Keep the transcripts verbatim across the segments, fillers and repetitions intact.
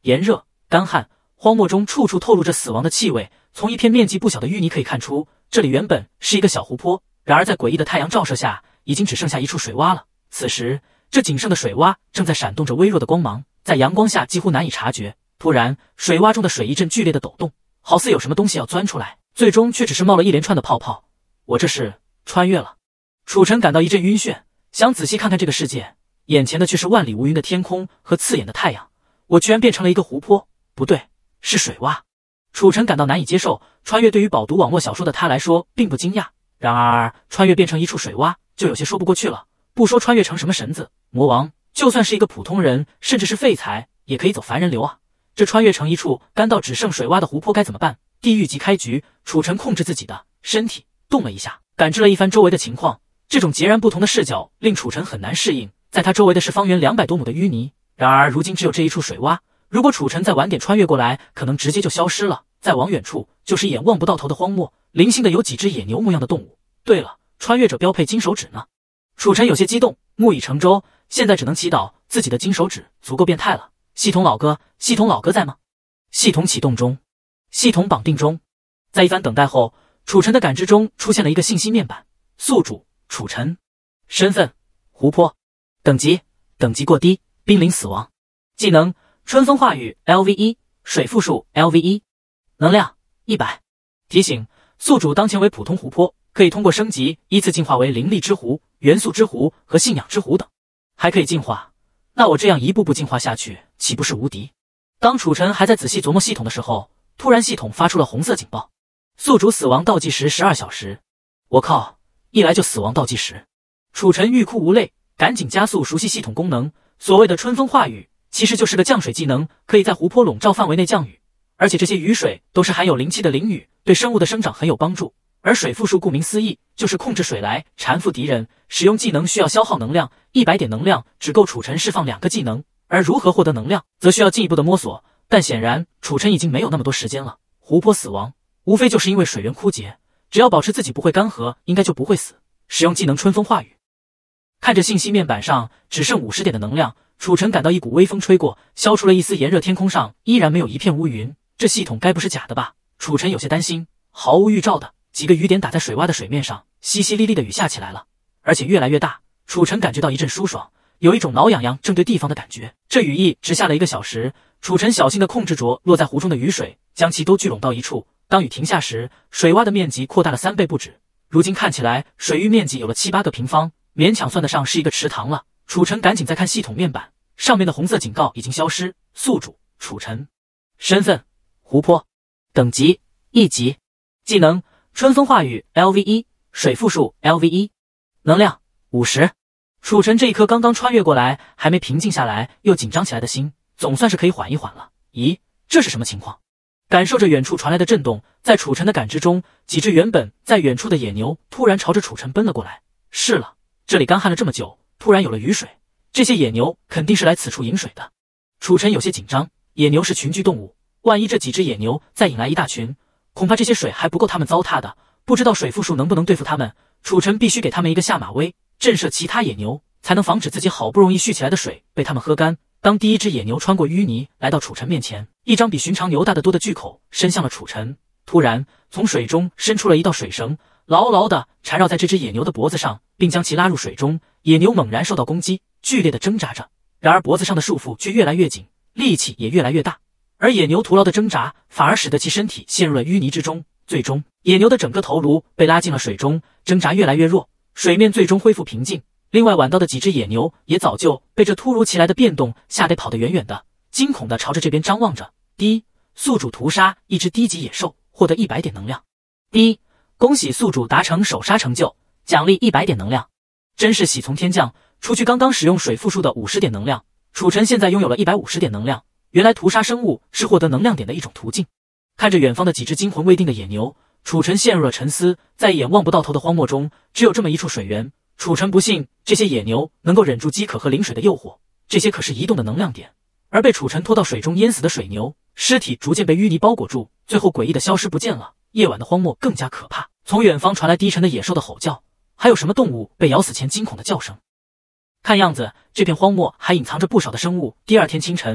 炎热、干旱，荒漠中处处透露着死亡的气味。从一片面积不小的淤泥可以看出，这里原本是一个小湖泊，然而在诡异的太阳照射下，已经只剩下一处水洼了。此时，这仅剩的水洼正在闪动着微弱的光芒，在阳光下几乎难以察觉。突然，水洼中的水一阵剧烈的抖动，好似有什么东西要钻出来，最终却只是冒了一连串的泡泡。我这是穿越了。楚尘感到一阵晕眩，想仔细看看这个世界，眼前的却是万里无云的天空和刺眼的太阳。我居然变成了一个湖泊，不对，是水洼。楚尘感到难以接受，穿越对于饱读网络小说的他来说并不惊讶，然而穿越变成一处水洼就有些说不过去了。不说穿越成什么神子、魔王，就算是一个普通人，甚至是废材，也可以走凡人流啊。这穿越成一处干到只剩水洼的湖泊该怎么办？地狱级开局，楚尘控制自己的身体动了一下，感知了一番周围的情况。这种截然不同的视角令楚尘很难适应，在他周围的是方圆两百多亩的淤泥，然而如今只有这一处水洼。如果楚尘再晚点穿越过来，可能直接就消失了。再往远处就是眼望不到头的荒漠，零星的有几只野牛模样的动物。对了，穿越者标配金手指呢。楚尘有些激动，木已成舟，现在只能祈祷自己的金手指足够变态了。系统老哥，系统老哥在吗？系统启动中，系统绑定中。在一番等待后，楚尘的感知中出现了一个信息面板，宿主楚尘，身份湖泊，等级等级过低，濒临死亡，技能春风化雨 L V 一， 水复数 L V 一， 能量一百。提醒：宿主当前为普通湖泊，可以通过升级依次进化为灵力之湖、元素之湖和信仰之湖等，还可以进化。那我这样一步步进化下去，岂不是无敌？当楚尘还在仔细琢磨系统的时候，突然系统发出了红色警报：宿主死亡倒计时十二小时。我靠，一来就死亡倒计时！楚尘欲哭无泪，赶紧加速熟悉系统功能。所谓的春风化雨，其实就是个降水技能，可以在湖泊笼罩范围内降雨，而且这些雨水都是含有灵气的灵雨，对生物的生长很有帮助。而水复数顾名思义，就是控制水来缠缚敌人，使用技能需要消耗能量，一百点能量只够楚尘释放两个技能，而如何获得能量，则需要进一步的摸索。但显然，楚尘已经没有那么多时间了。湖泊死亡，无非就是因为水源枯竭，只要保持自己不会干涸，应该就不会死。使用技能春风化雨。看着信息面板上只剩五十点的能量，楚尘感到一股微风吹过，消除了一丝炎热，天空上依然没有一片乌云。这系统该不是假的吧？楚尘有些担心。毫无预兆的几个雨点打在水洼的水面上，淅淅沥沥的雨下起来了，而且越来越大。楚尘感觉到一阵舒爽，有一种挠痒痒正对地方的感觉。这雨一直下了一个小时，楚尘小心地控制着落在湖中的雨水，将其都聚拢到一处。当雨停下时，水洼的面积扩大了三倍不止，如今看起来水域面积有了七八个平方，勉强算得上是一个池塘了。楚尘赶紧再看系统面板，上面的红色警告已经消失。宿主楚尘，身份湖泊，等级一级，技能春风化雨 L V 一， 水复数 L V 一， 能量五十。楚尘这一颗刚刚穿越过来还没平静下来又紧张起来的心，总算是可以缓一缓了。咦，这是什么情况？感受着远处传来的震动，在楚尘的感知中，几只原本在远处的野牛突然朝着楚尘奔了过来。是了，这里干旱了这么久，突然有了雨水，这些野牛肯定是来此处饮水的。楚尘有些紧张，野牛是群居动物，万一这几只野牛再引来一大群，恐怕这些水还不够他们糟蹋的，不知道水复数能不能对付他们。楚尘必须给他们一个下马威，震慑其他野牛，才能防止自己好不容易蓄起来的水被他们喝干。当第一只野牛穿过淤泥来到楚尘面前，一张比寻常牛大得多的巨口伸向了楚尘。突然从水中伸出了一道水绳，牢牢地缠绕在这只野牛的脖子上，并将其拉入水中。野牛猛然受到攻击，剧烈地挣扎着，然而脖子上的束缚却越来越紧，力气也越来越大，而野牛徒劳的挣扎反而使得其身体陷入了淤泥之中。最终野牛的整个头颅被拉进了水中，挣扎越来越弱，水面最终恢复平静。另外晚到的几只野牛也早就被这突如其来的变动吓得跑得远远的，惊恐地朝着这边张望着。第一，宿主屠杀一只低级野兽，获得一百点能量。第一，恭喜宿主达成首杀成就，奖励一百点能量。真是喜从天降，除去刚刚使用水复数的五十点能量，楚尘现在拥有了一百五十点能量。原来屠杀生物是获得能量点的一种途径。看着远方的几只惊魂未定的野牛，楚尘陷入了沉思。在眼望不到头的荒漠中，只有这么一处水源，楚尘不信这些野牛能够忍住饥渴和临水的诱惑，这些可是移动的能量点。而被楚尘拖到水中淹死的水牛，尸体逐渐被淤泥包裹住，最后诡异的消失不见了。夜晚的荒漠更加可怕，从远方传来低沉的野兽的吼叫，还有什么动物被咬死前惊恐的叫声。看样子这片荒漠还隐藏着不少的生物。第二天清晨，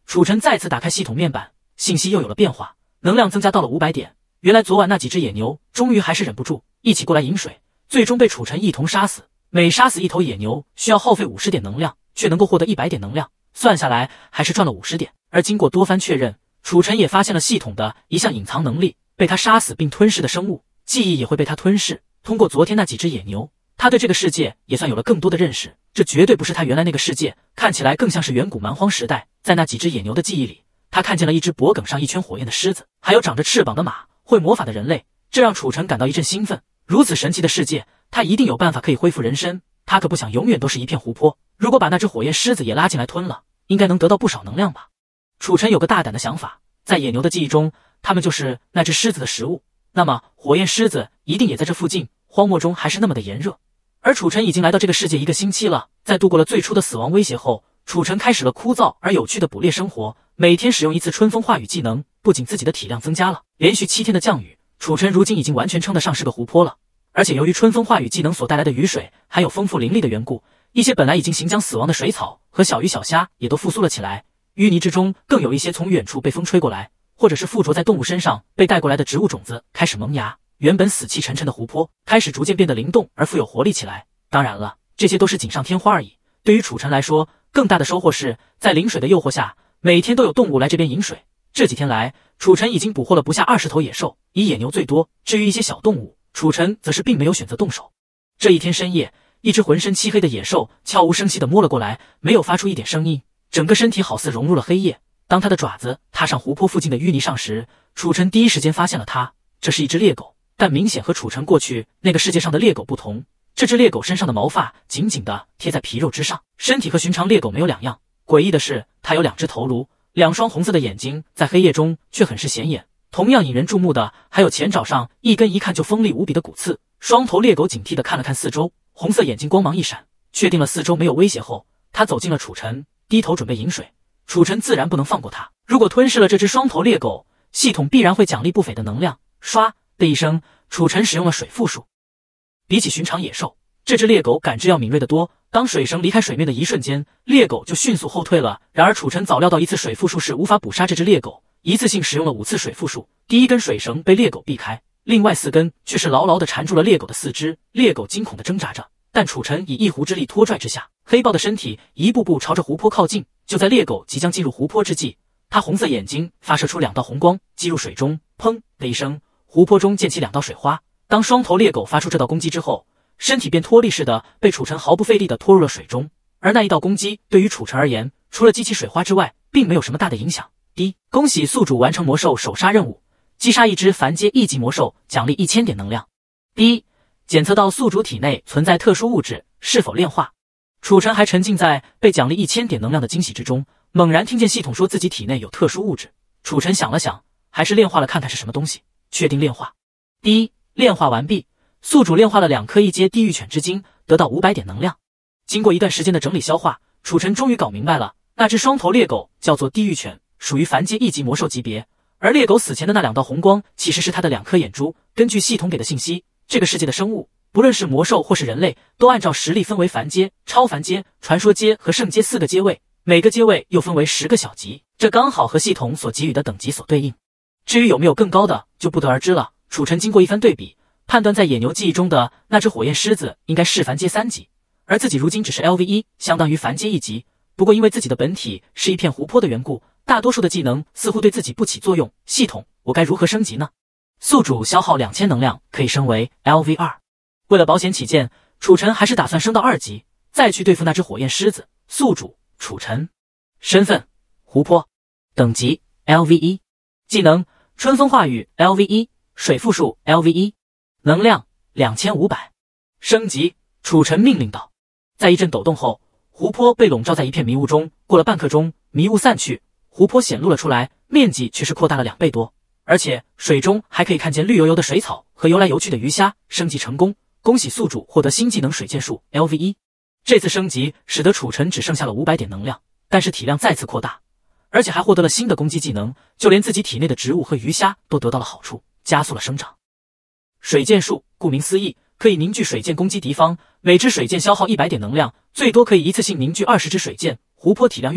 楚晨再次打开系统面板，信息又有了变化，能量增加到了五百点。原来昨晚那几只野牛终于还是忍不住一起过来饮水，最终被楚晨一同杀死。每杀死一头野牛需要耗费五十点能量，却能够获得一百点能量，算下来还是赚了五十点。而经过多番确认，楚晨也发现了系统的一项隐藏能力，被他杀死并吞噬的生物，记忆也会被他吞噬。通过昨天那几只野牛，他对这个世界也算有了更多的认识。这绝对不是他原来那个世界，看起来更像是远古蛮荒时代。在那几只野牛的记忆里，他看见了一只脖颈上一圈火焰的狮子，还有长着翅膀的马，会魔法的人类。这让楚晨感到一阵兴奋。如此神奇的世界，他一定有办法可以恢复人身。他可不想永远都是一片湖泊，如果把那只火焰狮子也拉进来吞了，应该能得到不少能量吧。楚晨有个大胆的想法，在野牛的记忆中，他们就是那只狮子的食物，那么火焰狮子一定也在这附近。荒漠中还是那么的炎热，而楚晨已经来到这个世界一个星期了。在度过了最初的死亡威胁后，楚晨开始了枯燥而有趣的捕猎生活，每天使用一次春风化雨技能，不仅自己的体量增加了，连续七天的降雨，楚晨如今已经完全称得上是个湖泊了。而且由于春风化雨技能所带来的雨水还有丰富灵力的缘故，一些本来已经行将死亡的水草和小鱼小虾也都复苏了起来。淤泥之中更有一些从远处被风吹过来，或者是附着在动物身上被带过来的植物种子开始萌芽，原本死气沉沉的湖泊开始逐渐变得灵动而富有活力起来。当然了，这些都是锦上添花而已。对于楚晨来说，更大的收获是在灵水的诱惑下，每天都有动物来这边饮水。这几天来，楚晨已经捕获了不下二十头野兽，以野牛最多。至于一些小动物，楚晨则是并没有选择动手。这一天深夜，一只浑身漆黑的野兽悄无声息地摸了过来，没有发出一点声音，整个身体好似融入了黑夜。当它的爪子踏上湖泊附近的淤泥上时，楚晨第一时间发现了它，这是一只猎狗。但明显和楚晨过去那个世界上的猎狗不同，这只猎狗身上的毛发紧紧地贴在皮肉之上，身体和寻常猎狗没有两样。诡异的是，它有两只头颅，两双红色的眼睛在黑夜中却很是显眼。同样引人注目的还有前爪上一根一看就锋利无比的骨刺。双头猎狗警惕地看了看四周，红色眼睛光芒一闪，确定了四周没有威胁后，它走进了楚晨，低头准备饮水。楚晨自然不能放过它，如果吞噬了这只双头猎狗，系统必然会奖励不菲的能量。唰的一声，楚晨使用了水复术。比起寻常野兽，这只猎狗感知要敏锐得多，当水绳离开水面的一瞬间，猎狗就迅速后退了。然而楚晨早料到一次水复术是无法捕杀这只猎狗，一次性使用了五次水复术，第一根水绳被猎狗避开，另外四根却是牢牢地缠住了猎狗的四肢。猎狗惊恐地挣扎着，但楚晨以一湖之力拖拽之下，黑豹的身体一步步朝着湖泊靠近。就在猎狗即将进入湖泊之际，它红色眼睛发射出两道红光击入水中，砰的一声，湖泊中溅起两道水花。当双头猎狗发出这道攻击之后，身体便脱力似的被楚晨毫不费力地拖入了水中。而那一道攻击对于楚晨而言，除了激起水花之外，并没有什么大的影响。第一，恭喜宿主完成魔兽首杀任务，击杀一只凡阶一级魔兽，奖励一千点能量。第一，检测到宿主体内存在特殊物质，是否炼化。楚晨还沉浸在被奖励一千点能量的惊喜之中，猛然听见系统说自己体内有特殊物质。楚晨想了想，还是炼化了看看是什么东西，确定炼化。第一，炼化完毕，宿主炼化了两颗一阶地狱犬之精，得到五百点能量。经过一段时间的整理消化，楚晨终于搞明白了，那只双头猎狗叫做地狱犬，属于凡阶一级魔兽级别，而猎狗死前的那两道红光其实是它的两颗眼珠。根据系统给的信息，这个世界的生物不论是魔兽或是人类，都按照实力分为凡阶、超凡阶、传说阶和圣阶四个阶位，每个阶位又分为十个小级，这刚好和系统所给予的等级所对应。至于有没有更高的，就不得而知了。楚晨经过一番对比，判断在野牛记忆中的那只火焰狮子应该是凡阶三级，而自己如今只是 L V 一，相当于凡阶一级。不过因为自己的本体是一片湖泊的缘故，大多数的技能似乎对自己不起作用。系统，我该如何升级呢？宿主消耗两千能量可以升为 L V 二。为了保险起见，楚晨还是打算升到二级，再去对付那只火焰狮子。宿主楚晨，身份湖泊，等级 L V 一，技能春风化雨 L V 一，水复术 L V 一，能量两千五百。升级，楚晨命令道。在一阵抖动后，湖泊被笼罩在一片迷雾中，过了半刻钟，迷雾散去，湖泊显露了出来，面积却是扩大了两倍多，而且水中还可以看见绿油油的水草和游来游去的鱼虾。升级成功，恭喜宿主获得新技能水剑术 L V 一。这次升级使得楚晨只剩下了五百点能量，但是体量再次扩大，而且还获得了新的攻击技能，就连自己体内的植物和鱼虾都得到了好处，加速了生长。水剑术顾名思义，可以凝聚水剑攻击敌方，每支水剑消耗一百点能量，最多可以一次性凝聚二十支水剑。湖泊体量越大，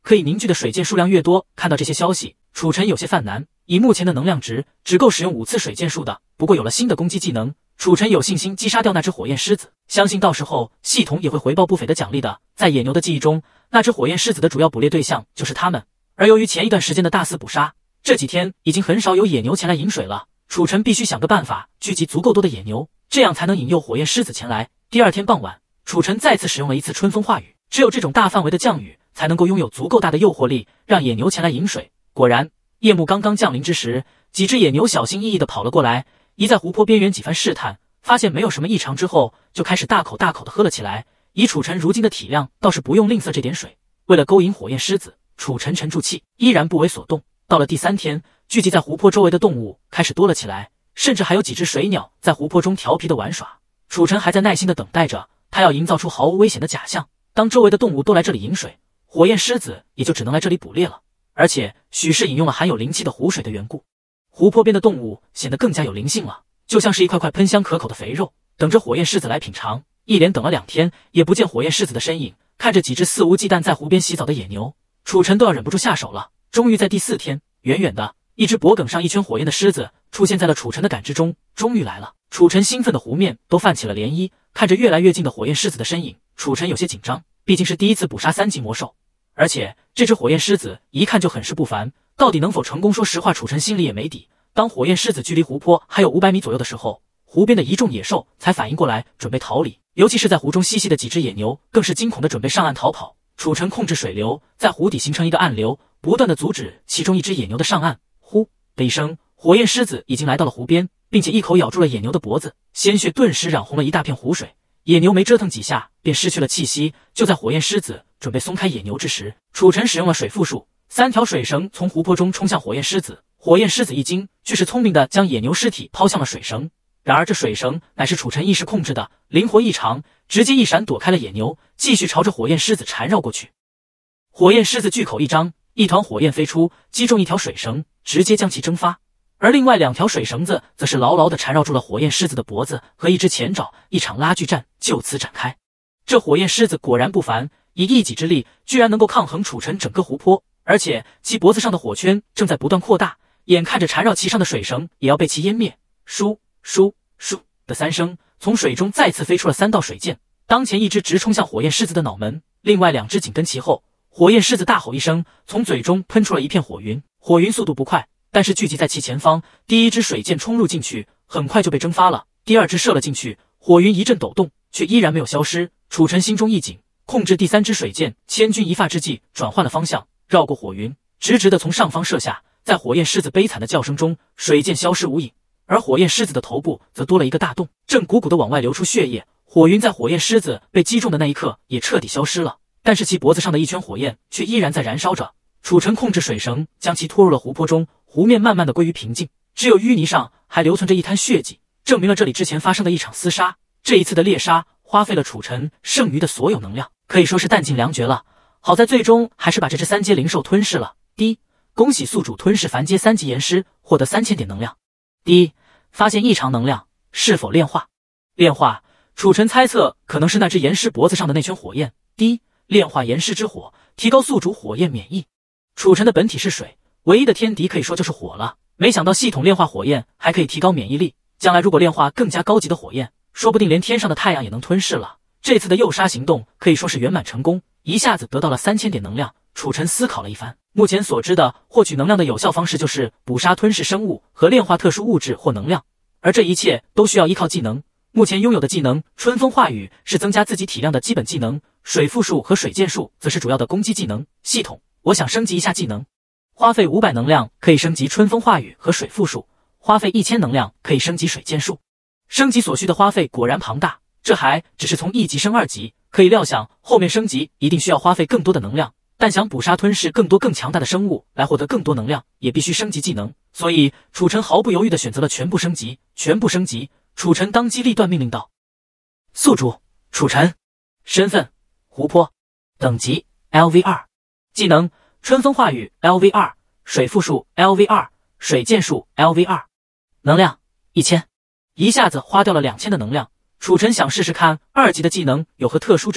可以凝聚的水剑数量越多。看到这些消息，楚尘有些犯难，以目前的能量值，只够使用五次水剑术的。不过有了新的攻击技能，楚尘有信心击杀掉那只火焰狮子，相信到时候系统也会回报不菲的奖励的。在野牛的记忆中，那只火焰狮子的主要捕猎对象就是他们，而由于前一段时间的大肆捕杀，这几天已经很少有野牛前来饮水了。楚尘必须想个办法聚集足够多的野牛，这样才能引诱火焰狮子前来。第二天傍晚，楚尘再次使用了一次春风化雨，只有这种大范围的降雨，才能够拥有足够大的诱惑力，让野牛前来饮水。果然，夜幕刚刚降临之时，几只野牛小心翼翼地跑了过来，一在湖泊边缘几番试探，发现没有什么异常之后，就开始大口大口地喝了起来。以楚尘如今的体量，倒是不用吝啬这点水。为了勾引火焰狮子，楚尘沉住气，依然不为所动。到了第三天，聚集在湖泊周围的动物开始多了起来，甚至还有几只水鸟在湖泊中调皮的玩耍。楚尘还在耐心的等待着，他要营造出毫无危险的假象。当周围的动物都来这里饮水，火焰狮子也就只能来这里捕猎了。而且许是饮用了含有灵气的湖水的缘故，湖泊边的动物显得更加有灵性了，就像是一块块喷香可口的肥肉，等着火焰狮子来品尝。一连等了两天，也不见火焰狮子的身影。看着几只肆无忌惮在湖边洗澡的野牛，楚尘都要忍不住下手了。终于在第四天，远远的一只脖梗上一圈火焰的狮子出现在了楚尘的感知中，终于来了。楚尘兴奋的湖面都泛起了涟漪，看着越来越近的火焰狮子的身影，楚尘有些紧张，毕竟是第一次捕杀三级魔兽，而且这只火焰狮子一看就很是不凡，到底能否成功？说实话，楚尘心里也没底。当火焰狮子距离湖泊还有五百米左右的时候，湖边的一众野兽才反应过来，准备逃离。尤其是在湖中嬉戏的几只野牛，更是惊恐的准备上岸逃跑。楚尘控制水流，在湖底形成一个暗流，不断的阻止其中一只野牛的上岸。呼的一声，火焰狮子已经来到了湖边，并且一口咬住了野牛的脖子，鲜血顿时染红了一大片湖水。野牛没折腾几下便失去了气息。就在火焰狮子准备松开野牛之时，楚尘使用了水缚术，三条水绳从湖泊中冲向火焰狮子。火焰狮子一惊，却是聪明的将野牛尸体抛向了水绳。然而这水绳乃是楚尘意识控制的，灵活异常，直接一闪躲开了野牛，继续朝着火焰狮子缠绕过去。火焰狮子巨口一张，一团火焰飞出，击中一条水绳，直接将其蒸发。而另外两条水绳子则是牢牢地缠绕住了火焰狮子的脖子和一只前爪，一场拉锯战就此展开。这火焰狮子果然不凡，以一己之力居然能够抗衡楚尘整个湖泊，而且其脖子上的火圈正在不断扩大，眼看着缠绕其上的水绳也要被其湮灭。倏倏倏的三声，从水中再次飞出了三道水箭，当前一只直冲向火焰狮子的脑门，另外两只紧跟其后。火焰狮子大吼一声，从嘴中喷出了一片火云，火云速度不快，但是聚集在其前方。第一支水箭冲入进去，很快就被蒸发了。第二支射了进去，火云一阵抖动，却依然没有消失。楚尘心中一紧，控制第三支水箭，千钧一发之际转换了方向，绕过火云，直直的从上方射下。在火焰狮子悲惨的叫声中，水箭消失无影，而火焰狮子的头部则多了一个大洞，正鼓鼓的往外流出血液。火云在火焰狮子被击中的那一刻也彻底消失了，但是其脖子上的一圈火焰却依然在燃烧着。楚尘控制水绳将其拖入了湖泊中，湖面慢慢的归于平静，只有淤泥上还留存着一滩血迹，证明了这里之前发生的一场厮杀。这一次的猎杀花费了楚尘剩余的所有能量，可以说是弹尽粮绝了。好在最终还是把这只三阶灵兽吞噬了。第一，恭喜宿主吞噬凡阶三级岩狮，获得三千点能量。第一，发现异常能量，是否炼化？炼化，楚尘猜测可能是那只岩狮脖子上的那圈火焰。第一，炼化岩狮之火，提高宿主火焰免疫。楚尘的本体是水，唯一的天敌可以说就是火了，没想到系统炼化火焰还可以提高免疫力，将来如果炼化更加高级的火焰，说不定连天上的太阳也能吞噬了。这次的诱杀行动可以说是圆满成功，一下子得到了三千点能量。楚尘思考了一番，目前所知的获取能量的有效方式就是捕杀吞噬生物和炼化特殊物质或能量，而这一切都需要依靠技能。目前拥有的技能春风化雨是增加自己体量的基本技能，水缚术和水剑术则是主要的攻击技能。系统，我想升级一下技能，花费五百能量可以升级春风化雨和水缚术，花费一千能量可以升级水剑术。升级所需的花费果然庞大，这还只是从一级升二级，可以料想后面升级一定需要花费更多的能量，但想捕杀吞噬更多更强大的生物来获得更多能量，也必须升级技能。所以楚尘毫不犹豫地选择了全部升级。全部升级，楚尘当机立断命令道：宿主楚尘，身份湖泊，等级 L V 二， 技能春风化雨 L V 二， 水缚术 L V 二， 水剑术 L V 二， 能量一千。一下子花掉了两千的能量。楚尘想试试看二级的技能有何特殊之处，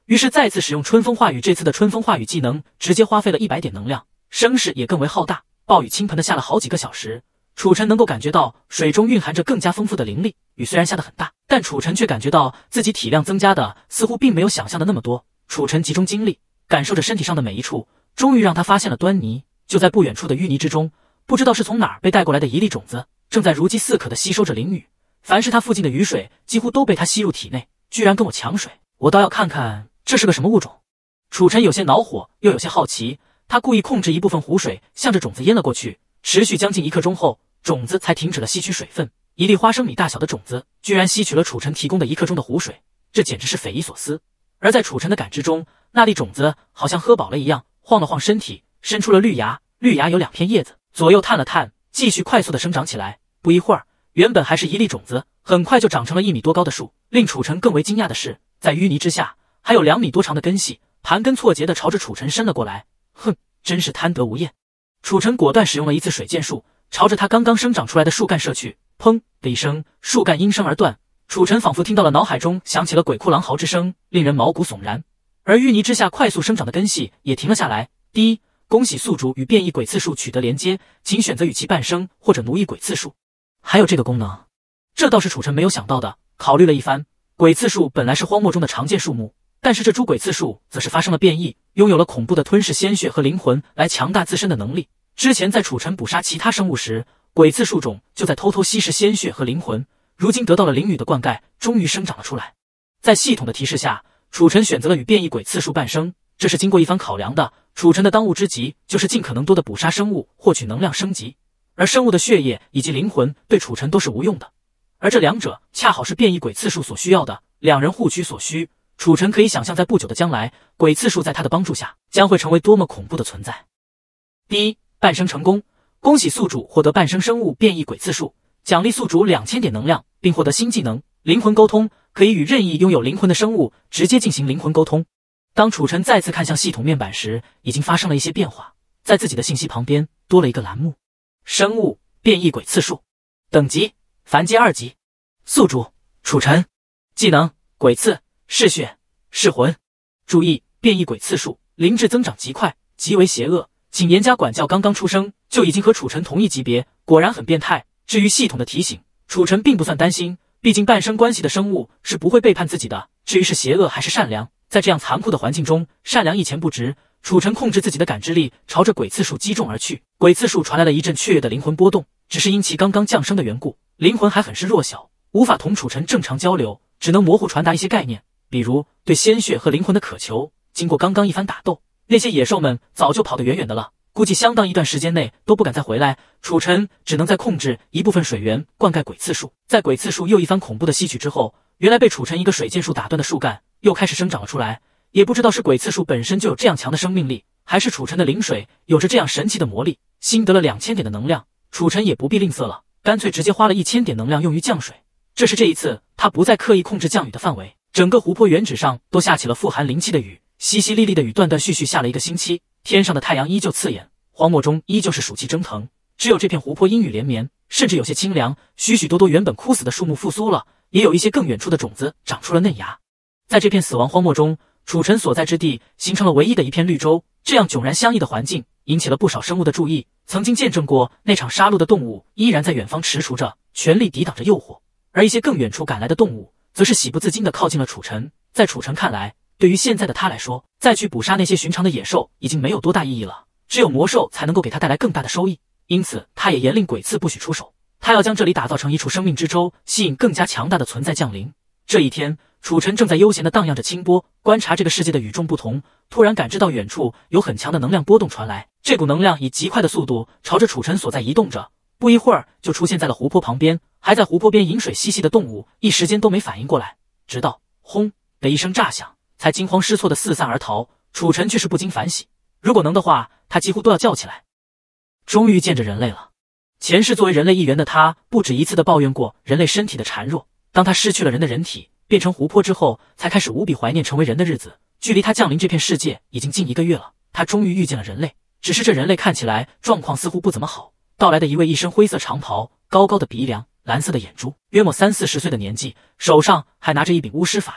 于是再次使用春风化雨。这次的春风化雨技能直接花费了一百点能量，声势也更为浩大，暴雨倾盆的下了好几个小时。楚尘能够感觉到水中蕴含着更加丰富的灵力，雨虽然下得很大，但楚尘却感觉到自己体量增加的似乎并没有想象的那么多。楚尘集中精力，感受着身体上的每一处，终于让他发现了端倪。就在不远处的淤泥之中，不知道是从哪儿被带过来的一粒种子，正在如饥似渴地吸收着灵雨。凡是他附近的雨水，几乎都被他吸入体内，居然跟我抢水，我倒要看看这是个什么物种。楚尘有些恼火，又有些好奇，他故意控制一部分湖水向着种子淹了过去，持续将近一刻钟后，种子才停止了吸取水分。一粒花生米大小的种子，居然吸取了楚尘提供的一刻钟的湖水，这简直是匪夷所思。而在楚尘的感知中，那粒种子好像喝饱了一样，晃了晃身体，伸出了绿芽，绿芽有两片叶子，左右探了探，继续快速地生长起来。不一会儿，原本还是一粒种子，很快就长成了一米多高的树。令楚尘更为惊讶的是，在淤泥之下，还有两米多长的根系，盘根错节地朝着楚尘伸了过来。哼，真是贪得无厌。楚尘果断使用了一次水箭术，朝着他刚刚生长出来的树干射去。砰的一声，树干应声而断。楚尘仿佛听到了脑海中响起了鬼哭狼嚎之声，令人毛骨悚然。而淤泥之下快速生长的根系也停了下来。第一，恭喜宿主与变异鬼刺树取得连接，请选择与其伴生或者奴役鬼刺树。还有这个功能，这倒是楚尘没有想到的。考虑了一番，鬼刺树本来是荒漠中的常见树木，但是这株鬼刺树则是发生了变异，拥有了恐怖的吞噬鲜血和灵魂来强大自身的能力。之前在楚尘捕杀其他生物时，鬼刺树种就在偷偷吸食鲜血和灵魂，如今得到了灵雨的灌溉，终于生长了出来。在系统的提示下，楚尘选择了与变异鬼刺树伴生，这是经过一番考量的。楚尘的当务之急就是尽可能多的捕杀生物，获取能量升级，而生物的血液以及灵魂对楚尘都是无用的，而这两者恰好是变异鬼刺树所需要的，两人互取所需。楚尘可以想象，在不久的将来，鬼刺树在他的帮助下将会成为多么恐怖的存在。第一，伴生成功，恭喜宿主获得伴生生物变异鬼刺树，奖励宿主两千点能量，并获得新技能灵魂沟通，可以与任意拥有灵魂的生物直接进行灵魂沟通。当楚尘再次看向系统面板时，已经发生了一些变化，在自己的信息旁边多了一个栏目：生物变异鬼刺树，等级凡阶二级，宿主楚尘，技能鬼刺嗜血噬魂。注意，变异鬼刺树灵智增长极快，极为邪恶，请严加管教。刚刚出生就已经和楚尘同一级别，果然很变态。至于系统的提醒，楚尘并不算担心，毕竟伴生关系的生物是不会背叛自己的。至于是邪恶还是善良，在这样残酷的环境中，善良一钱不值。楚尘控制自己的感知力，朝着鬼刺树击中而去。鬼刺树传来了一阵雀跃的灵魂波动，只是因其刚刚降生的缘故，灵魂还很是弱小，无法同楚尘正常交流，只能模糊传达一些概念，比如对鲜血和灵魂的渴求。经过刚刚一番打斗，那些野兽们早就跑得远远的了，估计相当一段时间内都不敢再回来。楚尘只能再控制一部分水源灌溉鬼刺树。在鬼刺树又一番恐怖的吸取之后，原来被楚尘一个水箭术打断的树干又开始生长了出来。也不知道是鬼刺树本身就有这样强的生命力，还是楚尘的灵水有着这样神奇的魔力。新得了两千点的能量，楚尘也不必吝啬了，干脆直接花了一千点能量用于降水。这是这一次他不再刻意控制降雨的范围，整个湖泊原址上都下起了富含灵气的雨，淅淅沥沥的雨断断续续下了一个星期，天上的太阳依旧刺眼，荒漠中依旧是暑气蒸腾，只有这片湖泊阴雨连绵，甚至有些清凉。许许多多原本枯死的树木复苏了，也有一些更远处的种子长出了嫩芽。在这片死亡荒漠中，楚尘所在之地形成了唯一的一片绿洲，这样迥然相异的环境引起了不少生物的注意。曾经见证过那场杀戮的动物依然在远方踟蹰着，全力抵挡着诱惑，而一些更远处赶来的动物则是喜不自禁地靠近了楚尘。在楚尘看来，对于现在的他来说，再去捕杀那些寻常的野兽已经没有多大意义了，只有魔兽才能够给他带来更大的收益。因此他也严令鬼刺不许出手，他要将这里打造成一处生命之舟，吸引更加强大的存在降临。这一天，楚尘正在悠闲地荡漾着清波，观察这个世界的与众不同，突然感知到远处有很强的能量波动传来，这股能量以极快的速度朝着楚尘所在移动着，不一会儿就出现在了湖泊旁边。还在湖泊边饮水嬉戏的动物一时间都没反应过来，直到轰的一声炸响，才惊慌失措地四散而逃。楚尘却是不禁反喜，如果能的话，他几乎都要叫起来。终于见着人类了。前世作为人类一员的他，不止一次地抱怨过人类身体的孱弱，当他失去了人的人体，变成湖泊之后，才开始无比怀念成为人的日子。距离他降临这片世界已经近一个月了，他终于遇见了人类。只是这人类看起来状况似乎不怎么好。到来的一位一身灰色长袍，高高的鼻梁，蓝色的眼珠，约莫三四十岁的年纪，手上还拿着一柄巫师法杖，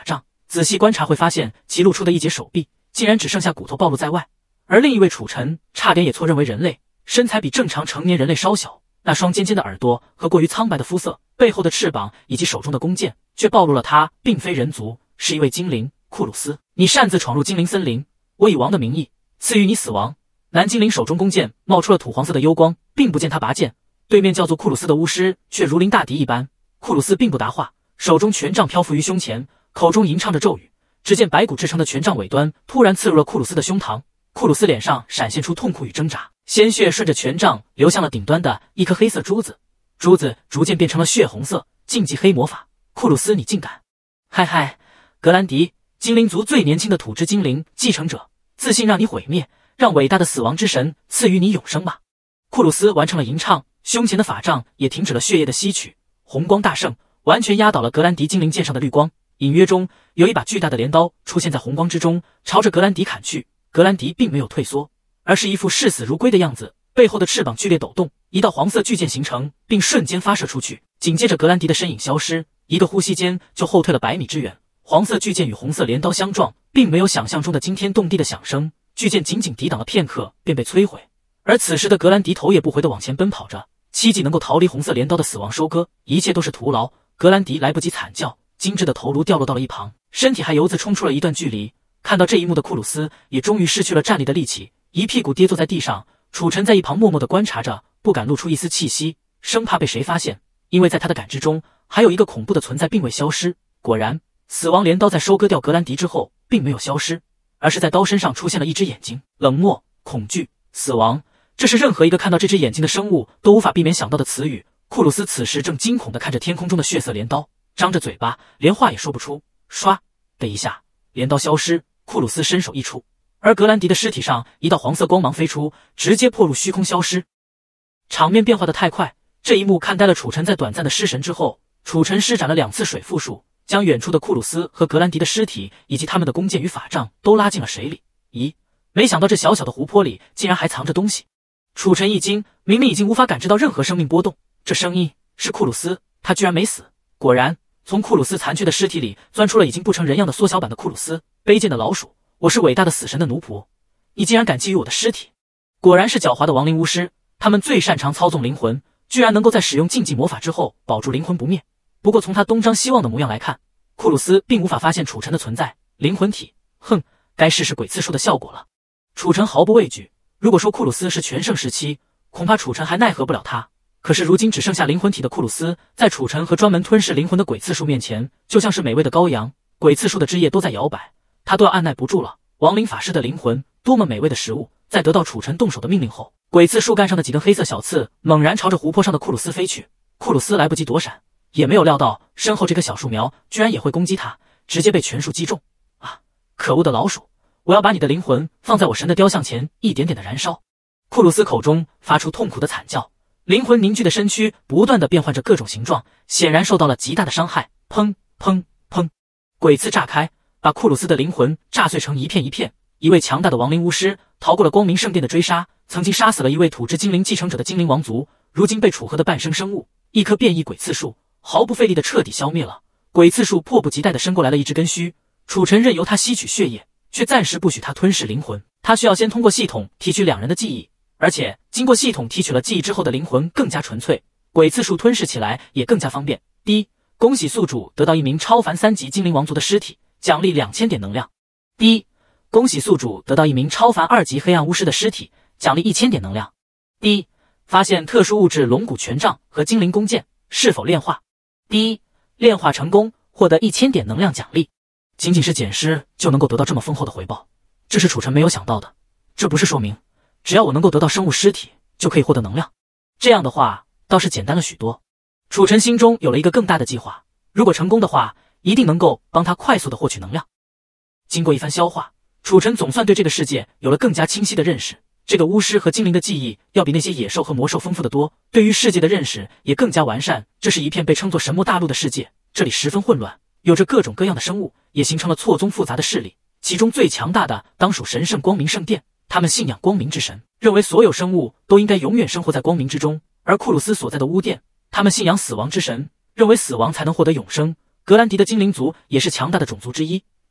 仔细观察会发现，其露出的一截手臂竟然只剩下骨头暴露在外，而另一位楚尘差点也错认为人类，身材比正常成年人类稍小，那双尖尖的耳朵和过于苍白的肤色，背后的翅膀以及手中的弓箭，却暴露了他并非人族，是一位精灵。库鲁斯，你擅自闯入精灵森林，我以王的名义赐予你死亡。男精灵手中弓箭冒出了土黄色的幽光，并不见他拔剑。对面叫做库鲁斯的巫师却如临大敌一般。库鲁斯并不答话，手中权杖漂浮于胸前，口中吟唱着咒语。只见白骨制成的权杖尾端突然刺入了库鲁斯的胸膛，库鲁斯脸上闪现出痛苦与挣扎，鲜血顺着权杖流向了顶端的一颗黑色珠子，珠子逐渐变成了血红色。禁忌黑魔法，库鲁斯，你竟敢！嗨嗨，格兰迪，精灵族最年轻的土之精灵继承者，自信让你毁灭，让伟大的死亡之神赐予你永生吧。库鲁斯完成了吟唱，胸前的法杖也停止了血液的吸取，红光大盛，完全压倒了格兰迪精灵剑上的绿光。隐约中有一把巨大的镰刀出现在红光之中，朝着格兰迪砍去。格兰迪并没有退缩，而是一副视死如归的样子，背后的翅膀剧烈抖动，一道黄色巨箭形成，并瞬间发射出去。紧接着格兰迪的身影消失，一个呼吸间就后退了百米之远。黄色巨剑与红色镰刀相撞，并没有想象中的惊天动地的响声，巨剑仅仅抵挡了片刻便被摧毁。而此时的格兰迪头也不回地往前奔跑着，希冀能够逃离红色镰刀的死亡收割，一切都是徒劳。格兰迪来不及惨叫，精致的头颅掉落到了一旁，身体还游子冲出了一段距离。看到这一幕的库鲁斯也终于失去了站立的力气，一屁股跌坐在地上。楚尘在一旁默默地观察着，不敢露出一丝气息，生怕被谁发现，因为在他的感知中还有一个恐怖的存在并未消失。果然，死亡镰刀在收割掉格兰迪之后并没有消失，而是在刀身上出现了一只眼睛。冷漠、恐惧、死亡，这是任何一个看到这只眼睛的生物都无法避免想到的词语。库鲁斯此时正惊恐地看着天空中的血色镰刀，张着嘴巴，连话也说不出。唰的一下，镰刀消失，库鲁斯伸手一触，而格兰迪的尸体上一道黄色光芒飞出，直接破入虚空消失。场面变化得太快，这一幕看呆了楚尘。在短暂的失神之后，楚尘施展了两次水复术，将远处的库鲁斯和格兰迪的尸体以及他们的弓箭与法杖都拉进了水里。咦，没想到这小小的湖泊里竟然还藏着东西。楚尘一惊，明明已经无法感知到任何生命波动，这声音是库鲁斯，他居然没死。果然，从库鲁斯残缺的尸体里钻出了已经不成人样的缩小版的库鲁斯。卑贱的老鼠，我是伟大的死神的奴仆，你竟然敢觊觎我的尸体！果然是狡猾的亡灵巫师，他们最擅长操纵灵魂，居然能够在使用禁忌魔法之后保住灵魂不灭。不过从他东张西望的模样来看，库鲁斯并无法发现楚尘的存在。灵魂体，哼，该试试鬼刺术的效果了。楚尘毫不畏惧，如果说库鲁斯是全盛时期，恐怕楚尘还奈何不了他。可是如今只剩下灵魂体的库鲁斯，在楚尘和专门吞噬灵魂的鬼刺术面前，就像是美味的羔羊，鬼刺术的枝叶都在摇摆，他都要按耐不住了。亡灵法师的灵魂，多么美味的食物！在得到楚尘动手的命令后，鬼刺树干上的几根黑色小刺猛然朝着湖泊上的库鲁斯飞去。库鲁斯来不及躲闪，也没有料到身后这棵小树苗居然也会攻击他，直接被全数击中。啊！可恶的老鼠！我要把你的灵魂放在我神的雕像前，一点点的燃烧！库鲁斯口中发出痛苦的惨叫，灵魂凝聚的身躯不断的变换着各种形状，显然受到了极大的伤害。砰砰砰！鬼刺炸开，把库鲁斯的灵魂炸碎成一片一片。一位强大的亡灵巫师逃过了光明圣殿的追杀，曾经杀死了一位土之精灵继承者的精灵王族，如今被楚河的半生生物一棵变异鬼刺树毫不费力的彻底消灭了。鬼刺树迫不及待地伸过来了一只根须，楚尘任由他吸取血液，却暂时不许他吞噬灵魂。他需要先通过系统提取两人的记忆，而且经过系统提取了记忆之后的灵魂更加纯粹，鬼刺树吞噬起来也更加方便。第一，恭喜宿主得到一名超凡三级精灵王族的尸体，奖励两千点能量。第一，恭喜宿主得到一名超凡二级黑暗巫师的尸体，奖励一千点能量。第一，发现特殊物质龙骨权杖和精灵弓箭，是否炼化？第一，炼化成功，获得一千点能量奖励。仅仅是捡尸就能够得到这么丰厚的回报，这是楚尘没有想到的。这不是说明只要我能够得到生物尸体就可以获得能量？这样的话倒是简单了许多。楚尘心中有了一个更大的计划，如果成功的话，一定能够帮他快速的获取能量。经过一番消化，楚尘总算对这个世界有了更加清晰的认识。这个巫师和精灵的记忆要比那些野兽和魔兽丰富得多，对于世界的认识也更加完善。这是一片被称作神魔大陆的世界，这里十分混乱，有着各种各样的生物，也形成了错综复杂的势力。其中最强大的当属神圣光明圣殿，他们信仰光明之神，认为所有生物都应该永远生活在光明之中。而库鲁斯所在的巫殿，他们信仰死亡之神，认为死亡才能获得永生。格兰迪的精灵族也是强大的种族之一，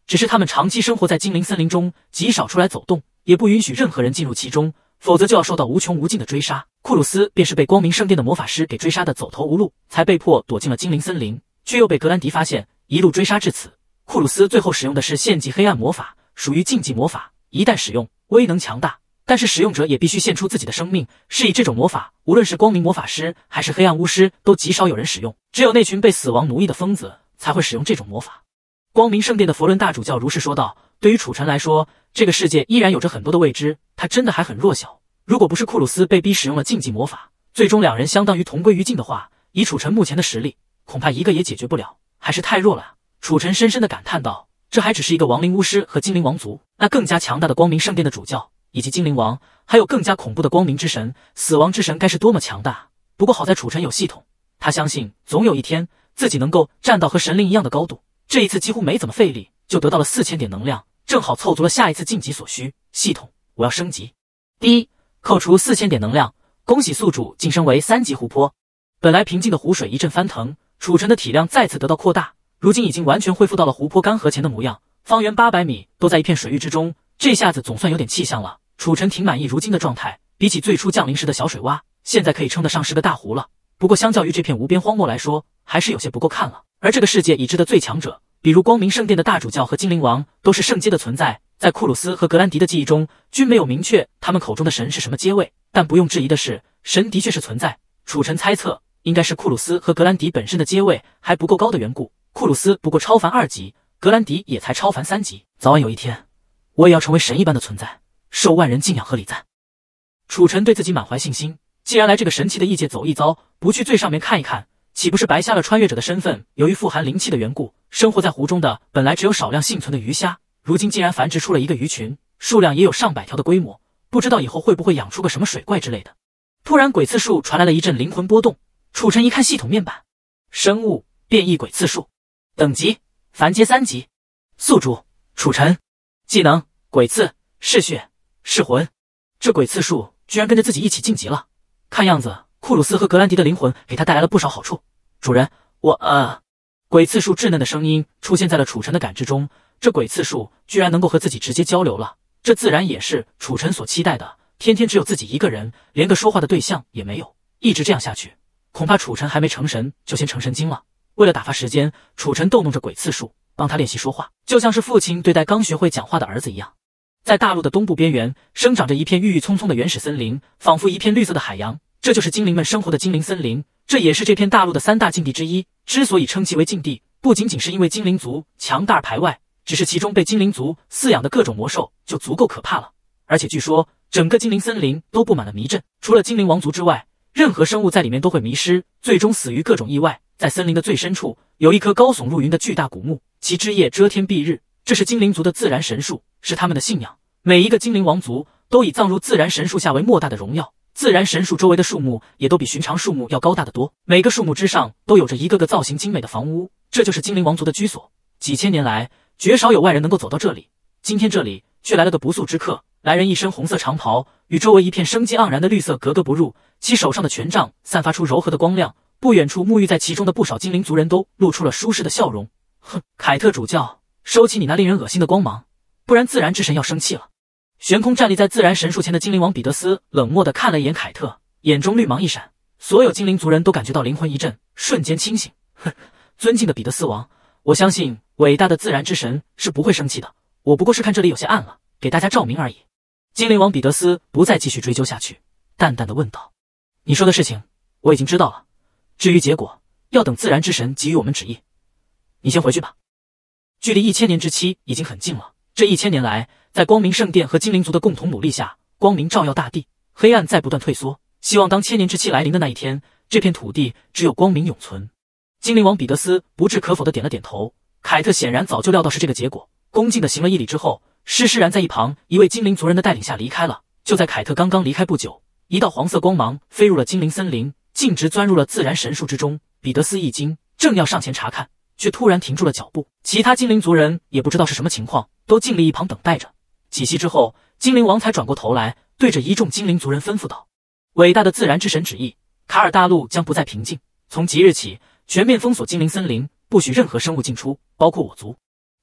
只是他们长期生活在精灵森林中，极少出来走动，也不允许任何人进入其中，否则就要受到无穷无尽的追杀。库鲁斯便是被光明圣殿的魔法师给追杀的走投无路，才被迫躲进了精灵森林，却又被格兰迪发现，一路追杀至此。库鲁斯最后使用的是献祭黑暗魔法，属于禁忌魔法，一旦使用，威能强大，但是使用者也必须献出自己的生命。是以这种魔法，无论是光明魔法师还是黑暗巫师，都极少有人使用，只有那群被死亡奴役的疯子才会使用这种魔法。光明圣殿的佛伦大主教如是说道：“对于楚尘来说，这个世界依然有着很多的未知，他真的还很弱小。如果不是库鲁斯被逼使用了禁忌魔法，最终两人相当于同归于尽的话，以楚尘目前的实力，恐怕一个也解决不了，还是太弱了啊。”楚尘深深地感叹道：“这还只是一个亡灵巫师和精灵王族，那更加强大的光明圣殿的主教以及精灵王，还有更加恐怖的光明之神、死亡之神，该是多么强大！不过好在楚尘有系统，他相信总有一天自己能够站到和神灵一样的高度。这一次几乎没怎么费力，就得到了四千点能量，正好凑足了下一次晋级所需。系统，我要升级。第一，扣除四千点能量，恭喜宿主晋升为三级湖泊。本来平静的湖水一阵翻腾，楚尘的体量再次得到扩大，如今已经完全恢复到了湖泊干涸前的模样，方圆八百米都在一片水域之中，这下子总算有点气象了。楚尘挺满意如今的状态，比起最初降临时的小水洼，现在可以称得上是个大湖了。不过相较于这片无边荒漠来说，还是有些不够看了。而这个世界已知的最强者，比如光明圣殿的大主教和精灵王，都是圣阶的存在，在库鲁斯和格兰迪的记忆中，均没有明确他们口中的神是什么阶位。但不用质疑的是，神的确是存在。楚尘猜测，应该是库鲁斯和格兰迪本身的阶位还不够高的缘故。库鲁斯不过超凡二级，格兰迪也才超凡三级。早晚有一天，我也要成为神一般的存在，受万人敬仰和礼赞。楚尘对自己满怀信心，既然来这个神奇的异界走一遭，不去最上面看一看，岂不是白瞎了穿越者的身份？由于富含灵气的缘故，生活在湖中的本来只有少量幸存的鱼虾，如今竟然繁殖出了一个鱼群，数量也有上百条的规模，不知道以后会不会养出个什么水怪之类的。突然鬼刺树传来了一阵灵魂波动，楚尘一看系统面板，生物变异鬼刺树，等级凡阶三级，宿主楚尘，技能鬼刺嗜血噬魂。这鬼刺树居然跟着自己一起晋级了，看样子库鲁斯和格兰迪的灵魂给他带来了不少好处。主人，我呃……鬼刺树稚嫩的声音出现在了楚尘的感知中，这鬼刺树居然能够和自己直接交流了，这自然也是楚尘所期待的。天天只有自己一个人，连个说话的对象也没有，一直这样下去，恐怕楚尘还没成神就先成神经了。为了打发时间，楚尘逗弄着鬼刺树，帮他练习说话，就像是父亲对待刚学会讲话的儿子一样。在大陆的东部边缘，生长着一片郁郁葱葱的原始森林，仿佛一片绿色的海洋，这就是精灵们生活的精灵森林，这也是这片大陆的三大禁地之一。之所以称其为禁地，不仅仅是因为精灵族强大而排外，只是其中被精灵族饲养的各种魔兽就足够可怕了。而且据说整个精灵森林都布满了迷阵，除了精灵王族之外，任何生物在里面都会迷失，最终死于各种意外。在森林的最深处有一棵高耸入云的巨大古木，其枝叶遮天蔽日，这是精灵族的自然神树，是他们的信仰。每一个精灵王族都以葬入自然神树下为莫大的荣耀，自然神树周围的树木也都比寻常树木要高大得多，每个树木之上都有着一个个造型精美的房屋，这就是精灵王族的居所。几千年来，绝少有外人能够走到这里，今天这里却来了个不速之客。来人一身红色长袍，与周围一片生机盎然的绿色格格不入，其手上的权杖散发出柔和的光亮，不远处沐浴在其中的不少精灵族人都露出了舒适的笑容。哼，凯特主教，收起你那令人恶心的光芒，不然自然之神要生气了。悬空站立在自然神树前的精灵王彼得斯冷漠地看了一眼凯特，眼中绿芒一闪，所有精灵族人都感觉到灵魂一震，瞬间清醒。哼，尊敬的彼得斯王，我相信伟大的自然之神是不会生气的，我不过是看这里有些暗了，给大家照明而已。精灵王彼得斯不再继续追究下去，淡淡地问道：“你说的事情我已经知道了，至于结果，要等自然之神给予我们旨意。你先回去吧。”距离一千年之期已经很近了，这一千年来，在光明圣殿和精灵族的共同努力下，光明照耀大地，黑暗在不断退缩，希望当千年之期来临的那一天，这片土地只有光明永存。精灵王彼得斯不置可否地点了点头。凯特显然早就料到是这个结果，恭敬地行了一礼之后，施施然在一旁一位精灵族人的带领下离开了。就在凯特刚刚离开不久，一道黄色光芒飞入了精灵森林，径直钻入了自然神树之中。彼得斯一惊，正要上前查看，却突然停住了脚步。其他精灵族人也不知道是什么情况，都静立一旁等待着。几息之后，精灵王才转过头来，对着一众精灵族人吩咐道：“伟大的自然之神旨意，卡尔大陆将不再平静，从即日起全面封锁精灵森林，不许任何生物进出，包括我族。”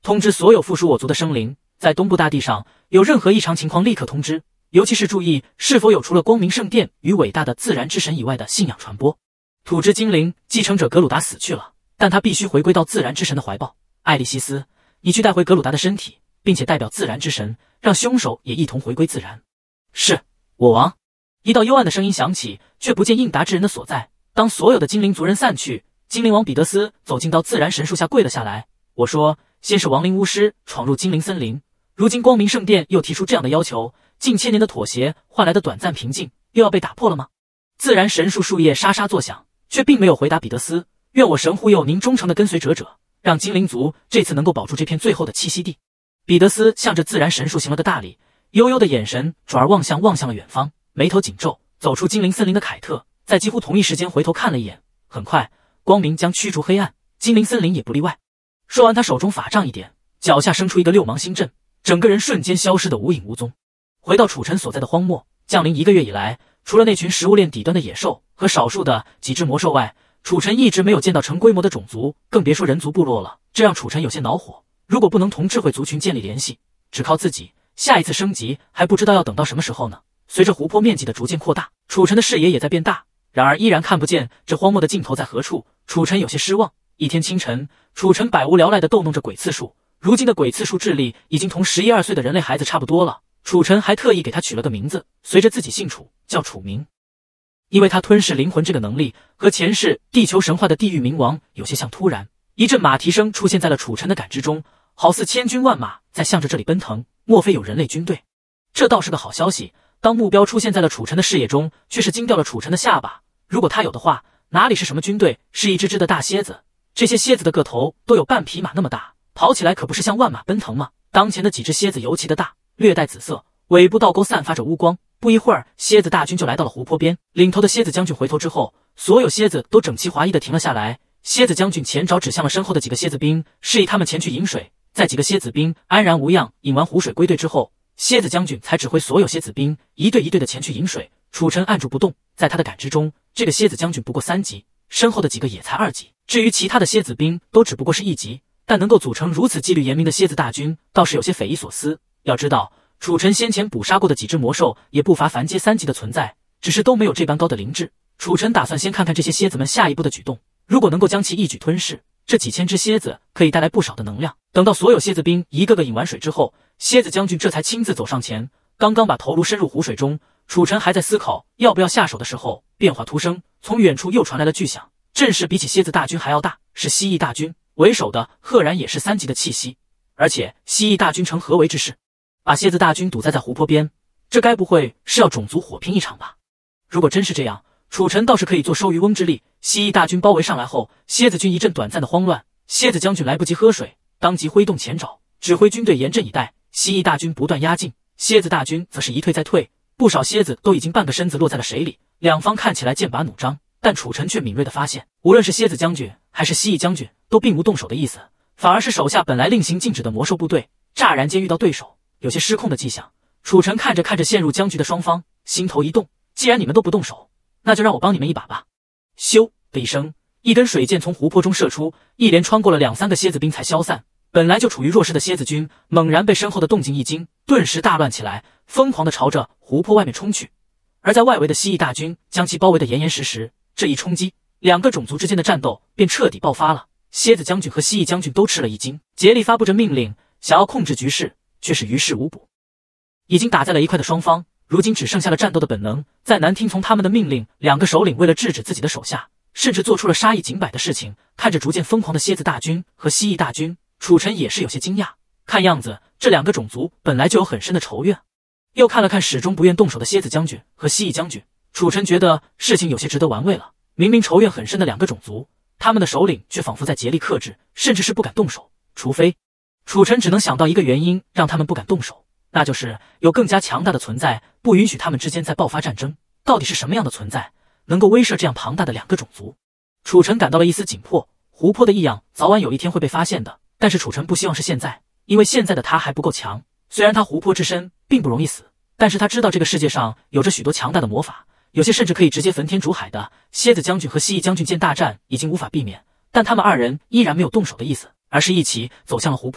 通知所有附属我族的生灵，在东部大地上有任何异常情况立刻通知，尤其是注意是否有除了光明圣殿与伟大的自然之神以外的信仰传播。土之精灵继承者格鲁达死去了，但他必须回归到自然之神的怀抱。艾利西斯，你去带回格鲁达的身体，并且代表自然之神，让凶手也一同回归自然。是，我王。一道幽暗的声音响起，却不见应答之人的所在。当所有的精灵族人散去，精灵王彼得斯走进到自然神树下跪了下来。我说，先是亡灵巫师闯入精灵森林，如今光明圣殿又提出这样的要求，近千年的妥协换来的短暂平静又要被打破了吗？自然神树树叶沙沙作响，却并没有回答彼得斯。愿我神护佑您忠诚的跟随者者，让精灵族这次能够保住这片最后的栖息地。彼得斯向着自然神树行了个大礼，悠悠的眼神转而望向望向了远方，眉头紧皱。走出精灵森林的凯特在几乎同一时间回头看了一眼，很快光明将驱逐黑暗，精灵森林也不例外。说完，他手中法杖一点，脚下生出一个六芒星阵，整个人瞬间消失得无影无踪。回到楚尘所在的荒漠，降临一个月以来，除了那群食物链底端的野兽和少数的几只魔兽外，楚尘一直没有见到成规模的种族，更别说人族部落了。这让楚尘有些恼火，如果不能同智慧族群建立联系，只靠自己，下一次升级还不知道要等到什么时候呢。随着湖泊面积的逐渐扩大，楚尘的视野也在变大，然而依然看不见这荒漠的尽头在何处。楚尘有些失望。一天清晨，楚尘百无聊赖地逗弄着鬼刺树。如今的鬼刺树智力已经同十一二岁的人类孩子差不多了，楚尘还特意给他取了个名字，随着自己姓楚，叫楚明。因为他吞噬灵魂这个能力和前世地球神话的地狱冥王有些像。突然一阵马蹄声出现在了楚尘的感知中，好似千军万马在向着这里奔腾。莫非有人类军队？这倒是个好消息。当目标出现在了楚尘的视野中，却是惊掉了楚尘的下巴。如果他有的话，哪里是什么军队，是一只只的大蝎子。这些蝎子的个头都有半匹马那么大，跑起来可不是像万马奔腾吗？当前的几只蝎子尤其的大，略带紫色，尾部倒钩散发着乌光。不一会儿，蝎子大军就来到了湖泊边。领头的蝎子将军回头之后，所有蝎子都整齐划一地停了下来。蝎子将军前爪指向了身后的几个蝎子兵，示意他们前去饮水。在几个蝎子兵安然无恙饮完湖水归队之后，蝎子将军才指挥所有蝎子兵一队一队的前去饮水。楚尘按住不动，在他的感知中，这个蝎子将军不过三级，身后的几个也才二级。至于其他的蝎子兵，都只不过是一级。但能够组成如此纪律严明的蝎子大军，倒是有些匪夷所思。要知道，楚尘先前捕杀过的几只魔兽，也不乏凡阶三级的存在，只是都没有这般高的灵智。楚尘打算先看看这些蝎子们下一步的举动，如果能够将其一举吞噬，这几千只蝎子可以带来不少的能量。等到所有蝎子兵一个个饮完水之后，蝎子将军这才亲自走上前，刚刚把头颅伸入湖水中，楚尘还在思考要不要下手的时候，变化突生，从远处又传来了巨响，阵势比起蝎子大军还要大，是蜥蜴大军，为首的赫然也是三级的气息。而且蜥蜴大军成何为之势？把蝎子大军堵在在湖泊边，这该不会是要种族火拼一场吧？如果真是这样，楚尘倒是可以做收渔翁之利。蜥蜴大军包围上来后，蝎子军一阵短暂的慌乱，蝎子将军来不及喝水，当即挥动前爪，指挥军队严阵以待。蜥蜴大军不断压境，蝎子大军则是一退再退，不少蝎子都已经半个身子落在了水里，两方看起来剑拔弩张。但楚尘却敏锐地发现，无论是蝎子将军还是蜥蜴将军，都并无动手的意思，反而是手下本来令行禁止的魔兽部队，乍然间遇到对手，有些失控的迹象。楚尘看着看着陷入僵局的双方，心头一动，既然你们都不动手，那就让我帮你们一把吧。咻的一声，一根水箭从湖泊中射出，一连穿过了两三个蝎子兵才消散。本来就处于弱势的蝎子军猛然被身后的动静一惊，顿时大乱起来，疯狂地朝着湖泊外面冲去。而在外围的蜥蜴大军将其包围得严严实实，这一冲击，两个种族之间的战斗便彻底爆发了。蝎子将军和蜥蜴将军都吃了一惊，竭力发布着命令，想要控制局势，却是于事无补。已经打在了一块的双方，如今只剩下了战斗的本能。再难听从他们的命令，两个首领为了制止自己的手下，甚至做出了杀意儆百的事情。看着逐渐疯狂的蝎子大军和蜥蜴大军，楚尘也是有些惊讶。看样子这两个种族本来就有很深的仇怨。又看了看始终不愿动手的蝎子将军和蜥蜴将军，楚尘觉得事情有些值得玩味了。明明仇怨很深的两个种族，他们的首领却仿佛在竭力克制，甚至是不敢动手。除非……楚尘只能想到一个原因让他们不敢动手，那就是有更加强大的存在不允许他们之间再爆发战争。到底是什么样的存在能够威慑这样庞大的两个种族？楚尘感到了一丝紧迫。湖泊的异样早晚有一天会被发现的，但是楚尘不希望是现在，因为现在的他还不够强。虽然他湖泊之身并不容易死，但是他知道这个世界上有着许多强大的魔法，有些甚至可以直接焚天煮海的。蝎子将军和蜥蜴将军见大战已经无法避免，但他们二人依然没有动手的意思，而是一起走向了湖泊。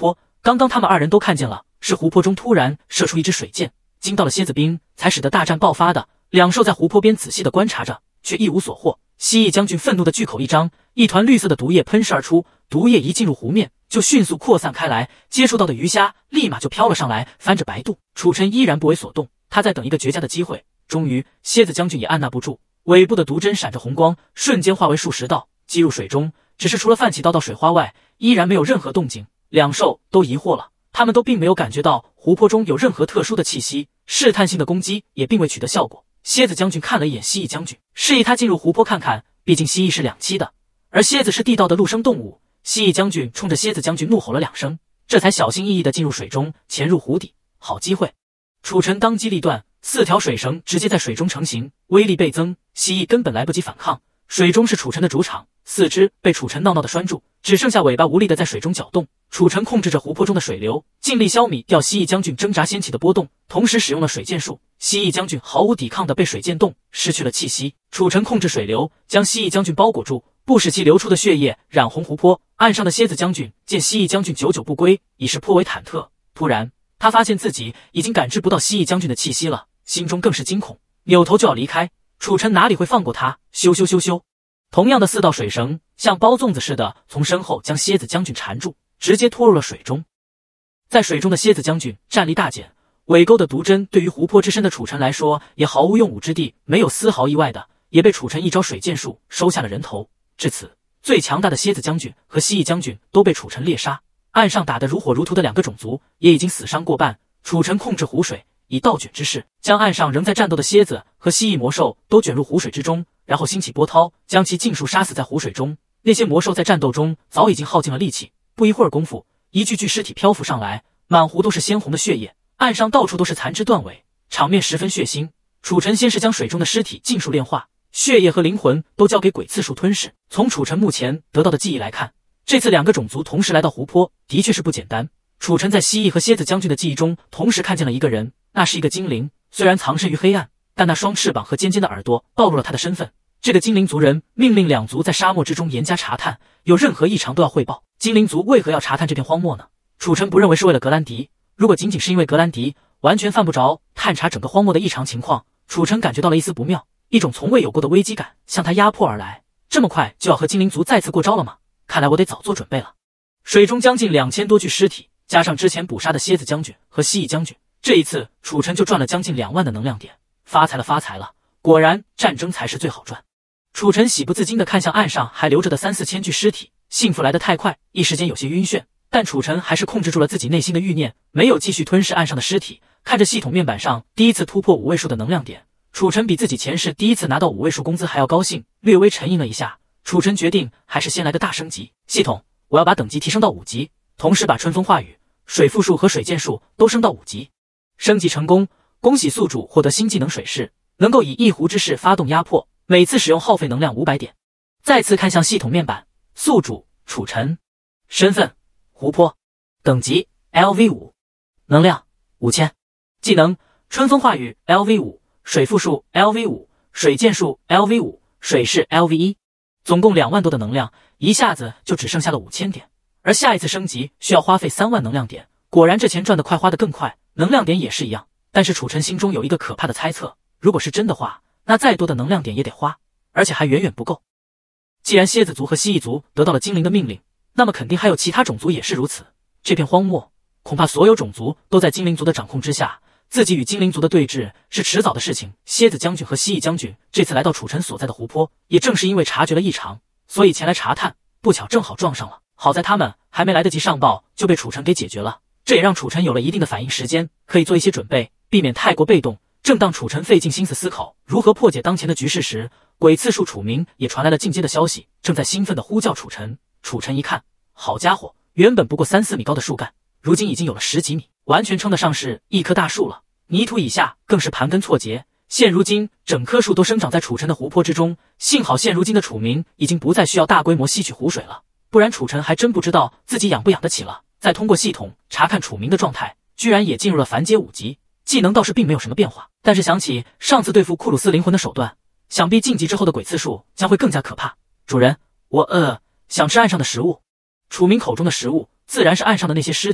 刚刚他们二人都看见了，是湖泊中突然射出一支水箭，惊到了蝎子兵，才使得大战爆发的。两兽在湖泊边仔细地观察着，却一无所获。蜥蜴将军愤怒的巨口一张，一团绿色的毒液喷射而出，毒液一进入湖面，就迅速扩散开来，接触到的鱼虾立马就飘了上来，翻着白肚。楚尘依然不为所动，他在等一个绝佳的机会。终于，蝎子将军也按捺不住，尾部的毒针闪着红光，瞬间化为数十道，击入水中。只是除了泛起道道水花外，依然没有任何动静。两兽都疑惑了，他们都并没有感觉到湖泊中有任何特殊的气息，试探性的攻击也并未取得效果。蝎子将军看了一眼蜥蜴将军，示意他进入湖泊看看，毕竟蜥蜴是两栖的，而蝎子是地道的陆生动物。蜥蜴将军冲着蝎子将军怒吼了两声，这才小心翼翼地进入水中，潜入湖底。好机会！楚尘当机立断，四条水绳直接在水中成型，威力倍增。蜥蜴根本来不及反抗，水中是楚尘的主场，四肢被楚尘闹闹地拴住，只剩下尾巴无力地在水中搅动。楚尘控制着湖泊中的水流，尽力消弭掉蜥蜴将军挣扎掀起的波动，同时使用了水箭术。蜥蜴将军毫无抵抗地被水箭动，失去了气息。楚尘控制水流，将蜥蜴将军包裹住，不使其流出的血液染红湖泊。岸上的蝎子将军见蜥蜴将军久久不归，已是颇为忐忑。突然，他发现自己已经感知不到蜥蜴将军的气息了，心中更是惊恐，扭头就要离开。楚尘哪里会放过他？咻咻咻咻！同样的四道水绳像包粽子似的从身后将蝎子将军缠住，直接拖入了水中。在水中的蝎子将军战力大减，尾钩的毒针对于湖泊之深的楚尘来说也毫无用武之地，没有丝毫意外的也被楚尘一招水箭术收下了人头。至此，最强大的蝎子将军和蜥蜴将军都被楚尘猎杀，岸上打得如火如荼的两个种族也已经死伤过半。楚尘控制湖水，以倒卷之势将岸上仍在战斗的蝎子和蜥蜴魔兽都卷入湖水之中，然后兴起波涛，将其尽数杀死在湖水中。那些魔兽在战斗中早已经耗尽了力气，不一会儿功夫，一具具尸体漂浮上来，满湖都是鲜红的血液，岸上到处都是残肢断尾，场面十分血腥。楚尘先是将水中的尸体尽数炼化，血液和灵魂都交给鬼刺术吞噬。从楚尘目前得到的记忆来看，这次两个种族同时来到湖泊，的确是不简单。楚尘在蜥蜴和蝎子将军的记忆中同时看见了一个人，那是一个精灵，虽然藏身于黑暗，但那双翅膀和尖尖的耳朵暴露了他的身份。这个精灵族人命令两族在沙漠之中严加查探，有任何异常都要汇报。精灵族为何要查探这片荒漠呢？楚尘不认为是为了格兰迪，如果仅仅是因为格兰迪，完全犯不着探查整个荒漠的异常情况。楚尘感觉到了一丝不妙，一种从未有过的危机感向他压迫而来。这么快就要和精灵族再次过招了吗？看来我得早做准备了。水中将近两千多具尸体，加上之前捕杀的蝎子将军和蜥蜴将军，这一次楚尘就赚了将近两万的能量点，发财了发财了！果然战争才是最好赚。楚尘喜不自禁地看向岸上还留着的三四千具尸体，幸福来得太快，一时间有些晕眩。但楚尘还是控制住了自己内心的欲念，没有继续吞噬岸上的尸体。看着系统面板上第一次突破五位数的能量点，楚尘比自己前世第一次拿到五位数工资还要高兴，略微沉吟了一下，楚尘决定还是先来个大升级。系统，我要把等级提升到五级，同时把春风化雨、水复术和水剑术都升到五级。升级成功，恭喜宿主获得新技能水势，能够以一湖之势发动压迫，每次使用耗费能量五百点。再次看向系统面板，宿主楚尘，身份湖泊，等级 L V 五， 能量五千，技能春风化雨 L V 五， 水复术 L V 五， 水剑术 L V 五， 水势 L V 一， 总共两万多的能量，一下子就只剩下了五千点。而下一次升级需要花费三万能量点，果然这钱赚得快，花得更快，能量点也是一样。但是楚尘心中有一个可怕的猜测，如果是真的话，那再多的能量点也得花，而且还远远不够。既然蝎子族和蜥蜴族得到了精灵的命令，那么肯定还有其他种族也是如此。这片荒漠恐怕所有种族都在精灵族的掌控之下，自己与精灵族的对峙是迟早的事情。蝎子将军和蜥蜴将军这次来到楚尘所在的湖泊，也正是因为察觉了异常，所以前来查探，不巧正好撞上了。好在他们还没来得及上报，就被楚尘给解决了，这也让楚尘有了一定的反应时间，可以做一些准备，避免太过被动。正当楚尘费尽心思思考如何破解当前的局势时，鬼刺术楚明也传来了进阶的消息，正在兴奋地呼叫楚尘。楚尘一看，好家伙，原本不过三四米高的树干，如今已经有了十几米，完全称得上是一棵大树了。泥土以下更是盘根错节，现如今整棵树都生长在楚尘的湖泊之中。幸好现如今的楚明已经不再需要大规模吸取湖水了，不然楚尘还真不知道自己养不养得起了。再通过系统查看楚明的状态，居然也进入了凡阶五级，技能倒是并没有什么变化，但是想起上次对付库鲁斯灵魂的手段，想必晋级之后的鬼刺术将会更加可怕。主人，我呃想吃岸上的食物。楚明口中的食物自然是岸上的那些尸体，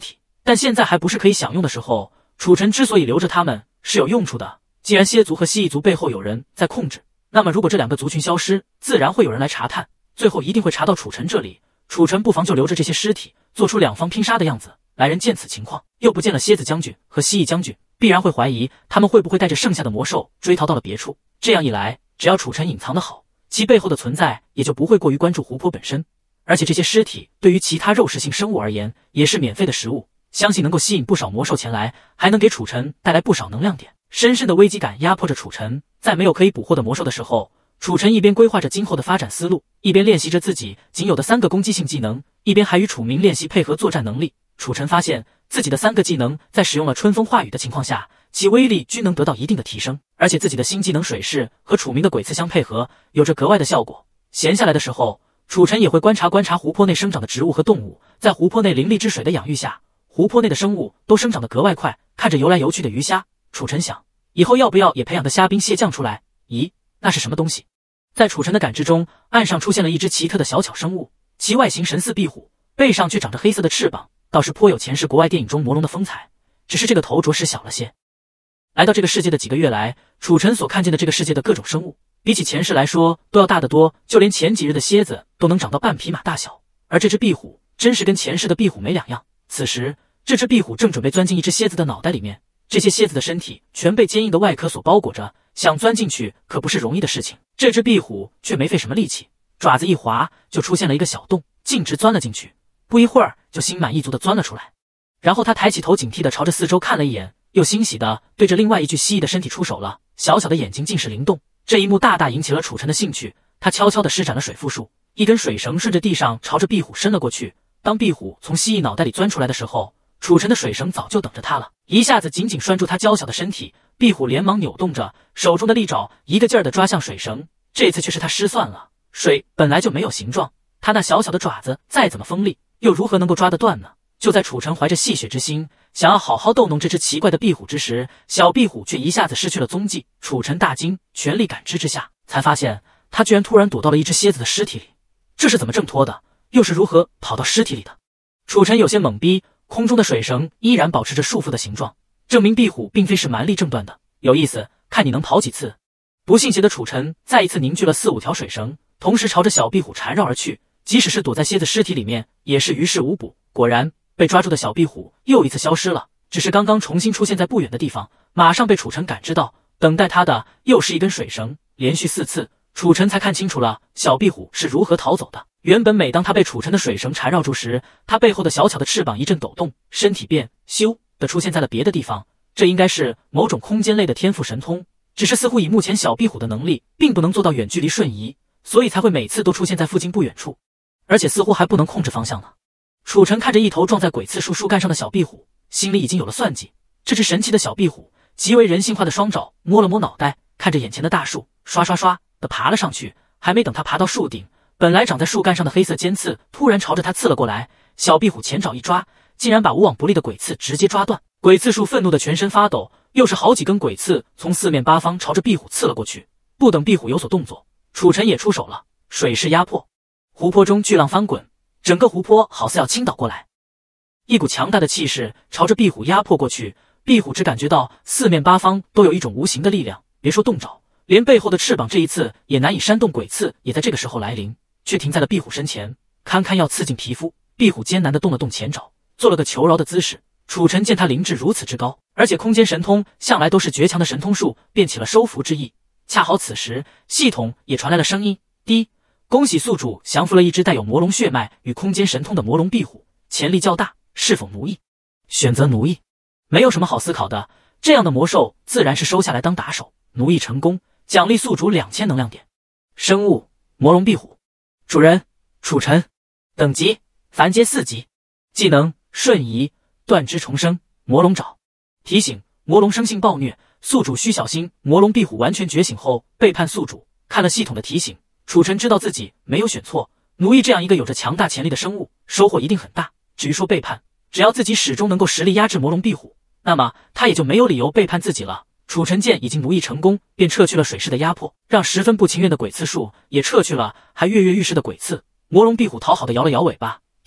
但现在还不是可以享用的时候。楚尘之所以留着他们是有用处的，既然蝎族和蜥蜴族背后有人在控制，那么如果这两个族群消失，自然会有人来查探，最后一定会查到楚尘这里。楚尘不妨就留着这些尸体，做出两方拼杀的样子。来人见此情况，又不见了蝎子将军和蜥蜴将军，必然会怀疑他们会不会带着剩下的魔兽追逃到了别处。这样一来，只要楚尘隐藏得好，其背后的存在也就不会过于关注湖泊本身。而且这些尸体对于其他肉食性生物而言，也是免费的食物，相信能够吸引不少魔兽前来，还能给楚尘带来不少能量点。深深的危机感压迫着楚尘，在没有可以捕获的魔兽的时候，楚尘一边规划着今后的发展思路，一边练习着自己仅有的三个攻击性技能，一边还与楚明练习配合作战能力。楚尘发现自己的三个技能在使用了春风化雨的情况下，其威力均能得到一定的提升，而且自己的新技能水势和楚明的鬼刺相配合，有着格外的效果。闲下来的时候，楚尘也会观察观察湖泊内生长的植物和动物，在湖泊内灵力之水的养育下，湖泊内的生物都生长得格外快。看着游来游去的鱼虾，楚尘想，以后要不要也培养个虾兵蟹将出来？咦，那是什么东西？在楚尘的感知中，岸上出现了一只奇特的小巧生物，其外形神似壁虎，背上却长着黑色的翅膀，倒是颇有前世国外电影中魔龙的风采，只是这个头着实小了些。来到这个世界的几个月来，楚尘所看见的这个世界的各种生物，比起前世来说都要大得多，就连前几日的蝎子都能长到半匹马大小，而这只壁虎真是跟前世的壁虎没两样。此时，这只壁虎正准备钻进一只蝎子的脑袋里面，这些蝎子的身体全被坚硬的外壳所包裹着，想钻进去可不是容易的事情。这只壁虎却没费什么力气，爪子一划就出现了一个小洞，径直钻了进去，不一会儿就心满意足地钻了出来。然后他抬起头，警惕地朝着四周看了一眼，又欣喜地对着另外一具蜥蜴的身体出手了，小小的眼睛尽是灵动。这一幕大大引起了楚尘的兴趣，他悄悄地施展了水缚术，一根水绳顺着地上朝着壁虎伸了过去。当壁虎从蜥蜴脑袋里钻出来的时候，楚尘的水绳早就等着他了，一下子紧紧拴住他娇小的身体。壁虎连忙扭动着手中的利爪，一个劲儿地抓向水绳，这次却是他失算了，水本来就没有形状，他那小小的爪子再怎么锋利，又如何能够抓得断呢？就在楚尘怀着戏谑之心，想要好好逗弄这只奇怪的壁虎之时，小壁虎却一下子失去了踪迹。楚尘大惊，全力感知之下，才发现他居然突然躲到了一只蝎子的尸体里，这是怎么挣脱的？又是如何跑到尸体里的？楚尘有些懵逼，空中的水绳依然保持着束缚的形状，证明壁虎并非是蛮力挣断的。有意思，看你能跑几次。不信邪的楚尘再一次凝聚了四五条水绳，同时朝着小壁虎缠绕而去。即使是躲在蝎子尸体里面，也是于事无补。果然，被抓住的小壁虎又一次消失了，只是刚刚重新出现在不远的地方，马上被楚尘感知到。等待他的又是一根水绳，连续四次，楚尘才看清楚了小壁虎是如何逃走的。原本每当他被楚尘的水绳缠绕住时，他背后的小巧的翅膀一阵抖动，身体便咻的出现在了别的地方。这应该是某种空间类的天赋神通，只是似乎以目前小壁虎的能力，并不能做到远距离瞬移，所以才会每次都出现在附近不远处，而且似乎还不能控制方向呢。楚尘看着一头撞在鬼刺树树干上的小壁虎，心里已经有了算计。这只神奇的小壁虎极为人性化的双爪摸了摸脑袋，看着眼前的大树，刷刷刷的爬了上去。还没等他爬到树顶，本来长在树干上的黑色尖刺突然朝着他刺了过来，小壁虎前爪一抓，竟然把无往不利的鬼刺直接抓断。鬼刺树愤怒的全身发抖，又是好几根鬼刺从四面八方朝着壁虎刺了过去。不等壁虎有所动作，楚尘也出手了，水势压迫，湖泊中巨浪翻滚，整个湖泊好似要倾倒过来，一股强大的气势朝着壁虎压迫过去。壁虎只感觉到四面八方都有一种无形的力量，别说动爪，连背后的翅膀这一次也难以煽动。鬼刺也在这个时候来临，却停在了壁虎身前，堪堪要刺进皮肤。壁虎艰难地动了动前爪，做了个求饶的姿势。楚尘见他灵智如此之高，而且空间神通向来都是绝强的神通术，便起了收服之意。恰好此时系统也传来了声音：滴，恭喜宿主降服了一只带有魔龙血脉与空间神通的魔龙壁虎，潜力较大，是否奴役？选择奴役。没有什么好思考的，这样的魔兽自然是收下来当打手。奴役成功，奖励宿主两千能量点。生物：魔龙壁虎。主人：楚尘。等级：凡阶四级。技能：瞬移、断肢重生、魔龙爪。提醒：魔龙生性暴虐，宿主需小心。魔龙壁虎完全觉醒后背叛宿主。看了系统的提醒，楚尘知道自己没有选错，奴役这样一个有着强大潜力的生物，收获一定很大。至于说背叛，只要自己始终能够实力压制魔龙壁虎，那么他也就没有理由背叛自己了。楚尘见已经奴役成功，便撤去了水势的压迫，让十分不情愿的鬼刺树也撤去了还跃跃欲试的鬼刺。魔龙壁虎讨好的摇了摇尾巴，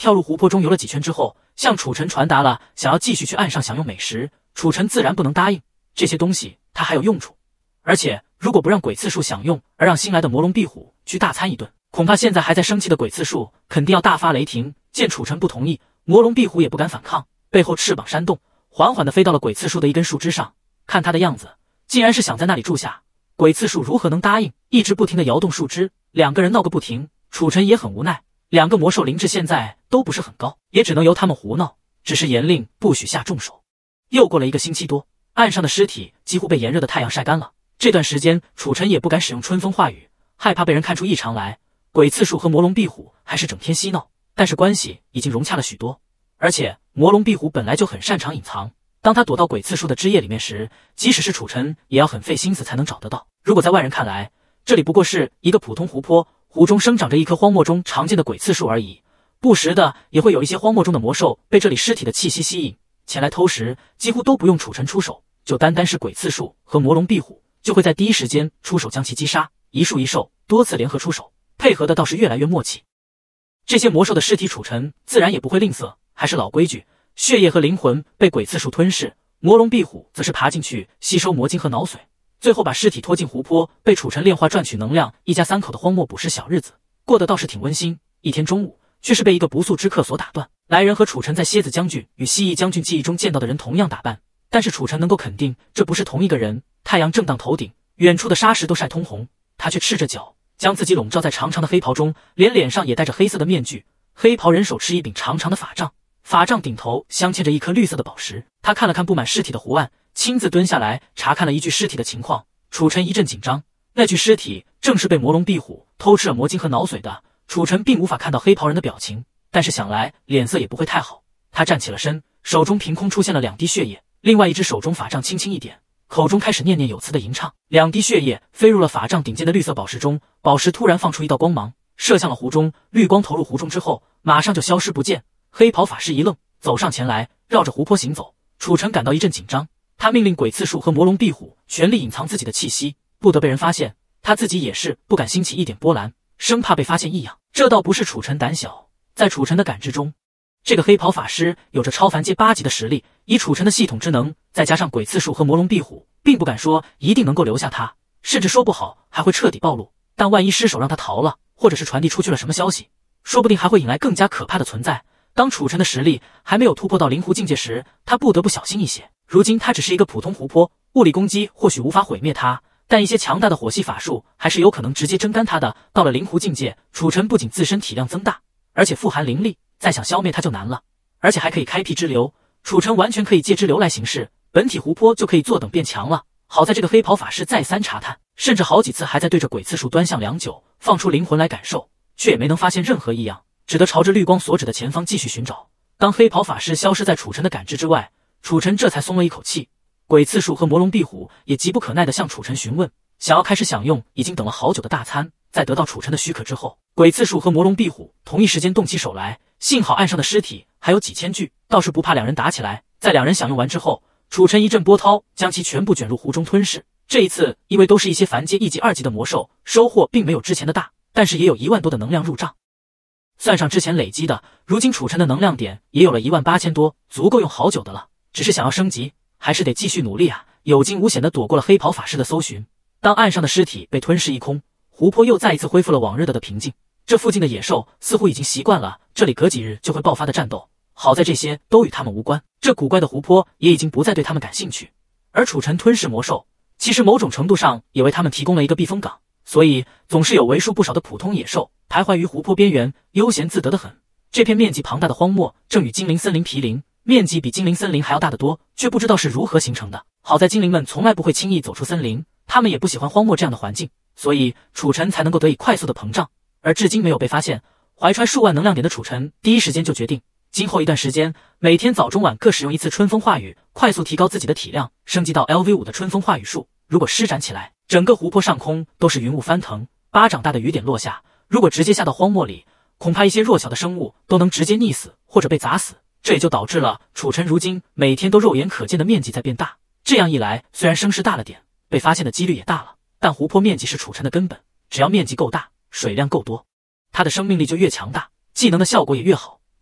跳入湖泊中游了几圈之后，向楚尘传达了想要继续去岸上享用美食。楚尘自然不能答应，这些东西他还有用处，而且如果不让鬼刺树享用，而让新来的魔龙壁虎去大餐一顿，恐怕现在还在生气的鬼刺树肯定要大发雷霆。见楚尘不同意，魔龙壁虎也不敢反抗，背后翅膀扇动，缓缓地飞到了鬼刺树的一根树枝上。看他的样子，竟然是想在那里住下。鬼刺树如何能答应？一直不停地摇动树枝，两个人闹个不停。楚尘也很无奈，两个魔兽灵智现在都不是很高，也只能由他们胡闹，只是严令不许下重手。又过了一个星期多，岸上的尸体几乎被炎热的太阳晒干了。这段时间，楚尘也不敢使用春风化雨，害怕被人看出异常来。鬼刺树和魔龙壁虎还是整天嬉闹，但是关系已经融洽了许多。而且魔龙壁虎本来就很擅长隐藏，当他躲到鬼刺树的枝叶里面时，即使是楚尘也要很费心思才能找得到。如果在外人看来，这里不过是一个普通湖泊，湖中生长着一棵荒漠中常见的鬼刺树而已，不时的也会有一些荒漠中的魔兽被这里尸体的气息吸引前来偷食，几乎都不用楚尘出手，就单单是鬼刺树和魔龙壁虎就会在第一时间出手将其击杀。一树一兽多次联合出手，配合的倒是越来越默契。这些魔兽的尸体楚尘自然也不会吝啬，还是老规矩，血液和灵魂被鬼刺树吞噬，魔龙壁虎则是爬进去吸收魔晶和脑髓，最后把尸体拖进湖泊，被楚尘炼化赚取能量。一家三口的荒漠捕食小日子过得倒是挺温馨。一天中午，却是被一个不速之客所打断。来人和楚尘在蝎子将军与蜥蜴将军记忆中见到的人同样打扮，但是楚尘能够肯定这不是同一个人。太阳正当头顶，远处的沙石都晒通红，他却赤着脚将自己笼罩在长长的黑袍中，连脸上也戴着黑色的面具。黑袍人手持一柄长长的法杖，法杖顶头镶嵌着一颗绿色的宝石。他看了看布满尸体的湖岸，亲自蹲下来查看了一具尸体的情况。楚尘一阵紧张，那具尸体正是被魔龙壁虎偷吃了魔晶和脑髓的。楚尘并无法看到黑袍人的表情，但是想来脸色也不会太好。他站起了身，手中凭空出现了两滴血液，另外一只手中法杖轻轻一点，口中开始念念有词的吟唱。两滴血液飞入了法杖顶尖的绿色宝石中，宝石突然放出一道光芒，射向了湖中。绿光投入湖中之后，马上就消失不见。黑袍法师一愣，走上前来，绕着湖泊行走。楚尘感到一阵紧张，他命令鬼刺树和魔龙壁虎全力隐藏自己的气息，不得被人发现。他自己也是不敢兴起一点波澜，生怕被发现异样。这倒不是楚尘胆小，在楚尘的感知中，这个黑袍法师有着超凡阶八级的实力，以楚尘的系统之能，再加上鬼刺树和魔龙壁虎，并不敢说一定能够留下他，甚至说不好还会彻底暴露。但万一失手让他逃了，或者是传递出去了什么消息，说不定还会引来更加可怕的存在。当楚尘的实力还没有突破到灵狐境界时，他不得不小心一些。如今他只是一个普通湖泊，物理攻击或许无法毁灭他，但一些强大的火系法术还是有可能直接蒸干他的。到了灵狐境界，楚尘不仅自身体量增大，而且富含灵力，再想消灭他就难了。而且还可以开辟支流，楚尘完全可以借支流来行事，本体湖泊就可以坐等变强了。好在这个黑袍法师再三查探，甚至好几次还在对着鬼刺树端详良久，放出灵魂来感受，却也没能发现任何异样，只得朝着绿光所指的前方继续寻找。当黑袍法师消失在楚尘的感知之外，楚尘这才松了一口气。鬼刺树和魔龙壁虎也急不可耐地向楚尘询问，想要开始享用已经等了好久的大餐。在得到楚尘的许可之后，鬼刺树和魔龙壁虎同一时间动起手来。幸好岸上的尸体还有几千具，倒是不怕两人打起来。在两人享用完之后，楚尘一阵波涛将其全部卷入湖中吞噬。这一次因为都是一些凡阶一级二级的魔兽，收获并没有之前的大，但是也有一万多的能量入账，算上之前累积的，如今楚尘的能量点也有了一万八千多，足够用好久的了。只是想要升级，还是得继续努力啊！有惊无险地躲过了黑袍法师的搜寻。当岸上的尸体被吞噬一空，湖泊又再一次恢复了往日的的平静。这附近的野兽似乎已经习惯了这里隔几日就会爆发的战斗，好在这些都与他们无关。这古怪的湖泊也已经不再对他们感兴趣，而楚尘吞噬魔兽，其实某种程度上也为他们提供了一个避风港，所以总是有为数不少的普通野兽徘徊于湖泊边缘，悠闲自得得很。这片面积庞大的荒漠正与精灵森林毗邻，面积比精灵森林还要大得多，却不知道是如何形成的。好在精灵们从来不会轻易走出森林，他们也不喜欢荒漠这样的环境，所以楚尘才能够得以快速的膨胀，而至今没有被发现。怀揣数万能量点的楚尘第一时间就决定，今后一段时间每天早中晚各使用一次春风化雨，快速提高自己的体量，升级到 L V 五 的春风化雨术。如果施展起来，整个湖泊上空都是云雾翻腾，巴掌大的雨点落下，如果直接下到荒漠里，恐怕一些弱小的生物都能直接溺死或者被砸死。这也就导致了楚尘如今每天都肉眼可见的面积在变大。这样一来，虽然声势大了点，被发现的几率也大了，但湖泊面积是楚尘的根本，只要面积够大，水量够多，他的生命力就越强大，技能的效果也越好。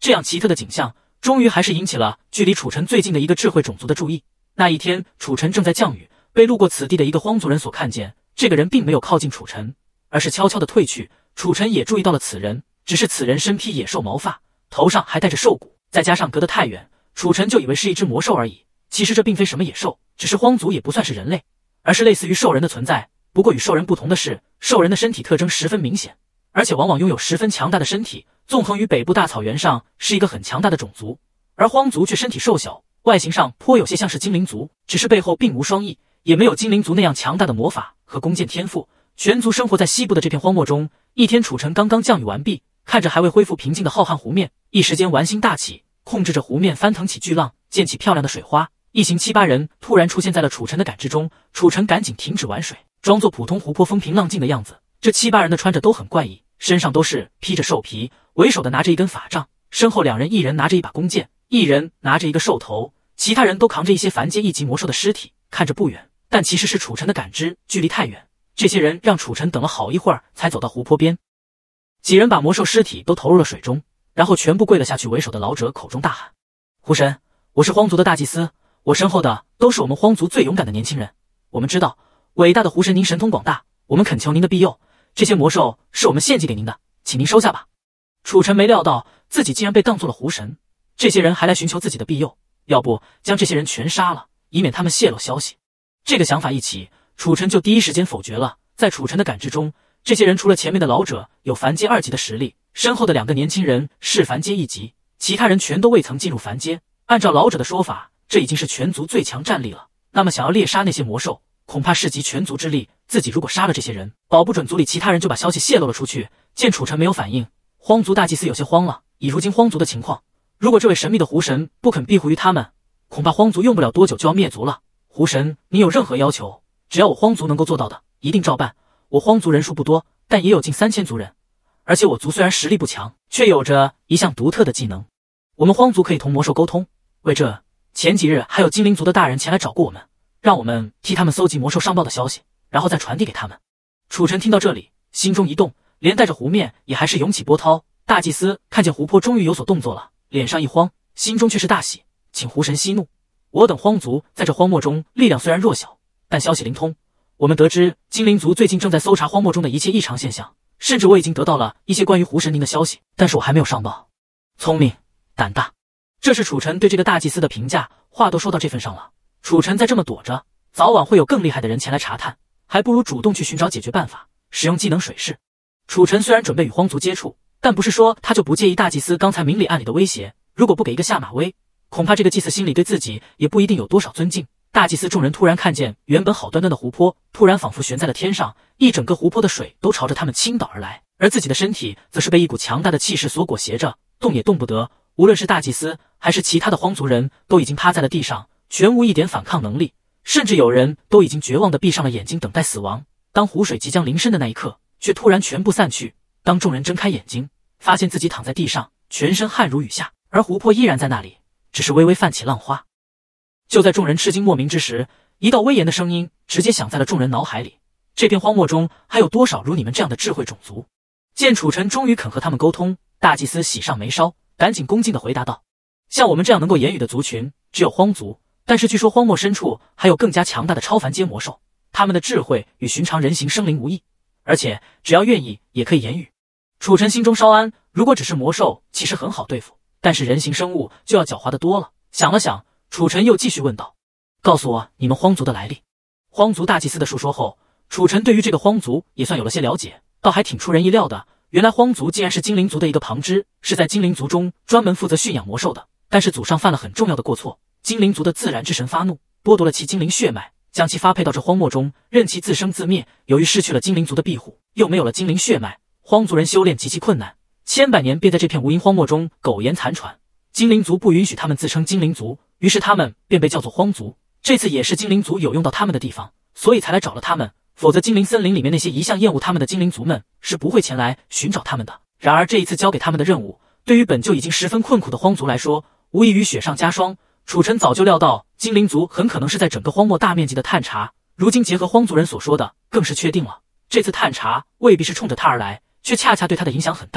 这样奇特的景象，终于还是引起了距离楚尘最近的一个智慧种族的注意。那一天，楚尘正在降雨，被路过此地的一个荒族人所看见。这个人并没有靠近楚尘，而是悄悄地退去。楚尘也注意到了此人，只是此人身披野兽毛发，头上还戴着兽骨，再加上隔得太远，楚尘就以为是一只魔兽而已。其实这并非什么野兽，只是荒族，也不算是人类，而是类似于兽人的存在。不过与兽人不同的是，兽人的身体特征十分明显，而且往往拥有十分强大的身体，纵横于北部大草原上，是一个很强大的种族。而荒族却身体瘦小，外形上颇有些像是精灵族，只是背后并无双翼，也没有精灵族那样强大的魔法和弓箭天赋。全族生活在西部的这片荒漠中。一天，楚尘刚刚降雨完毕，看着还未恢复平静的浩瀚湖面，一时间玩心大起，控制着湖面翻腾起巨浪，溅起漂亮的水花。一行七八人突然出现在了楚尘的感知中，楚尘赶紧停止玩水，装作普通湖泊风平浪静的样子。这七八人的穿着都很怪异，身上都是披着兽皮，为首的拿着一根法杖，身后两人一人拿着一把弓箭，一人拿着一个兽头，其他人都扛着一些凡阶一级魔兽的尸体。看着不远，但其实是楚尘的感知距离太远，这些人让楚尘等了好一会儿才走到湖泊边。几人把魔兽尸体都投入了水中，然后全部跪了下去。为首的老者口中大喊：湖神，我是荒族的大祭司，我身后的都是我们荒族最勇敢的年轻人。我们知道伟大的湖神您神通广大，我们恳求您的庇佑，这些魔兽是我们献祭给您的，请您收下吧。楚尘没料到自己竟然被当作了湖神，这些人还来寻求自己的庇佑，要不将这些人全杀了，以免他们泄露消息。这个想法一起，楚尘就第一时间否决了。在楚尘的感知中，这些人除了前面的老者有凡阶二级的实力，身后的两个年轻人是凡阶一级，其他人全都未曾进入凡阶。按照老者的说法，这已经是全族最强战力了。那么想要猎杀那些魔兽，恐怕是集全族之力。自己如果杀了这些人，保不准族里其他人就把消息泄露了出去。见楚尘没有反应，荒族大祭司有些慌了。以如今荒族的情况，如果这位神秘的湖神不肯庇护于他们，恐怕荒族用不了多久就要灭族了。湖神，你有任何要求，只要我荒族能够做到的，一定照办。我荒族人数不多，但也有近三千族人，而且我族虽然实力不强，却有着一项独特的技能。我们荒族可以同魔兽沟通。为这，前几日还有精灵族的大人前来找过我们，让我们替他们搜集魔兽上报的消息，然后再传递给他们。楚尘听到这里，心中一动，连带着湖面也还是涌起波涛。大祭司看见湖泊终于有所动作了，脸上一慌，心中却是大喜，请湖神息怒。我等荒族在这荒漠中力量虽然弱小，但消息灵通。我们得知精灵族最近正在搜查荒漠中的一切异常现象，甚至我已经得到了一些关于湖神您的消息，但是我还没有上报。聪明胆大，这是楚尘对这个大祭司的评价。话都说到这份上了，楚尘再这么躲着，早晚会有更厉害的人前来查探，还不如主动去寻找解决办法，使用技能水势。楚尘虽然准备与荒族接触，但不是说他就不介意大祭司刚才明里暗里的威胁，如果不给一个下马威，恐怕这个祭司心里对自己也不一定有多少尊敬。大祭司众人突然看见原本好端端的湖泊，突然仿佛悬在了天上，一整个湖泊的水都朝着他们倾倒而来，而自己的身体则是被一股强大的气势所裹挟着，动也动不得。无论是大祭司还是其他的荒族人，都已经趴在了地上，全无一点反抗能力，甚至有人都已经绝望地闭上了眼睛，等待死亡。当湖水即将临身的那一刻，却突然全部散去。当众人睁开眼睛，发现自己躺在地上，全身汗如雨下，而湖泊依然在那里，只是微微泛起浪花。就在众人吃惊莫名之时，一道威严的声音直接响在了众人脑海里：这片荒漠中还有多少如你们这样的智慧种族？见楚尘终于肯和他们沟通，大祭司喜上眉梢，赶紧恭敬地回答道：像我们这样能够言语的族群只有荒族，但是据说荒漠深处还有更加强大的超凡阶魔兽，他们的智慧与寻常人形生灵无异，而且只要愿意也可以言语。楚尘心中稍安，如果只是魔兽其实很好对付，但是人形生物就要狡猾得多了。想了想，楚尘又继续问道：告诉我你们荒族的来历。荒族大祭司的述说后，楚尘对于这个荒族也算有了些了解，倒还挺出人意料的。原来荒族竟然是精灵族的一个旁支，是在精灵族中专门负责驯养魔兽的。但是祖上犯了很重要的过错，精灵族的自然之神发怒，剥夺了其精灵血脉，将其发配到这荒漠中，任其自生自灭。由于失去了精灵族的庇护，又没有了精灵血脉，荒族人修炼极其困难，千百年便在这片无垠荒漠中苟延残喘。精灵族不允许他们自称精灵族，于是他们便被叫做荒族。这次也是精灵族有用到他们的地方，所以才来找了他们，否则精灵森林里面那些一向厌恶他们的精灵族们是不会前来寻找他们的。然而这一次交给他们的任务，对于本就已经十分困苦的荒族来说，无异于雪上加霜。楚尘早就料到精灵族很可能是在整个荒漠大面积的探查，如今结合荒族人所说的，更是确定了这次探查未必是冲着他而来，却恰恰对他的影响很大。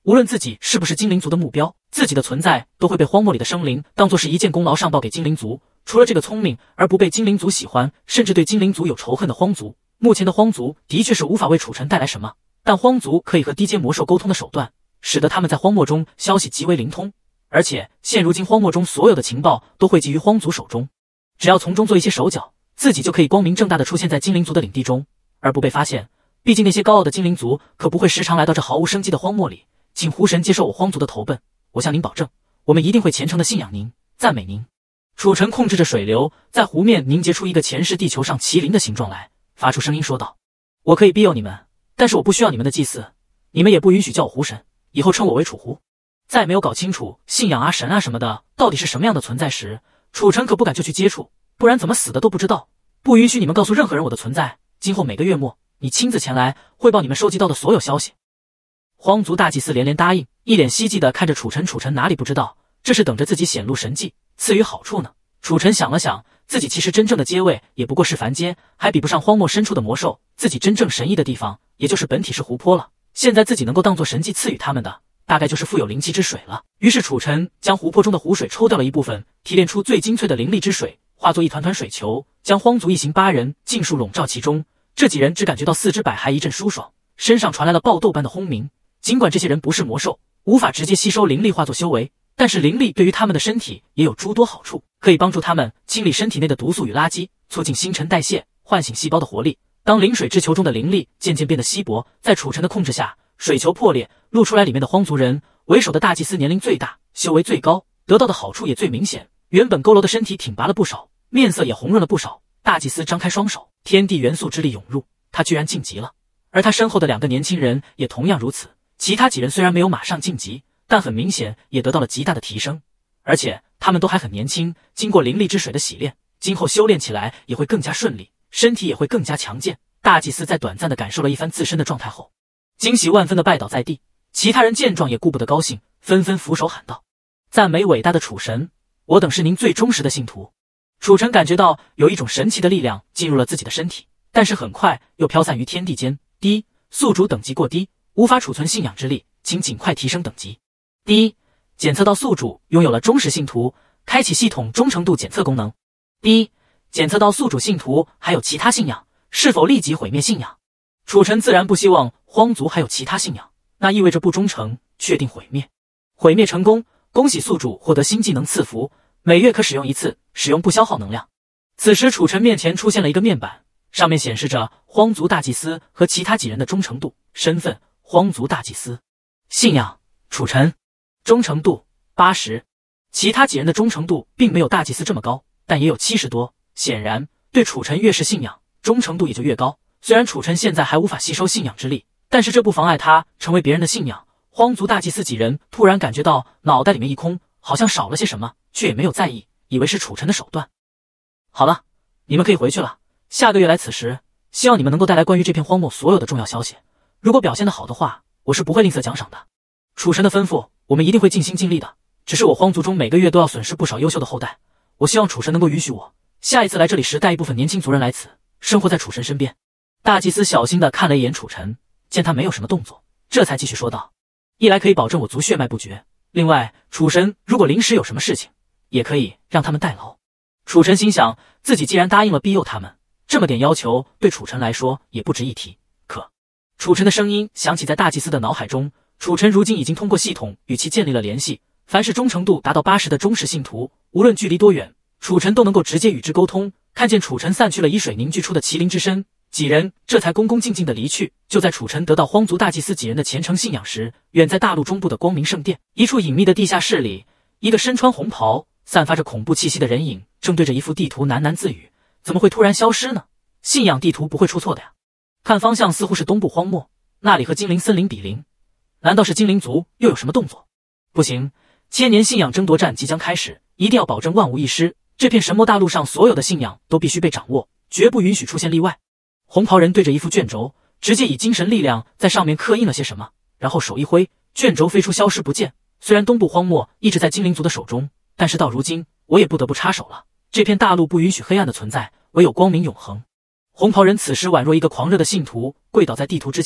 无论自己是不是精灵族的目标，自己的存在都会被荒漠里的生灵当作是一件功劳上报给精灵族。除了这个聪明而不被精灵族喜欢，甚至对精灵族有仇恨的荒族，目前的荒族的确是无法为楚尘带来什么，但荒族可以和低阶魔兽沟通的手段，使得他们在荒漠中消息极为灵通。而且现如今荒漠中所有的情报都汇集于荒族手中，只要从中做一些手脚，自己就可以光明正大的出现在精灵族的领地中，而不被发现。毕竟那些高傲的精灵族可不会时常来到这毫无生机的荒漠里。请狐神接受我荒族的投奔，我向您保证，我们一定会虔诚的信仰您，赞美您。楚尘控制着水流，在湖面凝结出一个前世地球上麒麟的形状来，发出声音说道：我可以庇佑你们，但是我不需要你们的祭祀，你们也不允许叫我狐神，以后称我为楚狐。在没有搞清楚信仰啊神啊什么的到底是什么样的存在时，楚尘可不敢就去接触，不然怎么死的都不知道。不允许你们告诉任何人我的存在，今后每个月末你亲自前来汇报你们收集到的所有消息。荒族大祭司连连答应，一脸希冀地看着楚尘。楚尘哪里不知道，这是等着自己显露神迹，赐予好处呢。楚尘想了想，自己其实真正的阶位也不过是凡阶，还比不上荒漠深处的魔兽。自己真正神异的地方，也就是本体是湖泊了。现在自己能够当做神迹赐予他们的，大概就是富有灵气之水了。于是楚尘将湖泊中的湖水抽掉了一部分，提炼出最精粹的灵力之水，化作一团团水球，将荒族一行八人尽数笼罩其中。这几人只感觉到四肢百骸一阵舒爽，身上传来了爆豆般的轰鸣。尽管这些人不是魔兽，无法直接吸收灵力化作修为，但是灵力对于他们的身体也有诸多好处，可以帮助他们清理身体内的毒素与垃圾，促进新陈代谢，唤醒细胞的活力。当灵水之球中的灵力渐渐变得稀薄，在楚尘的控制下，水球破裂，露出来里面的荒族人。为首的大祭司年龄最大，修为最高，得到的好处也最明显。原本佝偻的身体挺拔了不少，面色也红润了不少。大祭司张开双手，天地元素之力涌入，他居然晋级了。而他身后的两个年轻人也同样如此。其他几人虽然没有马上晋级，但很明显也得到了极大的提升，而且他们都还很年轻，经过灵力之水的洗炼，今后修炼起来也会更加顺利，身体也会更加强健。大祭司在短暂的感受了一番自身的状态后，惊喜万分的拜倒在地。其他人见状也顾不得高兴，纷纷俯首喊道：赞美伟大的楚神，我等是您最忠实的信徒。楚尘感觉到有一种神奇的力量进入了自己的身体，但是很快又飘散于天地间。第一，宿主等级过低，无法储存信仰之力，请尽快提升等级。第一，检测到宿主拥有了忠实信徒，开启系统忠诚度检测功能。第一，检测到宿主信徒还有其他信仰，是否立即毁灭信仰？楚尘自然不希望荒族还有其他信仰，那意味着不忠诚，确定毁灭。毁灭成功，恭喜宿主获得新技能赐福，每月可使用一次，使用不消耗能量。此时楚尘面前出现了一个面板，上面显示着荒族大祭司和其他几人的忠诚度、身份。荒族大祭司，信仰楚尘，忠诚度八十。其他几人的忠诚度并没有大祭司这么高，但也有七十多。显然对楚尘越是信仰，忠诚度也就越高。虽然楚尘现在还无法吸收信仰之力，但是这不妨碍他成为别人的信仰。荒族大祭司几人突然感觉到脑袋里面一空，好像少了些什么，却也没有在意，以为是楚尘的手段。好了，你们可以回去了，下个月来此时，希望你们能够带来关于这片荒漠所有的重要消息。如果表现得好的话，我是不会吝啬奖赏的。楚神的吩咐，我们一定会尽心尽力的。只是我荒族中每个月都要损失不少优秀的后代，我希望楚神能够允许我下一次来这里时带一部分年轻族人来此，生活在楚神身边。大祭司小心地看了一眼楚尘，见他没有什么动作，这才继续说道：一来可以保证我族血脉不绝，另外楚神如果临时有什么事情，也可以让他们代劳。楚尘心想，自己既然答应了庇佑他们，这么点要求对楚尘来说也不值一提。可楚尘的声音响起在大祭司的脑海中，楚尘如今已经通过系统与其建立了联系，凡是忠诚度达到八十的忠实信徒，无论距离多远，楚尘都能够直接与之沟通。看见楚尘散去了以水凝聚出的麒麟之身，几人这才恭恭敬敬地离去。就在楚尘得到荒族大祭司几人的虔诚信仰时，远在大陆中部的光明圣殿，一处隐秘的地下室里，一个身穿红袍、散发着恐怖气息的人影正对着一幅地图喃喃自语：怎么会突然消失呢？信仰地图不会出错的呀。看方向似乎是东部荒漠，那里和精灵森林比邻，难道是精灵族又有什么动作？不行，千年信仰争夺战即将开始，一定要保证万无一失。这片神魔大陆上所有的信仰都必须被掌握，绝不允许出现例外。红袍人对着一副卷轴，直接以精神力量在上面刻印了些什么，然后手一挥，卷轴飞出消失不见。虽然东部荒漠一直在精灵族的手中，但是到如今我也不得不插手了。这片大陆不允许黑暗的存在，唯有光明永恒。红袍人此时宛若一个狂热的信徒，跪倒在地图之前，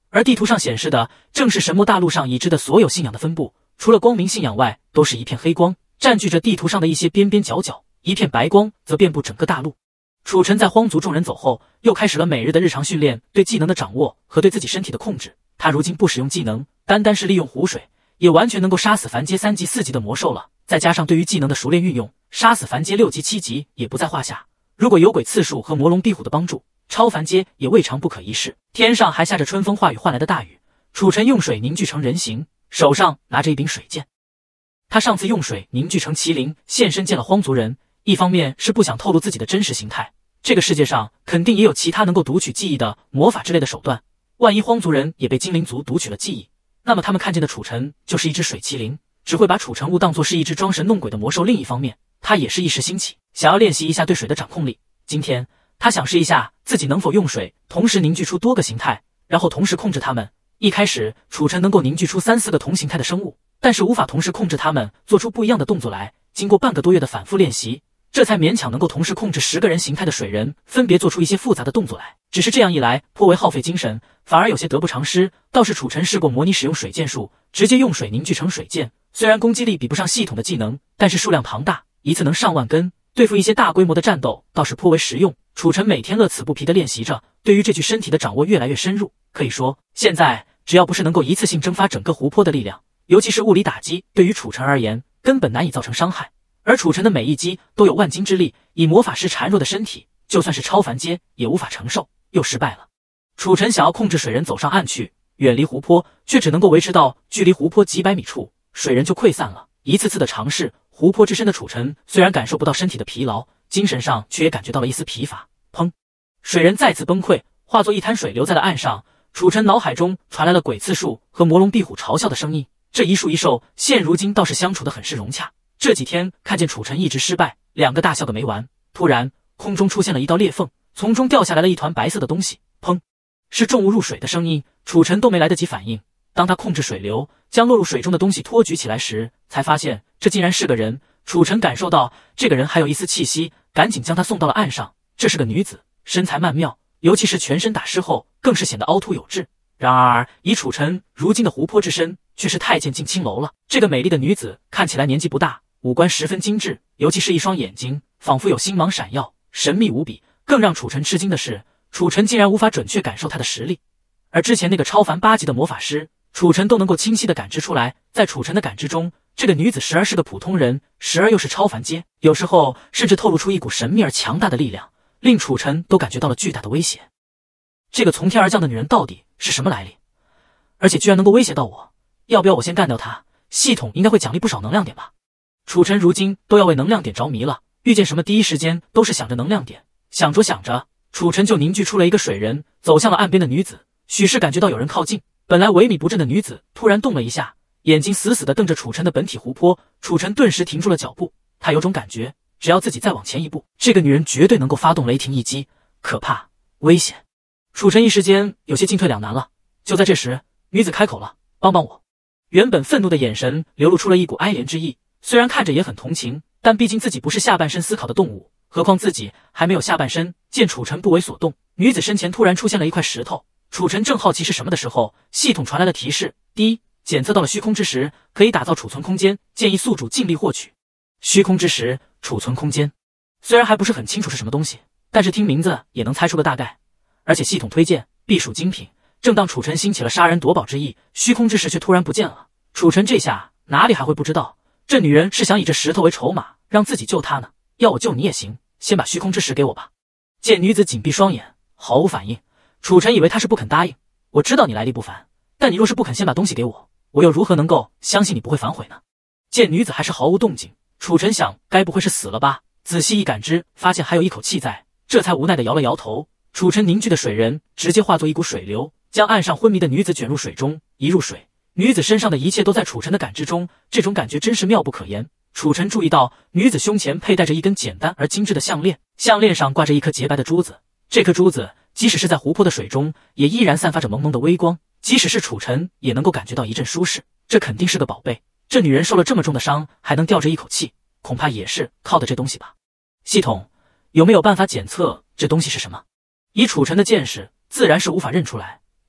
而地图上显示的正是神魔大陆上已知的所有信仰的分布，除了光明信仰外，都是一片黑光，占据着地图上的一些边边角角，一片白光则遍布整个大陆。楚尘在荒族众人走后，又开始了每日的日常训练，对技能的掌握和对自己身体的控制。他如今不使用技能，单单是利用湖水，也完全能够杀死凡阶三级、四级的魔兽了。再加上对于技能的熟练运用，杀死凡阶六级、七级也不在话下。如果有鬼刺术和魔龙壁虎的帮助，超凡阶也未尝不可一试。天上还下着春风化雨换来的大雨，楚尘用水凝聚成人形，手上拿着一柄水剑。他上次用水凝聚成麒麟现身见了荒族人，一方面是不想透露自己的真实形态，这个世界上肯定也有其他能够读取记忆的魔法之类的手段，万一荒族人也被精灵族读取了记忆，那么他们看见的楚尘就是一只水麒麟，只会把楚尘误当作是一只装神弄鬼的魔兽。另一方面，他也是一时兴起，想要练习一下对水的掌控力。今天他想试一下自己能否用水同时凝聚出多个形态，然后同时控制它们。一开始楚尘能够凝聚出三四个同形态的生物，但是无法同时控制它们做出不一样的动作来。经过半个多月的反复练习，这才勉强能够同时控制十个人形态的水人分别做出一些复杂的动作来。只是这样一来颇为耗费精神，反而有些得不偿失。倒是楚尘试过模拟使用水剑术，直接用水凝聚成水剑，虽然攻击力比不上系统的技能，但是数量庞大，一次能上万根，对付一些大规模的战斗倒是颇为实用。楚尘每天乐此不疲地练习着，对于这具身体的掌握越来越深入。可以说现在只要不是能够一次性蒸发整个湖泊的力量，尤其是物理打击，对于楚尘而言根本难以造成伤害。而楚尘的每一击都有万斤之力，以魔法师孱弱的身体，就算是超凡阶也无法承受，又失败了。楚尘想要控制水人走上岸去，远离湖泊，却只能够维持到距离湖泊几百米处，水人就溃散了。一次次的尝试，湖泊之深的楚尘虽然感受不到身体的疲劳，精神上却也感觉到了一丝疲乏。砰！水人再次崩溃，化作一滩水流在了岸上。楚尘脑海中传来了鬼刺树和魔龙壁虎嘲笑的声音，这一树一兽现如今倒是相处得很是融洽。这几天看见楚尘一直失败，两个大笑个没完。突然空中出现了一道裂缝，从中掉下来了一团白色的东西。砰！是重物入水的声音，楚尘都没来得及反应。当他控制水流，将落入水中的东西托举起来时，才发现这竟然是个人。楚尘感受到这个人还有一丝气息，赶紧将他送到了岸上。这是个女子，身材曼妙，尤其是全身打湿后，更是显得凹凸有致。然而以楚尘如今的湖泊之身，却是太监进青楼了。这个美丽的女子看起来年纪不大，五官十分精致，尤其是一双眼睛，仿佛有星芒闪耀，神秘无比。更让楚尘吃惊的是，楚尘竟然无法准确感受她的实力，而之前那个超凡八级的魔法师，楚尘都能够清晰地感知出来。在楚尘的感知中，这个女子时而是个普通人，时而又是超凡阶，有时候甚至透露出一股神秘而强大的力量，令楚尘都感觉到了巨大的威胁。这个从天而降的女人到底是什么来历？而且居然能够威胁到我，要不要我先干掉她？系统应该会奖励不少能量点吧。楚尘如今都要为能量点着迷了，遇见什么第一时间都是想着能量点。想着想着，楚尘就凝聚出了一个水人，走向了岸边的女子。许是感觉到有人靠近，本来萎靡不振的女子突然动了一下，眼睛死死地瞪着楚尘的本体湖泊。楚尘顿时停住了脚步，他有种感觉，只要自己再往前一步，这个女人绝对能够发动雷霆一击，可怕危险。楚尘一时间有些进退两难了。就在这时，女子开口了：“帮帮我。”原本愤怒的眼神流露出了一股哀怜之意，虽然看着也很同情，但毕竟自己不是下半身思考的动物，何况自己还没有下半身。见楚尘不为所动，女子身前突然出现了一块石头。楚尘正好奇是什么的时候，系统传来了提示：第一，检测到了虚空之石，可以打造储存空间，建议宿主尽力获取。虚空之石储存空间，虽然还不是很清楚是什么东西，但是听名字也能猜出个大概。而且系统推荐必属精品。正当楚尘兴起了杀人夺宝之意，虚空之石却突然不见了。楚尘这下哪里还会不知道，这女人是想以这石头为筹码，让自己救她呢。要我救你也行，先把虚空之石给我吧。见女子紧闭双眼，毫无反应，楚尘以为她是不肯答应。我知道你来历不凡，但你若是不肯先把东西给我，我又如何能够相信你不会反悔呢？见女子还是毫无动静，楚尘想该不会是死了吧？仔细一感知，发现还有一口气在，这才无奈地摇了摇头。楚尘凝聚的水人直接化作一股水流，将岸上昏迷的女子卷入水中。一入水，女子身上的一切都在楚尘的感知中，这种感觉真是妙不可言。楚尘注意到女子胸前佩戴着一根简单而精致的项链，项链上挂着一颗洁白的珠子。这颗珠子即使是在湖泊的水中，也依然散发着蒙蒙的微光，即使是楚尘也能够感觉到一阵舒适。这肯定是个宝贝，这女人受了这么重的伤，还能吊着一口气，恐怕也是靠的这东西吧。系统有没有办法检测这东西是什么？以楚尘的见识，自然是无法认出来，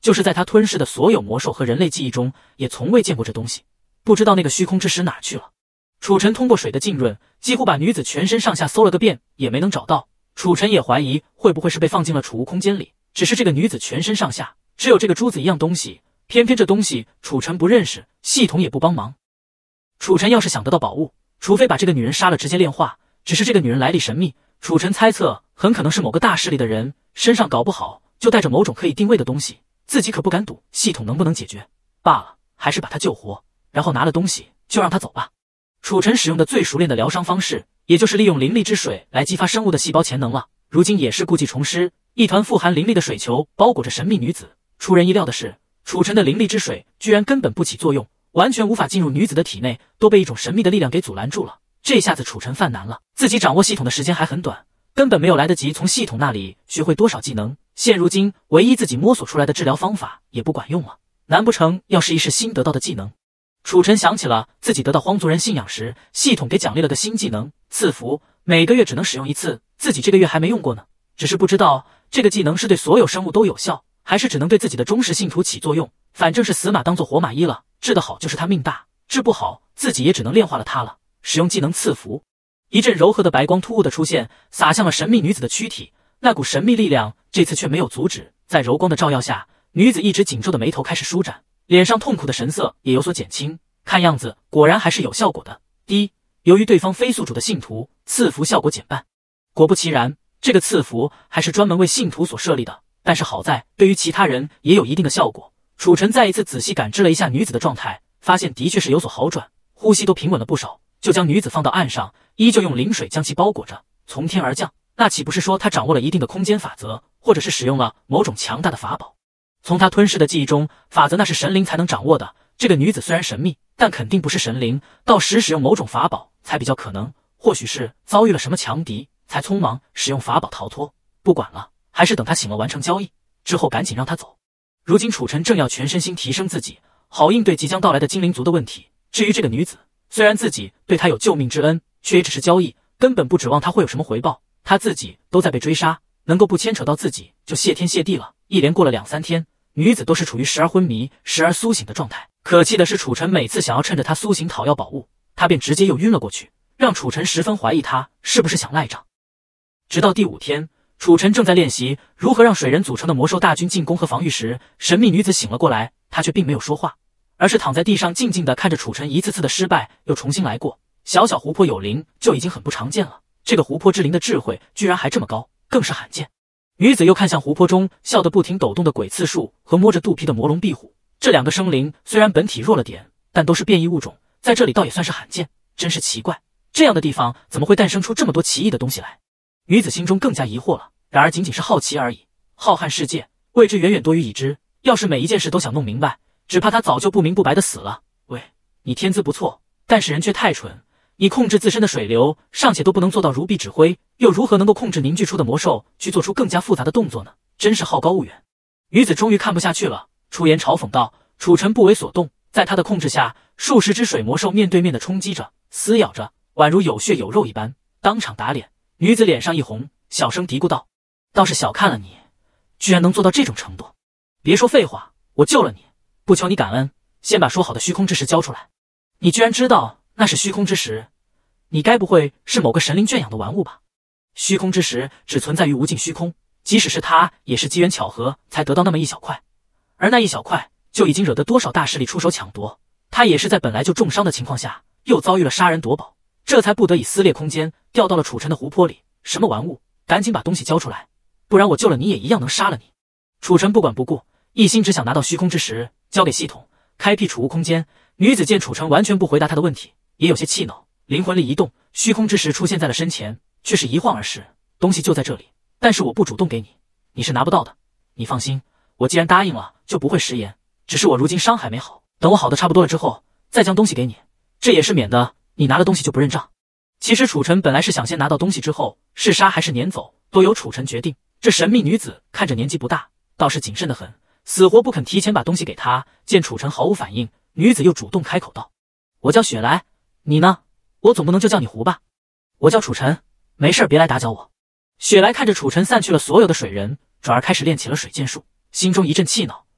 就是在他吞噬的所有魔兽和人类记忆中，也从未见过这东西。不知道那个虚空之石哪儿去了。楚尘通过水的浸润，几乎把女子全身上下搜了个遍，也没能找到。楚尘也怀疑会不会是被放进了储物空间里。只是这个女子全身上下只有这个珠子一样东西，偏偏这东西楚尘不认识，系统也不帮忙。楚尘要是想得到宝物，除非把这个女人杀了直接炼化。只是这个女人来历神秘，楚尘猜测很可能是某个大势力的人，身上搞不好就带着某种可以定位的东西，自己可不敢赌系统能不能解决。罢了，还是把她救活，然后拿了东西就让她走吧。楚尘使用的最熟练的疗伤方式，也就是利用灵力之水来激发生物的细胞潜能了。如今也是故技重施，一团富含灵力的水球包裹着神秘女子。出人意料的是，楚尘的灵力之水居然根本不起作用，完全无法进入女子的体内，都被一种神秘的力量给阻拦住了。这下子楚尘犯难了，自己掌握系统的时间还很短，根本没有来得及从系统那里学会多少技能。现如今唯一自己摸索出来的治疗方法也不管用了，难不成要试一试新得到的技能？楚尘想起了自己得到荒族人信仰时，系统给奖励了个新技能赐福，每个月只能使用一次，自己这个月还没用过呢。只是不知道这个技能是对所有生物都有效，还是只能对自己的忠实信徒起作用。反正是死马当做活马医了，治得好就是他命大，治不好自己也只能炼化了他了。使用技能赐福，一阵柔和的白光突兀的出现，洒向了神秘女子的躯体。那股神秘力量这次却没有阻止，在柔光的照耀下，女子一直紧皱的眉头开始舒展，脸上痛苦的神色也有所减轻。看样子果然还是有效果的。第一，由于对方非宿主的信徒，赐福效果减半。果不其然，这个赐福还是专门为信徒所设立的，但是好在对于其他人也有一定的效果。楚尘再一次仔细感知了一下女子的状态，发现的确是有所好转，呼吸都平稳了不少，就将女子放到岸上，依旧用灵水将其包裹着，从天而降。那岂不是说他掌握了一定的空间法则，或者是使用了某种强大的法宝？从他吞噬的记忆中，法则那是神灵才能掌握的。这个女子虽然神秘，但肯定不是神灵，到时使用某种法宝才比较可能。或许是遭遇了什么强敌，才匆忙使用法宝逃脱。不管了，还是等他醒了完成交易之后赶紧让他走。如今楚尘正要全身心提升自己，好应对即将到来的精灵族的问题。至于这个女子，虽然自己对她有救命之恩，却也只是交易，根本不指望她会有什么回报。她自己都在被追杀，能够不牵扯到自己就谢天谢地了。一连过了两三天，女子都是处于时而昏迷时而苏醒的状态。可气的是，楚尘每次想要趁着她苏醒讨要宝物，她便直接又晕了过去，让楚尘十分怀疑她是不是想赖账。直到第五天，楚尘正在练习如何让水人组成的魔兽大军进攻和防御时，神秘女子醒了过来。她却并没有说话，而是躺在地上静静地看着楚尘一次次的失败又重新来过。小小湖泊有灵就已经很不常见了，这个湖泊之灵的智慧居然还这么高，更是罕见。女子又看向湖泊中笑得不停抖动的鬼刺树和摸着肚皮的魔龙壁虎，这两个生灵虽然本体弱了点，但都是变异物种，在这里倒也算是罕见。真是奇怪，这样的地方怎么会诞生出这么多奇异的东西来？女子心中更加疑惑了，然而仅仅是好奇而已。浩瀚世界，未知远远多于已知，要是每一件事都想弄明白，只怕他早就不明不白的死了。喂，你天资不错，但是人却太蠢。你控制自身的水流尚且都不能做到如臂指挥，又如何能够控制凝聚出的魔兽去做出更加复杂的动作呢？真是好高骛远。女子终于看不下去了，出言嘲讽道。楚尘不为所动，在他的控制下，数十只水魔兽面对面的冲击着，撕咬着，宛如有血有肉一般，当场打脸。女子脸上一红，小声嘀咕道：倒是小看了你，居然能做到这种程度。别说废话，我救了你，不求你感恩，先把说好的虚空之石交出来。你居然知道那是虚空之石，你该不会是某个神灵圈养的玩物吧？虚空之石只存在于无尽虚空，即使是他也是机缘巧合才得到那么一小块，而那一小块就已经惹得多少大势力出手抢夺。他也是在本来就重伤的情况下，又遭遇了杀人夺宝，这才不得已撕裂空间，掉到了楚尘的湖泊里。什么玩物，赶紧把东西交出来，不然我救了你也一样能杀了你。楚尘不管不顾，一心只想拿到虚空之石交给系统，开辟储物空间。女子见楚尘完全不回答她的问题，也有些气恼，灵魂力一动，虚空之石出现在了身前，却是一晃而逝。东西就在这里，但是我不主动给你，你是拿不到的。你放心，我既然答应了，就不会食言。只是我如今伤还没好，等我好的差不多了之后，再将东西给你，这也是免得你拿了东西就不认账。其实楚尘本来是想先拿到东西之后，是杀还是撵走，都由楚尘决定。这神秘女子看着年纪不大，倒是谨慎得很，死活不肯提前把东西给她。见楚尘毫无反应，女子又主动开口道：我叫雪莱，你呢？我总不能就叫你胡吧？我叫楚尘，没事别来打搅我。雪莱看着楚尘散去了所有的水人，转而开始练起了水剑术，心中一阵气恼。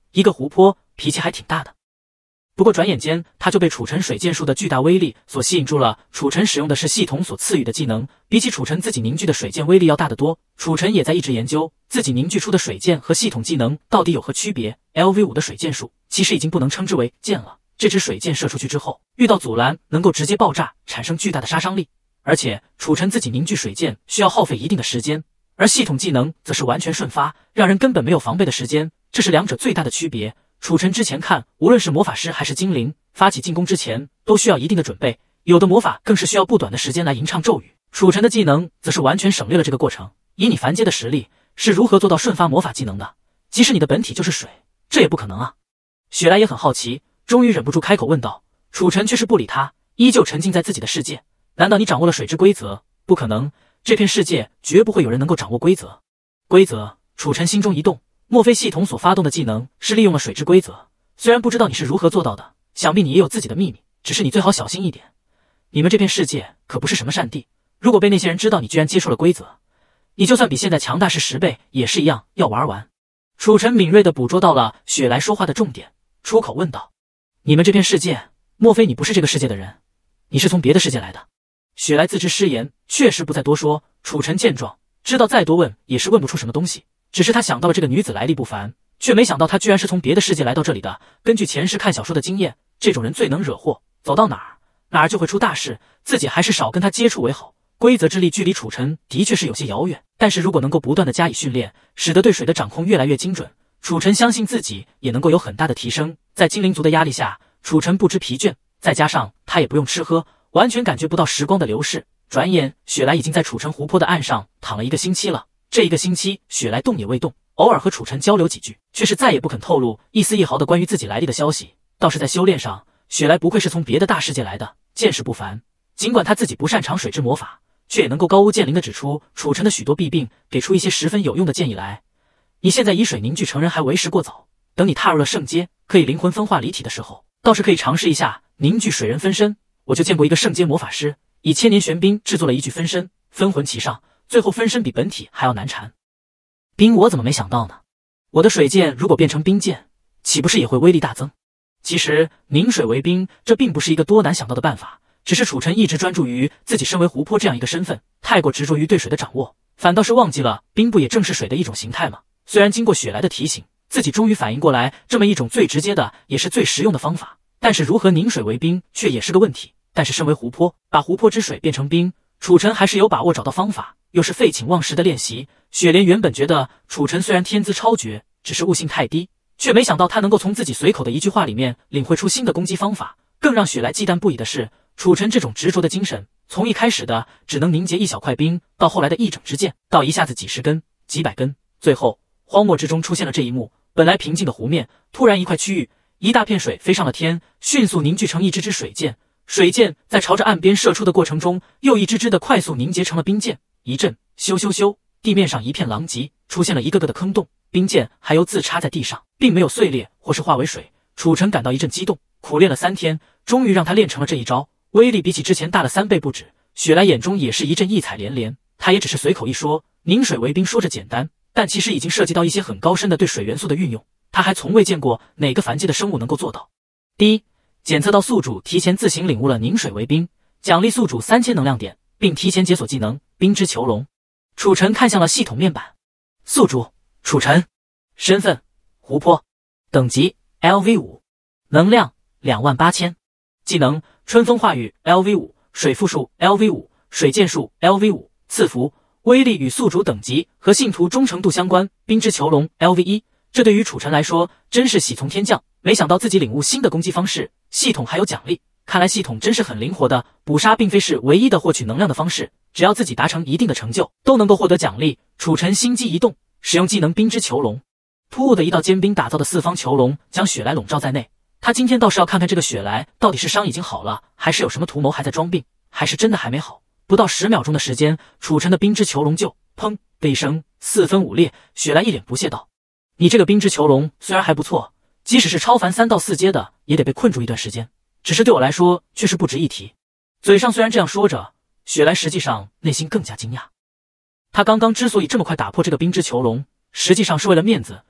一个湖泊，脾气还挺大的。不过转眼间，他就被楚尘水剑术的巨大威力所吸引住了。楚尘使用的是系统所赐予的技能，比起楚尘自己凝聚的水剑威力要大得多。楚尘也在一直研究自己凝聚出的水剑和系统技能到底有何区别。L V 五 的水剑术其实已经不能称之为剑了，这支水剑射出去之后，遇到阻拦能够直接爆炸，产生巨大的杀伤力。而且楚尘自己凝聚水剑需要耗费一定的时间，而系统技能则是完全瞬发，让人根本没有防备的时间，这是两者最大的区别。楚尘之前看，无论是魔法师还是精灵，发起进攻之前都需要一定的准备，有的魔法更是需要不短的时间来吟唱咒语。楚尘的技能则是完全省略了这个过程。以你凡阶的实力，是如何做到瞬发魔法技能的？即使你的本体就是水，这也不可能啊！雪莱也很好奇，终于忍不住开口问道。楚尘却是不理他，依旧沉浸在自己的世界。难道你掌握了水之规则？不可能，这片世界绝不会有人能够掌握规则。规则？楚尘心中一动。莫非系统所发动的技能是利用了水之规则？虽然不知道你是如何做到的，想必你也有自己的秘密，只是你最好小心一点。你们这片世界可不是什么善地，如果被那些人知道你居然接受了规则，你就算比现在强大是十倍，也是一样要玩完。楚尘敏锐地捕捉到了雪莱说话的重点，出口问道：你们这片世界，莫非你不是这个世界的人？你是从别的世界来的？雪莱自知失言，确实不再多说。楚尘见状，知道再多问也是问不出什么东西。只是他想到了这个女子来历不凡，却没想到她居然是从别的世界来到这里的。根据前世看小说的经验，这种人最能惹祸，走到哪儿哪儿就会出大事，自己还是少跟他接触为好。规则之力距离楚尘的确是有些遥远，但是如果能够不断的加以训练，使得对水的掌控越来越精准，楚尘相信自己也能够有很大的提升。在精灵族的压力下，楚尘不知疲倦，再加上他也不用吃喝，完全感觉不到时光的流逝。转眼，雪莱已经在楚尘湖泊的岸上躺了一个星期了。这一个星期，雪莱动也未动，偶尔和楚尘交流几句，却是再也不肯透露一丝一毫的关于自己来历的消息。倒是在修炼上，雪莱不愧是从别的大世界来的，见识不凡。尽管他自己不擅长水之魔法，却也能够高屋建瓴地指出楚尘的许多弊病，给出一些十分有用的建议来。你现在以水凝聚成人还为时过早，等你踏入了圣阶，可以灵魂分化离体的时候，倒是可以尝试一下凝聚水人分身。我就见过一个圣阶魔法师，以千年玄冰制作了一具分身，分魂其上，最后分身比本体还要难缠。冰我怎么没想到呢？我的水剑如果变成冰剑，岂不是也会威力大增？其实凝水为冰，这并不是一个多难想到的办法，只是楚尘一直专注于自己身为湖泊这样一个身份，太过执着于对水的掌握，反倒是忘记了冰不也正是水的一种形态吗？虽然经过雪莱的提醒，自己终于反应过来这么一种最直接的也是最实用的方法，但是如何凝水为冰却也是个问题。但是身为湖泊，把湖泊之水变成冰，楚尘还是有把握找到方法，又是废寝忘食的练习。雪莲原本觉得楚尘虽然天资超绝，只是悟性太低，却没想到他能够从自己随口的一句话里面领会出新的攻击方法。更让雪莱忌惮不已的是，楚尘这种执着的精神，从一开始的只能凝结一小块冰，到后来的一整支箭，到一下子几十根、几百根，最后荒漠之中出现了这一幕。本来平静的湖面，突然一块区域，一大片水飞上了天，迅速凝聚成一支支水箭。水箭在朝着岸边射出的过程中，又一支支的快速凝结成了冰箭。一阵咻咻咻，地面上一片狼藉，出现了一个个的坑洞，冰箭还由自插在地上，并没有碎裂或是化为水。楚尘感到一阵激动，苦练了三天，终于让他练成了这一招，威力比起之前大了三倍不止。雪莱眼中也是一阵异彩连连，他也只是随口一说，凝水为冰说着简单，但其实已经涉及到一些很高深的对水元素的运用，他还从未见过哪个凡阶的生物能够做到。第一，检测到宿主提前自行领悟了凝水为冰，奖励宿主三千能量点，并提前解锁技能冰之囚笼。楚尘看向了系统面板，宿主楚尘，身份湖泊，等级 L V 五， 能量两万八千，技能春风化雨 L V 五， 水复术 L V 五， 水剑术 L V 五， 赐福，威力与宿主等级和信徒忠诚度相关，冰之囚笼 L V 一。 这对于楚尘来说真是喜从天降，没想到自己领悟新的攻击方式，系统还有奖励，看来系统真是很灵活的。捕杀并非是唯一的获取能量的方式，只要自己达成一定的成就，都能够获得奖励。楚尘心机一动，使用技能冰之囚笼，突兀的一道坚冰打造的四方囚笼将雪莱笼罩在内。他今天倒是要看看这个雪莱到底是伤已经好了，还是有什么图谋还在装病，还是真的还没好。不到十秒钟的时间，楚尘的冰之囚笼就砰的一声四分五裂。雪莱一脸不屑道：你这个冰之囚笼虽然还不错，即使是超凡三到四阶的也得被困住一段时间，只是对我来说却是不值一提。嘴上虽然这样说着，雪莱实际上内心更加惊讶。他刚刚之所以这么快打破这个冰之囚笼，实际上是为了面子，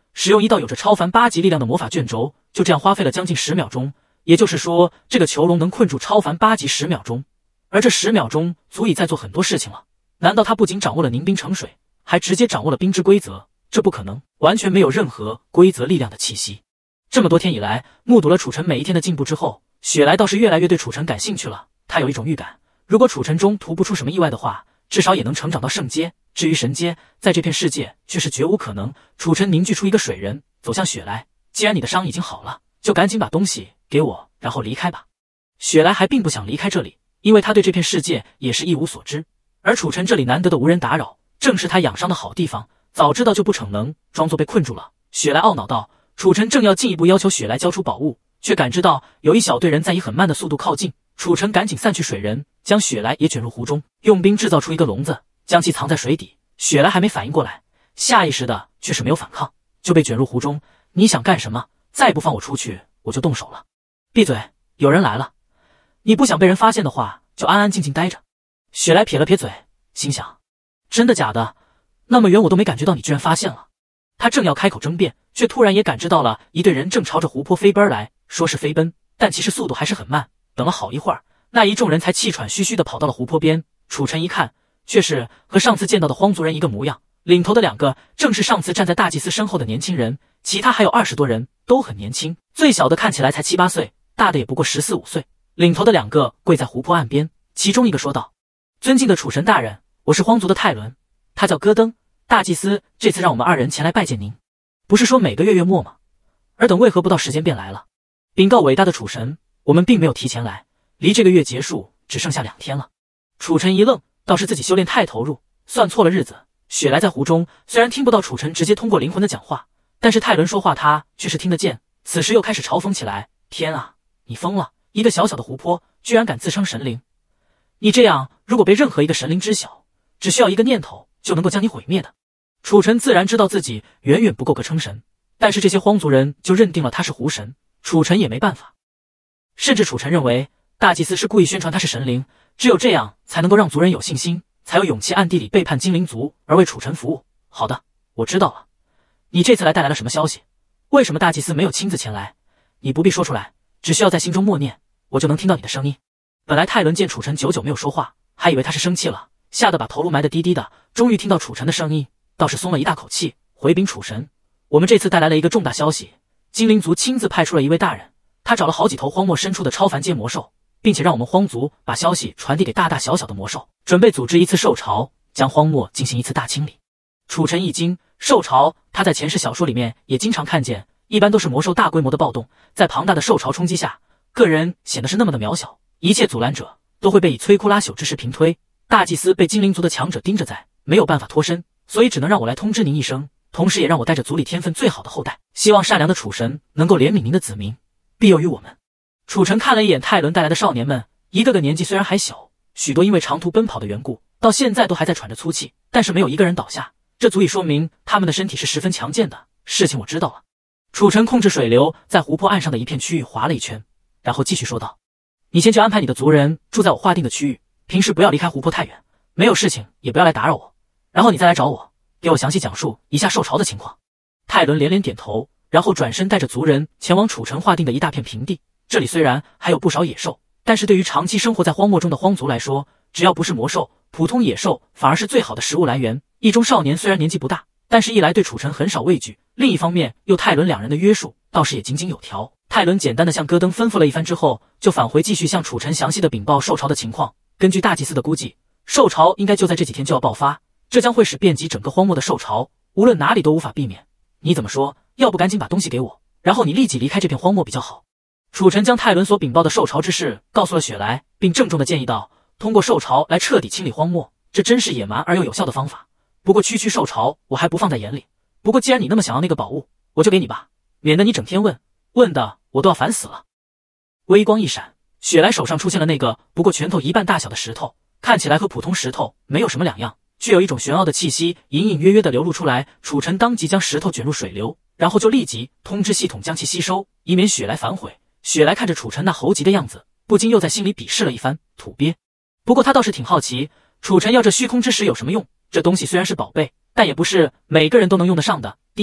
使用一道有着超凡八级力量的魔法卷轴，就这样花费了将近十秒钟。也就是说，这个囚笼能困住超凡八级十秒钟，而这十秒钟足以再做很多事情了。难道他不仅掌握了凝冰成水，还直接掌握了冰之规则？这不可能，完全没有任何规则力量的气息。这么多天以来，目睹了楚尘每一天的进步之后，雪莱倒是越来越对楚尘感兴趣了。他有一种预感，如果楚尘中途不出什么意外的话，至少也能成长到圣阶。至于神阶，在这片世界却是绝无可能。楚尘凝聚出一个水人，走向雪莱。既然你的伤已经好了，就赶紧把东西给我，然后离开吧。雪莱还并不想离开这里，因为他对这片世界也是一无所知。而楚尘这里难得的无人打扰，正是他养伤的好地方。早知道就不逞能，装作被困住了。雪莱懊恼道。楚尘正要进一步要求雪莱交出宝物，却感知到有一小队人在以很慢的速度靠近。楚尘赶紧散去水人，将雪莱也卷入湖中，用冰制造出一个笼子，将其藏在水底。雪莱还没反应过来，下意识的却是没有反抗，就被卷入湖中。你想干什么？再不放我出去，我就动手了。闭嘴，有人来了。你不想被人发现的话，就安安静静待着。雪莱撇了撇嘴，心想，真的假的？那么远我都没感觉到你居然发现了。他正要开口争辩，却突然也感知到了一队人正朝着湖泊飞奔来。说是飞奔，但其实速度还是很慢。等了好一会儿，那一众人才气喘吁吁地跑到了湖泊边。楚尘一看，却是和上次见到的荒族人一个模样。领头的两个正是上次站在大祭司身后的年轻人，其他还有二十多人，都很年轻。最小的看起来才七八岁，大的也不过十四五岁。领头的两个跪在湖泊岸边，其中一个说道：“尊敬的楚神大人，我是荒族的泰伦，他叫戈登。大祭司这次让我们二人前来拜见您，不是说每个月月末吗？尔等为何不到时间便来了？禀告伟大的楚神，我们并没有提前来，离这个月结束只剩下两天了。”楚尘一愣，倒是自己修炼太投入，算错了日子。雪莱在湖中虽然听不到楚尘直接通过灵魂的讲话，但是泰伦说话他却是听得见。此时又开始嘲讽起来：“天啊，你疯了！一个小小的湖泊，居然敢自称神灵！你这样，如果被任何一个神灵知晓，只需要一个念头就能够将你毁灭的。”楚尘自然知道自己远远不够格称神，但是这些荒族人就认定了他是湖神，楚尘也没办法。甚至楚尘认为大祭司是故意宣传他是神灵，只有这样才能够让族人有信心，才有勇气暗地里背叛精灵族而为楚尘服务。好的，我知道了。你这次来带来了什么消息？为什么大祭司没有亲自前来？你不必说出来，只需要在心中默念，我就能听到你的声音。本来泰伦见楚尘久久没有说话，还以为他是生气了，吓得把头颅埋得低低的，终于听到楚尘的声音，倒是松了一大口气，回禀楚神，我们这次带来了一个重大消息，精灵族亲自派出了一位大人，他找了好几头荒漠深处的超凡阶魔兽，并且让我们荒族把消息传递给大大小小的魔兽，准备组织一次兽潮，将荒漠进行一次大清理。楚尘一惊，兽潮他在前世小说里面也经常看见，一般都是魔兽大规模的暴动，在庞大的兽潮冲击下，个人显得是那么的渺小，一切阻拦者都会被以摧枯拉朽之势平推。大祭司被精灵族的强者盯着在，没有办法脱身，所以只能让我来通知您一声，同时也让我带着族里天分最好的后代，希望善良的楚神能够怜悯您的子民，庇佑于我们。楚尘看了一眼泰伦带来的少年们，一个个年纪虽然还小，许多因为长途奔跑的缘故，到现在都还在喘着粗气，但是没有一个人倒下，这足以说明他们的身体是十分强健的。事情我知道了。楚尘控制水流在湖泊岸上的一片区域划了一圈，然后继续说道：“你先去安排你的族人住在我划定的区域，平时不要离开湖泊太远，没有事情也不要来打扰我，然后你再来找我，给我详细讲述一下兽潮的情况。”泰伦连连点头，然后转身带着族人前往楚尘划定的一大片平地。这里虽然还有不少野兽，但是对于长期生活在荒漠中的荒族来说，只要不是魔兽，普通野兽反而是最好的食物来源。一中少年虽然年纪不大，但是一来对楚尘很少畏惧，另一方面又泰伦两人的约束倒是也井井有条。泰伦简单的向戈登吩咐了一番之后，就返回继续向楚尘详细的禀报兽潮的情况。根据大祭司的估计，兽潮应该就在这几天就要爆发，这将会使遍及整个荒漠的兽潮，无论哪里都无法避免。你怎么说？要不赶紧把东西给我，然后你立即离开这片荒漠比较好。楚尘将泰伦所禀报的兽潮之事告诉了雪莱，并郑重的建议道：“通过兽潮来彻底清理荒漠，这真是野蛮而又有效的方法。不过区区兽潮我还不放在眼里。不过既然你那么想要那个宝物，我就给你吧，免得你整天问，问的我都要烦死了。”微光一闪，雪莱手上出现了那个不过拳头一半大小的石头，看起来和普通石头没有什么两样，却有一种玄奥的气息隐隐约约的流露出来。楚尘当即将石头卷入水流，然后就立即通知系统将其吸收，以免雪莱反悔。雪莱看着楚尘那猴急的样子，不禁又在心里鄙视了一番，土鳖。不过他倒是挺好奇，楚尘要这虚空之石有什么用？这东西虽然是宝贝，但也不是每个人都能用得上的。第一，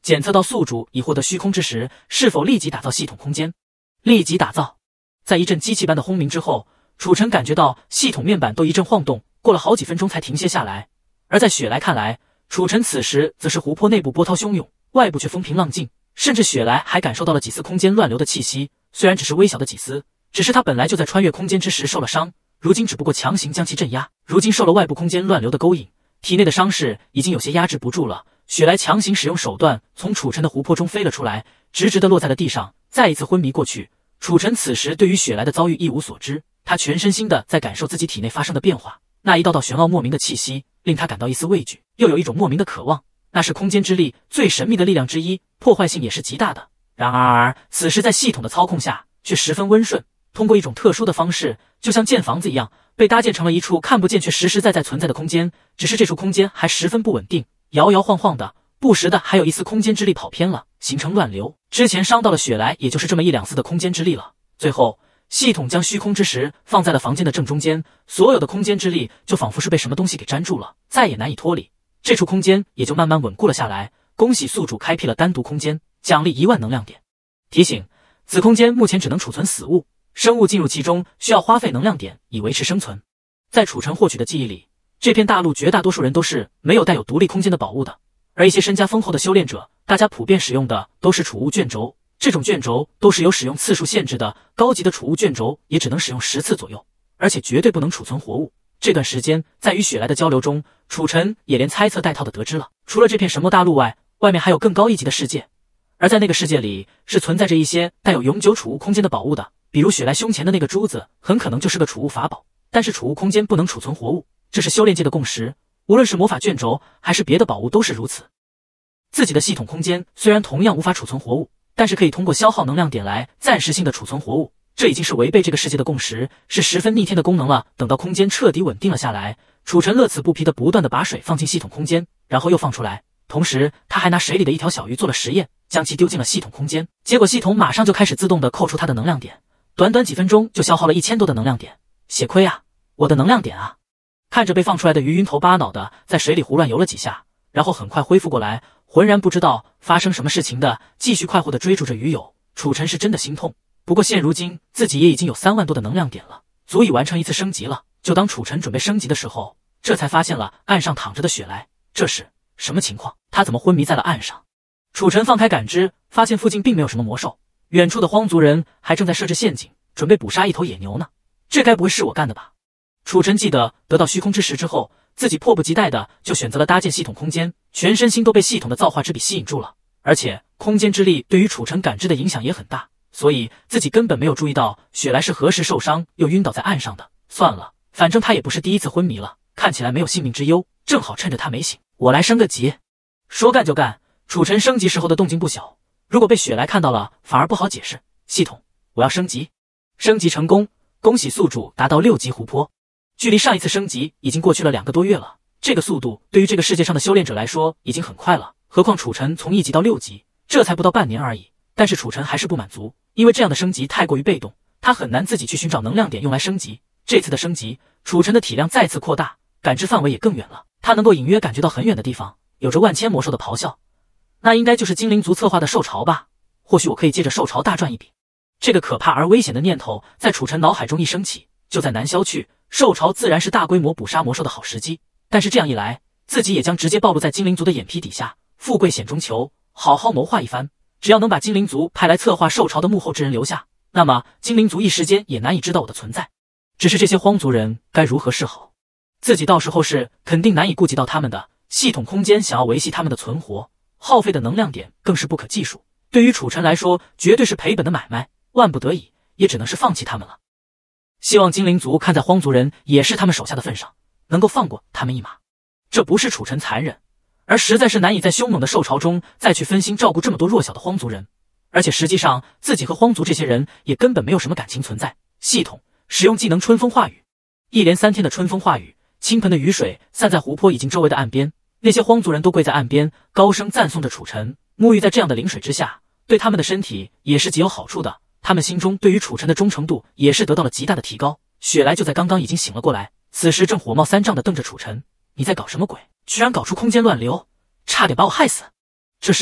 检测到宿主已获得虚空之时，是否立即打造系统空间？立即打造。在一阵机器般的轰鸣之后，楚尘感觉到系统面板都一阵晃动，过了好几分钟才停歇下来。而在雪莱看来，楚尘此时则是湖泊内部波涛汹涌，外部却风平浪静，甚至雪莱还感受到了几丝空间乱流的气息，虽然只是微小的几丝，只是他本来就在穿越空间之时受了伤，如今只不过强行将其镇压，如今受了外部空间乱流的勾引，体内的伤势已经有些压制不住了。雪莱强行使用手段从楚尘的湖泊中飞了出来，直直地落在了地上，再一次昏迷过去。楚尘此时对于雪莱的遭遇一无所知，他全身心的在感受自己体内发生的变化，那一道道玄奥莫名的气息令他感到一丝畏惧，又有一种莫名的渴望，那是空间之力最神秘的力量之一，破坏性也是极大的。然而此时在系统的操控下却十分温顺，通过一种特殊的方式，就像建房子一样，被搭建成了一处看不见却实实在在存在的空间，只是这处空间还十分不稳定，摇摇晃晃的，不时的还有一丝空间之力跑偏了，形成乱流。之前伤到了雪莱也就是这么一两丝的空间之力了。最后系统将虚空之石放在了房间的正中间，所有的空间之力就仿佛是被什么东西给粘住了，再也难以脱离，这处空间也就慢慢稳固了下来。恭喜宿主开辟了单独空间，奖励一万能量点。提醒：此空间目前只能储存死物，生物进入其中需要花费能量点以维持生存。在楚尘获取的记忆里，这片大陆绝大多数人都是没有带有独立空间的宝物的，而一些身家丰厚的修炼者，大家普遍使用的都是储物卷轴，这种卷轴都是有使用次数限制的，高级的储物卷轴也只能使用十次左右，而且绝对不能储存活物。这段时间在与雪莱的交流中，楚尘也连猜测带套的得知了，除了这片神魔大陆外，外面还有更高一级的世界，而在那个世界里是存在着一些带有永久储物空间的宝物的，比如雪莱胸前的那个珠子很可能就是个储物法宝，但是储物空间不能储存活物，这是修炼界的共识，无论是魔法卷轴还是别的宝物都是如此。自己的系统空间虽然同样无法储存活物，但是可以通过消耗能量点来暂时性的储存活物，这已经是违背这个世界的共识，是十分逆天的功能了。等到空间彻底稳定了下来，楚尘乐此不疲的不断的把水放进系统空间，然后又放出来，同时他还拿水里的一条小鱼做了实验，将其丢进了系统空间，结果系统马上就开始自动的扣除他的能量点，短短几分钟就消耗了一千多的能量点，血亏啊，我的能量点啊！看着被放出来的鱼晕头巴脑的在水里胡乱游了几下，然后很快恢复过来，浑然不知道发生什么事情的继续快活的追逐着鱼友。楚尘是真的心痛，不过现如今自己也已经有三万多的能量点了，足以完成一次升级了。就当楚尘准备升级的时候，这才发现了岸上躺着的雪莱，这是什么情况？他怎么昏迷在了岸上？楚尘放开感知，发现附近并没有什么魔兽，远处的荒族人还正在设置陷阱，准备捕杀一头野牛呢。这该不会是我干的吧？楚尘记得得到虚空之石之后，自己迫不及待的就选择了搭建系统空间，全身心都被系统的造化之笔吸引住了，而且空间之力对于楚尘感知的影响也很大，所以自己根本没有注意到雪莱是何时受伤又晕倒在岸上的。算了，反正他也不是第一次昏迷了，看起来没有性命之忧，正好趁着他没醒，我来升个级。说干就干，楚尘升级时候的动静不小，如果被雪莱看到了反而不好解释。系统，我要升级。升级成功，恭喜宿主达到六级湖泊。距离上一次升级已经过去了两个多月了，这个速度对于这个世界上的修炼者来说已经很快了，何况楚尘从一级到六级，这才不到半年而已。但是楚尘还是不满足，因为这样的升级太过于被动，他很难自己去寻找能量点用来升级。这次的升级，楚尘的体量再次扩大，感知范围也更远了，他能够隐约感觉到很远的地方有着万千魔兽的咆哮，那应该就是精灵族策划的兽潮吧？或许我可以借着兽潮大赚一笔。这个可怕而危险的念头在楚尘脑海中一升起，就再难消去。兽潮自然是大规模捕杀魔兽的好时机，但是这样一来，自己也将直接暴露在精灵族的眼皮底下。富贵险中求，好好谋划一番，只要能把精灵族派来策划兽潮的幕后之人留下，那么精灵族一时间也难以知道我的存在。只是这些荒族人该如何是好？自己到时候是肯定难以顾及到他们的。系统空间想要维系他们的存活，耗费的能量点更是不可计数，对于楚尘来说绝对是赔本的买卖，万不得已也只能是放弃他们了。希望精灵族看在荒族人也是他们手下的份上，能够放过他们一马。这不是楚尘残忍，而实在是难以在凶猛的兽潮中再去分心照顾这么多弱小的荒族人，而且实际上自己和荒族这些人也根本没有什么感情存在。系统使用技能春风化雨，一连三天的春风化雨，倾盆的雨水散在湖泊以及周围的岸边，那些荒族人都跪在岸边高声赞颂着楚尘，沐浴在这样的灵水之下，对他们的身体也是极有好处的。他们心中对于楚尘的忠诚度也是得到了极大的提高。雪莱就在刚刚已经醒了过来，此时正火冒三丈的瞪着楚尘，你在搞什么鬼？居然搞出空间乱流，差点把我害死！这事情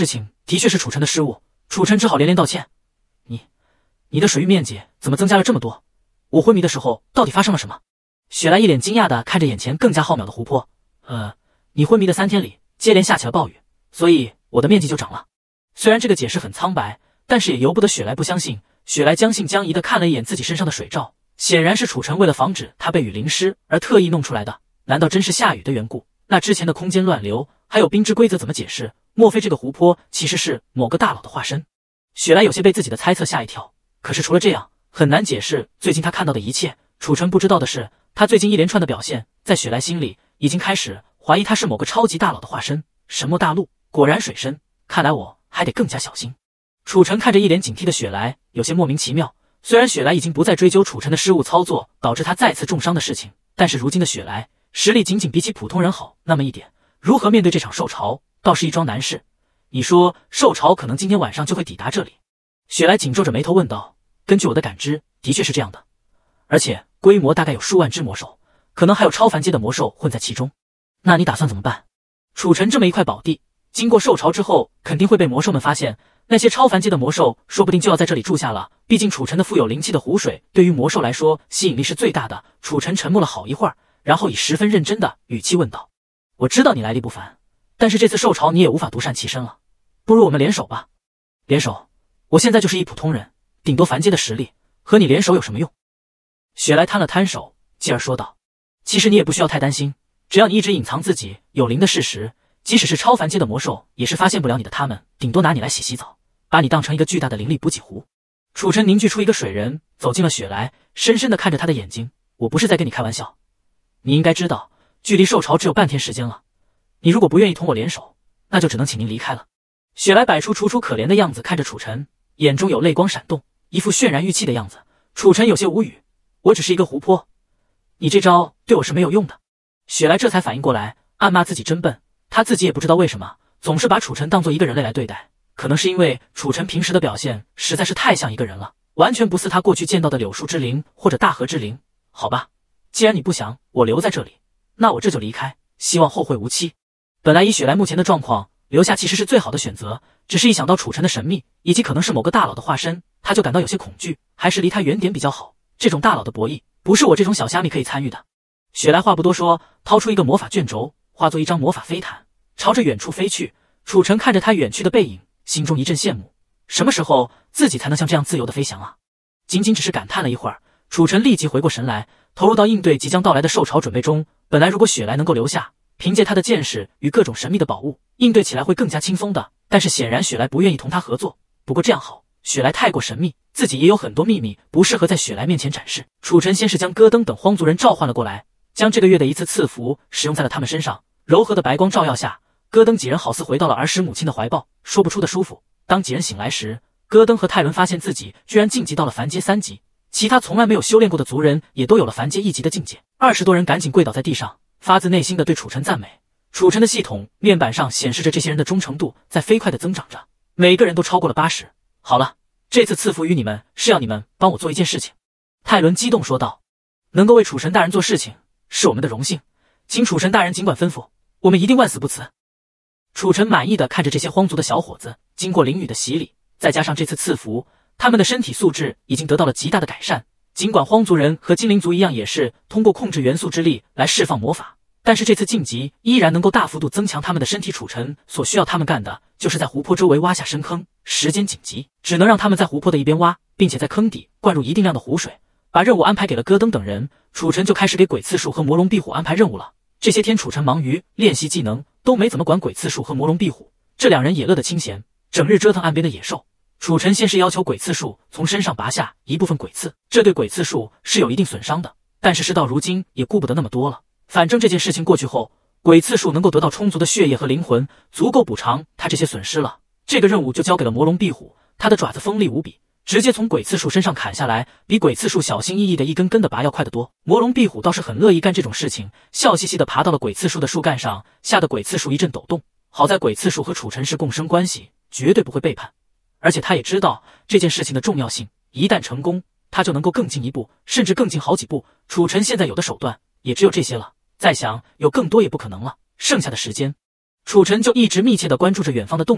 的确是楚晨的失误。楚晨只好连连道歉。你，你的水域面积怎么增加了这么多？我昏迷的时候到底发生了什么？雪莱一脸惊讶地看着眼前更加浩渺的湖泊。呃，你昏迷的三天里，接连下起了暴雨，所以我的面积就涨了。虽然这个解释很苍白，但是也由不得雪莱不相信。雪莱将信将疑地看了一眼自己身上的水罩，显然是楚晨为了防止他被雨淋湿而特意弄出来的。难道真是下雨的缘故？那之前的空间乱流，还有冰之规则怎么解释？莫非这个湖泊其实是某个大佬的化身？雪莱有些被自己的猜测吓一跳，可是除了这样，很难解释最近他看到的一切。楚晨不知道的是，他最近一连串的表现，在雪莱心里已经开始怀疑他是某个超级大佬的化身。神墨大陆果然水深，看来我还得更加小心。楚晨看着一脸警惕的雪莱，有些莫名其妙。虽然雪莱已经不再追究楚晨的失误操作导致他再次重伤的事情，但是如今的雪莱实力仅仅比起普通人好那么一点，如何面对这场兽潮，倒是一桩难事。你说兽潮可能今天晚上就会抵达这里？雪莱紧皱着眉头问道。根据我的感知，的确是这样的，而且规模大概有数万只魔兽，可能还有超凡阶的魔兽混在其中。那你打算怎么办？楚晨这么一块宝地，经过兽潮之后肯定会被魔兽们发现，那些超凡阶的魔兽说不定就要在这里住下了。毕竟楚晨的富有灵气的湖水对于魔兽来说吸引力是最大的。楚晨沉默了好一会儿，然后以十分认真的语气问道：我知道你来历不凡，但是这次兽潮你也无法独善其身了，不如我们联手吧。联手？我现在就是一普通人，顶多凡阶的实力，和你联手有什么用？雪莱摊了摊手，继而说道：其实你也不需要太担心，只要你一直隐藏自己有灵的事实，即使是超凡阶的魔兽也是发现不了你的。他们顶多拿你来洗洗澡，把你当成一个巨大的灵力补给壶。楚晨凝聚出一个水人，走进了雪莱，深深地看着他的眼睛。我不是在跟你开玩笑，你应该知道距离兽潮只有半天时间了，你如果不愿意同我联手，那就只能请您离开了。雪莱摆出楚楚可怜的样子看着楚晨，眼中有泪光闪动，一副渲然欲泣的样子。楚晨有些无语，我只是一个湖泊，你这招对我是没有用的。雪莱这才反应过来，暗骂自己真笨，他自己也不知道为什么总是把楚晨当做一个人类来对待，可能是因为楚晨平时的表现实在是太像一个人了，完全不似他过去见到的柳树之灵或者大河之灵。好吧，既然你不想我留在这里，那我这就离开，希望后会无期。本来以雪莱目前的状况，留下其实是最好的选择，只是一想到楚晨的神秘以及可能是某个大佬的化身，他就感到有些恐惧，还是离他远点比较好。这种大佬的博弈不是我这种小虾米可以参与的。雪莱话不多说，掏出一个魔法卷轴，化作一张魔法飞毯，朝着远处飞去。楚晨看着他远去的背影，心中一阵羡慕，什么时候自己才能像这样自由的飞翔啊？仅仅只是感叹了一会儿，楚晨立即回过神来，投入到应对即将到来的兽潮准备中。本来如果雪莱能够留下，凭借他的见识与各种神秘的宝物，应对起来会更加轻松的，但是显然雪莱不愿意同他合作。不过这样好，雪莱太过神秘，自己也有很多秘密不适合在雪莱面前展示。楚晨先是将戈登等荒族人召唤了过来，将这个月的一次赐福使用在了他们身上。柔和的白光照耀下，戈登几人好似回到了儿时母亲的怀抱，说不出的舒服。当几人醒来时，戈登和泰伦发现自己居然晋级到了凡阶三级，其他从来没有修炼过的族人也都有了凡阶一级的境界。二十多人赶紧跪倒在地上，发自内心的对楚晨赞美。楚晨的系统面板上显示着这些人的忠诚度在飞快的增长着，每个人都超过了八十。好了，这次赐福于你们是要你们帮我做一件事情。泰伦激动说道，能够为楚神大人做事情是我们的荣幸，请楚神大人尽管吩咐，我们一定万死不辞。楚晨满意的看着这些荒族的小伙子，经过淋雨的洗礼，再加上这次赐福，他们的身体素质已经得到了极大的改善。尽管荒族人和精灵族一样也是通过控制元素之力来释放魔法，但是这次晋级依然能够大幅度增强他们的身体。楚晨所需要他们干的就是在湖泊周围挖下深坑，时间紧急，只能让他们在湖泊的一边挖，并且在坑底灌入一定量的湖水。把任务安排给了戈登等人，楚晨就开始给鬼刺树和魔龙壁虎安排任务了。这些天楚晨忙于练习技能，都没怎么管鬼刺树和魔龙壁虎，这两人也乐得清闲，整日折腾岸边的野兽。楚晨先是要求鬼刺树从身上拔下一部分鬼刺，这对鬼刺树是有一定损伤的，但是事到如今也顾不得那么多了。反正这件事情过去后，鬼刺树能够得到充足的血液和灵魂，足够补偿他这些损失了。这个任务就交给了魔龙壁虎，他的爪子锋利无比，直接从鬼刺树身上砍下来，比鬼刺树小心翼翼的一根根的拔要快得多。魔龙壁虎倒是很乐意干这种事情，笑嘻嘻的爬到了鬼刺树的树干上，吓得鬼刺树一阵抖动。好在鬼刺树和楚晨是共生关系，绝对不会背叛，而且他也知道这件事情的重要性，一旦成功，他就能够更进一步，甚至更进好几步。楚晨现在有的手段也只有这些了，再想有更多也不可能了。剩下的时间，楚晨就一直密切地关注着远方的动静，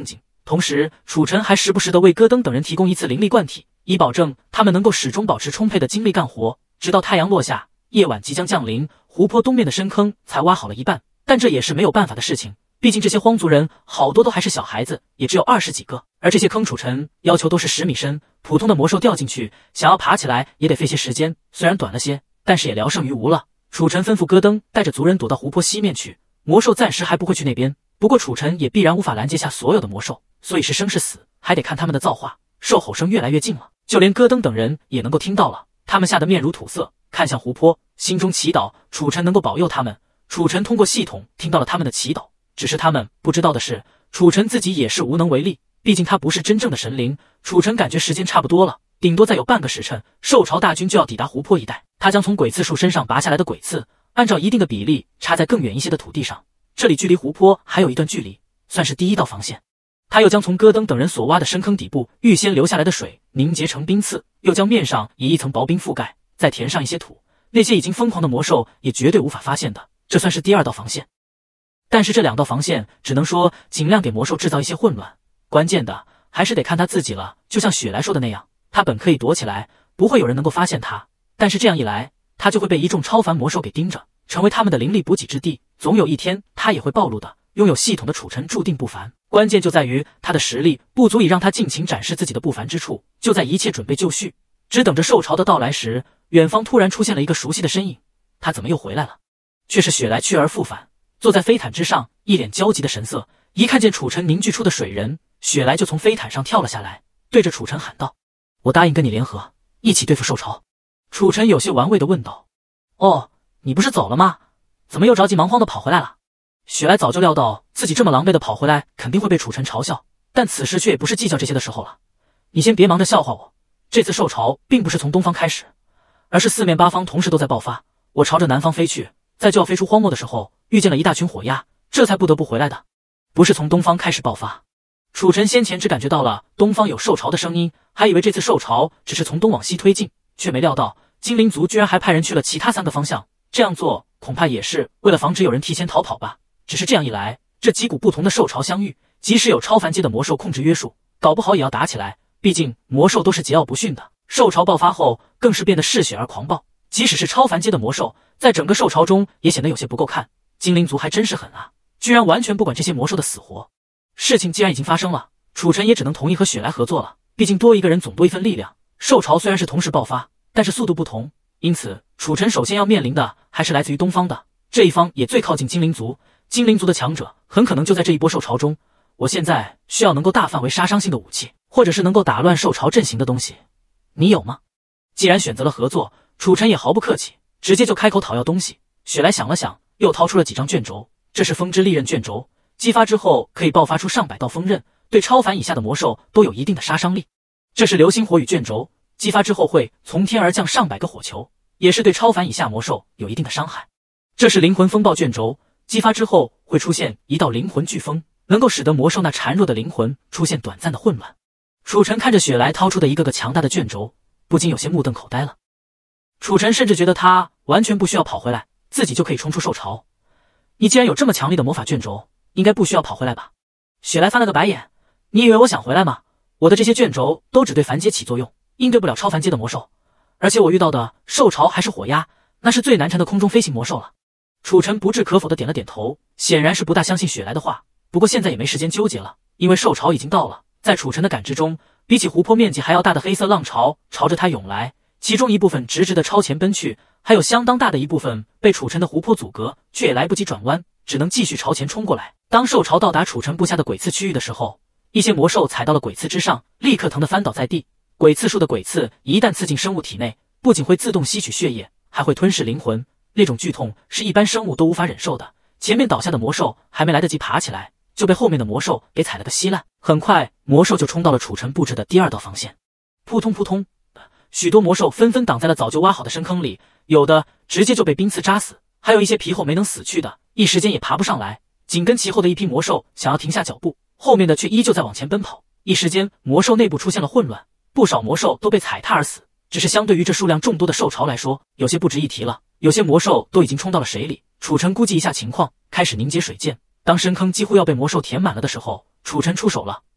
同时，楚尘还时不时地为戈登等人提供一次灵力灌体，以保证他们能够始终保持充沛的精力干活，直到太阳落下，夜晚即将降临，湖泊东面的深坑才挖好了一半。但这也是没有办法的事情，毕竟这些荒族人好多都还是小孩子，也只有二十几个，而这些坑楚尘要求都是十米深，普通的魔兽掉进去，想要爬起来也得费些时间，虽然短了些，但是也聊胜于无了。楚尘吩咐戈登带着族人躲到湖泊西面去，魔兽暂时还不会去那边，不过楚尘也必然无法拦截下所有的魔兽，所以是生是死还得看他们的造化。兽吼声越来越近了，就连戈登等人也能够听到了，他们吓得面如土色，看向湖泊，心中祈祷楚尘能够保佑他们。楚尘通过系统听到了他们的祈祷，只是他们不知道的是，楚尘自己也是无能为力，毕竟他不是真正的神灵。楚尘感觉时间差不多了，顶多再有半个时辰，兽潮大军就要抵达湖泊一带。他将从鬼刺树身上拔下来的鬼刺，按照一定的比例插在更远一些的土地上，这里距离湖泊还有一段距离，算是第一道防线。他又将从戈登等人所挖的深坑底部预先流下来的水凝结成冰刺，又将面上以一层薄冰覆盖，再填上一些土，那些已经疯狂的魔兽也绝对无法发现的，这算是第二道防线。但是这两道防线只能说尽量给魔兽制造一些混乱，关键的还是得看他自己了。就像雪莱说的那样，他本可以躲起来，不会有人能够发现他，但是这样一来，他就会被一众超凡魔兽给盯着，成为他们的灵力补给之地，总有一天他也会暴露的。拥有系统的楚尘注定不凡，关键就在于他的实力不足以让他尽情展示自己的不凡之处。就在一切准备就绪，只等着兽潮的到来时，远方突然出现了一个熟悉的身影，他怎么又回来了？却是雪莱去而复返，坐在飞毯之上，一脸焦急的神色。一看见楚尘凝聚出的水人，雪莱就从飞毯上跳了下来，对着楚尘喊道：“我答应跟你联合，一起对付兽潮。”楚尘有些玩味地问道：“哦，你不是走了吗？怎么又着急忙慌地跑回来了？”雪莱早就料到自己这么狼狈地跑回来肯定会被楚尘嘲笑，但此时却也不是计较这些的时候了。你先别忙着笑话我，这次兽潮并不是从东方开始，而是四面八方同时都在爆发。我朝着南方飞去，在就要飞出荒漠的时候，遇见了一大群火鸦，这才不得不回来的。不是从东方开始爆发。楚尘先前只感觉到了东方有兽潮的声音，还以为这次兽潮只是从东往西推进，却没料到精灵族居然还派人去了其他三个方向。这样做恐怕也是为了防止有人提前逃跑吧。只是这样一来，这几股不同的兽潮相遇，即使有超凡阶的魔兽控制约束，搞不好也要打起来。毕竟魔兽都是桀骜不驯的，兽潮爆发后更是变得嗜血而狂暴。即使是超凡阶的魔兽，在整个兽潮中也显得有些不够看。精灵族还真是狠啊，居然完全不管这些魔兽的死活。事情既然已经发生了，楚尘也只能同意和雪莱合作了。毕竟多一个人总多一份力量。兽潮虽然是同时爆发，但是速度不同，因此楚尘首先要面临的还是来自于东方的这一方，也最靠近精灵族。精灵族的强者很可能就在这一波兽潮中。我现在需要能够大范围杀伤性的武器，或者是能够打乱兽潮阵型的东西，你有吗？既然选择了合作，楚尘也毫不客气，直接就开口讨要东西。雪莱想了想，又掏出了几张卷轴，这是风之利刃卷轴，激发之后可以爆发出上百道锋刃，对超凡以下的魔兽都有一定的杀伤力。这是流星火雨卷轴，激发之后会从天而降上百个火球，也是对超凡以下魔兽有一定的伤害。这是灵魂风暴卷轴，激发之后会出现一道灵魂飓风，能够使得魔兽那孱弱的灵魂出现短暂的混乱。楚尘看着雪莱掏出的一个个强大的卷轴，不禁有些目瞪口呆了。楚尘甚至觉得他完全不需要跑回来，自己就可以冲出兽潮。你既然有这么强力的魔法卷轴，应该不需要跑回来吧？雪莱翻了个白眼，你以为我想回来吗？我的这些卷轴都只对凡阶起作用，应对不了超凡阶的魔兽，而且我遇到的兽潮还是火鸦，那是最难缠的空中飞行魔兽了。楚尘不置可否的点了点头，显然是不大相信雪莱的话。不过现在也没时间纠结了，因为兽潮已经到了。在楚尘的感知中，比起湖泊面积还要大的黑色浪潮朝着他涌来，其中一部分直直的超前奔去，还有相当大的一部分被楚尘的湖泊阻隔，却也来不及转弯，只能继续朝前冲过来。当兽潮到达楚尘布下的鬼刺区域的时候，一些魔兽踩到了鬼刺之上，立刻疼得翻倒在地。鬼刺树的鬼刺一旦刺进生物体内，不仅会自动吸取血液，还会吞噬灵魂，那种剧痛是一般生物都无法忍受的。前面倒下的魔兽还没来得及爬起来，就被后面的魔兽给踩了个稀烂。很快魔兽就冲到了楚尘布置的第二道防线，扑通扑通，许多魔兽纷纷挡在了早就挖好的深坑里，有的直接就被冰刺扎死，还有一些皮后没能死去的，一时间也爬不上来。紧跟其后的一批魔兽想要停下脚步，后面的却依旧在往前奔跑，一时间魔兽内部出现了混乱，不少魔兽都被踩踏而死。只是相对于这数量众多的兽潮来说，有些不值一提了。有些魔兽都已经冲到了水里。楚尘估计一下情况，开始凝结水箭。当深坑几乎要被魔兽填满了的时候，楚尘出手了，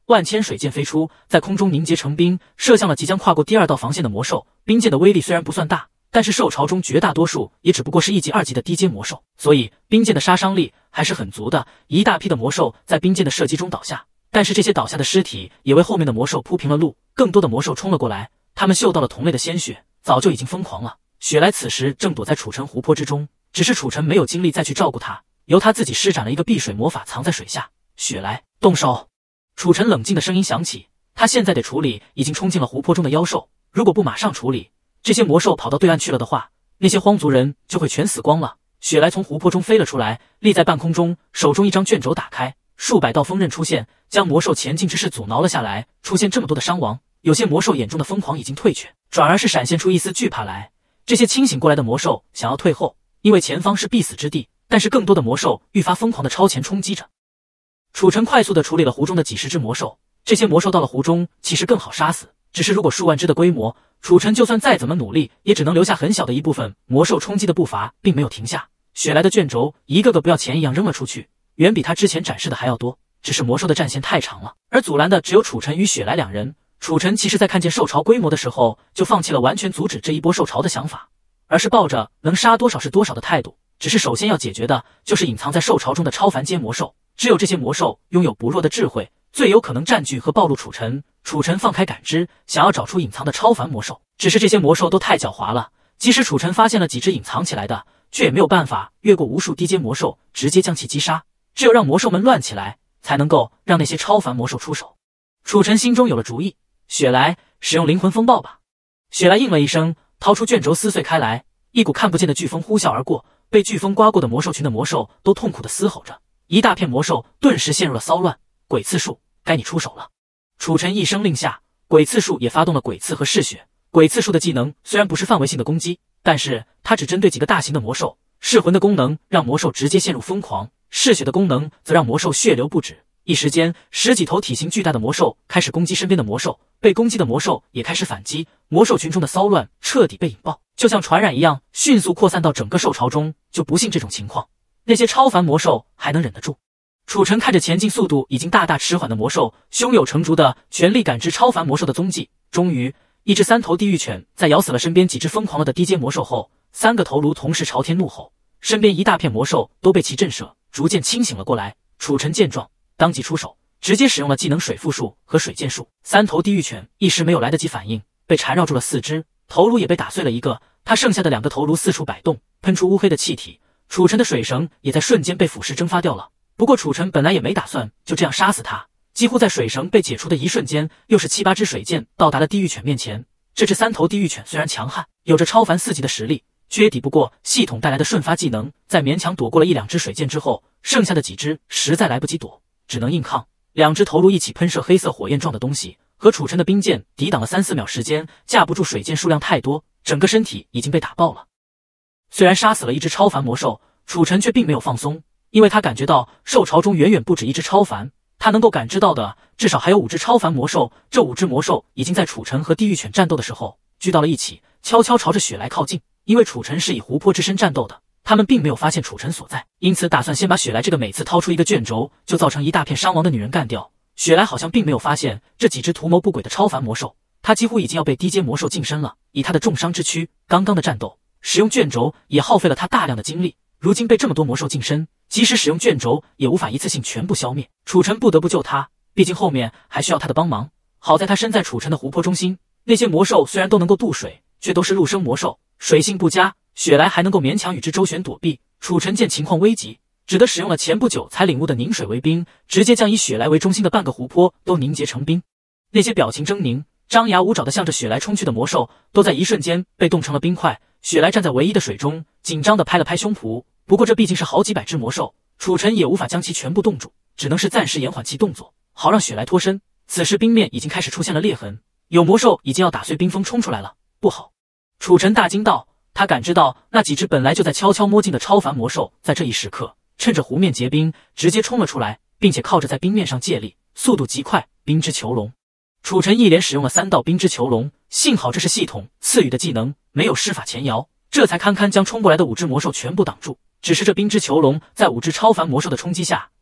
万千水箭飞出，在空中凝结成冰，射向了即将跨过第二道防线的魔兽。冰箭的威力虽然不算大，但是兽巢中绝大多数也只不过是一级、二级的低阶魔兽，所以冰箭的杀伤力还是很足的。一大批的魔兽在冰箭的射击中倒下，但是这些倒下的尸体也为后面的魔兽铺平了路。更多的魔兽冲了过来，他们嗅到了同类的鲜血，早就已经疯狂了。雪莱此时正躲在楚尘湖泊之中，只是楚尘没有精力再去照顾他，由他自己施展了一个避水魔法，藏在水下。雪莱，动手！楚尘冷静的声音响起，他现在得处理已经冲进了湖泊中的妖兽，如果不马上处理，这些魔兽跑到对岸去了的话，那些荒族人就会全死光了。雪莱从湖泊中飞了出来，立在半空中，手中一张卷轴打开，数百道锋刃出现，将魔兽前进之势阻挠了下来。出现这么多的伤亡，有些魔兽眼中的疯狂已经退却，转而是闪现出一丝惧怕来。这些清醒过来的魔兽想要退后，因为前方是必死之地，但是更多的魔兽愈发疯狂的超前冲击着。楚尘快速的处理了湖中的几十只魔兽，这些魔兽到了湖中其实更好杀死，只是如果数万只的规模，楚尘就算再怎么努力，也只能留下很小的一部分。魔兽冲击的步伐并没有停下，雪莱的卷轴一个个不要钱一样扔了出去，远比他之前展示的还要多。只是魔兽的战线太长了，而阻拦的只有楚尘与雪莱两人。楚尘其实在看见兽巢规模的时候，就放弃了完全阻止这一波兽巢的想法，而是抱着能杀多少是多少的态度。只是首先要解决的就是隐藏在兽巢中的超凡阶魔兽，只有这些魔兽拥有不弱的智慧，最有可能占据和暴露楚尘。楚尘放开感知，想要找出隐藏的超凡魔兽，只是这些魔兽都太狡猾了，即使楚尘发现了几只隐藏起来的，却也没有办法越过无数低阶魔兽直接将其击杀。只有让魔兽们乱起来，才能够让那些超凡魔兽出手。楚尘心中有了主意，雪莱，使用灵魂风暴吧。雪莱应了一声，掏出卷轴撕碎开来，一股看不见的飓风呼啸而过，被飓风刮过的魔兽群的魔兽都痛苦的嘶吼着，一大片魔兽顿时陷入了骚乱。鬼刺术，该你出手了。楚尘一声令下，鬼刺术也发动了鬼刺和嗜血。鬼刺术的技能虽然不是范围性的攻击，但是它只针对几个大型的魔兽，噬魂的功能让魔兽直接陷入疯狂，嗜血的功能则让魔兽血流不止。一时间，十几头体型巨大的魔兽开始攻击身边的魔兽，被攻击的魔兽也开始反击，魔兽群中的骚乱彻底被引爆，就像传染一样，迅速扩散到整个兽巢中。就不信这种情况，那些超凡魔兽还能忍得住？楚尘看着前进速度已经大大迟缓的魔兽，胸有成竹的全力感知超凡魔兽的踪迹。终于，一只三头地狱犬在咬死了身边几只疯狂了的低阶魔兽后，三个头颅同时朝天怒吼，身边一大片魔兽都被其震慑，逐渐清醒了过来。楚尘见状，当即出手，直接使用了技能水缚术和水剑术。三头地狱犬一时没有来得及反应，被缠绕住了四肢，头颅也被打碎了一个，它剩下的两个头颅四处摆动，喷出乌黑的气体。楚尘的水绳也在瞬间被腐蚀蒸发掉了。不过楚尘本来也没打算就这样杀死他，几乎在水绳被解除的一瞬间，又是七八只水箭到达了地狱犬面前。这只三头地狱犬虽然强悍，有着超凡四级的实力，却也抵不过系统带来的瞬发技能。在勉强躲过了一两只水箭之后，剩下的几只实在来不及躲，只能硬抗。两只头颅一起喷射黑色火焰状的东西，和楚尘的冰箭抵挡了三四秒时间，架不住水箭数量太多，整个身体已经被打爆了。虽然杀死了一只超凡魔兽，楚尘却并没有放松，因为他感觉到兽巢中远远不止一只超凡，他能够感知到的至少还有五只超凡魔兽。这五只魔兽已经在楚尘和地狱犬战斗的时候聚到了一起，悄悄朝着雪莱靠近。因为楚尘是以湖泊之身战斗的，他们并没有发现楚尘所在，因此打算先把雪莱这个每次掏出一个卷轴就造成一大片伤亡的女人干掉。雪莱好像并没有发现这几只图谋不轨的超凡魔兽，他几乎已经要被低阶魔兽近身了。以他的重伤之躯，刚刚的战斗使用卷轴也耗费了他大量的精力，如今被这么多魔兽近身，即使使用卷轴也无法一次性全部消灭。楚尘不得不救他，毕竟后面还需要他的帮忙。好在他身在楚尘的湖泊中心，那些魔兽虽然都能够渡水，却都是陆生魔兽，水性不佳，雪莱还能够勉强与之周旋躲避。楚尘见情况危急，只得使用了前不久才领悟的凝水为冰，直接将以雪莱为中心的半个湖泊都凝结成冰。那些表情狰狞、张牙舞爪的向着雪莱冲去的魔兽，都在一瞬间被冻成了冰块。雪莱站在唯一的水中，紧张地拍了拍胸脯。不过这毕竟是好几百只魔兽，楚尘也无法将其全部冻住，只能是暂时延缓其动作，好让雪莱脱身。此时冰面已经开始出现了裂痕，有魔兽已经要打碎冰封冲出来了。不好！楚尘大惊道，他感知到那几只本来就在悄悄摸进的超凡魔兽，在这一时刻趁着湖面结冰，直接冲了出来，并且靠着在冰面上借力，速度极快。冰之囚笼，楚尘一连使用了三道冰之囚笼，幸好这是系统赐予的技能，没有施法前摇，这才堪堪将冲过来的五只魔兽全部挡住。只是这冰之囚笼在五只超凡魔兽的冲击下，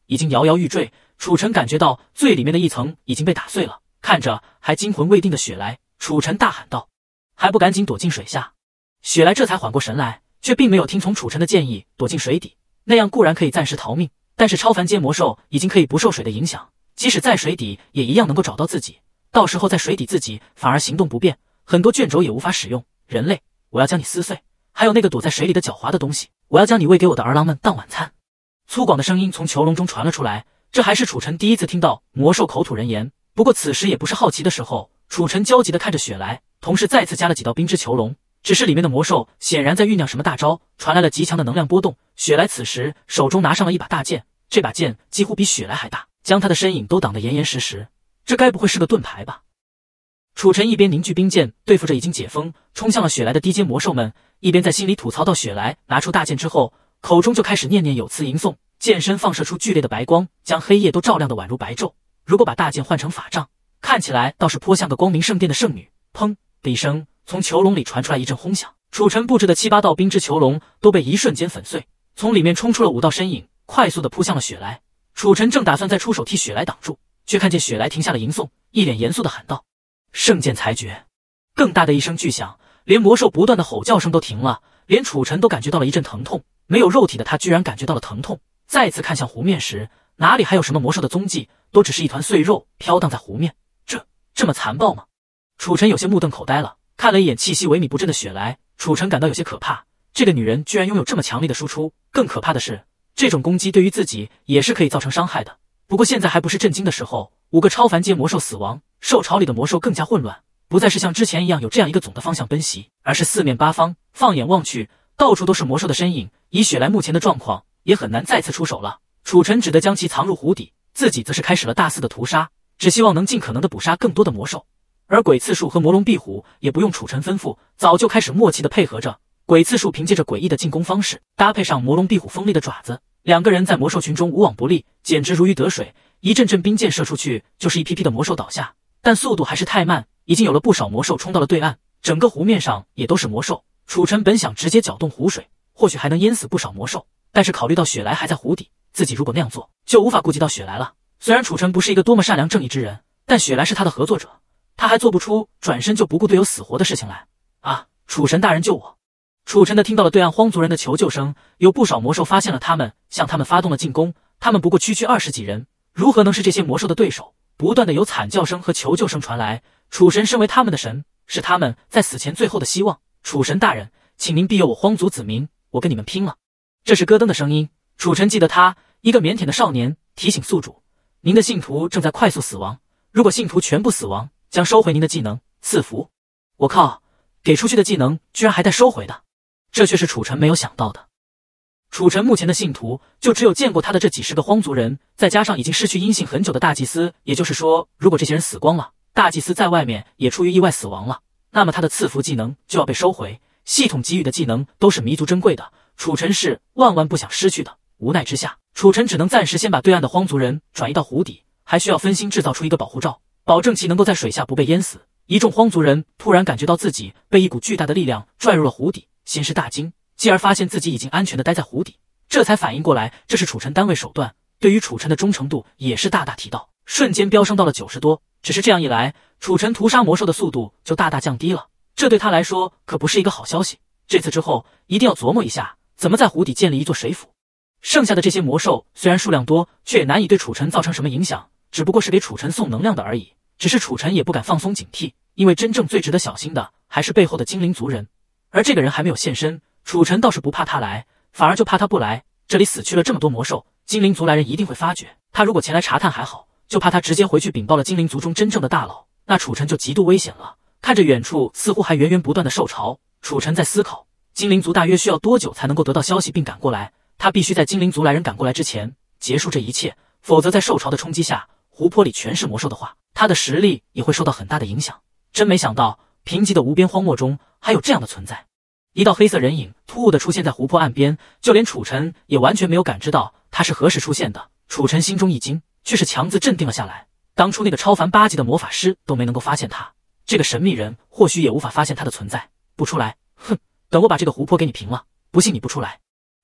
已经摇摇欲坠。楚晨感觉到最里面的一层已经被打碎了，看着还惊魂未定的雪莱，楚晨大喊道：“还不赶紧躲进水下！”雪莱这才缓过神来，却并没有听从楚晨的建议躲进水底。那样固然可以暂时逃命，但是超凡阶魔兽已经可以不受水的影响，即使在水底也一样能够找到自己。到时候在水底自己反而行动不便，很多卷轴也无法使用。人类，我要将你撕碎！还有那个躲在水里的狡猾的东西，我要将你喂给我的儿郎们当晚餐！粗犷的声音从囚笼中传了出来，这还是楚晨第一次听到魔兽口吐人言。不过此时也不是好奇的时候，楚晨焦急地看着雪莱，同时再次加了几道冰之囚笼。只是里面的魔兽显然在酝酿什么大招，传来了极强的能量波动。雪莱此时手中拿上了一把大剑，这把剑几乎比雪莱还大，将他的身影都挡得严严实实。这该不会是个盾牌吧？楚晨一边凝聚冰剑对付着已经解封冲向了雪莱的低阶魔兽们，一边在心里吐槽到雪莱拿出大剑之后，口中就开始念念有词吟诵，剑身放射出剧烈的白光，将黑夜都照亮得宛如白昼。如果把大剑换成法杖，看起来倒是颇像个光明圣殿的圣女。砰的一声，从囚笼里传出来一阵轰响，楚晨布置的七八道冰之囚笼都被一瞬间粉碎，从里面冲出了五道身影，快速地扑向了雪莱。楚晨正打算再出手替雪莱挡住，却看见雪莱停下了吟诵，一脸严肃地喊道：“圣剑裁决！”更大的一声巨响，连魔兽不断的吼叫声都停了，连楚晨都感觉到了一阵疼痛。没有肉体的他居然感觉到了疼痛。再次看向湖面时，哪里还有什么魔兽的踪迹，都只是一团碎肉飘荡在湖面。这这么残暴吗？楚晨有些目瞪口呆了，看了一眼气息萎靡不振的雪莱，楚晨感到有些可怕。这个女人居然拥有这么强力的输出，更可怕的是，这种攻击对于自己也是可以造成伤害的。不过现在还不是震惊的时候，五个超凡阶魔兽死亡，兽巢里的魔兽更加混乱，不再是像之前一样有这样一个总的方向奔袭，而是四面八方，放眼望去，到处都是魔兽的身影。以雪莱目前的状况，也很难再次出手了。楚晨只得将其藏入湖底，自己则是开始了大肆的屠杀，只希望能尽可能的捕杀更多的魔兽。而鬼刺树和魔龙壁虎也不用楚晨吩咐，早就开始默契的配合着。鬼刺树凭借着诡异的进攻方式，搭配上魔龙壁虎锋利的爪子，两个人在魔兽群中无往不利，简直如鱼得水。一阵阵冰箭射出去，就是一批批的魔兽倒下，但速度还是太慢，已经有了不少魔兽冲到了对岸，整个湖面上也都是魔兽。楚晨本想直接搅动湖水，或许还能淹死不少魔兽，但是考虑到雪莱还在湖底，自己如果那样做，就无法顾及到雪莱了。虽然楚晨不是一个多么善良正义之人，但雪莱是他的合作者，他还做不出转身就不顾队友死活的事情来啊！楚神大人救我！楚晨的听到了对岸荒族人的求救声，有不少魔兽发现了他们，向他们发动了进攻。他们不过区区二十几人，如何能是这些魔兽的对手？不断的有惨叫声和求救声传来。楚神身为他们的神，是他们在死前最后的希望。楚神大人，请您庇佑我荒族子民，我跟你们拼了！这是戈登的声音。楚晨记得他，一个腼腆的少年，提醒宿主：您的信徒正在快速死亡，如果信徒全部死亡，将收回您的技能赐福。我靠，给出去的技能居然还带收回的，这却是楚晨没有想到的。楚晨目前的信徒就只有见过他的这几十个荒族人，再加上已经失去阴性很久的大祭司，也就是说，如果这些人死光了，大祭司在外面也出于意外死亡了，那么他的赐福技能就要被收回。系统给予的技能都是弥足珍贵的，楚晨是万万不想失去的。无奈之下，楚晨只能暂时先把对岸的荒族人转移到湖底，还需要分心制造出一个保护罩，保证其能够在水下不被淹死。一众荒族人突然感觉到自己被一股巨大的力量拽入了湖底，先是大惊，继而发现自己已经安全地待在湖底，这才反应过来这是楚晨单位手段，对于楚晨的忠诚度也是大大提到，瞬间飙升到了九十多。只是这样一来，楚晨屠杀魔兽的速度就大大降低了，这对他来说可不是一个好消息。这次之后一定要琢磨一下，怎么在湖底建立一座水府。剩下的这些魔兽虽然数量多，却也难以对楚晨造成什么影响，只不过是给楚晨送能量的而已。只是楚晨也不敢放松警惕，因为真正最值得小心的还是背后的精灵族人，而这个人还没有现身，楚晨倒是不怕他来，反而就怕他不来。这里死去了这么多魔兽，精灵族来人一定会发觉，他如果前来查探还好，就怕他直接回去禀报了精灵族中真正的大佬，那楚晨就极度危险了。看着远处似乎还源源不断的兽巢，楚晨在思考，精灵族大约需要多久才能够得到消息并赶过来？他必须在精灵族来人赶过来之前结束这一切，否则在兽巢的冲击下，湖泊里全是魔兽的话，他的实力也会受到很大的影响。真没想到，贫瘠的无边荒漠中还有这样的存在。一道黑色人影突兀地出现在湖泊岸边，就连楚晨也完全没有感知到他是何时出现的。楚晨心中一惊，却是强自镇定了下来。当初那个超凡八级的魔法师都没能够发现他，这个神秘人或许也无法发现他的存在。不出来，哼，等我把这个湖泊给你平了，不信你不出来。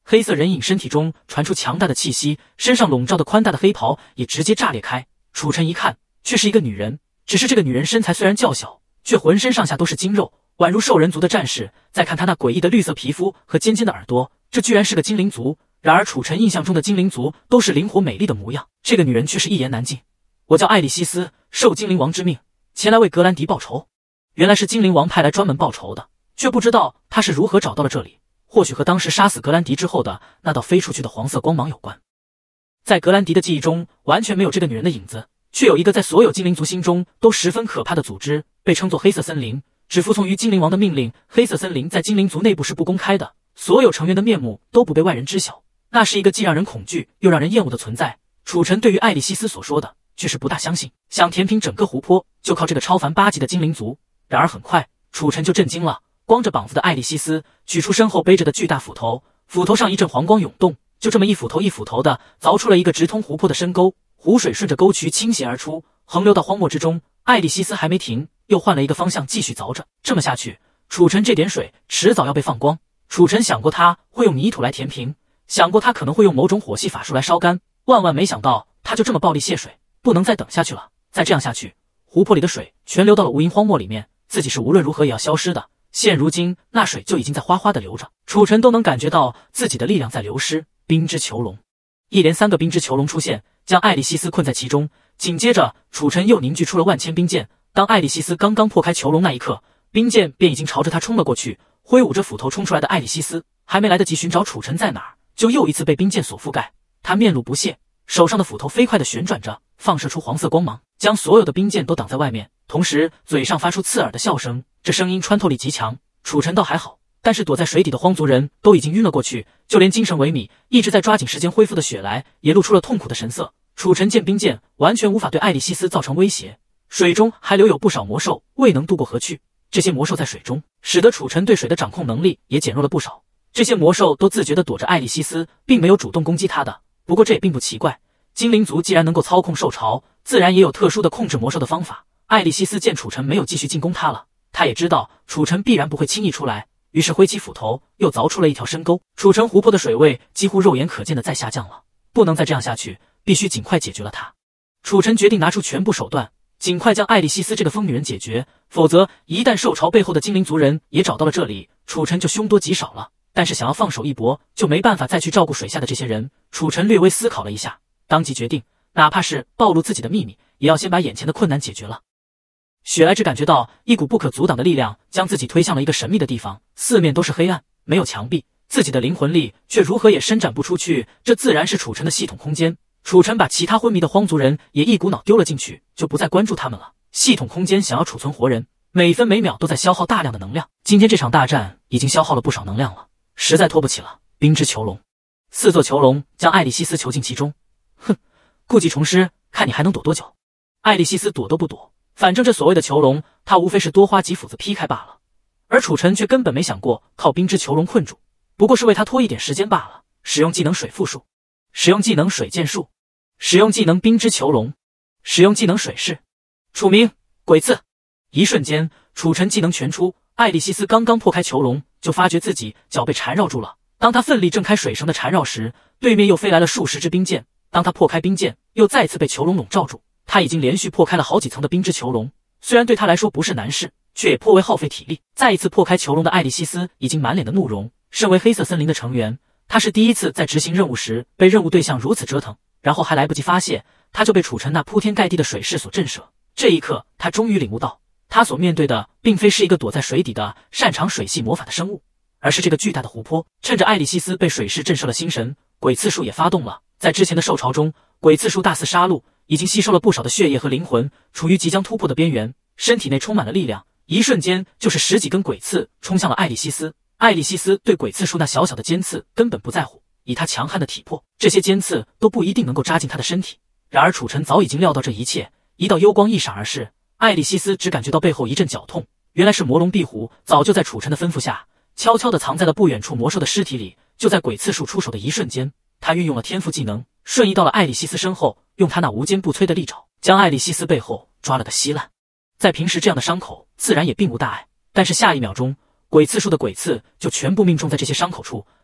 黑色人影身体中传出强大的气息，身上笼罩的宽大的黑袍也直接炸裂开。楚尘一看，却是一个女人，只是这个女人身材虽然较小，却浑身上下都是筋肉，宛如兽人族的战士。再看她那诡异的绿色皮肤和尖尖的耳朵，这居然是个精灵族。然而楚尘印象中的精灵族都是灵活美丽的模样，这个女人却是一言难尽。我叫艾莉西斯，受精灵王之命，前来为格兰迪报仇。原来是精灵王派来专门报仇的，却不知道他是如何找到了这里，或许和当时杀死格兰迪之后的那道飞出去的黄色光芒有关。在格兰迪的记忆中完全没有这个女人的影子，却有一个在所有精灵族心中都十分可怕的组织，被称作黑色森林，只服从于精灵王的命令。黑色森林在精灵族内部是不公开的，所有成员的面目都不被外人知晓，那是一个既让人恐惧又让人厌恶的存在。楚尘对于艾莉西斯所说的却是不大相信，想填平整个湖泊就靠这个超凡八级的精灵族。然而很快楚尘就震惊了，光着膀子的艾莉西斯取出身后背着的巨大斧头，斧头上一阵黄光涌动，就这么一斧头一斧头的凿出了一个直通湖泊的深沟，湖水顺着沟渠倾斜而出，横流到荒漠之中。艾莉西斯还没停，又换了一个方向继续凿着。这么下去，楚尘这点水迟早要被放光。楚尘想过他会用泥土来填平，想过他可能会用某种火系法术来烧干，万万没想到他就这么暴力泄水，不能再等下去了。再这样下去，湖泊里的水全流到了无垠荒漠里面，自己是无论如何也要消失的。现如今那水就已经在哗哗的流着，楚尘都能感觉到自己的力量在流失。冰之囚笼，一连三个冰之囚笼出现，将艾莉西斯困在其中。紧接着楚尘又凝聚出了万千冰剑，当艾莉西斯刚刚破开囚笼那一刻，冰剑便已经朝着他冲了过去。挥舞着斧头冲出来的艾莉西斯还没来得及寻找楚尘在哪儿，就又一次被冰剑所覆盖。他面露不屑，手上的斧头飞快地旋转着，放射出黄色光芒，将所有的冰剑都挡在外面，同时嘴上发出刺耳的笑声，这声音穿透力极强。楚尘倒还好，但是躲在水底的荒族人都已经晕了过去，就连精神萎靡一直在抓紧时间恢复的雪莱也露出了痛苦的神色。楚尘见冰剑完全无法对艾莉西斯造成威胁，水中还留有不少魔兽未能渡过河去，这些魔兽在水中使得楚尘对水的掌控能力也减弱了不少。这些魔兽都自觉地躲着艾莉西斯，并没有主动攻击他的。不过这也并不奇怪，精灵族既然能够操控兽潮，自然也有特殊的控制魔兽的方法。艾莉西斯见楚尘没有继续进攻他了，他也知道楚尘必然不会轻易出来，于是挥起斧头又凿出了一条深沟。楚尘湖泊的水位几乎肉眼可见的在下降了，不能再这样下去，必须尽快解决了他。楚尘决定拿出全部手段，尽快将艾莉西斯这个疯女人解决，否则一旦兽潮背后的精灵族人也找到了这里，楚尘就凶多吉少了。但是想要放手一搏，就没办法再去照顾水下的这些人。楚尘略微思考了一下，当即决定，哪怕是暴露自己的秘密，也要先把眼前的困难解决了。雪莱只感觉到一股不可阻挡的力量将自己推向了一个神秘的地方，四面都是黑暗，没有墙壁，自己的灵魂力却如何也伸展不出去，这自然是楚尘的系统空间。楚尘把其他昏迷的荒族人也一股脑丢了进去，就不再关注他们了。系统空间想要储存活人，每分每秒都在消耗大量的能量，今天这场大战已经消耗了不少能量了，实在拖不起了。冰之囚笼，四座囚笼将艾莉西斯囚禁其中。哼，故技重施，看你还能躲多久。艾莉西斯躲都不躲，反正这所谓的囚笼，他无非是多花几斧子劈开罢了。而楚尘却根本没想过靠冰之囚笼困住，不过是为他拖一点时间罢了。使用技能水缚术，使用技能水剑术，使用技能冰之囚笼，使用技能水势。楚名鬼刺。一瞬间，楚尘技能全出，艾莉西斯刚刚破开囚笼，就发觉自己脚被缠绕住了。当他奋力挣开水绳的缠绕时，对面又飞来了数十支冰剑。当他破开冰剑，又再次被囚笼笼罩住。他已经连续破开了好几层的冰之囚笼，虽然对他来说不是难事，却也颇为耗费体力。再一次破开囚笼的艾莉西斯已经满脸的怒容。身为黑色森林的成员，他是第一次在执行任务时被任务对象如此折腾，然后还来不及发泄，他就被楚尘那铺天盖地的水势所震慑。这一刻，他终于领悟到，他所面对的并非是一个躲在水底的擅长水系魔法的生物，而是这个巨大的湖泊。趁着艾莉西斯被水势震慑了心神，鬼刺术也发动了。在之前的兽潮中，鬼刺术大肆杀戮，已经吸收了不少的血液和灵魂，处于即将突破的边缘，身体内充满了力量，一瞬间就是十几根鬼刺冲向了艾莉西斯。艾莉西斯对鬼刺术那小小的尖刺根本不在乎，以他强悍的体魄，这些尖刺都不一定能够扎进他的身体。然而楚尘早已经料到这一切，一道幽光一闪而逝，艾莉西斯只感觉到背后一阵绞痛，原来是魔龙壁虎早就在楚尘的吩咐下，悄悄地藏在了不远处魔兽的尸体里。就在鬼刺术出手的一瞬间，他运用了天赋技能，瞬移到了艾莉西斯身后，用他那无坚不摧的利爪将艾莉西斯背后抓了个稀烂。在平时这样的伤口自然也并无大碍，但是下一秒钟，鬼刺术的鬼刺就全部命中在这些伤口处，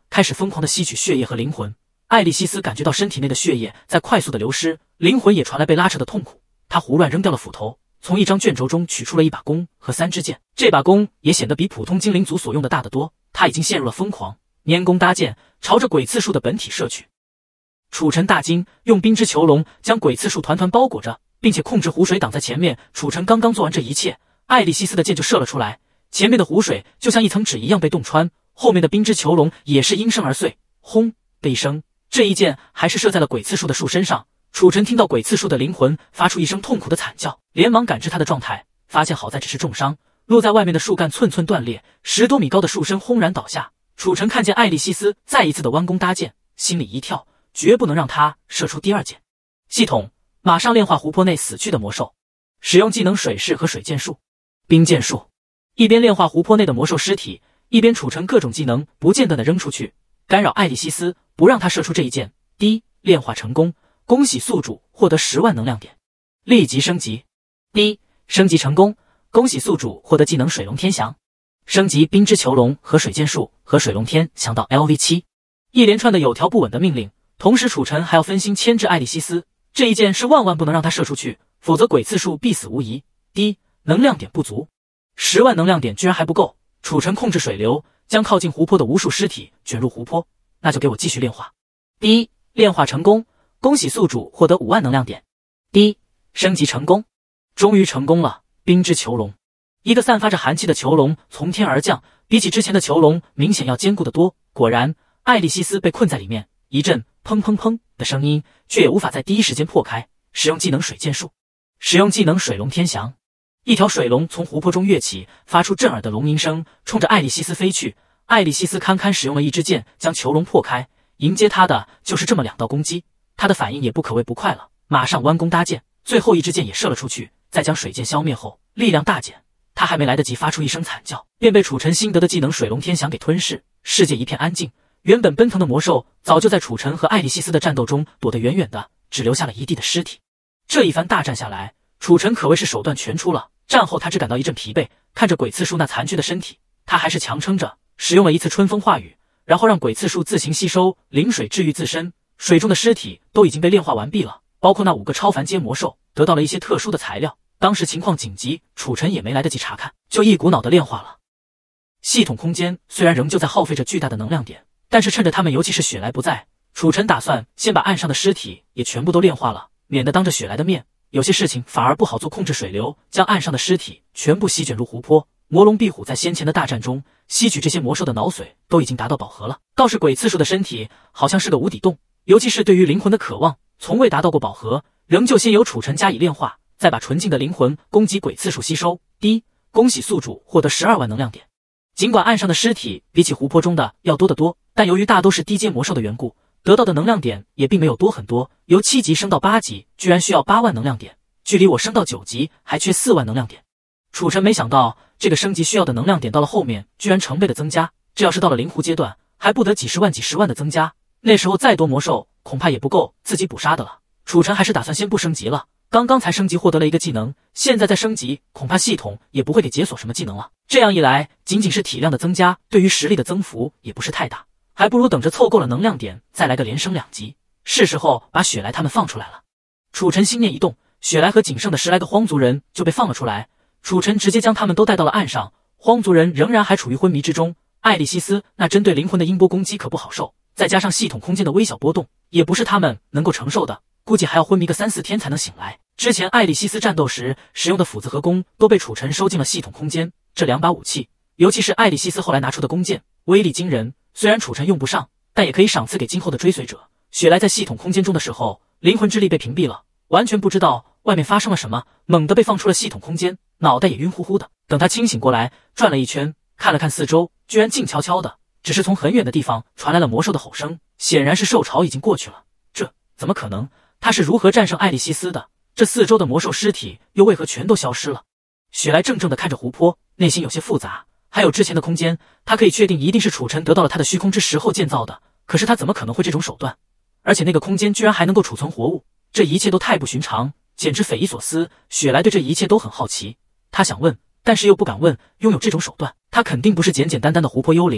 开始疯狂地吸取血液和灵魂。艾莉西斯感觉到身体内的血液在快速的流失，灵魂也传来被拉扯的痛苦。她胡乱扔掉了斧头，从一张卷轴中取出了一把弓和三支箭。这把弓也显得比普通精灵族所用的大得多。他已经陷入了疯狂，拈弓搭箭，朝着鬼刺树的本体射去。楚尘大惊，用冰之囚笼将鬼刺树团团包裹着，并且控制湖水挡在前面。楚尘刚刚做完这一切，艾莉西斯的箭就射了出来，前面的湖水就像一层纸一样被洞穿，后面的冰之囚笼也是应声而碎。轰的一声，这一箭还是射在了鬼刺树的树身上。楚尘听到鬼刺树的灵魂发出一声痛苦的惨叫，连忙感知他的状态，发现好在只是重伤，落在外面的树干寸寸断裂，十多米高的树身轰然倒下。楚尘看见艾莉西斯再一次的弯弓搭箭，心里一跳，绝不能让他射出第二箭。系统马上炼化湖泊内死去的魔兽，使用技能水势和水剑术、冰剑术。一边炼化湖泊内的魔兽尸体，一边楚尘各种技能不间断的扔出去，干扰艾莉西斯，不让他射出这一箭。第一，炼化成功，恭喜宿主获得十万能量点，立即升级。第一，升级成功，恭喜宿主获得技能水龙天翔，升级冰之囚笼和水剑术和水龙天翔到 L V 七。一连串的有条不紊的命令，同时楚尘还要分心牵制艾莉西斯，这一箭是万万不能让他射出去，否则鬼刺树必死无疑。第一，能量点不足，十万能量点居然还不够。楚尘控制水流，将靠近湖泊的无数尸体卷入湖泊，那就给我继续炼化。第一，炼化成功，恭喜宿主获得五万能量点。第一，升级成功，终于成功了。冰之囚笼，一个散发着寒气的囚笼从天而降，比起之前的囚笼明显要坚固得多。果然，艾莉西斯被困在里面，一阵砰砰砰的声音，却也无法在第一时间破开。使用技能水剑术，使用技能水龙天翔，一条水龙从湖泊中跃起，发出震耳的龙吟声，冲着艾莉西斯飞去。艾莉西斯堪堪使用了一支箭将囚笼破开，迎接他的就是这么两道攻击。他的反应也不可谓不快了，马上弯弓搭箭，最后一支箭也射了出去。在将水箭消灭后，力量大减，他还没来得及发出一声惨叫，便被楚尘新得的技能水龙天翔给吞噬。世界一片安静，原本奔腾的魔兽早就在楚尘和艾莉西斯的战斗中躲得远远的，只留下了一地的尸体。这一番大战下来，楚尘可谓是手段全出了。战后他只感到一阵疲惫，看着鬼刺树那残缺的身体，他还是强撑着，使用了一次春风化雨，然后让鬼刺树自行吸收灵水治愈自身。水中的尸体都已经被炼化完毕了，包括那五个超凡阶魔兽，得到了一些特殊的材料。当时情况紧急，楚尘也没来得及查看，就一股脑的炼化了。系统空间虽然仍旧在耗费着巨大的能量点，但是趁着他们尤其是雪莱不在，楚尘打算先把岸上的尸体也全部都炼化了，免得当着雪莱的面，有些事情反而不好做。控制水流，将岸上的尸体全部吸卷入湖泊。魔龙壁虎在先前的大战中吸取这些魔兽的脑髓都已经达到饱和了，倒是鬼刺树的身体好像是个无底洞，尤其是对于灵魂的渴望从未达到过饱和，仍旧先由楚尘加以炼化，再把纯净的灵魂供给鬼刺树吸收。第一，恭喜宿主获得十二万能量点。尽管岸上的尸体比起湖泊中的要多得多，但由于大都是低阶魔兽的缘故，得到的能量点也并没有多很多，由七级升到八级居然需要八万能量点，距离我升到九级还缺四万能量点。楚尘没想到这个升级需要的能量点到了后面居然成倍的增加，这要是到了灵狐阶段，还不得几十万几十万的增加，那时候再多魔兽恐怕也不够自己捕杀的了。楚尘还是打算先不升级了，刚刚才升级获得了一个技能，现在再升级恐怕系统也不会给解锁什么技能了。这样一来，仅仅是体量的增加，对于实力的增幅也不是太大，还不如等着凑够了能量点再来个连升两级，是时候把雪莱他们放出来了。楚尘心念一动，雪莱和仅剩的十来个荒族人就被放了出来。楚尘直接将他们都带到了岸上，荒族人仍然还处于昏迷之中。艾莉西斯那针对灵魂的音波攻击可不好受，再加上系统空间的微小波动，也不是他们能够承受的，估计还要昏迷个三四天才能醒来。之前艾莉西斯战斗时使用的斧子和弓都被楚尘收进了系统空间，这两把武器，尤其是艾莉西斯后来拿出的弓箭，威力惊人。虽然楚尘用不上，但也可以赏赐给今后的追随者。雪莱在系统空间中的时候，灵魂之力被屏蔽了，完全不知道外面发生了什么，猛地被放出了系统空间，脑袋也晕乎乎的。等他清醒过来，转了一圈，看了看四周，居然静悄悄的，只是从很远的地方传来了魔兽的吼声，显然是兽潮已经过去了。这怎么可能？他是如何战胜艾莉西斯的？这四周的魔兽尸体又为何全都消失了？雪莱怔怔地看着湖泊，内心有些复杂。还有之前的空间，他可以确定一定是楚尘得到了他的虚空之石后建造的，可是他怎么可能会这种手段？而且那个空间居然还能够储存活物，这一切都太不寻常，简直匪夷所思。雪莱对这一切都很好奇，他想问，但是又不敢问。拥有这种手段，他肯定不是简简单单的湖泊幽灵，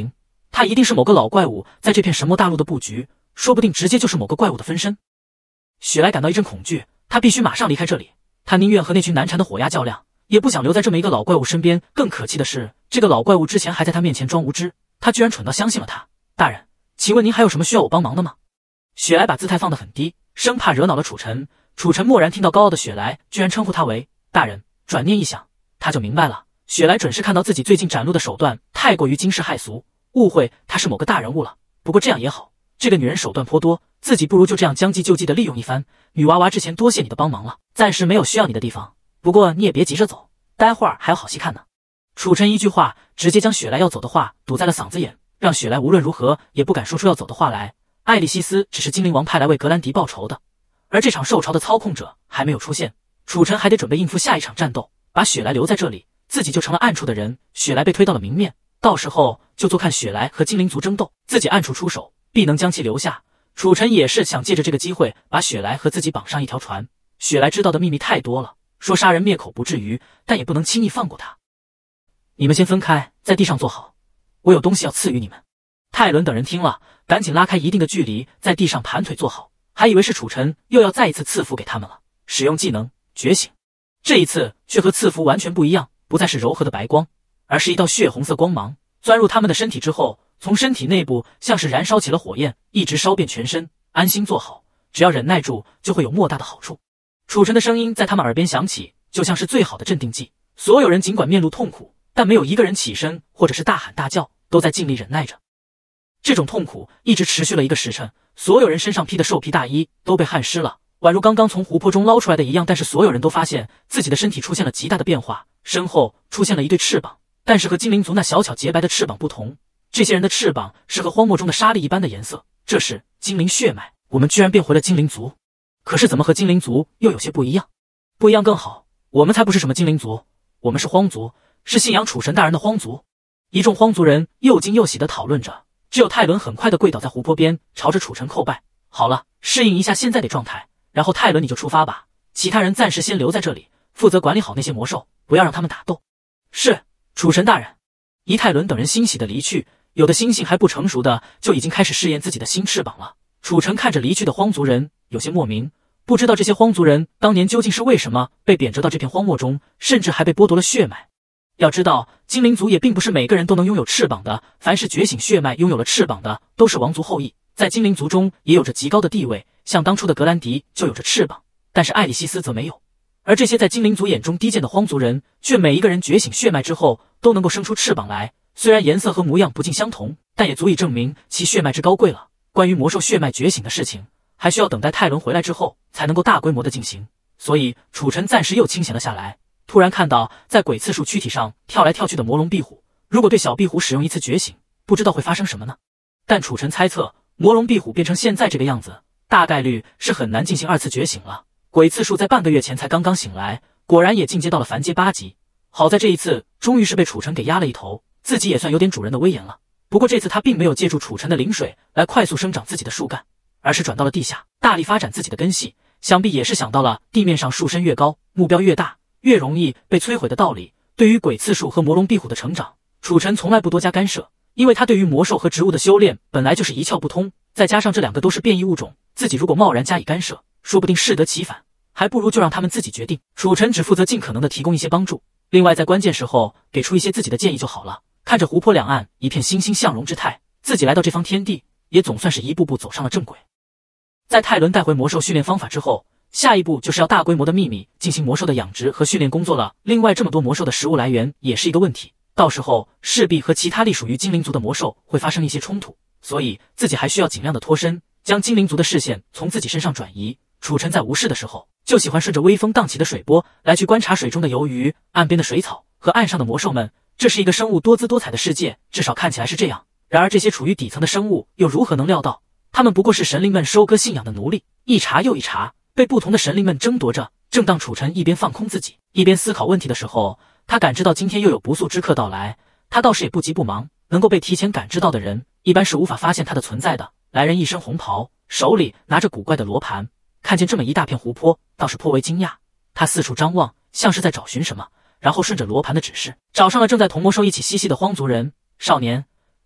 他一定是某个老怪物在这片神魔大陆的布局，说不定直接就是某个怪物的分身。雪莱感到一阵恐惧，他必须马上离开这里。他宁愿和那群难缠的火鸦较量，也不想留在这么一个老怪物身边。更可气的是，这个老怪物之前还在他面前装无知，他居然蠢到相信了他。大人，请问您还有什么需要我帮忙的吗？雪莱把姿态放得很低，生怕惹恼了楚尘。楚尘蓦然听到高傲的雪莱居然称呼他为大人，转念一想，他就明白了，雪莱准是看到自己最近展露的手段太过于惊世骇俗，误会他是某个大人物了。不过这样也好，这个女人手段颇多，自己不如就这样将计就计的利用一番。女娃娃之前多谢你的帮忙了，暂时没有需要你的地方，不过你也别急着走，待会儿还有好戏看呢。楚尘一句话直接将雪莱要走的话堵在了嗓子眼，让雪莱无论如何也不敢说出要走的话来。艾利西斯只是精灵王派来为格兰迪报仇的，而这场受潮的操控者还没有出现，楚尘还得准备应付下一场战斗，把雪莱留在这里，自己就成了暗处的人。雪莱被推到了明面，到时候就做看雪莱和精灵族争斗，自己暗处出手，必能将其留下。楚尘也是想借着这个机会把雪莱和自己绑上一条船。雪莱知道的秘密太多了，说杀人灭口不至于，但也不能轻易放过他。你们先分开，在地上坐好，我有东西要赐予你们。泰伦等人听了，赶紧拉开一定的距离，在地上盘腿坐好，还以为是楚尘又要再一次赐福给他们了。使用技能觉醒，这一次却和赐福完全不一样，不再是柔和的白光，而是一道血红色光芒钻入他们的身体之后，从身体内部像是燃烧起了火焰，一直烧遍全身。安心坐好，只要忍耐住，就会有莫大的好处。楚尘的声音在他们耳边响起，就像是最好的镇定剂。所有人尽管面露痛苦，但没有一个人起身或者是大喊大叫，都在尽力忍耐着。这种痛苦一直持续了一个时辰，所有人身上披的兽皮大衣都被汗湿了，宛如刚刚从湖泊中捞出来的一样。但是所有人都发现自己的身体出现了极大的变化，身后出现了一对翅膀，但是和精灵族那小巧洁白的翅膀不同，这些人的翅膀是和荒漠中的沙砾一般的颜色，这是精灵血脉。我们居然变回了精灵族，可是怎么和精灵族又有些不一样？不一样更好，我们才不是什么精灵族，我们是荒族，是信仰楚神大人的荒族。一众荒族人又惊又喜地讨论着，只有泰伦很快地跪倒在湖泊边，朝着楚尘叩拜。好了，适应一下现在的状态，然后泰伦你就出发吧，其他人暂时先留在这里，负责管理好那些魔兽，不要让他们打斗。是，楚神大人。一泰伦等人欣喜地离去，有的心性还不成熟的就已经开始试验自己的新翅膀了。楚尘看着离去的荒族人，有些莫名，不知道这些荒族人当年究竟是为什么被贬谪到这片荒漠中，甚至还被剥夺了血脉。要知道，精灵族也并不是每个人都能拥有翅膀的，凡是觉醒血脉拥有了翅膀的，都是王族后裔，在精灵族中也有着极高的地位。像当初的格兰迪就有着翅膀，但是艾利西斯则没有。而这些在精灵族眼中低贱的荒族人，却每一个人觉醒血脉之后都能够生出翅膀来，虽然颜色和模样不尽相同，但也足以证明其血脉之高贵了。关于魔兽血脉觉醒的事情，还需要等待泰伦回来之后才能够大规模的进行，所以楚尘暂时又清闲了下来。突然看到在鬼刺树躯体上跳来跳去的魔龙壁虎，如果对小壁虎使用一次觉醒，不知道会发生什么呢？但楚尘猜测，魔龙壁虎变成现在这个样子，大概率是很难进行二次觉醒了。鬼刺树在半个月前才刚刚醒来，果然也进阶到了凡阶八级。好在这一次终于是被楚尘给压了一头，自己也算有点主人的威严了。不过这次他并没有借助楚尘的灵水来快速生长自己的树干，而是转到了地下，大力发展自己的根系。想必也是想到了地面上树身越高，目标越大，越容易被摧毁的道理。对于鬼刺树和魔龙壁虎的成长，楚尘从来不多加干涉，因为他对于魔兽和植物的修炼本来就是一窍不通，再加上这两个都是变异物种，自己如果贸然加以干涉，说不定适得其反，还不如就让他们自己决定。楚尘只负责尽可能的提供一些帮助，另外在关键时候给出一些自己的建议就好了。看着湖泊两岸一片欣欣向荣之态，自己来到这方天地，也总算是一步步走上了正轨。在泰伦带回魔兽训练方法之后，下一步就是要大规模的秘密进行魔兽的养殖和训练工作了。另外，这么多魔兽的食物来源也是一个问题，到时候势必和其他隶属于精灵族的魔兽会发生一些冲突，所以自己还需要尽量的脱身，将精灵族的视线从自己身上转移。楚尘在无事的时候，就喜欢顺着微风荡起的水波来去观察水中的游鱼、岸边的水草和岸上的魔兽们。这是一个生物多姿多彩的世界，至少看起来是这样。然而这些处于底层的生物又如何能料到，他们不过是神灵们收割信仰的奴隶，一茬又一茬被不同的神灵们争夺着。正当楚尘一边放空自己，一边思考问题的时候，他感知到今天又有不速之客到来。他倒是也不急不忙，能够被提前感知到的人，一般是无法发现他的存在的。来人一身红袍，手里拿着古怪的罗盘，看见这么一大片湖泊，倒是颇为惊讶。他四处张望，像是在找寻什么，然后顺着罗盘的指示，找上了正在同魔兽一起嬉戏的荒族人。少年，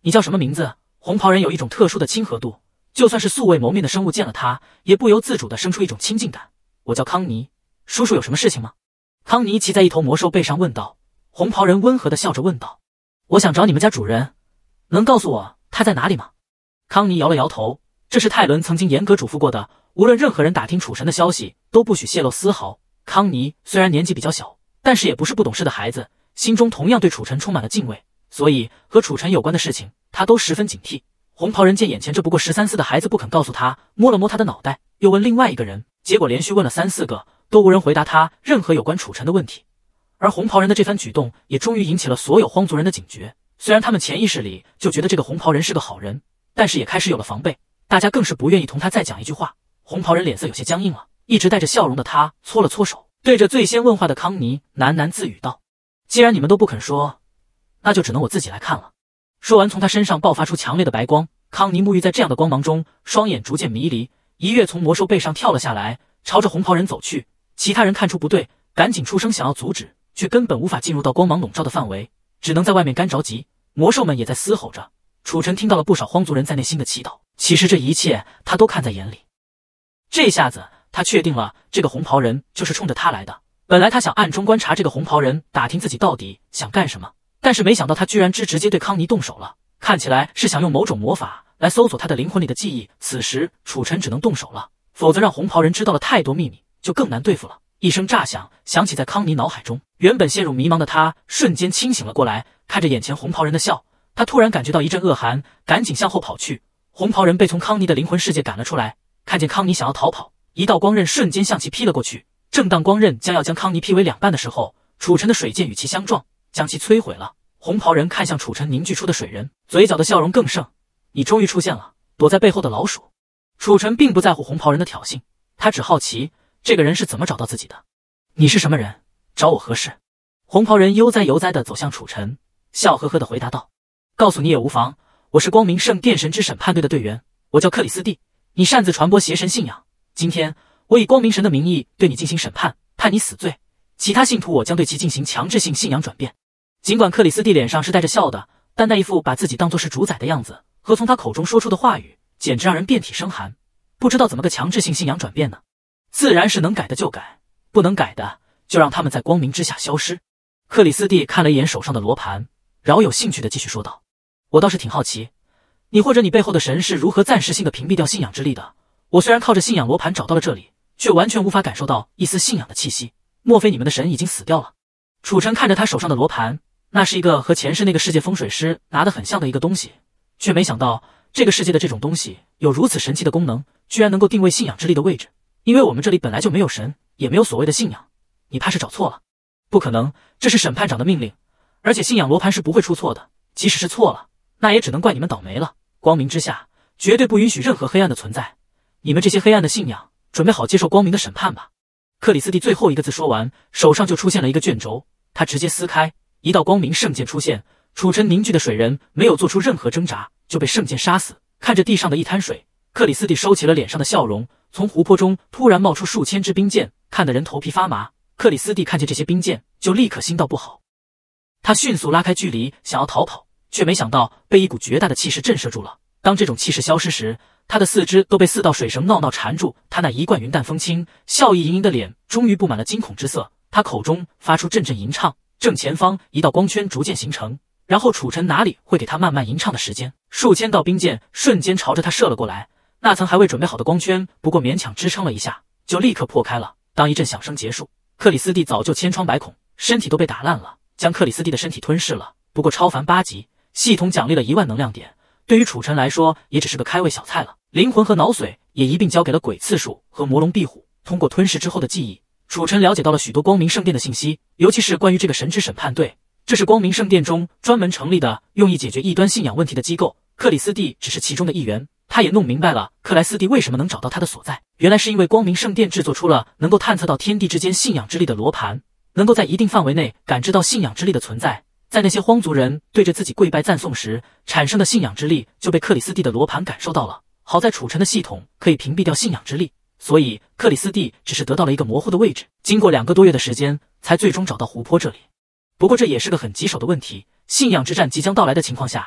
你叫什么名字？红袍人有一种特殊的亲和度，就算是素未谋面的生物见了他，也不由自主地生出一种亲近感。我叫康尼，叔叔有什么事情吗？康尼骑在一头魔兽背上问道。红袍人温和地笑着问道：我想找你们家主人，能告诉我他在哪里吗？康尼摇了摇头，这是泰伦曾经严格嘱咐过的，无论任何人打听楚尘的消息，都不许泄露丝毫。康尼虽然年纪比较小，但是也不是不懂事的孩子，心中同样对楚尘充满了敬畏，所以和楚尘有关的事情，他都十分警惕。红袍人见眼前这不过十三四的孩子不肯告诉他，摸了摸他的脑袋，又问另外一个人，结果连续问了三四个，都无人回答他任何有关楚尘的问题。而红袍人的这番举动，也终于引起了所有荒族人的警觉。虽然他们潜意识里就觉得这个红袍人是个好人，但是也开始有了防备，大家更是不愿意同他再讲一句话。红袍人脸色有些僵硬了，一直带着笑容的他搓了搓手，对着最先问话的康尼喃喃自语道：既然你们都不肯说，那就只能我自己来看了。说完，从他身上爆发出强烈的白光，康尼沐浴在这样的光芒中，双眼逐渐迷离，一跃从魔兽背上跳了下来，朝着红袍人走去。其他人看出不对，赶紧出声想要阻止，却根本无法进入到光芒笼罩的范围，只能在外面干着急。魔兽们也在嘶吼着。楚尘听到了不少荒族人在内心的祈祷，其实这一切他都看在眼里。这下子他确定了，这个红袍人就是冲着他来的。本来他想暗中观察这个红袍人，打听自己到底想干什么，但是没想到他居然之直接对康尼动手了，看起来是想用某种魔法来搜索他的灵魂里的记忆。此时楚尘只能动手了，否则让红袍人知道了太多秘密，就更难对付了。一声炸响响起在康尼脑海中，原本陷入迷茫的他瞬间清醒了过来，看着眼前红袍人的笑，他突然感觉到一阵恶寒，赶紧向后跑去。红袍人被从康尼的灵魂世界赶了出来，看见康尼想要逃跑，一道光刃瞬间向其劈了过去。正当光刃将要将康尼劈为两半的时候，楚尘的水剑与其相撞，将其摧毁了。红袍人看向楚尘凝聚出的水人，嘴角的笑容更盛。你终于出现了，躲在背后的老鼠。楚尘并不在乎红袍人的挑衅，他只好奇这个人是怎么找到自己的。你是什么人？找我何事？红袍人悠哉悠哉地走向楚尘，笑呵呵地回答道：告诉你也无妨，我是光明圣殿神之审判队的队员，我叫克里斯蒂。你擅自传播邪神信仰，今天我以光明神的名义对你进行审判，判你死罪。其他信徒我将对其进行强制性信仰转变。尽管克里斯蒂脸上是带着笑的，但那一副把自己当作是主宰的样子，和从他口中说出的话语，简直让人遍体生寒。不知道怎么个强制性信仰转变呢？自然是能改的就改，不能改的就让他们在光明之下消失。克里斯蒂看了一眼手上的罗盘，饶有兴趣地继续说道：我倒是挺好奇，你或者你背后的神是如何暂时性的屏蔽掉信仰之力的。我虽然靠着信仰罗盘找到了这里，却完全无法感受到一丝信仰的气息。莫非你们的神已经死掉了？楚尘看着他手上的罗盘，那是一个和前世那个世界风水师拿得很像的一个东西，却没想到这个世界的这种东西有如此神奇的功能，居然能够定位信仰之力的位置。因为我们这里本来就没有神，也没有所谓的信仰，你怕是找错了。不可能，这是审判长的命令，而且信仰罗盘是不会出错的，即使是错了，那也只能怪你们倒霉了。光明之下绝对不允许任何黑暗的存在，你们这些黑暗的信仰，准备好接受光明的审判吧。克里斯蒂最后一个字说完，手上就出现了一个卷轴，他直接撕开，一道光明圣剑出现。楚尘凝聚的水人没有做出任何挣扎，就被圣剑杀死。看着地上的一滩水，克里斯蒂收起了脸上的笑容。从湖泊中突然冒出数千支冰箭，看得人头皮发麻。克里斯蒂看见这些冰箭，就立刻心道不好。他迅速拉开距离，想要逃跑，却没想到被一股绝大的气势震慑住了。当这种气势消失时，他的四肢都被四道水绳闹闹缠住。他那一贯云淡风轻、笑意盈盈的脸，终于布满了惊恐之色。他口中发出阵阵吟唱，正前方一道光圈逐渐形成，然后楚尘哪里会给他慢慢吟唱的时间？数千道冰箭瞬间朝着他射了过来。那层还未准备好的光圈，不过勉强支撑了一下，就立刻破开了。当一阵响声结束，克里斯蒂早就千疮百孔，身体都被打烂了，将克里斯蒂的身体吞噬了。不过超凡八级，系统奖励了一万能量点，对于楚尘来说也只是个开胃小菜了。灵魂和脑髓也一并交给了鬼刺树和魔龙壁虎。通过吞噬之后的记忆，楚尘了解到了许多光明圣殿的信息，尤其是关于这个神之审判队。这是光明圣殿中专门成立的，用以解决异端信仰问题的机构。克里斯蒂只是其中的一员。他也弄明白了克莱斯蒂为什么能找到他的所在，原来是因为光明圣殿制作出了能够探测到天地之间信仰之力的罗盘，能够在一定范围内感知到信仰之力的存在。在那些荒族人对着自己跪拜赞颂时，产生的信仰之力就被克里斯蒂的罗盘感受到了。好在楚尘的系统可以屏蔽掉信仰之力，所以克里斯蒂只是得到了一个模糊的位置。经过两个多月的时间，才最终找到湖泊这里。不过这也是个很棘手的问题，信仰之战即将到来的情况下，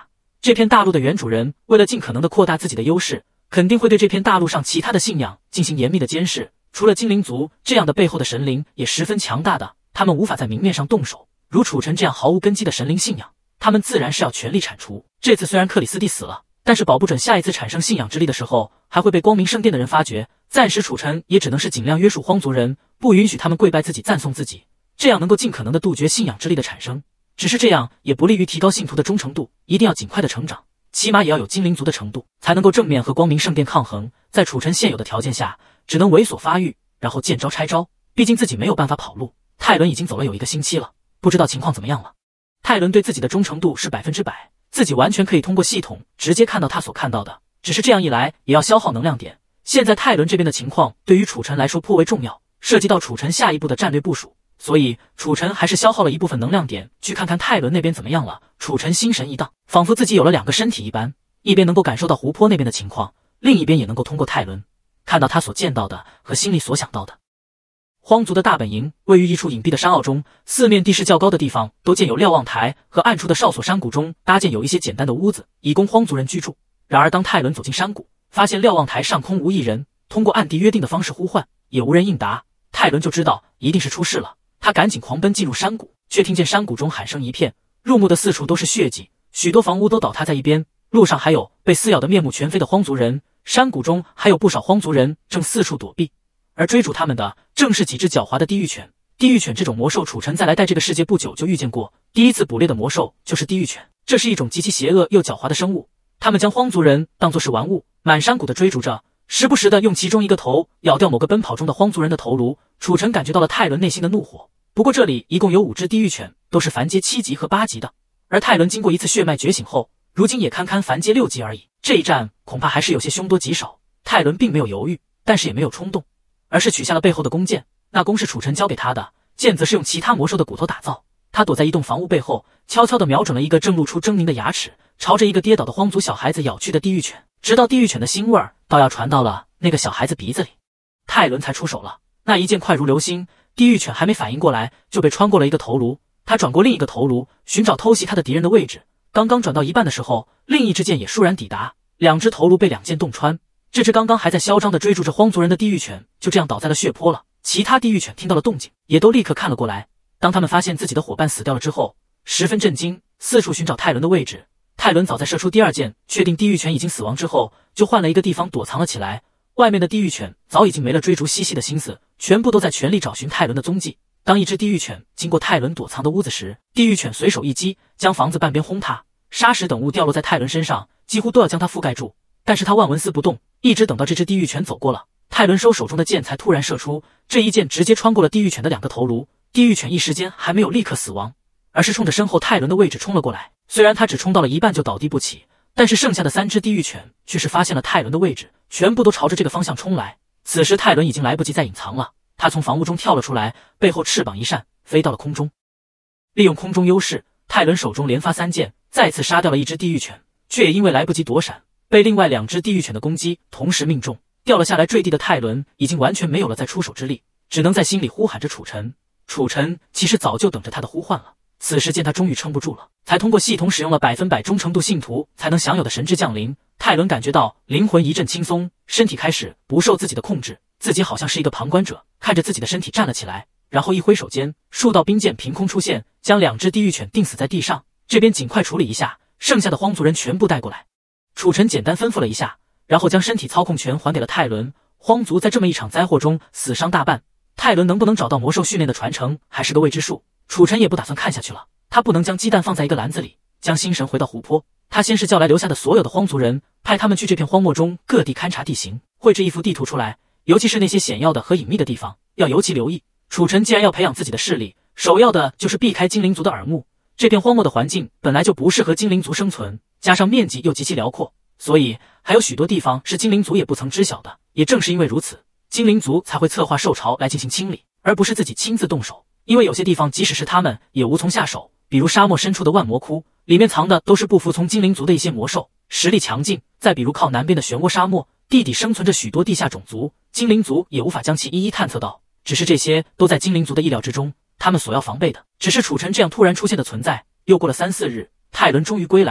这片大陆的原主人为了尽可能的扩大自己的优势，肯定会对这片大陆上其他的信仰进行严密的监视。除了精灵族这样的背后的神灵也十分强大的，他们无法在明面上动手。如楚尘这样毫无根基的神灵信仰，他们自然是要全力铲除。这次虽然克里斯蒂死了，但是保不准下一次产生信仰之力的时候，还会被光明圣殿的人发觉。暂时楚尘也只能是尽量约束荒族人，不允许他们跪拜自己、赞颂自己，这样能够尽可能的杜绝信仰之力的产生。只是这样也不利于提高信徒的忠诚度，一定要尽快的成长，起码也要有精灵族的程度，才能够正面和光明圣殿抗衡。在楚尘现有的条件下，只能猥琐发育，然后见招拆招。毕竟自己没有办法跑路。泰伦已经走了有一个星期了，不知道情况怎么样了。泰伦对自己的忠诚度是百分之百，自己完全可以通过系统直接看到他所看到的，只是这样一来也要消耗能量点。现在泰伦这边的情况对于楚尘来说颇为重要，涉及到楚尘下一步的战略部署，所以楚尘还是消耗了一部分能量点去看看泰伦那边怎么样了。楚尘心神一荡，仿佛自己有了两个身体一般，一边能够感受到湖泊那边的情况，另一边也能够通过泰伦看到他所见到的和心里所想到的。荒族的大本营位于一处隐蔽的山坳中，四面地势较高的地方都建有瞭望台，和暗处的哨所山谷中搭建有一些简单的屋子，以供荒族人居住。然而当泰伦走进山谷，发现瞭望台上空无一人，通过暗地约定的方式呼唤，也无人应答，泰伦就知道一定是出事了。他赶紧狂奔进入山谷，却听见山谷中喊声一片，入目的四处都是血迹，许多房屋都倒塌在一边，路上还有被撕咬得面目全非的荒族人，山谷中还有不少荒族人正四处躲避。而追逐他们的正是几只狡猾的地狱犬。地狱犬这种魔兽，楚尘在来到这个世界不久就遇见过，第一次捕猎的魔兽就是地狱犬。这是一种极其邪恶又狡猾的生物，他们将荒族人当作是玩物，满山谷的追逐着，时不时的用其中一个头咬掉某个奔跑中的荒族人的头颅。楚尘感觉到了泰伦内心的怒火。不过这里一共有五只地狱犬，都是凡阶七级和八级的，而泰伦经过一次血脉觉醒后，如今也堪堪凡阶六级而已。这一战恐怕还是有些凶多吉少。泰伦并没有犹豫，但是也没有冲动，而是取下了背后的弓箭。那弓是楚尘交给他的，箭则是用其他魔兽的骨头打造。他躲在一栋房屋背后，悄悄地瞄准了一个正露出狰狞的牙齿，朝着一个跌倒的荒族小孩子咬去的地狱犬，直到地狱犬的腥味儿倒要传到了那个小孩子鼻子里，泰伦才出手了。那一箭快如流星，地狱犬还没反应过来，就被穿过了一个头颅。他转过另一个头颅，寻找偷袭他的敌人的位置。刚刚转到一半的时候，另一支箭也倏然抵达，两只头颅被两箭洞穿。这只刚刚还在嚣张地追逐着荒族人的地狱犬，就这样倒在了血泊了。其他地狱犬听到了动静，也都立刻看了过来。当他们发现自己的伙伴死掉了之后，十分震惊，四处寻找泰伦的位置。泰伦早在射出第二箭，确定地狱犬已经死亡之后，就换了一个地方躲藏了起来。外面的地狱犬早已经没了追逐嬉戏的心思，全部都在全力找寻泰伦的踪迹。当一只地狱犬经过泰伦躲藏的屋子时，地狱犬随手一击，将房子半边轰塌，沙石等物掉落在泰伦身上，几乎都要将他覆盖住。但是他万纹丝不动，一直等到这只地狱犬走过了，泰伦收手中的箭才突然射出。这一箭直接穿过了地狱犬的两个头颅，地狱犬一时间还没有立刻死亡，而是冲着身后泰伦的位置冲了过来。虽然他只冲到了一半就倒地不起，但是剩下的三只地狱犬却是发现了泰伦的位置，全部都朝着这个方向冲来。此时泰伦已经来不及再隐藏了，他从房屋中跳了出来，背后翅膀一扇，飞到了空中。利用空中优势，泰伦手中连发三箭，再次杀掉了一只地狱犬，却也因为来不及躲闪，被另外两只地狱犬的攻击同时命中。掉了下来坠地的泰伦已经完全没有了再出手之力，只能在心里呼喊着楚尘。楚尘其实早就等着他的呼唤了，此时见他终于撑不住了，才通过系统使用了百分百忠诚度信徒才能享有的神智降临。泰伦感觉到灵魂一阵轻松，身体开始不受自己的控制，自己好像是一个旁观者，看着自己的身体站了起来，然后一挥手间，数道冰箭凭空出现，将两只地狱犬钉死在地上。这边尽快处理一下，剩下的荒族人全部带过来。楚尘简单吩咐了一下，然后将身体操控权还给了泰伦。荒族在这么一场灾祸中死伤大半，泰伦能不能找到魔兽训练的传承还是个未知数。楚尘也不打算看下去了，他不能将鸡蛋放在一个篮子里，将心神回到湖泊。他先是叫来留下的所有的荒族人，派他们去这片荒漠中各地勘察地形，绘制一幅地图出来，尤其是那些险要的和隐秘的地方要尤其留意。楚尘既然要培养自己的势力，首要的就是避开精灵族的耳目。这片荒漠的环境本来就不适合精灵族生存，加上面积又极其辽阔，所以还有许多地方是精灵族也不曾知晓的。也正是因为如此，精灵族才会策划兽潮来进行清理，而不是自己亲自动手。因为有些地方即使是他们也无从下手，比如沙漠深处的万魔窟，里面藏的都是不服从精灵族的一些魔兽，实力强劲。再比如靠南边的漩涡沙漠，地底生存着许多地下种族，精灵族也无法将其一一探测到。只是这些都在精灵族的意料之中，他们所要防备的只是楚尘这样突然出现的存在。又过了三四日，泰伦终于归来，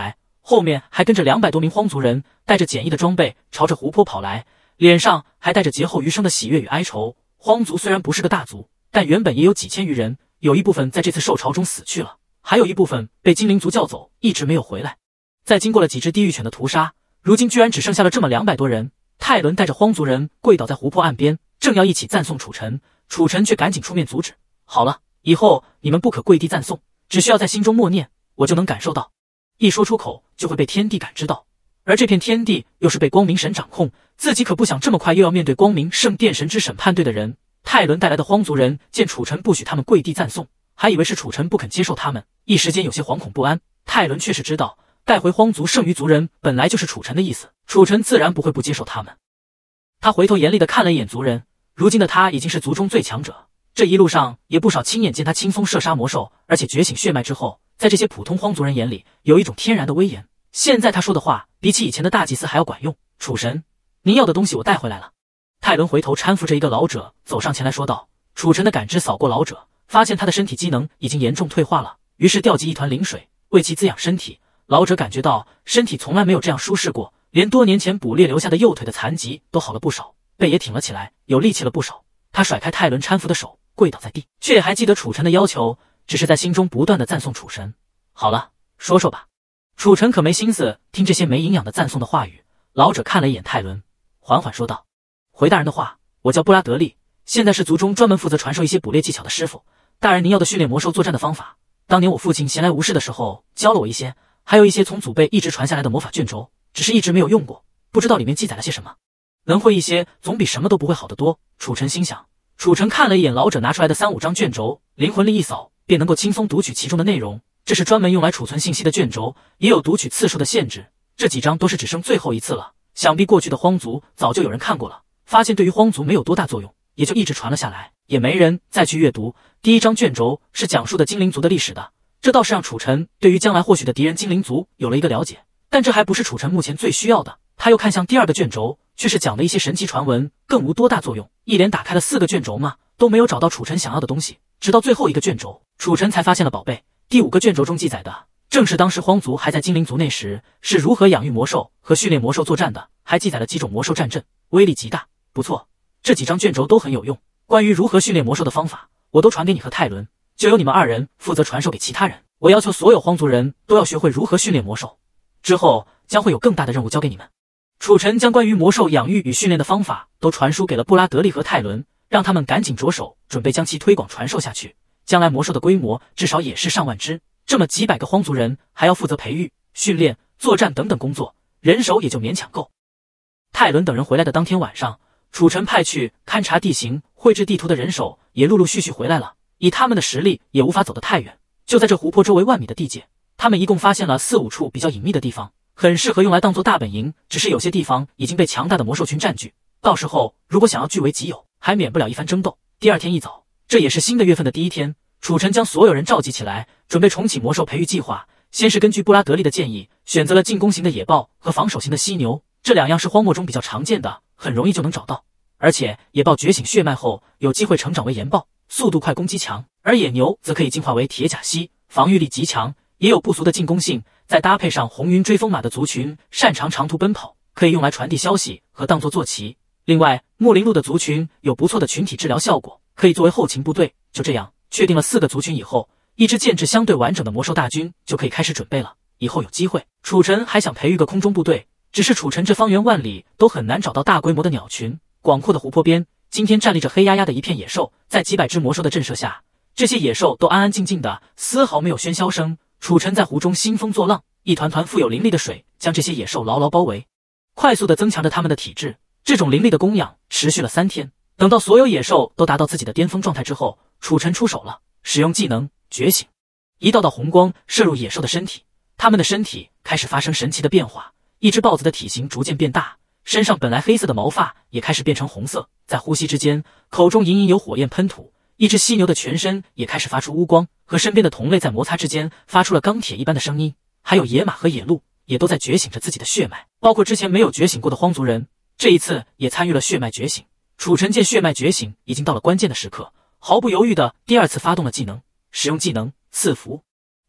后面还跟着两百多名荒族人，带着简易的装备朝着湖泊跑来，脸上还带着劫后余生的喜悦与哀愁。荒族虽然不是个大族，但原本也有几千余人，有一部分在这次受潮中死去了，还有一部分被精灵族叫走，一直没有回来。在经过了几只地狱犬的屠杀，如今居然只剩下了这么两百多人。泰伦带着荒族人跪倒在湖泊岸边，正要一起赞颂楚尘，楚尘却赶紧出面阻止。好了，以后你们不可跪地赞颂，只需要在心中默念，我就能感受到。一说出口就会被天地感知到，而这片天地又是被光明神掌控，自己可不想这么快又要面对光明圣殿神之审判队的人。泰伦带来的荒族人见楚尘不许他们跪地赞颂，还以为是楚尘不肯接受他们，一时间有些惶恐不安。泰伦却是知道，带回荒族剩余族人本来就是楚尘的意思，楚尘自然不会不接受他们。他回头严厉地看了一眼族人，如今的他已经是族中最强者，这一路上也不少亲眼见他轻松射杀魔兽，而且觉醒血脉之后，在这些普通荒族人眼里有一种天然的威严。现在他说的话比起以前的大祭司还要管用。楚神，您要的东西我带回来了。泰伦回头搀扶着一个老者走上前来说道。楚尘的感知扫过老者，发现他的身体机能已经严重退化了，于是调集一团灵水为其滋养身体。老者感觉到身体从来没有这样舒适过，连多年前捕猎留下的右腿的残疾都好了不少，背也挺了起来，有力气了不少。他甩开泰伦搀扶的手，跪倒在地，却也还记得楚尘的要求，只是在心中不断的赞颂楚神。好了，说说吧。楚尘可没心思听这些没营养的赞颂的话语。老者看了一眼泰伦，缓缓说道：回大人的话，我叫布拉德利，现在是族中专门负责传授一些捕猎技巧的师傅。大人您要的训练魔兽作战的方法，当年我父亲闲来无事的时候教了我一些，还有一些从祖辈一直传下来的魔法卷轴，只是一直没有用过，不知道里面记载了些什么。能会一些总比什么都不会好得多。楚尘心想。楚尘看了一眼老者拿出来的三五张卷轴，灵魂力一扫便能够轻松读取其中的内容。这是专门用来储存信息的卷轴，也有读取次数的限制，这几张都是只剩最后一次了。想必过去的荒族早就有人看过了，发现对于荒族没有多大作用，也就一直传了下来，也没人再去阅读。第一张卷轴是讲述的精灵族的历史的，这倒是让楚尘对于将来或许的敌人精灵族有了一个了解，但这还不是楚尘目前最需要的。他又看向第二个卷轴，却是讲了一些神奇传闻，更无多大作用。一连打开了四个卷轴嘛，都没有找到楚尘想要的东西，直到最后一个卷轴，楚尘才发现了宝贝。第五个卷轴中记载的正是当时荒族还在精灵族内时是如何养育魔兽和训练魔兽作战的，还记载了几种魔兽战阵，威力极大。不错，这几张卷轴都很有用，关于如何训练魔兽的方法我都传给你和泰伦，就由你们二人负责传授给其他人。我要求所有荒族人都要学会如何训练魔兽，之后将会有更大的任务交给你们。楚尘将关于魔兽养育与训练的方法都传输给了布拉德利和泰伦，让他们赶紧着手准备将其推广传授下去。将来魔兽的规模至少也是上万只，这么几百个荒族人还要负责培育、训练、作战等等工作，人手也就勉强够。泰伦等人回来的当天晚上，楚尘派去勘察地形、绘制地图的人手也陆陆续续回来了。以他们的实力也无法走得太远，就在这湖泊周围万米的地界，他们一共发现了四五处比较隐秘的地方，很适合用来当做大本营。只是有些地方已经被强大的魔兽群占据，到时候如果想要据为己有，还免不了一番争斗。第二天一早，这也是新的月份的第一天，楚尘将所有人召集起来，准备重启魔兽培育计划。先是根据布拉德利的建议，选择了进攻型的野豹和防守型的犀牛，这两样是荒漠中比较常见的，很容易就能找到。而且野豹觉醒血脉后有机会成长为岩豹，速度快，攻击强，而野牛则可以进化为铁甲蜥，防御力极强，也有不俗的进攻性。再搭配上红云追风马的族群，擅长长途奔跑，可以用来传递消息和当作坐骑。另外木林鹿的族群有不错的群体治疗效果，可以作为后勤部队。就这样确定了四个族群以后，一支建制相对完整的魔兽大军就可以开始准备了。以后有机会，楚尘还想培育个空中部队，只是楚尘这方圆万里都很难找到大规模的鸟群。广阔的湖泊边，今天站立着黑压压的一片野兽，在几百只魔兽的震慑下，这些野兽都安安静静的，丝毫没有喧嚣声。楚尘在湖中兴风作浪，一团团富有灵力的水将这些野兽牢牢包围，快速的增强着他们的体质。这种灵力的供养持续了三天，等到所有野兽都达到自己的巅峰状态之后，楚尘出手了，使用技能觉醒，一道道红光射入野兽的身体，它们的身体开始发生神奇的变化。一只豹子的体型逐渐变大，身上本来黑色的毛发也开始变成红色，在呼吸之间，口中隐隐有火焰喷吐。一只犀牛的全身也开始发出乌光，和身边的同类在摩擦之间发出了钢铁一般的声音。还有野马和野鹿也都在觉醒着自己的血脉，包括之前没有觉醒过的荒族人，这一次也参与了血脉觉醒。楚尘见血脉觉醒已经到了关键的时刻，毫不犹豫的第二次发动了技能，使用技能赐福。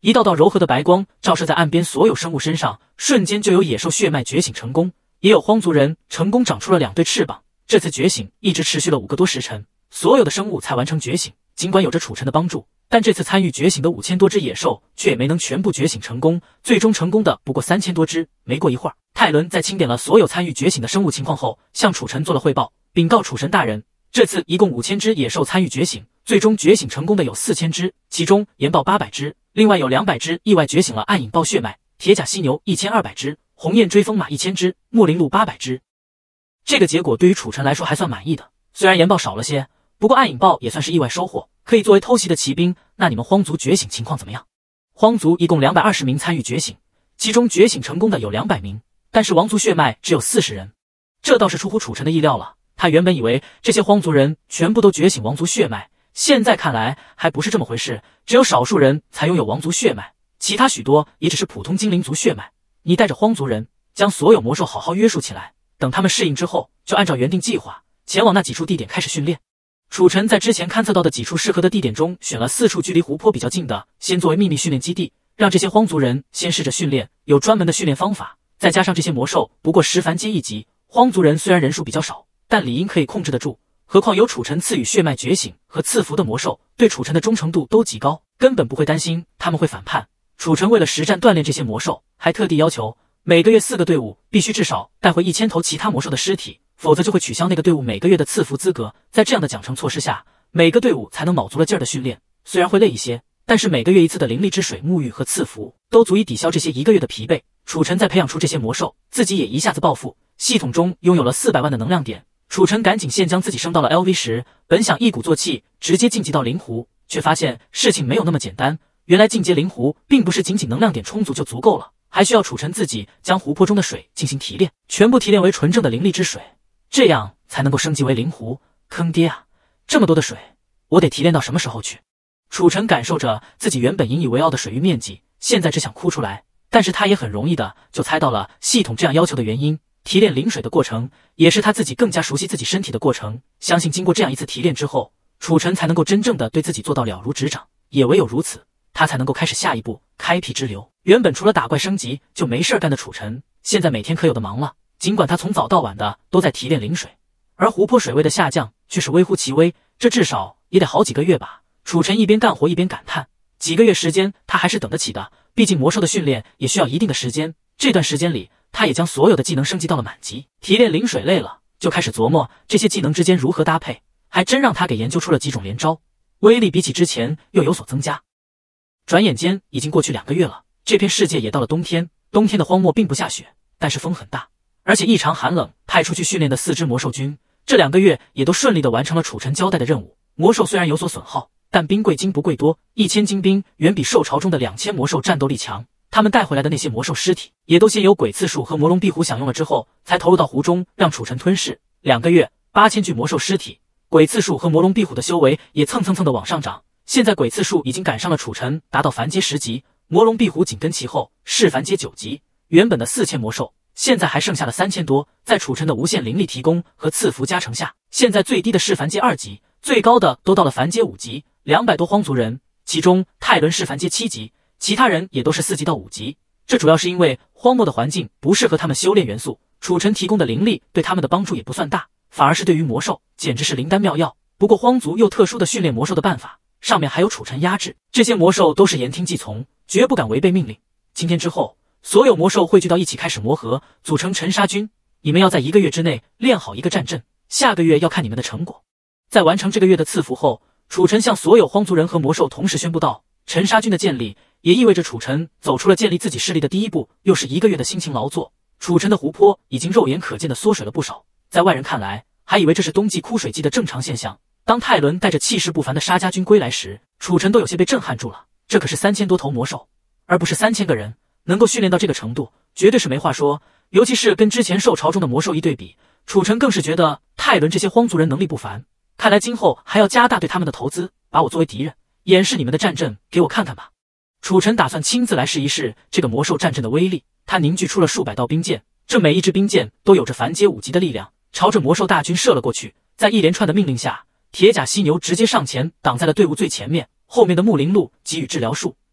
一道道柔和的白光照射在岸边所有生物身上，瞬间就有野兽血脉觉醒成功，也有荒族人成功长出了两对翅膀。这次觉醒一直持续了五个多时辰，所有的生物才完成觉醒。尽管有着楚尘的帮助，但这次参与觉醒的五千多只野兽却也没能全部觉醒成功，最终成功的不过三千多只。没过一会儿，泰伦在清点了所有参与觉醒的生物情况后，向楚尘做了汇报，禀告楚神大人，这次一共五千只野兽参与觉醒，最终觉醒成功的有四千只，其中岩豹八百只，另外有两百只意外觉醒了暗影豹血脉，铁甲犀牛一千二百只，红焰追风马一千只，木灵鹿八百只。这个结果对于楚尘来说还算满意的，虽然岩豹少了些，不过暗影豹也算是意外收获，可以作为偷袭的骑兵。那你们荒族觉醒情况怎么样？荒族一共两百二十名参与觉醒，其中觉醒成功的有两百名，但是王族血脉只有四十人，这倒是出乎楚尘的意料了。他原本以为这些荒族人全部都觉醒王族血脉，现在看来还不是这么回事，只有少数人才拥有王族血脉，其他许多也只是普通精灵族血脉。你带着荒族人将所有魔兽好好约束起来，等他们适应之后，就按照原定计划前往那几处地点开始训练。楚尘在之前勘测到的几处适合的地点中，选了四处距离湖泊比较近的，先作为秘密训练基地，让这些荒族人先试着训练，有专门的训练方法。再加上这些魔兽不过十凡阶一级，荒族人虽然人数比较少，但理应可以控制得住。何况有楚尘赐予血脉觉醒和赐福的魔兽，对楚尘的忠诚度都极高，根本不会担心他们会反叛。楚尘为了实战锻炼这些魔兽，还特地要求每个月四个队伍必须至少带回一千头其他魔兽的尸体，否则就会取消那个队伍每个月的赐福资格。在这样的奖惩措施下，每个队伍才能卯足了劲儿的训练。虽然会累一些，但是每个月一次的灵力之水沐浴和赐福都足以抵消这些一个月的疲惫。楚尘在培养出这些魔兽，自己也一下子暴富，系统中拥有了四百万的能量点。楚尘赶紧现将自己升到了 L V 十，本想一鼓作气直接晋级到灵狐，却发现事情没有那么简单。原来进阶灵狐并不是仅仅能量点充足就足够了，还需要楚尘自己将湖泊中的水进行提炼，全部提炼为纯正的灵力之水，这样才能够升级为灵狐。坑爹啊，这么多的水，我得提炼到什么时候去？楚尘感受着自己原本引以为傲的水域面积，现在只想哭出来。但是他也很容易的就猜到了系统这样要求的原因，提炼灵水的过程也是他自己更加熟悉自己身体的过程。相信经过这样一次提炼之后，楚尘才能够真正的对自己做到了如指掌，也唯有如此，他才能够开始下一步开辟之流。原本除了打怪升级就没事干的楚尘，现在每天可有的忙了。尽管他从早到晚的都在提炼灵水，而湖泊水位的下降却是微乎其微，这至少也得好几个月吧。楚尘一边干活一边感叹，几个月时间他还是等得起的，毕竟魔兽的训练也需要一定的时间。这段时间里，他也将所有的技能升级到了满级。提炼灵水累了，就开始琢磨这些技能之间如何搭配，还真让他给研究出了几种连招，威力比起之前又有所增加。转眼间已经过去两个月了，这片世界也到了冬天。冬天的荒漠并不下雪，但是风很大，而且异常寒冷。派出去训练的四支魔兽军，这两个月也都顺利的完成了楚尘交代的任务。魔兽虽然有所损耗，但兵贵精不贵多，一千精兵远比兽巢中的两千魔兽战斗力强。他们带回来的那些魔兽尸体，也都先由鬼刺树和魔龙壁虎享用了之后，才投入到湖中让楚尘吞噬。两个月，八千具魔兽尸体，鬼刺树和魔龙壁虎的修为也蹭蹭蹭的往上涨。现在鬼刺树已经赶上了楚尘，达到凡阶十级，魔龙壁虎紧跟其后，是凡阶九级。原本的四千魔兽，现在还剩下了三千多，在楚尘的无限灵力提供和赐福加成下，现在最低的是凡阶二级，最高的都到了凡阶五级。两百多荒族人，其中泰伦是凡阶七级，其他人也都是四级到五级。这主要是因为荒漠的环境不适合他们修炼元素，楚尘提供的灵力对他们的帮助也不算大，反而是对于魔兽简直是灵丹妙药。不过荒族又特殊的训练魔兽的办法，上面还有楚尘压制，这些魔兽都是言听计从，绝不敢违背命令。今天之后，所有魔兽汇聚到一起开始磨合，组成尘沙军。你们要在一个月之内练好一个战阵，下个月要看你们的成果。在完成这个月的赐福后，楚尘向所有荒族人和魔兽同时宣布道，尘沙军的建立也意味着楚尘走出了建立自己势力的第一步。又是一个月的辛勤劳作，楚尘的湖泊已经肉眼可见的缩水了不少。在外人看来，还以为这是冬季枯水季的正常现象。当泰伦带着气势不凡的沙家军归来时，楚尘都有些被震撼住了。这可是三千多头魔兽，而不是三千个人，能够训练到这个程度，绝对是没话说。尤其是跟之前兽巢中的魔兽一对比，楚尘更是觉得泰伦这些荒族人能力不凡。看来今后还要加大对他们的投资，把我作为敌人，演示你们的战阵给我看看吧。楚尘打算亲自来试一试这个魔兽战阵的威力。他凝聚出了数百道兵箭，这每一支兵箭都有着凡阶五级的力量，朝着魔兽大军射了过去。在一连串的命令下，铁甲犀牛直接上前挡在了队伍最前面，后面的木灵鹿给予治疗术，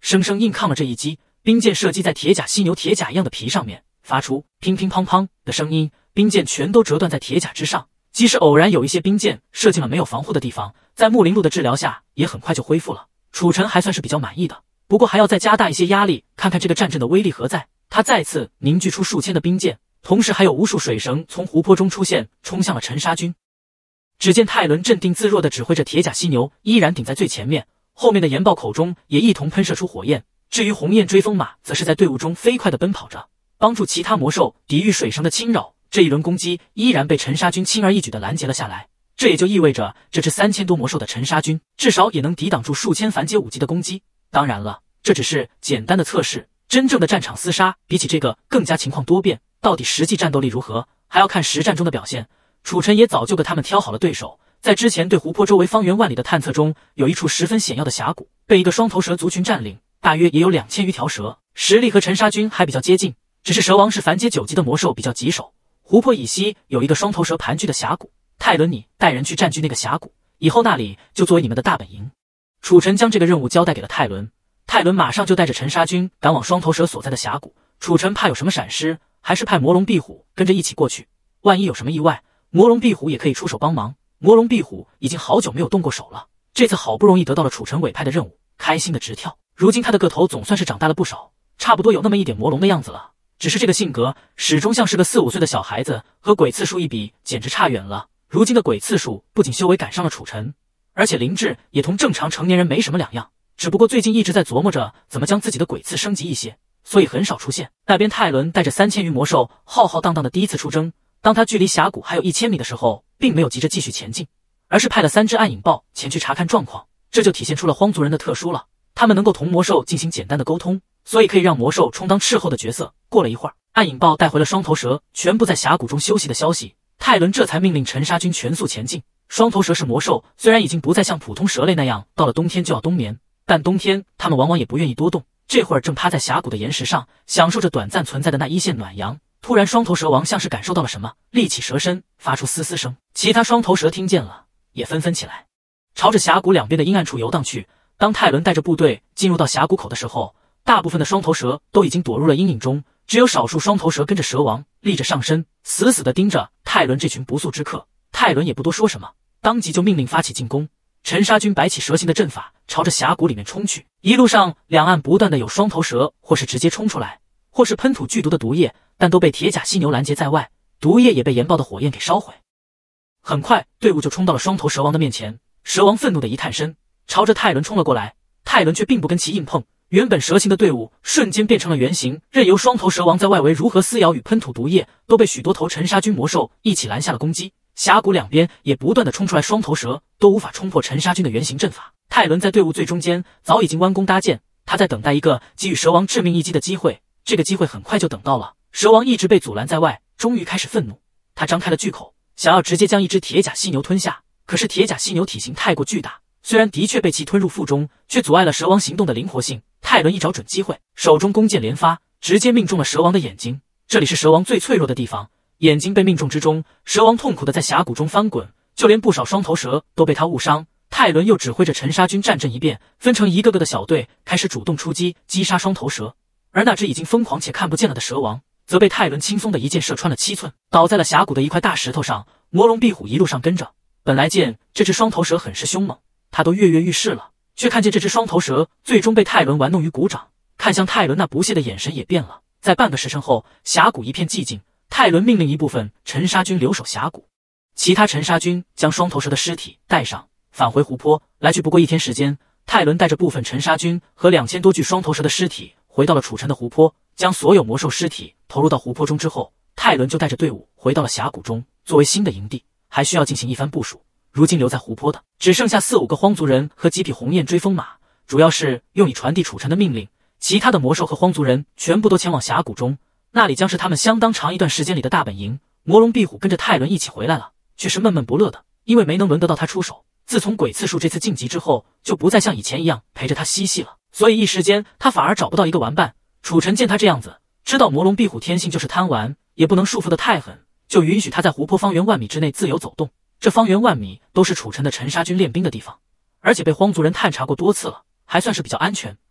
生生硬抗了这一击。冰箭射击在铁甲犀牛铁甲一样的皮上面，发出乒乒乓乓的声音，冰箭全都折断在铁甲之上。即使偶然有一些冰箭射进了没有防护的地方，在木林路的治疗下也很快就恢复了。楚尘还算是比较满意的，不过还要再加大一些压力，看看这个战阵的威力何在。他再次凝聚出数千的冰箭，同时还有无数水绳从湖泊中出现，冲向了陈沙军。只见泰伦镇定自若地指挥着铁甲犀牛，依然顶在最前面，后面的岩豹口中也一同喷射出火焰。至于鸿雁追风马，则是在队伍中飞快地奔跑着，帮助其他魔兽抵御水绳的侵扰。这一轮攻击依然被陈沙军轻而易举地拦截了下来，这也就意味着这支三千多魔兽的陈沙军至少也能抵挡住数千凡阶五级的攻击。当然了，这只是简单的测试，真正的战场厮杀比起这个更加情况多变，到底实际战斗力如何，还要看实战中的表现。楚尘也早就给他们挑好了对手，在之前对湖泊周围方圆万里的探测中，有一处十分险要的峡谷，被一个双头蛇族群占领，大约也有两千余条蛇，实力和陈沙军还比较接近，只是蛇王是凡阶九级的魔兽，比较棘手。湖泊以西有一个双头蛇盘踞的峡谷，泰伦，你带人去占据那个峡谷，以后那里就作为你们的大本营。楚尘将这个任务交代给了泰伦，泰伦马上就带着陈沙军赶往双头蛇所在的峡谷。楚尘怕有什么闪失，还是派魔龙壁虎跟着一起过去，万一有什么意外，魔龙壁虎也可以出手帮忙。魔龙壁虎已经好久没有动过手了，这次好不容易得到了楚尘委派的任务，开心的直跳。如今他的个头总算是长大了不少，差不多有那么一点魔龙的样子了，只是这个性格始终像是个四五岁的小孩子，和鬼刺树一比简直差远了。如今的鬼刺树不仅修为赶上了楚尘，而且灵智也同正常成年人没什么两样，只不过最近一直在琢磨着怎么将自己的鬼刺升级一些，所以很少出现。那边泰伦带着三千余魔兽浩浩荡荡的第一次出征，当他距离峡谷还有一千米的时候，并没有急着继续前进，而是派了三只暗影豹前去查看状况。这就体现出了荒族人的特殊了，他们能够同魔兽进行简单的沟通，所以可以让魔兽充当斥候的角色。过了一会儿，暗影豹带回了双头蛇全部在峡谷中休息的消息，泰伦这才命令陈沙军全速前进。双头蛇是魔兽，虽然已经不再像普通蛇类那样到了冬天就要冬眠，但冬天它们往往也不愿意多动。这会儿正趴在峡谷的岩石上，享受着短暂存在的那一线暖阳。突然，双头蛇王像是感受到了什么，立起蛇身，发出嘶嘶声。其他双头蛇听见了，也纷纷起来，朝着峡谷两边的阴暗处游荡去。当泰伦带着部队进入到峡谷口的时候，大部分的双头蛇都已经躲入了阴影中，只有少数双头蛇跟着蛇王立着上身，死死地盯着泰伦这群不速之客。泰伦也不多说什么，当即就命令发起进攻。陈沙军摆起蛇形的阵法，朝着峡谷里面冲去。一路上，两岸不断的有双头蛇，或是直接冲出来，或是喷吐剧毒的毒液，但都被铁甲犀牛拦截在外，毒液也被岩豹的火焰给烧毁。很快，队伍就冲到了双头蛇王的面前。蛇王愤怒的一探身，朝着泰伦冲了过来。泰伦却并不跟其硬碰，原本蛇形的队伍瞬间变成了圆形，任由双头蛇王在外围如何撕咬与喷吐毒液，都被许多头陈沙军魔兽一起拦下了攻击。峡谷两边也不断的冲出来双头蛇，都无法冲破陈沙军的圆形阵法。泰伦在队伍最中间早已经弯弓搭箭，他在等待一个给予蛇王致命一击的机会。这个机会很快就等到了，蛇王一直被阻拦在外，终于开始愤怒，他张开了巨口，想要直接将一只铁甲犀牛吞下。可是铁甲犀牛体型太过巨大，虽然的确被其吞入腹中，却阻碍了蛇王行动的灵活性。泰伦一找准机会，手中弓箭连发，直接命中了蛇王的眼睛。这里是蛇王最脆弱的地方，眼睛被命中之中，蛇王痛苦的在峡谷中翻滚，就连不少双头蛇都被他误伤。泰伦又指挥着陈沙军战阵一变，分成一个个的小队，开始主动出击，击杀双头蛇。而那只已经疯狂且看不见了的蛇王，则被泰伦轻松的一箭射穿了七寸，倒在了峡谷的一块大石头上。魔龙壁虎一路上跟着，本来见这只双头蛇很是凶猛，他都跃跃欲试了，却看见这只双头蛇最终被泰伦玩弄于股掌，看向泰伦那不屑的眼神也变了。在半个时辰后，峡谷一片寂静。泰伦命令一部分陈沙军留守峡谷，其他陈沙军将双头蛇的尸体带上，返回湖泊。来去不过一天时间，泰伦带着部分陈沙军和两千多具双头蛇的尸体回到了楚尘的湖泊，将所有魔兽尸体投入到湖泊中之后，泰伦就带着队伍回到了峡谷中，作为新的营地，还需要进行一番部署。如今留在湖泊的只剩下四五个荒族人和几匹鸿雁追风马，主要是用以传递楚尘的命令。其他的魔兽和荒族人全部都前往峡谷中，那里将是他们相当长一段时间里的大本营。魔龙壁虎跟着泰伦一起回来了，却是闷闷不乐的，因为没能轮得到他出手。自从鬼刺树这次晋级之后，就不再像以前一样陪着他嬉戏了，所以一时间他反而找不到一个玩伴。楚尘见他这样子，知道魔龙壁虎天性就是贪玩，也不能束缚得太狠，就允许他在湖泊方圆万米之内自由走动。这方圆万米都是楚尘的陈沙军练兵的地方，而且被荒族人探查过多次了，还算是比较安全。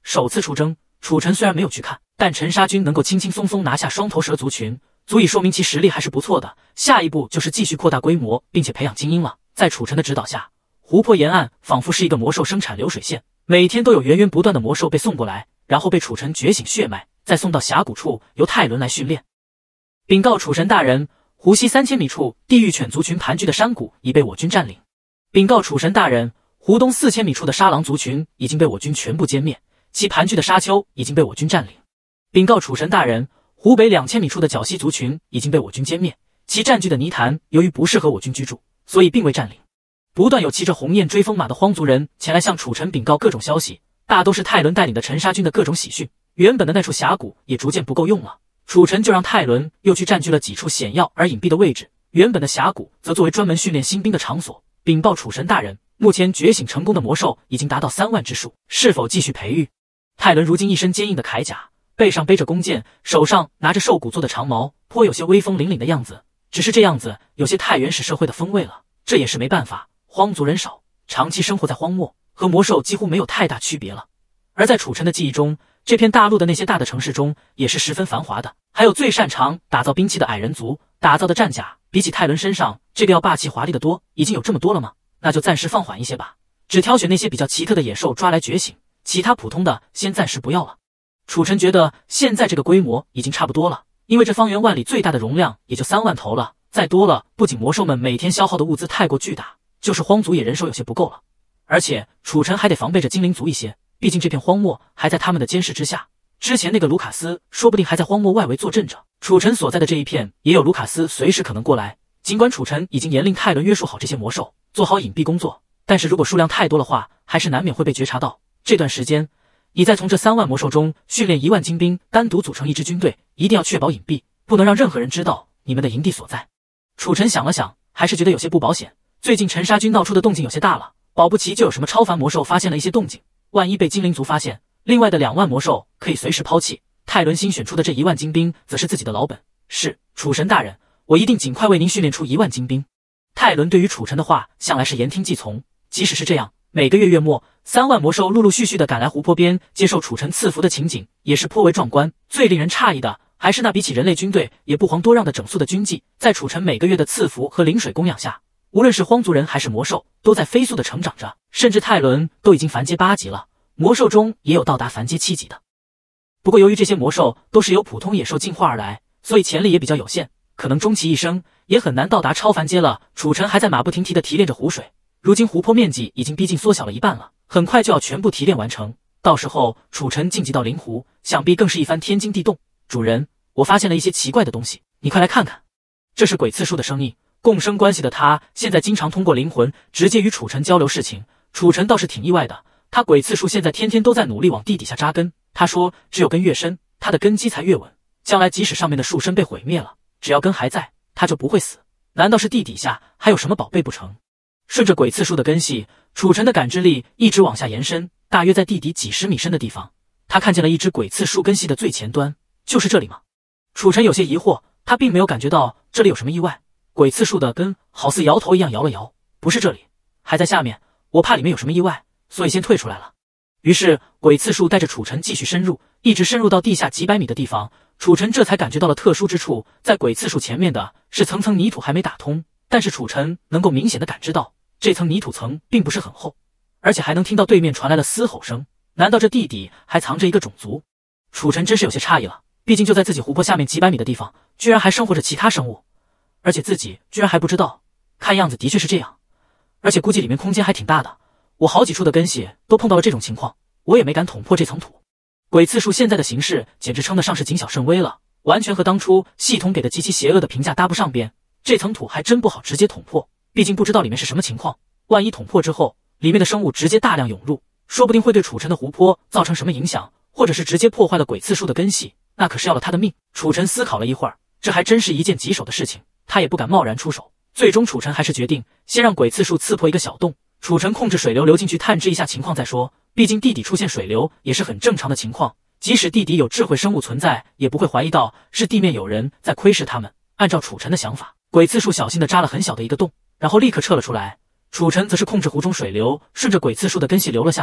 首次出征，楚尘虽然没有去看，但陈杀军能够轻轻松松拿下双头蛇族群，足以说明其实力还是不错的。下一步就是继续扩大规模，并且培养精英了。在楚尘的指导下，湖泊沿岸仿佛是一个魔兽生产流水线，每天都有源源不断的魔兽被送过来，然后被楚尘觉醒血脉，再送到峡谷处由泰伦来训练。禀告楚神大人，湖西三千米处地狱犬族群盘踞的山谷已被我军占领。禀告楚神大人，湖东四千米处的沙狼族群已经被我军全部歼灭，其盘踞的沙丘已经被我军占领。禀告楚神大人，湖北两千米处的角溪族群已经被我军歼灭，其占据的泥潭由于不适合我军居住，所以并未占领。不断有骑着鸿雁追风马的荒族人前来向楚尘禀告各种消息，大都是泰伦带领的陈杀军的各种喜讯。原本的那处峡谷也逐渐不够用了，楚尘就让泰伦又去占据了几处险要而隐蔽的位置，原本的峡谷则作为专门训练新兵的场所。禀报楚神大人，目前觉醒成功的魔兽已经达到三万之数，是否继续培育？泰伦如今一身坚硬的铠甲，背上背着弓箭，手上拿着兽骨做的长矛，颇有些威风凛凛的样子。只是这样子有些太原始社会的风味了，这也是没办法，荒族人少，长期生活在荒漠，和魔兽几乎没有太大区别了。而在楚尘的记忆中，这片大陆的那些大的城市中也是十分繁华的，还有最擅长打造兵器的矮人族，打造的战甲比起泰伦身上这个要霸气华丽的多。已经有这么多了吗？那就暂时放缓一些吧，只挑选那些比较奇特的野兽抓来觉醒，其他普通的先暂时不要了。楚尘觉得现在这个规模已经差不多了，因为这方圆万里最大的容量也就三万头了，再多了不仅魔兽们每天消耗的物资太过巨大，就是荒族也人手有些不够了。而且楚尘还得防备着精灵族一些，毕竟这片荒漠还在他们的监视之下。之前那个卢卡斯说不定还在荒漠外围坐镇着，楚尘所在的这一片也有卢卡斯随时可能过来。尽管楚尘已经严令泰伦约束好这些魔兽，做好隐蔽工作，但是如果数量太多的话，还是难免会被觉察到。这段时间你再从这三万魔兽中训练一万精兵，单独组成一支军队，一定要确保隐蔽，不能让任何人知道你们的营地所在。楚尘想了想，还是觉得有些不保险。最近陈杀军闹出的动静有些大了，保不齐就有什么超凡魔兽发现了一些动静，万一被精灵族发现，另外的两万魔兽可以随时抛弃。泰伦新选出的这一万精兵则是自己的老本。是，楚神大人，我一定尽快为您训练出一万精兵。泰伦对于楚尘的话向来是言听计从，即使是这样，每个月月末，三万魔兽陆陆续续的赶来湖泊边接受楚尘赐福的情景也是颇为壮观。最令人诧异的还是那比起人类军队也不遑多让的整肃的军纪，在楚尘每个月的赐福和灵水供养下，无论是荒族人还是魔兽都在飞速的成长着，甚至泰伦都已经凡阶八级了，魔兽中也有到达凡阶七级的。不过由于这些魔兽都是由普通野兽进化而来，所以潜力也比较有限，可能终其一生也很难到达超凡阶了。楚尘还在马不停蹄地提炼着湖水，如今湖泊面积已经逼近缩小了一半了，很快就要全部提炼完成，到时候楚尘晋级到灵湖，想必更是一番天惊地动。主人，我发现了一些奇怪的东西，你快来看看。这是鬼刺树的声音，共生关系的他现在经常通过灵魂直接与楚尘交流事情。楚尘倒是挺意外的，他鬼刺树现在天天都在努力往地底下扎根，他说只有根越深，它的根基才越稳，将来即使上面的树身被毁灭了，只要根还在，它就不会死。难道是地底下还有什么宝贝不成？顺着鬼刺树的根系，楚尘的感知力一直往下延伸，大约在地底几十米深的地方，他看见了一只鬼刺树根系的最前端。就是这里吗？楚尘有些疑惑，他并没有感觉到这里有什么意外。鬼刺树的根好似摇头一样摇了摇，不是这里，还在下面，我怕里面有什么意外，所以先退出来了。于是鬼刺树带着楚尘继续深入，一直深入到地下几百米的地方，楚尘这才感觉到了特殊之处。在鬼刺树前面的是层层泥土还没打通，但是楚尘能够明显的感知到这层泥土层并不是很厚，而且还能听到对面传来了嘶吼声。难道这地底还藏着一个种族？楚尘真是有些诧异了，毕竟就在自己湖泊下面几百米的地方，居然还生活着其他生物，而且自己居然还不知道。看样子的确是这样，而且估计里面空间还挺大的，我好几处的根系都碰到了这种情况，我也没敢捅破这层土。鬼刺树现在的形势简直称得上是谨小慎微了，完全和当初系统给的极其邪恶的评价搭不上边。这层土还真不好直接捅破，毕竟不知道里面是什么情况，万一捅破之后里面的生物直接大量涌入，说不定会对楚尘的湖泊造成什么影响，或者是直接破坏了鬼刺树的根系，那可是要了他的命。楚尘思考了一会儿，这还真是一件棘手的事情，他也不敢贸然出手。最终楚尘还是决定先让鬼刺树刺破一个小洞，楚尘控制水流流进去探知一下情况再说，毕竟地底出现水流也是很正常的情况，即使地底有智慧生物存在，也不会怀疑到是地面有人在窥视他们。按照楚尘的想法，鬼刺树小心地扎了很小的一个洞，然后立刻撤了出来。楚尘则是控制湖中水流顺着鬼刺树的根系流了下来，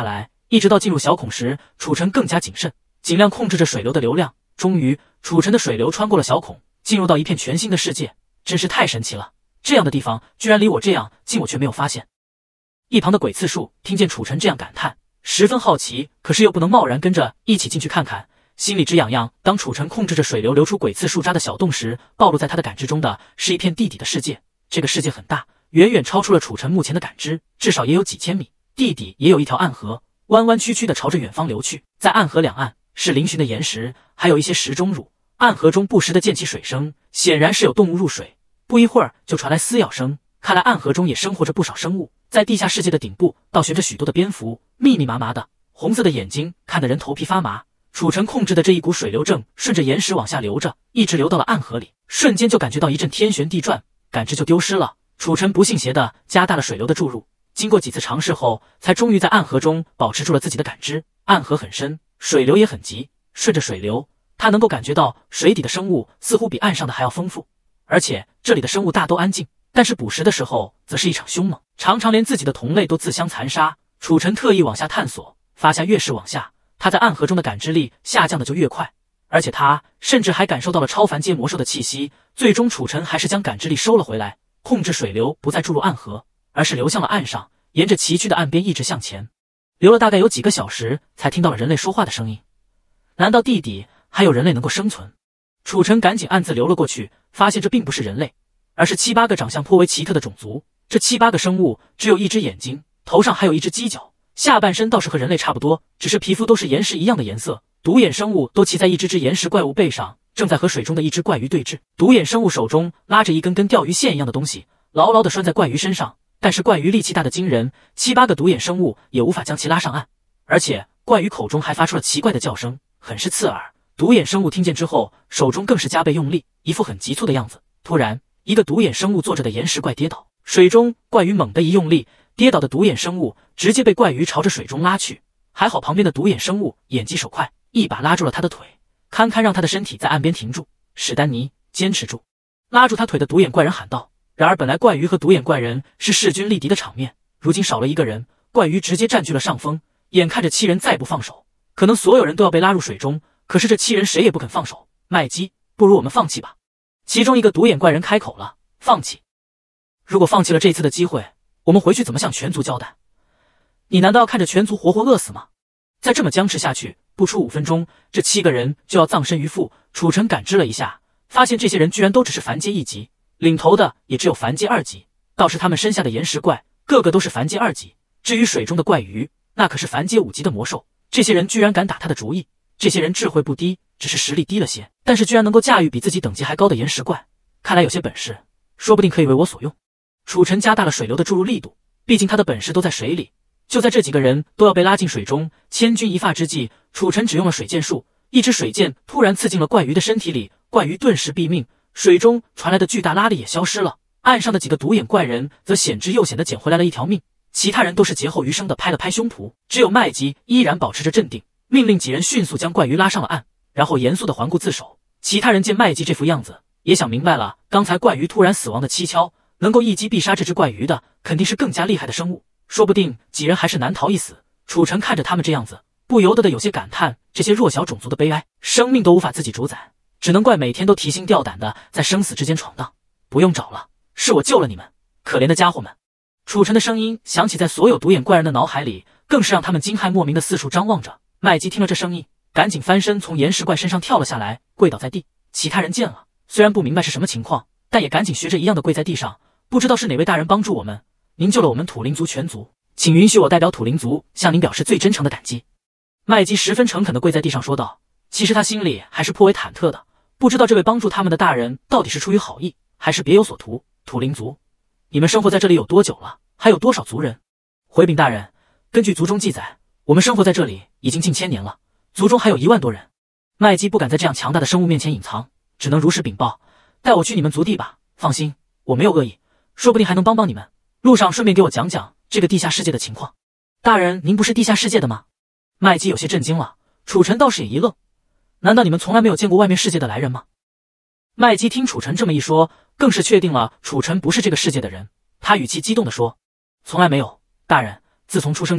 一直到进入小孔时，楚尘更加谨慎，尽量控制着水流的流量。终于，楚尘的水流穿过了小孔，进入到一片全新的世界，真是太神奇了！这样的地方居然离我这样近，我却没有发现。一旁的鬼刺树听见楚尘这样感叹，十分好奇，可是又不能贸然跟着一起进去看看，心里直痒痒。当楚尘控制着水流流出鬼刺树渣的小洞时，暴露在他的感知中的是一片地底的世界。这个世界很大，远远超出了楚尘目前的感知，至少也有几千米。地底也有一条暗河，弯弯曲曲的朝着远方流去，在暗河两岸是嶙峋的岩石，还有一些石钟乳。暗河中不时的溅起水声，显然是有动物入水。不一会儿就传来撕咬声，看来暗河中也生活着不少生物。在地下世界的顶部倒悬着许多的蝙蝠，密密麻麻的，红色的眼睛看得人头皮发麻。楚尘控制的这一股水流正顺着岩石往下流着，一直流到了暗河里，瞬间就感觉到一阵天旋地转，感知就丢失了。楚尘不信邪的加大了水流的注入，经过几次尝试后，才终于在暗河中保持住了自己的感知。暗河很深，水流也很急，顺着水流，他能够感觉到水底的生物似乎比岸上的还要丰富，而且这里的生物大都安静，但是捕食的时候则是异常凶猛，常常连自己的同类都自相残杀。楚尘特意往下探索，发现越是往下，他在暗河中的感知力下降的就越快，而且他甚至还感受到了超凡阶魔兽的气息。最终楚尘还是将感知力收了回来，控制水流不再注入暗河，而是流向了岸上，沿着崎岖的岸边一直向前。流了大概有几个小时，才听到了人类说话的声音。难道地底还有人类能够生存？楚尘赶紧暗自流了过去，发现这并不是人类，而是七八个长相颇为奇特的种族。这七八个生物只有一只眼睛，头上还有一只犄角，下半身倒是和人类差不多，只是皮肤都是岩石一样的颜色。独眼生物都骑在一只只岩石怪物背上，正在和水中的一只怪鱼对峙。独眼生物手中拉着一根跟钓鱼线一样的东西，牢牢地拴在怪鱼身上，但是怪鱼力气大得惊人，七八个独眼生物也无法将其拉上岸。而且怪鱼口中还发出了奇怪的叫声，很是刺耳。独眼生物听见之后，手中更是加倍用力，一副很急促的样子。突然，一个独眼生物坐着的岩石怪跌倒，水中怪鱼猛地一用力，跌倒的独眼生物直接被怪鱼朝着水中拉去。还好旁边的独眼生物眼疾手快，一把拉住了他的腿，堪堪让他的身体在岸边停住。史丹尼，坚持住！拉住他腿的独眼怪人喊道。然而本来怪鱼和独眼怪人是势均力敌的场面，如今少了一个人，怪鱼直接占据了上风。眼看着七人再不放手，可能所有人都要被拉入水中，可是这七人谁也不肯放手。麦基，不如我们放弃吧。其中一个独眼怪人开口了。放弃？如果放弃了这次的机会，我们回去怎么向全族交代？你难道要看着全族活活饿死吗？再这么僵持下去，不出五分钟，这七个人就要葬身鱼腹。楚尘感知了一下，发现这些人居然都只是凡阶一级，领头的也只有凡阶二级，倒是他们身下的岩石怪个个都是凡阶二级。至于水中的怪鱼，那可是凡阶五级的魔兽，这些人居然敢打他的主意。这些人智慧不低，只是实力低了些，但是居然能够驾驭比自己等级还高的岩石怪，看来有些本事，说不定可以为我所用。楚尘加大了水流的注入力度，毕竟他的本事都在水里。就在这几个人都要被拉进水中，千钧一发之际，楚尘只用了水箭术，一支水箭突然刺进了怪鱼的身体里，怪鱼顿时毙命，水中传来的巨大拉力也消失了。岸上的几个独眼怪人则险之又险地捡回来了一条命，其他人都是劫后余生的拍了拍胸脯，只有麦基依然保持着镇定，命令几人迅速将怪鱼拉上了岸，然后严肃地环顾自首。其他人见麦基这副样子，也想明白了刚才怪鱼突然死亡的蹊跷，能够一击必杀这只怪鱼的肯定是更加厉害的生物，说不定几人还是难逃一死。楚尘看着他们这样子，不由得的有些感叹这些弱小种族的悲哀，生命都无法自己主宰，只能怪每天都提心吊胆的在生死之间闯荡。不用找了，是我救了你们，可怜的家伙们。楚尘的声音响起在所有独眼怪人的脑海里，更是让他们惊骇莫名的四处张望着。麦基听了这声音，赶紧翻身从岩石怪身上跳了下来，跪倒在地。其他人见了，虽然不明白是什么情况，但也赶紧学着一样的跪在地上。不知道是哪位大人帮助我们，您救了我们土灵族全族，请允许我代表土灵族向您表示最真诚的感激。麦基十分诚恳地跪在地上说道。其实他心里还是颇为忐忑的，不知道这位帮助他们的大人到底是出于好意，还是别有所图。土灵族，你们生活在这里有多久了？还有多少族人？回禀大人，根据族中记载，我们生活在这里已经近千年了，族中还有一万多人。麦基不敢在这样强大的生物面前隐藏，只能如实禀报。带我去你们族地吧，放心，我没有恶意，说不定还能帮帮你们。路上顺便给我讲讲这个地下世界的情况。大人，您不是地下世界的吗？麦基有些震惊了，楚尘倒是也一愣，难道你们从来没有见过外面世界的来人吗？麦基听楚尘这么一说，更是确定了楚尘不是这个世界的人，他语气激动地说，从来没有，大人，自从出生起，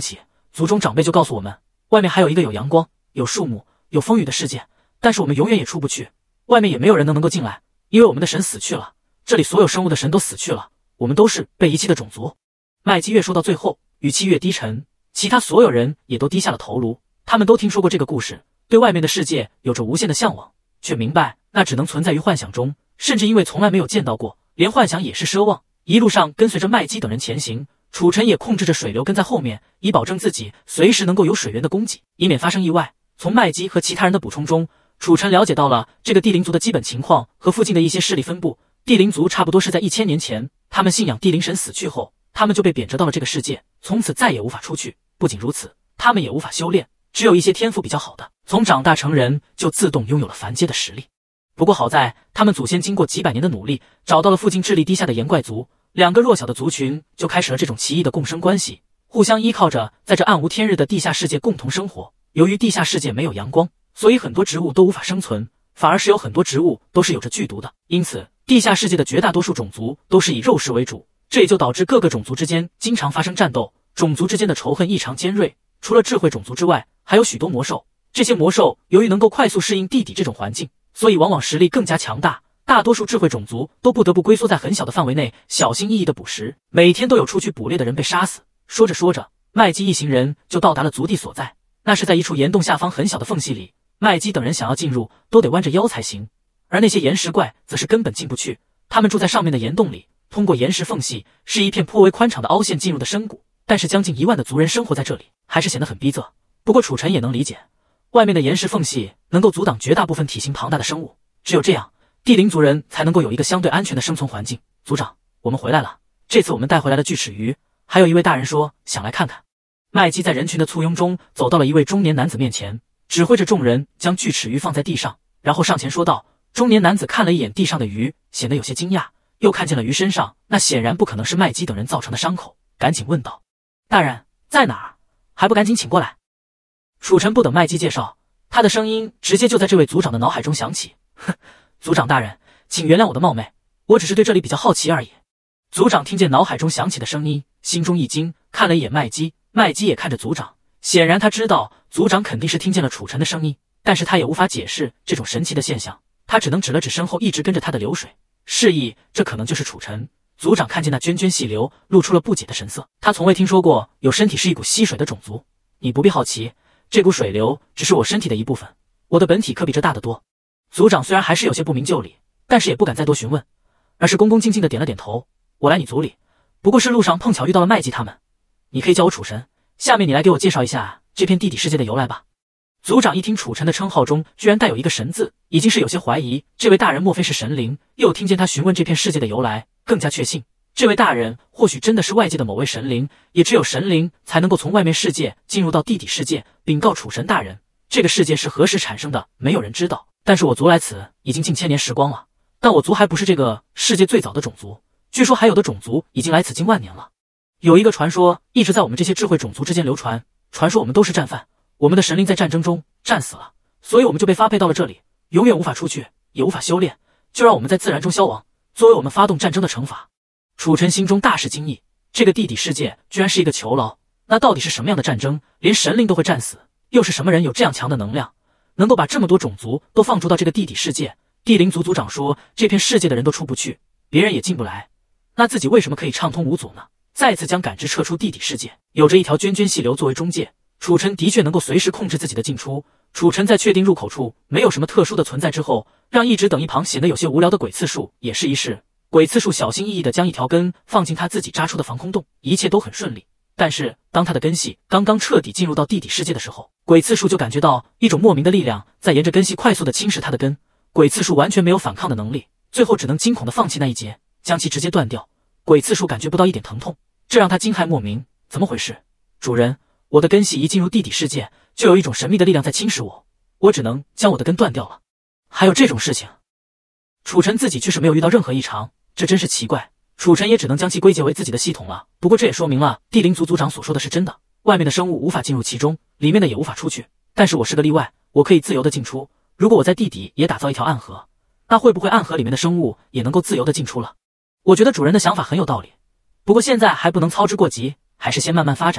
族中长辈就告诉我们，外面还有一个有阳光、有树木、有风雨的世界，但是我们永远也出不去，外面也没有人能能够进来，因为我们的神死去了，这里所有生物的神都死去了，我们都是被遗弃的种族。麦基越说到最后，语气越低沉，其他所有人也都低下了头颅。他们都听说过这个故事，对外面的世界有着无限的向往，却明白那只能存在于幻想中，甚至因为从来没有见到过，连幻想也是奢望。一路上跟随着麦基等人前行，楚尘也控制着水流跟在后面，以保证自己随时能够有水源的供给，以免发生意外。从麦基和其他人的补充中，楚尘了解到了这个地灵族的基本情况和附近的一些势力分布。地灵族差不多是在一千年前，他们信仰地灵神死去后，他们就被贬谪到了这个世界，从此再也无法出去。不仅如此，他们也无法修炼，只有一些天赋比较好的，从长大成人就自动拥有了凡阶的实力。不过好在他们祖先经过几百年的努力，找到了附近智力低下的岩怪族，两个弱小的族群就开始了这种奇异的共生关系，互相依靠着在这暗无天日的地下世界共同生活。由于地下世界没有阳光，所以很多植物都无法生存，反而是有很多植物都是有着剧毒的，因此地下世界的绝大多数种族都是以肉食为主，这也就导致各个种族之间经常发生战斗，种族之间的仇恨异常尖锐。除了智慧种族之外，还有许多魔兽，这些魔兽由于能够快速适应地底这种环境，所以往往实力更加强大，大多数智慧种族都不得不龟缩在很小的范围内，小心翼翼地捕食，每天都有出去捕猎的人被杀死。说着说着，麦基一行人就到达了族地所在，那是在一处岩洞下方很小的缝隙里，麦基等人想要进入都得弯着腰才行，而那些岩石怪则是根本进不去，他们住在上面的岩洞里，通过岩石缝隙是一片颇为宽敞的凹陷进入的深谷，但是将近一万的族人生活在这里，还是显得很逼仄。不过楚尘也能理解，外面的岩石缝隙能够阻挡绝大部分体型庞大的生物，只有这样，地灵族人才能够有一个相对安全的生存环境。族长，我们回来了，这次我们带回来了锯齿鱼，还有一位大人说想来看看。麦基在人群的簇拥中走到了一位中年男子面前，指挥着众人将锯齿鱼放在地上，然后上前说道。中年男子看了一眼地上的鱼，显得有些惊讶，又看见了鱼身上那显然不可能是麦基等人造成的伤口，赶紧问道：大人在哪儿？还不赶紧请过来。楚尘不等麦基介绍，他的声音直接就在这位族长的脑海中响起。哼，族长大人，请原谅我的冒昧，我只是对这里比较好奇而已。族长听见脑海中响起的声音，心中一惊，看了一眼麦基，麦基也看着族长，显然他知道族长肯定是听见了楚尘的声音，但是他也无法解释这种神奇的现象，他只能指了指身后一直跟着他的流水，示意这可能就是楚尘。族长看见那涓涓细流，露出了不解的神色，他从未听说过有身体是一股溪水的种族。你不必好奇，这股水流只是我身体的一部分，我的本体可比这大得多。族长虽然还是有些不明就里，但是也不敢再多询问，而是恭恭敬敬地点了点头。我来你族里，不过是路上碰巧遇到了麦基他们，你可以叫我楚神，下面你来给我介绍一下这片地底世界的由来吧。族长一听楚尘的称号中居然带有一个神字，已经是有些怀疑这位大人莫非是神灵，又听见他询问这片世界的由来，更加确信这位大人或许真的是外界的某位神灵，也只有神灵才能够从外面世界进入到地底世界。禀告楚神大人，这个世界是何时产生的，没有人知道，但是我族来此已经近千年时光了，但我族还不是这个世界最早的种族，据说还有的种族已经来此近万年了。有一个传说一直在我们这些智慧种族之间流传，传说我们都是战犯，我们的神灵在战争中战死了，所以我们就被发配到了这里，永远无法出去，也无法修炼，就让我们在自然中消亡，作为我们发动战争的惩罚。楚尘心中大是惊异，这个地底世界居然是一个囚牢，那到底是什么样的战争，连神灵都会战死？又是什么人有这样强的能量，能够把这么多种族都放逐到这个地底世界？地灵族族长说，这片世界的人都出不去，别人也进不来，那自己为什么可以畅通无阻呢？再次将感知撤出地底世界，有着一条涓涓细流作为中介，楚尘的确能够随时控制自己的进出。楚尘在确定入口处没有什么特殊的存在之后，让一直等一旁显得有些无聊的鬼刺树也试一试。鬼刺树小心翼翼地将一条根放进他自己扎出的防空洞，一切都很顺利。但是当他的根系刚刚彻底进入到地底世界的时候，鬼刺树就感觉到一种莫名的力量在沿着根系快速地侵蚀他的根。鬼刺树完全没有反抗的能力，最后只能惊恐地放弃那一节，将其直接断掉。鬼刺树感觉不到一点疼痛，这让他惊骇莫名，怎么回事？主人，我的根系一进入地底世界，就有一种神秘的力量在侵蚀我，我只能将我的根断掉了。还有这种事情？楚尘自己却是没有遇到任何异常，这真是奇怪。楚尘也只能将其归结为自己的系统了。不过这也说明了地灵族族长所说的是真的，外面的生物无法进入其中，里面的也无法出去。但是我是个例外，我可以自由的进出。如果我在地底也打造一条暗河，那会不会暗河里面的生物也能够自由的进出了？我觉得主人的想法很有道理，不过现在还不能操之过急，还是先慢慢发展，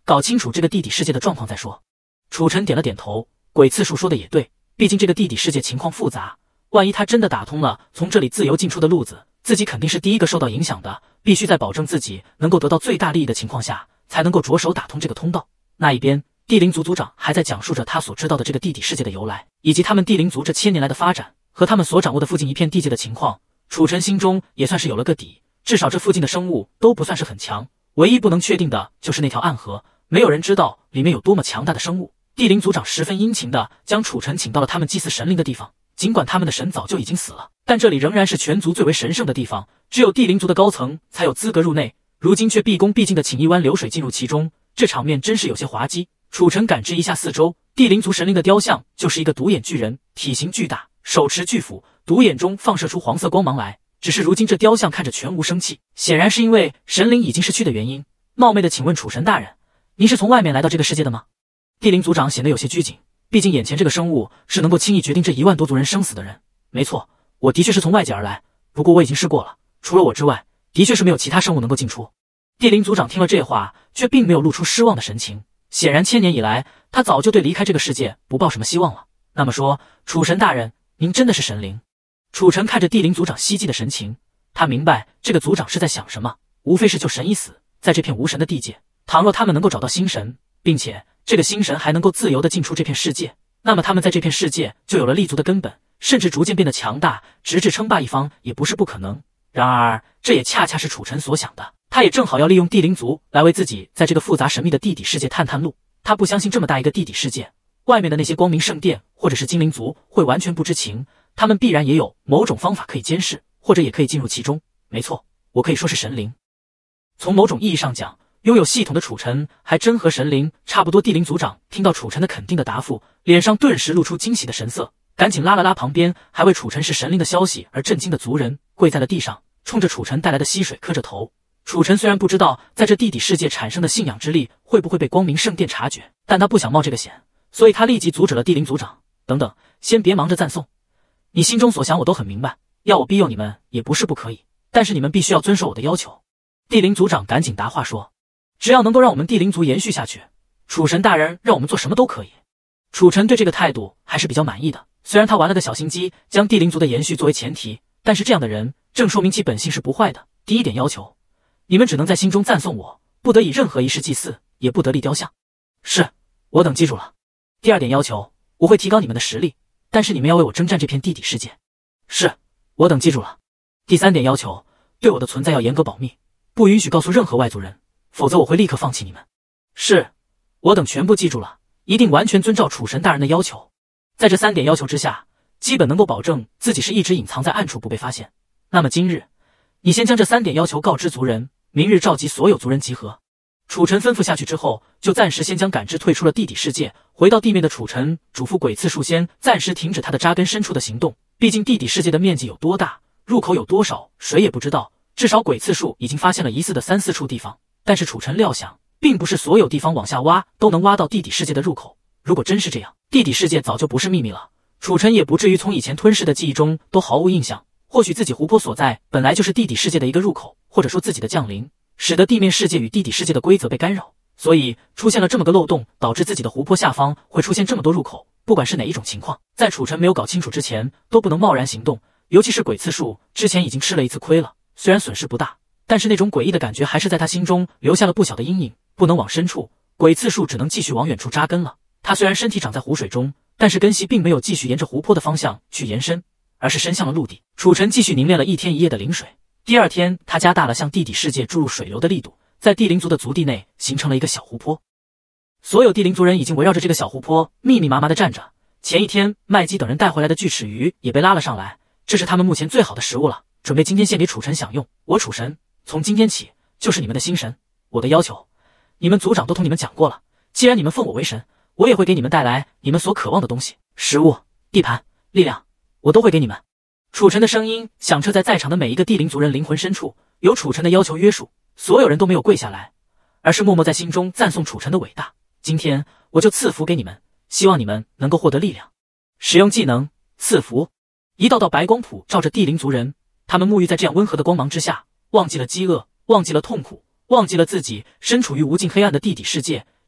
搞清楚这个地底世界的状况再说。楚尘点了点头，鬼刺树说的也对，毕竟这个地底世界情况复杂，万一他真的打通了从这里自由进出的路子，自己肯定是第一个受到影响的，必须在保证自己能够得到最大利益的情况下，才能够着手打通这个通道。那一边，地灵族族长还在讲述着他所知道的这个地底世界的由来，以及他们地灵族这千年来的发展和他们所掌握的附近一片地界的情况。楚尘心中也算是有了个底，至少这附近的生物都不算是很强，唯一不能确定的就是那条暗河，没有人知道里面有多么强大的生物。地灵族长十分殷勤地将楚尘请到了他们祭祀神灵的地方，尽管他们的神早就已经死了，但这里仍然是全族最为神圣的地方，只有地灵族的高层才有资格入内，如今却毕恭毕敬地请一湾流水进入其中，这场面真是有些滑稽。楚尘感知一下四周，地灵族神灵的雕像就是一个独眼巨人，体型巨大，手持巨斧，独眼中放射出黄色光芒来，只是如今这雕像看着全无生气，显然是因为神灵已经逝去的原因。冒昧的请问楚神大人，您是从外面来到这个世界的吗？地灵族长显得有些拘谨，毕竟眼前这个生物是能够轻易决定这一万多族人生死的人。没错，我的确是从外界而来，不过我已经试过了，除了我之外，的确是没有其他生物能够进出。地灵族长听了这话，却并没有露出失望的神情，显然千年以来，他早就对离开这个世界不抱什么希望了。那么说，楚神大人，您真的是神灵？楚尘看着地灵族长希冀的神情，他明白这个族长是在想什么，无非是救神已死，在这片无神的地界，倘若他们能够找到新神，并且这个新神还能够自由地进出这片世界，那么他们在这片世界就有了立足的根本，甚至逐渐变得强大，直至称霸一方也不是不可能。然而，这也恰恰是楚尘所想的，他也正好要利用地灵族来为自己在这个复杂神秘的地底世界探探路。他不相信这么大一个地底世界，外面的那些光明圣殿或者是精灵族会完全不知情，他们必然也有某种方法可以监视，或者也可以进入其中。没错，我可以说是神灵。从某种意义上讲，拥有系统的楚尘还真和神灵差不多。地灵族长听到楚尘的肯定的答复，脸上顿时露出惊喜的神色，赶紧拉了拉旁边还为楚尘是神灵的消息而震惊的族人，跪在了地上，冲着楚尘带来的溪水磕着头。楚尘虽然不知道在这地底世界产生的信仰之力会不会被光明圣殿察觉，但他不想冒这个险，所以他立即阻止了地灵族长。等等，先别忙着赞颂，你心中所想我都很明白，要我庇佑你们也不是不可以，但是你们必须要遵守我的要求。地灵族长赶紧答话说，只要能够让我们地灵族延续下去，楚神大人让我们做什么都可以。楚尘对这个态度还是比较满意的，虽然他玩了个小心机，将地灵族的延续作为前提，但是这样的人正说明其本性是不坏的。第一点要求，你们只能在心中赞颂我，不得以任何仪式祭祀，也不得立雕像。是，我等记住了。第二点要求，我会提高你们的实力，但是你们要为我征战这片地底世界。是，我等记住了。第三点要求，对我的存在要严格保密，不允许告诉任何外族人，否则我会立刻放弃你们。是，我等全部记住了，一定完全遵照楚神大人的要求。在这三点要求之下，基本能够保证自己是一直隐藏在暗处不被发现。那么今日，你先将这三点要求告知族人，明日召集所有族人集合。楚尘吩咐下去之后，就暂时先将感知退出了地底世界。回到地面的楚尘嘱咐鬼刺树仙暂时停止他的扎根深处的行动，毕竟地底世界的面积有多大，入口有多少，谁也不知道。至少鬼刺树已经发现了疑似的三四处地方，但是楚尘料想，并不是所有地方往下挖都能挖到地底世界的入口。如果真是这样，地底世界早就不是秘密了，楚尘也不至于从以前吞噬的记忆中都毫无印象。或许自己湖泊所在本来就是地底世界的一个入口，或者说自己的降临使得地面世界与地底世界的规则被干扰，所以出现了这么个漏洞，导致自己的湖泊下方会出现这么多入口。不管是哪一种情况，在楚尘没有搞清楚之前，都不能贸然行动。尤其是鬼刺树之前已经吃了一次亏了，虽然损失不大，但是那种诡异的感觉还是在他心中留下了不小的阴影。不能往深处，鬼刺树只能继续往远处扎根了。他虽然身体长在湖水中，但是根系并没有继续沿着湖泊的方向去延伸，而是伸向了陆地。楚尘继续凝练了一天一夜的灵水。第二天，他加大了向地底世界注入水流的力度，在地灵族的族地内形成了一个小湖泊。所有地灵族人已经围绕着这个小湖泊密密麻麻地站着。前一天麦基等人带回来的锯齿鱼也被拉了上来，这是他们目前最好的食物了，准备今天献给楚尘享用。我楚神从今天起就是你们的新神，我的要求你们族长都同你们讲过了，既然你们奉我为神，我也会给你们带来你们所渴望的东西，食物、地盘、力量，我都会给你们。楚尘的声音响彻在在场的每一个地灵族人灵魂深处，由楚尘的要求约束，所有人都没有跪下来，而是默默在心中赞颂楚尘的伟大。今天我就赐福给你们，希望你们能够获得力量。使用技能赐福，一道道白光普照着地灵族人，他们沐浴在这样温和的光芒之下，忘记了饥饿，忘记了痛苦，忘记了自己身处于无尽黑暗的地底世界，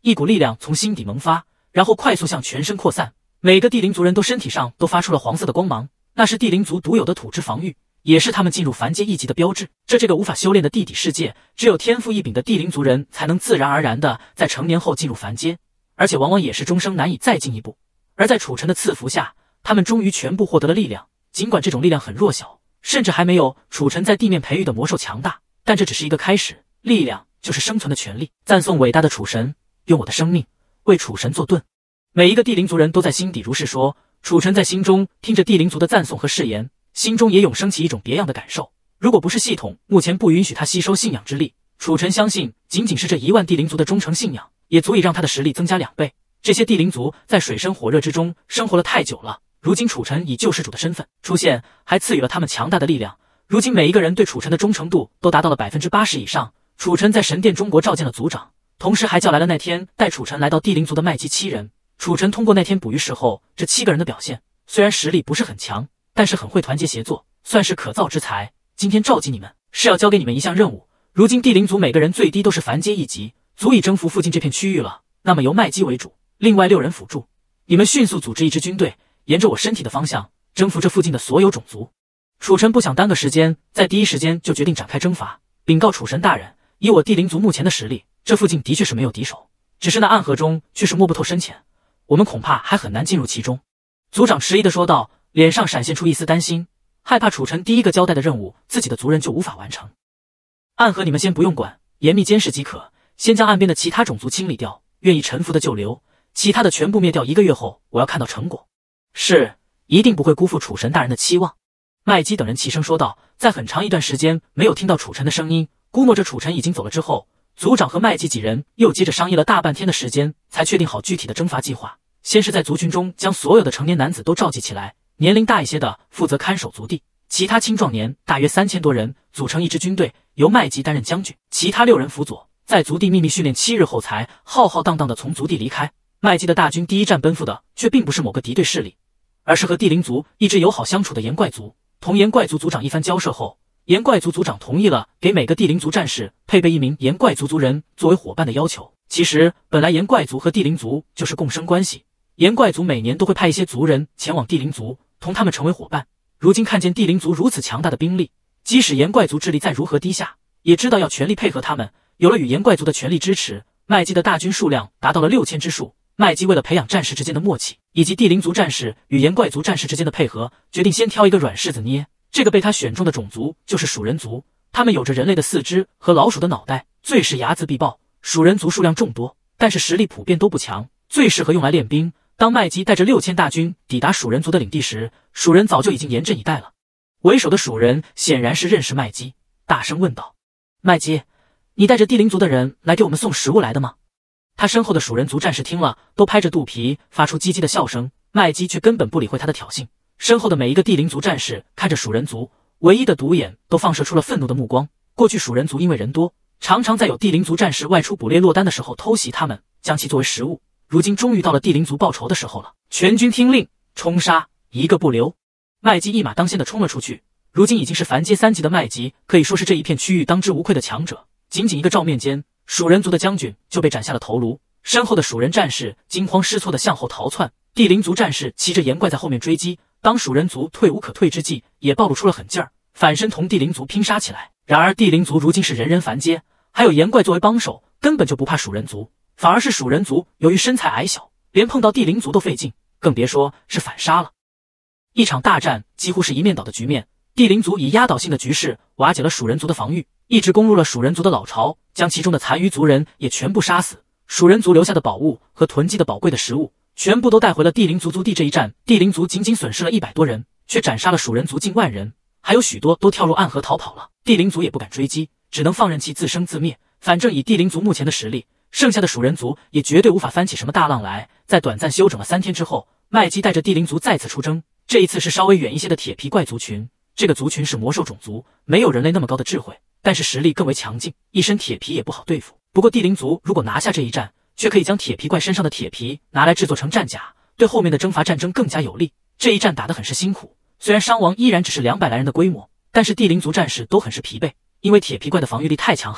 一股力量从心底萌发，然后快速向全身扩散。每个地灵族人都身体上都发出了黄色的光芒，那是地灵族独有的土质防御，也是他们进入凡阶一级的标志。这这个无法修炼的地底世界，只有天赋异禀的地灵族人才能自然而然的在成年后进入凡阶，而且往往也是终生难以再进一步。而在楚尘的赐福下，他们终于全部获得了力量，尽管这种力量很弱小，甚至还没有楚尘在地面培育的魔兽强大，但这只是一个开始。力量就是生存的权利。赞颂伟大的楚神，用我的生命为楚神做盾。每一个地灵族人都在心底如是说。楚尘在心中听着地灵族的赞颂和誓言，心中也涌升起一种别样的感受。如果不是系统目前不允许他吸收信仰之力，楚尘相信仅仅是这一万地灵族的忠诚信仰，也足以让他的实力增加两倍。这些地灵族在水深火热之中生活了太久了，如今楚尘以救世主的身份出现，还赐予了他们强大的力量。如今每一个人对楚尘的忠诚度都达到了 百分之八十 以上。楚尘在神殿中国召见了族长，同时还叫来了那天带楚尘来到地灵族的麦基七人。楚尘通过那天捕鱼时候这七个人的表现，虽然实力不是很强，但是很会团结协作，算是可造之材。今天召集你们，是要交给你们一项任务。如今地灵族每个人最低都是凡阶一级，足以征服附近这片区域了。那么由麦基为主，另外六人辅助，你们迅速组织一支军队，沿着我身体的方向征服这附近的所有种族。楚尘不想耽搁时间，在第一时间就决定展开征伐，禀告楚神大人，以我地灵族目前的实力，这附近的确是没有敌手，只是那暗河中却是摸不透深浅，我们恐怕还很难进入其中。族长迟疑地说道，脸上闪现出一丝担心，害怕楚尘第一个交代的任务，自己的族人就无法完成。暗河你们先不用管，严密监视即可，先将岸边的其他种族清理掉，愿意臣服的就留，其他的全部灭掉。一个月后，我要看到成果。是，一定不会辜负楚神大人的期望。麦基等人齐声说道。在很长一段时间没有听到楚尘的声音，估摸着楚尘已经走了之后，族长和麦基几人又接着商议了大半天的时间，才确定好具体的征伐计划。先是在族群中将所有的成年男子都召集起来，年龄大一些的负责看守族地，其他青壮年大约三千多人组成一支军队，由麦基担任将军，其他六人辅佐，在族地秘密训练七日后才浩浩荡荡地从族地离开。麦基的大军第一站奔赴的却并不是某个敌对势力，而是和地灵族一直友好相处的岩怪族。同岩怪族族长一番交涉后，岩怪族族长同意了给每个地灵族战士配备一名岩怪族族人作为伙伴的要求。其实本来岩怪族和地灵族就是共生关系，岩怪族每年都会派一些族人前往地灵族，同他们成为伙伴。如今看见地灵族如此强大的兵力，即使岩怪族智力再如何低下，也知道要全力配合他们。有了与岩怪族的全力支持，麦基的大军数量达到了六千之数。麦基为了培养战士之间的默契，以及地灵族战士与岩怪族战士之间的配合，决定先挑一个软柿子捏。这个被他选中的种族就是鼠人族，他们有着人类的四肢和老鼠的脑袋，最是睚眦必报。鼠人族数量众多，但是实力普遍都不强，最适合用来练兵。当麦基带着六千大军抵达鼠人族的领地时，鼠人早就已经严阵以待了。为首的鼠人显然是认识麦基，大声问道：麦基，你带着地灵族的人来给我们送食物来的吗？他身后的鼠人族战士听了，都拍着肚皮发出唧唧的笑声。麦基却根本不理会他的挑衅，身后的每一个地灵族战士看着鼠人族，唯一的独眼都放射出了愤怒的目光。过去鼠人族因为人多，常常在有地灵族战士外出捕猎落单的时候偷袭他们，将其作为食物。如今终于到了地灵族报仇的时候了，全军听令，冲杀，一个不留。麦基一马当先的冲了出去。如今已经是凡阶三级的麦基，可以说是这一片区域当之无愧的强者。仅仅一个照面间，鼠人族的将军就被斩下了头颅，身后的鼠人战士惊慌失措地向后逃窜，地灵族战士骑着岩怪在后面追击。当鼠人族退无可退之际，也暴露出了狠劲儿，反身同地灵族拼杀起来。然而地灵族如今是人人凡阶，还有岩怪作为帮手，根本就不怕鼠人族，反而是鼠人族由于身材矮小，连碰到地灵族都费劲，更别说是反杀了。一场大战几乎是一面倒的局面，地灵族以压倒性的局势瓦解了鼠人族的防御，一直攻入了鼠人族的老巢，将其中的残余族人也全部杀死。鼠人族留下的宝物和囤积的宝贵的食物全部都带回了地灵族族地。这一战，地灵族仅仅损失了一百多人，却斩杀了鼠人族近万人，还有许多都跳入暗河逃跑了。地灵族也不敢追击，只能放任其自生自灭。反正以地灵族目前的实力，剩下的鼠人族也绝对无法翻起什么大浪来。在短暂休整了三天之后，麦基带着地灵族再次出征，这一次是稍微远一些的铁皮怪族群。这个族群是魔兽种族，没有人类那么高的智慧，但是实力更为强劲，一身铁皮也不好对付。不过地灵族如果拿下这一战，却可以将铁皮怪身上的铁皮拿来制作成战甲，对后面的征伐战争更加有利。这一战打得很是辛苦，虽然伤亡依然只是两百来人的规模，但是地灵族战士都很是疲惫，因为铁皮怪的防御力太强悍了，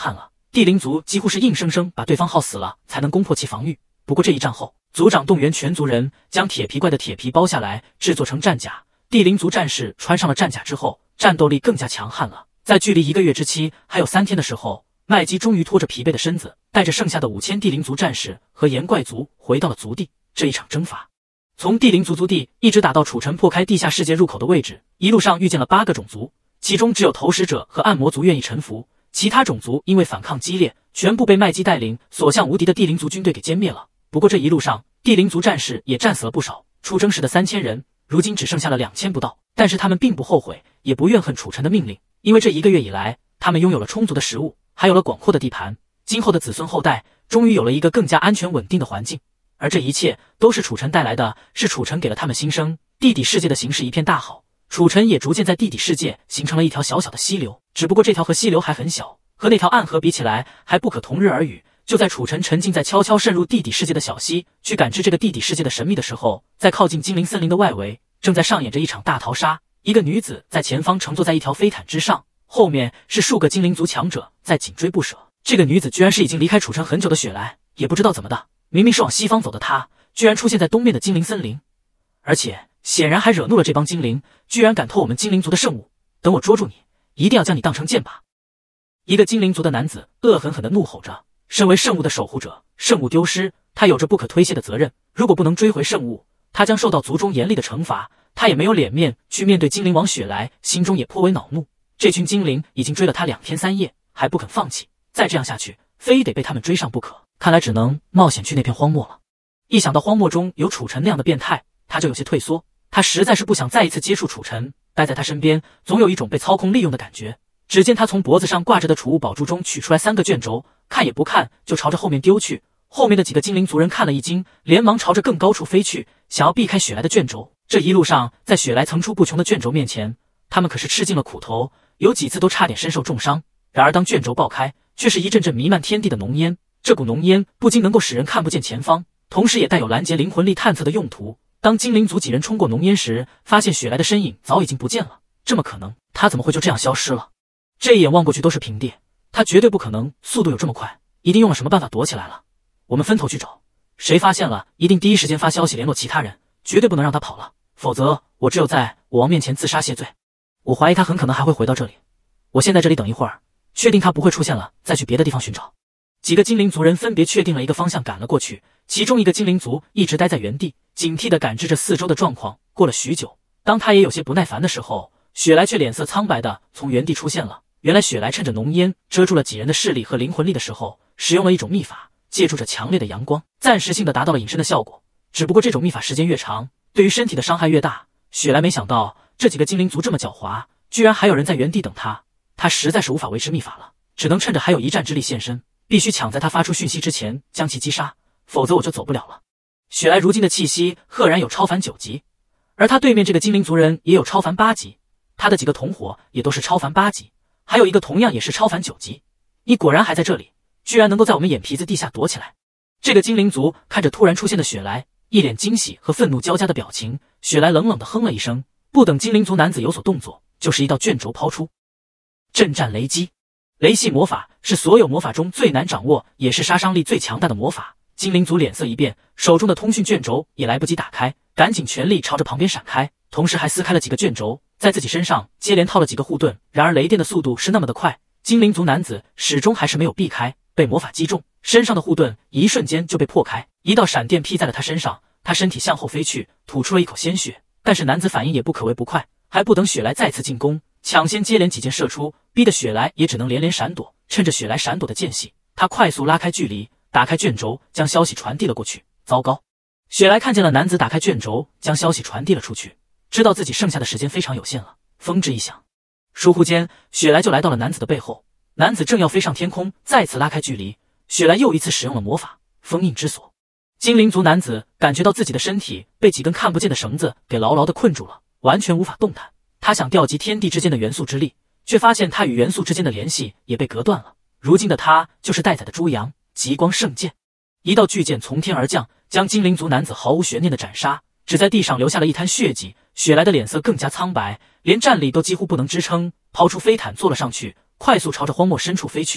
地灵族几乎是硬生生把对方耗死了，才能攻破其防御。不过这一战后，族长动员全族人将铁皮怪的铁皮剥下来，制作成战甲。地灵族战士穿上了战甲之后，战斗力更加强悍了。在距离一个月之期还有三天的时候，麦基终于拖着疲惫的身子，带着剩下的五千地灵族战士和岩怪族回到了族地。这一场征伐，从地灵族族地一直打到楚尘破开地下世界入口的位置，一路上遇见了八个种族，其中只有投石者和暗魔族愿意臣服，其他种族因为反抗激烈，全部被麦基带领所向无敌的地灵族军队给歼灭了。不过这一路上，地灵族战士也战死了不少，出征时的三千人，如今只剩下了两千不到。但是他们并不后悔，也不怨恨楚尘的命令，因为这一个月以来，他们拥有了充足的食物，还有了广阔的地盘，今后的子孙后代终于有了一个更加安全稳定的环境。而这一切都是楚尘带来的，是楚尘给了他们新生。地底世界的形势一片大好，楚尘也逐渐在地底世界形成了一条小小的溪流，只不过这条河溪流还很小，和那条暗河比起来还不可同日而语。就在楚尘沉浸在悄悄渗入地底世界的小溪，去感知这个地底世界的神秘的时候，在靠近精灵森林的外围，正在上演着一场大逃杀。一个女子在前方乘坐在一条飞毯之上，后面是数个精灵族强者在紧追不舍。这个女子居然是已经离开楚尘很久的雪莱，也不知道怎么的，明明是往西方走的她，居然出现在东面的精灵森林，而且显然还惹怒了这帮精灵，居然敢偷我们精灵族的圣物，等我捉住你，一定要将你当成箭靶。一个精灵族的男子恶狠狠地怒吼着，身为圣物的守护者，圣物丢失，他有着不可推卸的责任，如果不能追回圣物，他将受到族中严厉的惩罚。他也没有脸面去面对精灵王雪莱，心中也颇为恼怒。这群精灵已经追了他两天三夜，还不肯放弃，再这样下去，非得被他们追上不可。看来只能冒险去那片荒漠了。一想到荒漠中有楚尘那样的变态，他就有些退缩。他实在是不想再一次接触楚尘，待在他身边，总有一种被操控利用的感觉。只见他从脖子上挂着的储物宝珠中取出来三个卷轴，看也不看就朝着后面丢去。后面的几个精灵族人看了一惊，连忙朝着更高处飞去，想要避开雪莱的卷轴。这一路上，在雪莱层出不穷的卷轴面前，他们可是吃尽了苦头，有几次都差点身受重伤。然而当卷轴爆开，却是一阵阵弥漫天地的浓烟，这股浓烟不仅能够使人看不见前方，同时也带有拦截灵魂力探测的用途。当精灵族几人冲过浓烟时，发现雪莱的身影早已经不见了。这么可能，他怎么会就这样消失了？这一眼望过去都是平地，他绝对不可能速度有这么快，一定用了什么办法躲起来了。我们分头去找，谁发现了，一定第一时间发消息联络其他人，绝对不能让他跑了，否则我只有在我王面前自杀谢罪。我怀疑他很可能还会回到这里，我先在这里等一会儿，确定他不会出现了，再去别的地方寻找。几个精灵族人分别确定了一个方向赶了过去，其中一个精灵族一直待在原地，警惕地感知着四周的状况。过了许久，当他也有些不耐烦的时候，雪莱却脸色苍白地从原地出现了。原来雪莱趁着浓烟遮住了几人的视力和灵魂力的时候，使用了一种秘法，借助着强烈的阳光，暂时性的达到了隐身的效果。只不过这种秘法时间越长，对于身体的伤害越大。雪莱没想到这几个精灵族这么狡猾，居然还有人在原地等他。他实在是无法维持秘法了，只能趁着还有一战之力现身，必须抢在他发出讯息之前将其击杀，否则我就走不了了。雪莱如今的气息赫然有超凡九级，而他对面这个精灵族人也有超凡八级，他的几个同伙也都是超凡八级，还有一个同样也是超凡九级。你果然还在这里，居然能够在我们眼皮子地下躲起来。这个精灵族看着突然出现的雪莱，一脸惊喜和愤怒交加的表情。雪莱冷冷地哼了一声，不等精灵族男子有所动作，就是一道卷轴抛出。震战雷击，雷系魔法是所有魔法中最难掌握，也是杀伤力最强大的魔法。精灵族脸色一变，手中的通讯卷轴也来不及打开，赶紧全力朝着旁边闪开，同时还撕开了几个卷轴，在自己身上接连套了几个护盾。然而雷电的速度是那么的快，精灵族男子始终还是没有避开，被魔法击中，身上的护盾一瞬间就被破开，一道闪电劈在了他身上，他身体向后飞去，吐出了一口鲜血。但是男子反应也不可谓不快，还不等雪莱再次进攻，抢先接连几箭射出，逼得雪莱也只能连连闪躲。趁着雪莱闪躲的间隙，他快速拉开距离，打开卷轴，将消息传递了过去。糟糕！雪莱看见了男子打开卷轴，将消息传递了出去，知道自己剩下的时间非常有限了。风之一响，疏忽间，雪莱就来到了男子的背后。男子正要飞上天空，再次拉开距离，雪莱又一次使用了魔法封印之锁。精灵族男子感觉到自己的身体被几根看不见的绳子给牢牢地困住了，完全无法动弹。他想调集天地之间的元素之力，却发现他与元素之间的联系也被隔断了。如今的他就是待宰的猪羊，极光圣剑。一道巨剑从天而降，将精灵族男子毫无悬念的斩杀，只在地上留下了一滩血迹。雪莱的脸色更加苍白，连站立都几乎不能支撑，抛出飞毯坐了上去，快速朝着荒漠深处飞去。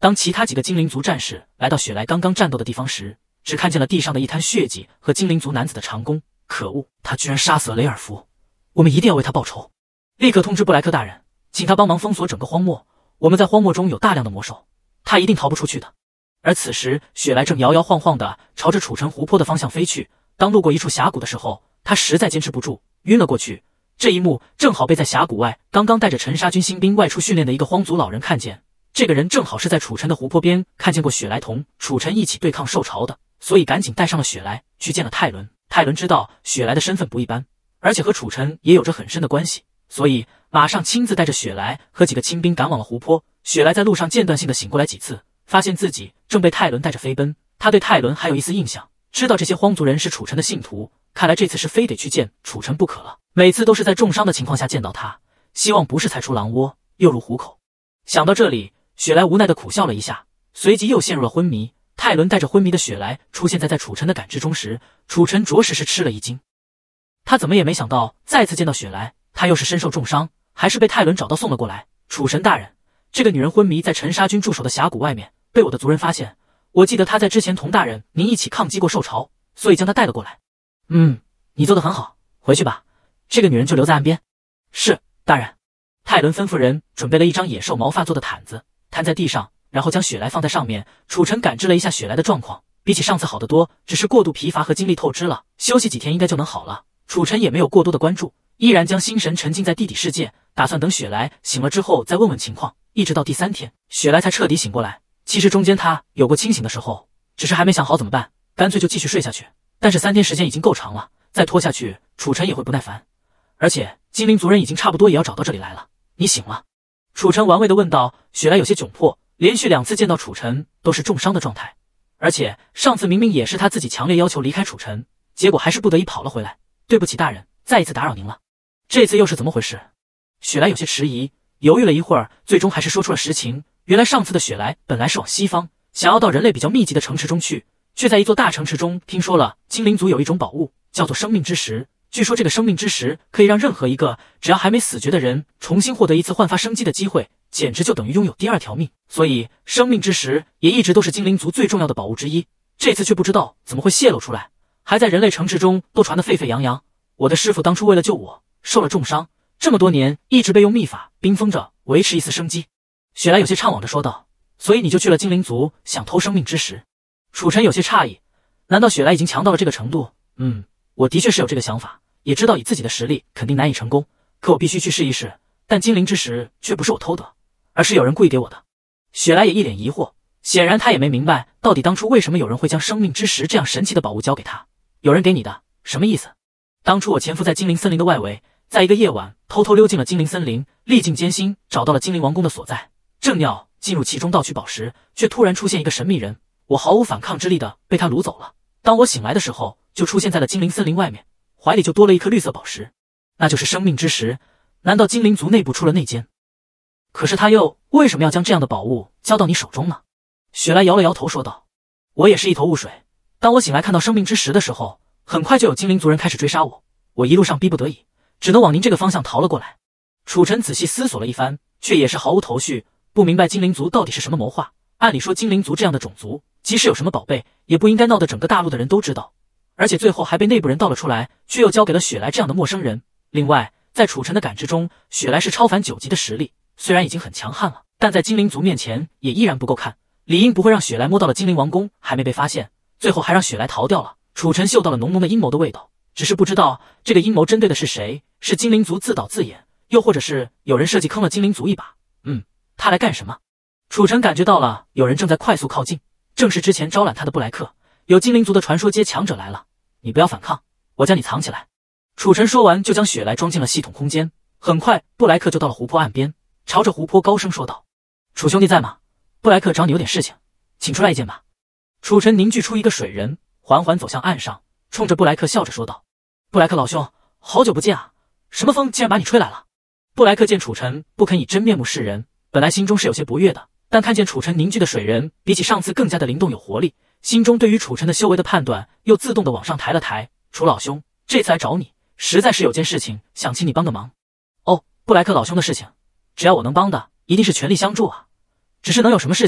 当其他几个精灵族战士来到雪莱刚刚战斗的地方时，只看见了地上的一滩血迹和精灵族男子的长弓。可恶，他居然杀死了雷尔福！我们一定要为他报仇！立刻通知布莱克大人，请他帮忙封锁整个荒漠。我们在荒漠中有大量的魔兽，他一定逃不出去的。而此时，雪莱正摇摇晃晃地朝着楚城湖泊的方向飞去。当路过一处峡谷的时候，他实在坚持不住，晕了过去。这一幕正好被在峡谷外刚刚带着沉沙军新兵外出训练的一个荒族老人看见。这个人正好是在楚城的湖泊边看见过雪莱同楚城一起对抗兽潮的，所以赶紧带上了雪莱去见了泰伦。泰伦知道雪莱的身份不一般，而且和楚城也有着很深的关系，所以马上亲自带着雪莱和几个亲兵赶往了湖泊。雪莱在路上间断性的醒过来几次，发现自己正被泰伦带着飞奔。他对泰伦还有一丝印象，知道这些荒族人是楚城的信徒，看来这次是非得去见楚城不可了。每次都是在重伤的情况下见到他，希望不是才出狼窝又入虎口。想到这里，雪莱无奈的苦笑了一下，随即又陷入了昏迷。泰伦带着昏迷的雪莱出现在在楚城的感知中时，楚城着实是吃了一惊。他怎么也没想到再次见到雪莱，他又是身受重伤，还是被泰伦找到送了过来。楚神大人，这个女人昏迷在陈沙军驻守的峡谷外面，被我的族人发现。我记得她在之前同大人您一起抗击过兽潮，所以将她带了过来。嗯，你做得很好，回去吧，这个女人就留在岸边。是，大人。泰伦吩咐人准备了一张野兽毛发做的毯子，摊在地上，然后将雪莱放在上面。楚城感知了一下雪莱的状况，比起上次好得多，只是过度疲乏和精力透支了，休息几天应该就能好了。楚城也没有过多的关注，依然将心神沉浸在地底世界，打算等雪莱醒了之后再问问情况。一直到第三天，雪莱才彻底醒过来。其实中间他有过清醒的时候，只是还没想好怎么办，干脆就继续睡下去。但是三天时间已经够长了，再拖下去，楚城也会不耐烦。而且精灵族人已经差不多也要找到这里来了。你醒了？楚城玩味地问道。雪莱有些窘迫，连续两次见到楚城都是重伤的状态，而且上次明明也是他自己强烈要求离开楚城，结果还是不得已跑了回来。对不起大人，再一次打扰您了。这次又是怎么回事？雪莱有些迟疑，犹豫了一会儿，最终还是说出了实情。原来上次的雪莱本来是往西方，想要到人类比较密集的城池中去，却在一座大城池中听说了精灵族有一种宝物，叫做生命之石。据说这个生命之石可以让任何一个只要还没死绝的人重新获得一次焕发生机的机会，简直就等于拥有第二条命。所以生命之石也一直都是精灵族最重要的宝物之一，这次却不知道怎么会泄露出来，还在人类城池中都传得沸沸扬扬。我的师父当初为了救我受了重伤，这么多年一直被用秘法冰封着维持一丝生机。雪莱有些怅惘着说道。所以你就去了精灵族想偷生命之石？楚尘有些诧异，难道雪莱已经强到了这个程度？嗯，我的确是有这个想法，也知道以自己的实力肯定难以成功，可我必须去试一试。但精灵之石却不是我偷的，而是有人故意给我的。雪莱也一脸疑惑，显然他也没明白到底当初为什么有人会将生命之石这样神奇的宝物交给他。有人给你的，什么意思？当初我潜伏在精灵森林的外围，在一个夜晚偷偷溜进了精灵森林，历尽艰辛找到了精灵王宫的所在，正要进入其中盗取宝石，却突然出现一个神秘人，我毫无反抗之力的被他掳走了。当我醒来的时候，就出现在了精灵森林外面，怀里就多了一颗绿色宝石，那就是生命之石。难道精灵族内部出了内奸？可是他又为什么要将这样的宝物交到你手中呢？雪莱摇了摇头说道。我也是一头雾水，当我醒来看到生命之石的时候，很快就有精灵族人开始追杀我，我一路上逼不得已，只能往您这个方向逃了过来。楚尘仔细思索了一番，却也是毫无头绪，不明白精灵族到底是什么谋划。按理说精灵族这样的种族，即使有什么宝贝，也不应该闹得整个大陆的人都知道，而且最后还被内部人盗了出来，却又交给了雪莱这样的陌生人。另外，在楚尘的感知中，雪莱是超凡九级的实力，虽然已经很强悍了，但在精灵族面前也依然不够看，理应不会让雪莱摸到了精灵王宫还没被发现，最后还让雪莱逃掉了。楚尘嗅到了浓浓的阴谋的味道，只是不知道这个阴谋针对的是谁，是精灵族自导自演，又或者是有人设计坑了精灵族一把。嗯，他来干什么？楚尘感觉到了有人正在快速靠近，正是之前招揽他的布莱克。有精灵族的传说街强者来了，你不要反抗，我将你藏起来。楚尘说完就将雪莱装进了系统空间。很快布莱克就到了湖泊岸边，朝着湖泊高声说道：楚兄弟在吗？布莱克找你有点事情，请出来一见吧。楚尘凝聚出一个水人，缓缓走向岸上，冲着布莱克笑着说道：布莱克老兄，好久不见啊，什么风竟然把你吹来了？布莱克见楚尘不肯以真面目示人，本来心中是有些不悦的，但看见楚尘凝聚的水人比起上次更加的灵动有活力，心中对于楚尘的修为的判断又自动的往上抬了抬。楚老兄，这次来找你实在是有件事情想请你帮个忙。哦，布莱克老兄的事情，只要我能帮的一定是全力相助啊，只是能有什么事情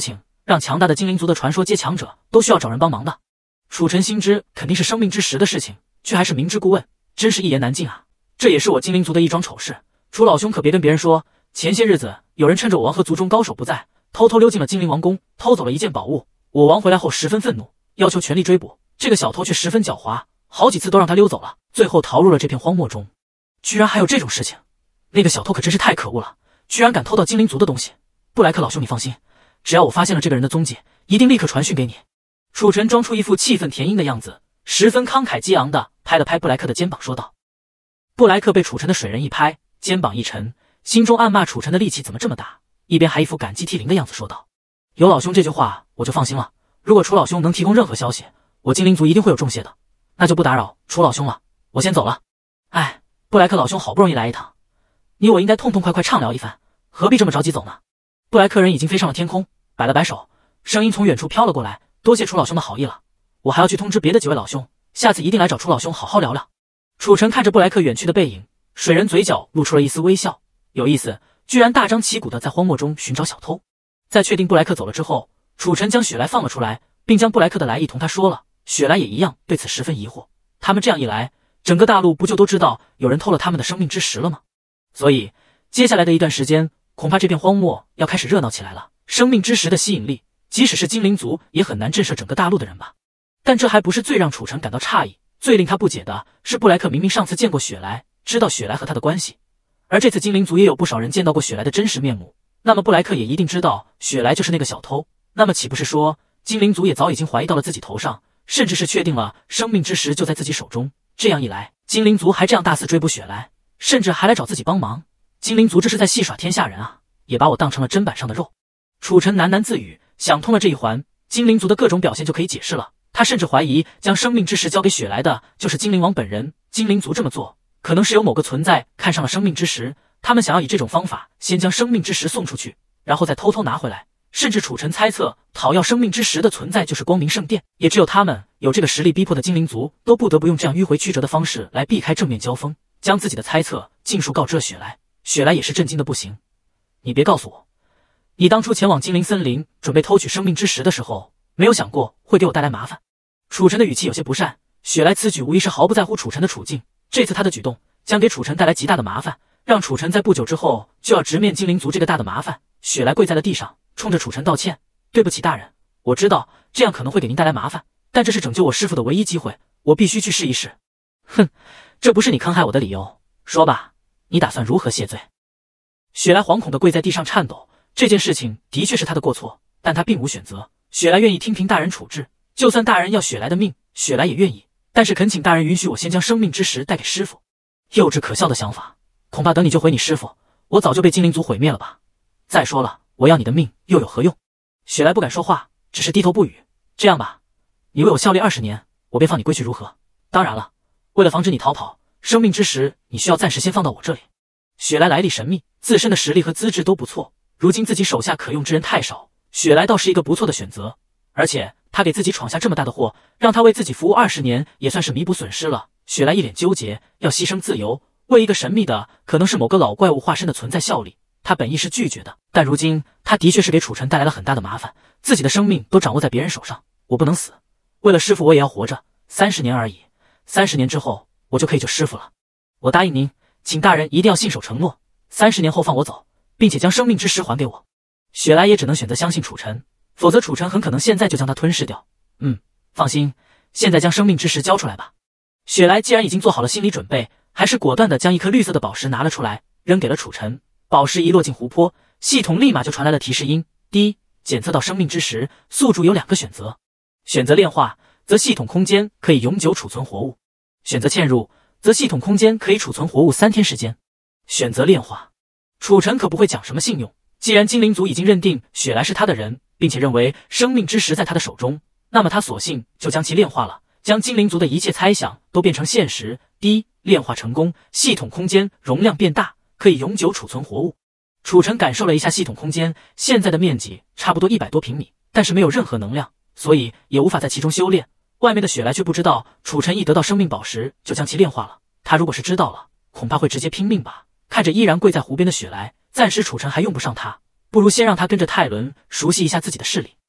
让强大的精灵族的传说接强者都需要找人帮忙的。楚尘心知肯定是生命之石的事情，却还是明知故问，真是一言难尽啊！这也是我精灵族的一桩丑事，楚老兄可别跟别人说，前些日子有人趁着我王和族中高手不在，偷偷溜进了精灵王宫，偷走了一件宝物。我王回来后十分愤怒，要求全力追捕。这个小偷却十分狡猾，好几次都让他溜走了，最后逃入了这片荒漠中。居然还有这种事情，那个小偷可真是太可恶了，居然敢偷到精灵族的东西。布莱克老兄，你放心，只要我发现了这个人的踪迹，一定立刻传讯给你。楚尘装出一副气愤填膺的样子，十分慷慨激昂地拍了拍布莱克的肩膀，说道。布莱克被楚尘的水人一拍，肩膀一沉，心中暗骂楚尘的力气怎么这么大，一边还一副感激涕零的样子说道。有老兄这句话我就放心了，如果楚老兄能提供任何消息，我精灵族一定会有重谢的，那就不打扰楚老兄了，我先走了。哎，布莱克老兄好不容易来一趟，你我应该痛痛快快畅聊一番，何必这么着急走呢？布莱克人已经飞上了天空，摆了摆手，声音从远处飘了过来，多谢楚老兄的好意了，我还要去通知别的几位老兄，下次一定来找楚老兄好好聊聊。楚尘看着布莱克远去的背影，水人嘴角露出了一丝微笑，有意思，居然大张旗鼓的在荒漠中寻找小偷。在确定布莱克走了之后，楚尘将雪莱放了出来，并将布莱克的来意同他说了。雪莱也一样对此十分疑惑，他们这样一来，整个大陆不就都知道有人偷了他们的生命之石了吗？所以接下来的一段时间，恐怕这片荒漠要开始热闹起来了。生命之石的吸引力，即使是精灵族也很难震慑整个大陆的人吧。但这还不是最让楚尘感到诧异，最令他不解的是，布莱克明明上次见过雪莱，知道雪莱和他的关系，而这次精灵族也有不少人见到过雪莱的真实面目，那么布莱克也一定知道雪莱就是那个小偷，那么岂不是说精灵族也早已经怀疑到了自己头上，甚至是确定了生命之石就在自己手中？这样一来，精灵族还这样大肆追捕雪莱，甚至还来找自己帮忙，精灵族这是在戏耍天下人啊，也把我当成了砧板上的肉。楚尘喃喃自语，想通了这一环，精灵族的各种表现就可以解释了。他甚至怀疑将生命之石交给雪莱的就是精灵王本人。精灵族这么做，可能是有某个存在看上了生命之石，他们想要以这种方法先将生命之石送出去，然后再偷偷拿回来。甚至楚尘猜测，讨要生命之石的存在就是光明圣殿，也只有他们有这个实力，逼迫的精灵族都不得不用这样迂回曲折的方式来避开正面交锋，将自己的猜测尽数告知了雪莱。雪莱也是震惊的不行，你别告诉我，你当初前往精灵森林准备偷取生命之石的时候，没有想过会给我带来麻烦？楚尘的语气有些不善，雪莱此举无疑是毫不在乎楚尘的处境，这次他的举动将给楚尘带来极大的麻烦，让楚尘在不久之后就要直面精灵族这个大的麻烦。雪莱跪在了地上，冲着楚尘道歉，对不起大人，我知道这样可能会给您带来麻烦，但这是拯救我师父的唯一机会，我必须去试一试。哼，这不是你坑害我的理由，说吧，你打算如何谢罪？雪莱惶恐地跪在地上颤抖，这件事情的确是他的过错，但他并无选择。雪莱愿意听凭大人处置，就算大人要雪莱的命，雪莱也愿意，但是恳请大人允许我先将生命之石带给师父。幼稚可笑的想法，恐怕等你救回你师父，我早就被精灵族毁灭了吧。再说了，我要你的命又有何用？雪莱不敢说话，只是低头不语。这样吧，你为我效力二十年，我便放你归去如何？当然了，为了防止你逃跑，生命之石你需要暂时先放到我这里。雪莱来历神秘，自身的实力和资质都不错，如今自己手下可用之人太少，雪莱倒是一个不错的选择。而且他给自己闯下这么大的祸，让他为自己服务二十年，也算是弥补损失了。雪莱一脸纠结，要牺牲自由，为一个神秘的可能是某个老怪物化身的存在效力，他本意是拒绝的，但如今他的确是给楚尘带来了很大的麻烦，自己的生命都掌握在别人手上，我不能死，为了师父我也要活着，三十年而已，三十年之后我就可以救师父了。我答应您，请大人一定要信守承诺，三十年后放我走，并且将生命之石还给我。雪莱也只能选择相信楚尘，否则楚尘很可能现在就将他吞噬掉。嗯，放心，现在将生命之石交出来吧。雪莱既然已经做好了心理准备，还是果断地将一颗绿色的宝石拿了出来，扔给了楚尘。宝石一落进湖泊，系统立马就传来了提示音。第一，检测到生命之石，宿主有两个选择，选择炼化，则系统空间可以永久储存活物；选择嵌入，则系统空间可以储存活物三天时间。选择炼化，楚尘可不会讲什么信用，既然精灵族已经认定雪莱是他的人，并且认为生命之石在他的手中，那么他索性就将其炼化了，将精灵族的一切猜想都变成现实。第一，炼化成功，系统空间容量变大，可以永久储存活物。楚尘感受了一下系统空间，现在的面积差不多一百多平米，但是没有任何能量，所以也无法在其中修炼。外面的雪莱却不知道，楚尘一得到生命宝石就将其炼化了。他如果是知道了，恐怕会直接拼命吧。看着依然跪在湖边的雪莱，暂时楚尘还用不上他，不如先让他跟着泰伦熟悉一下自己的势力。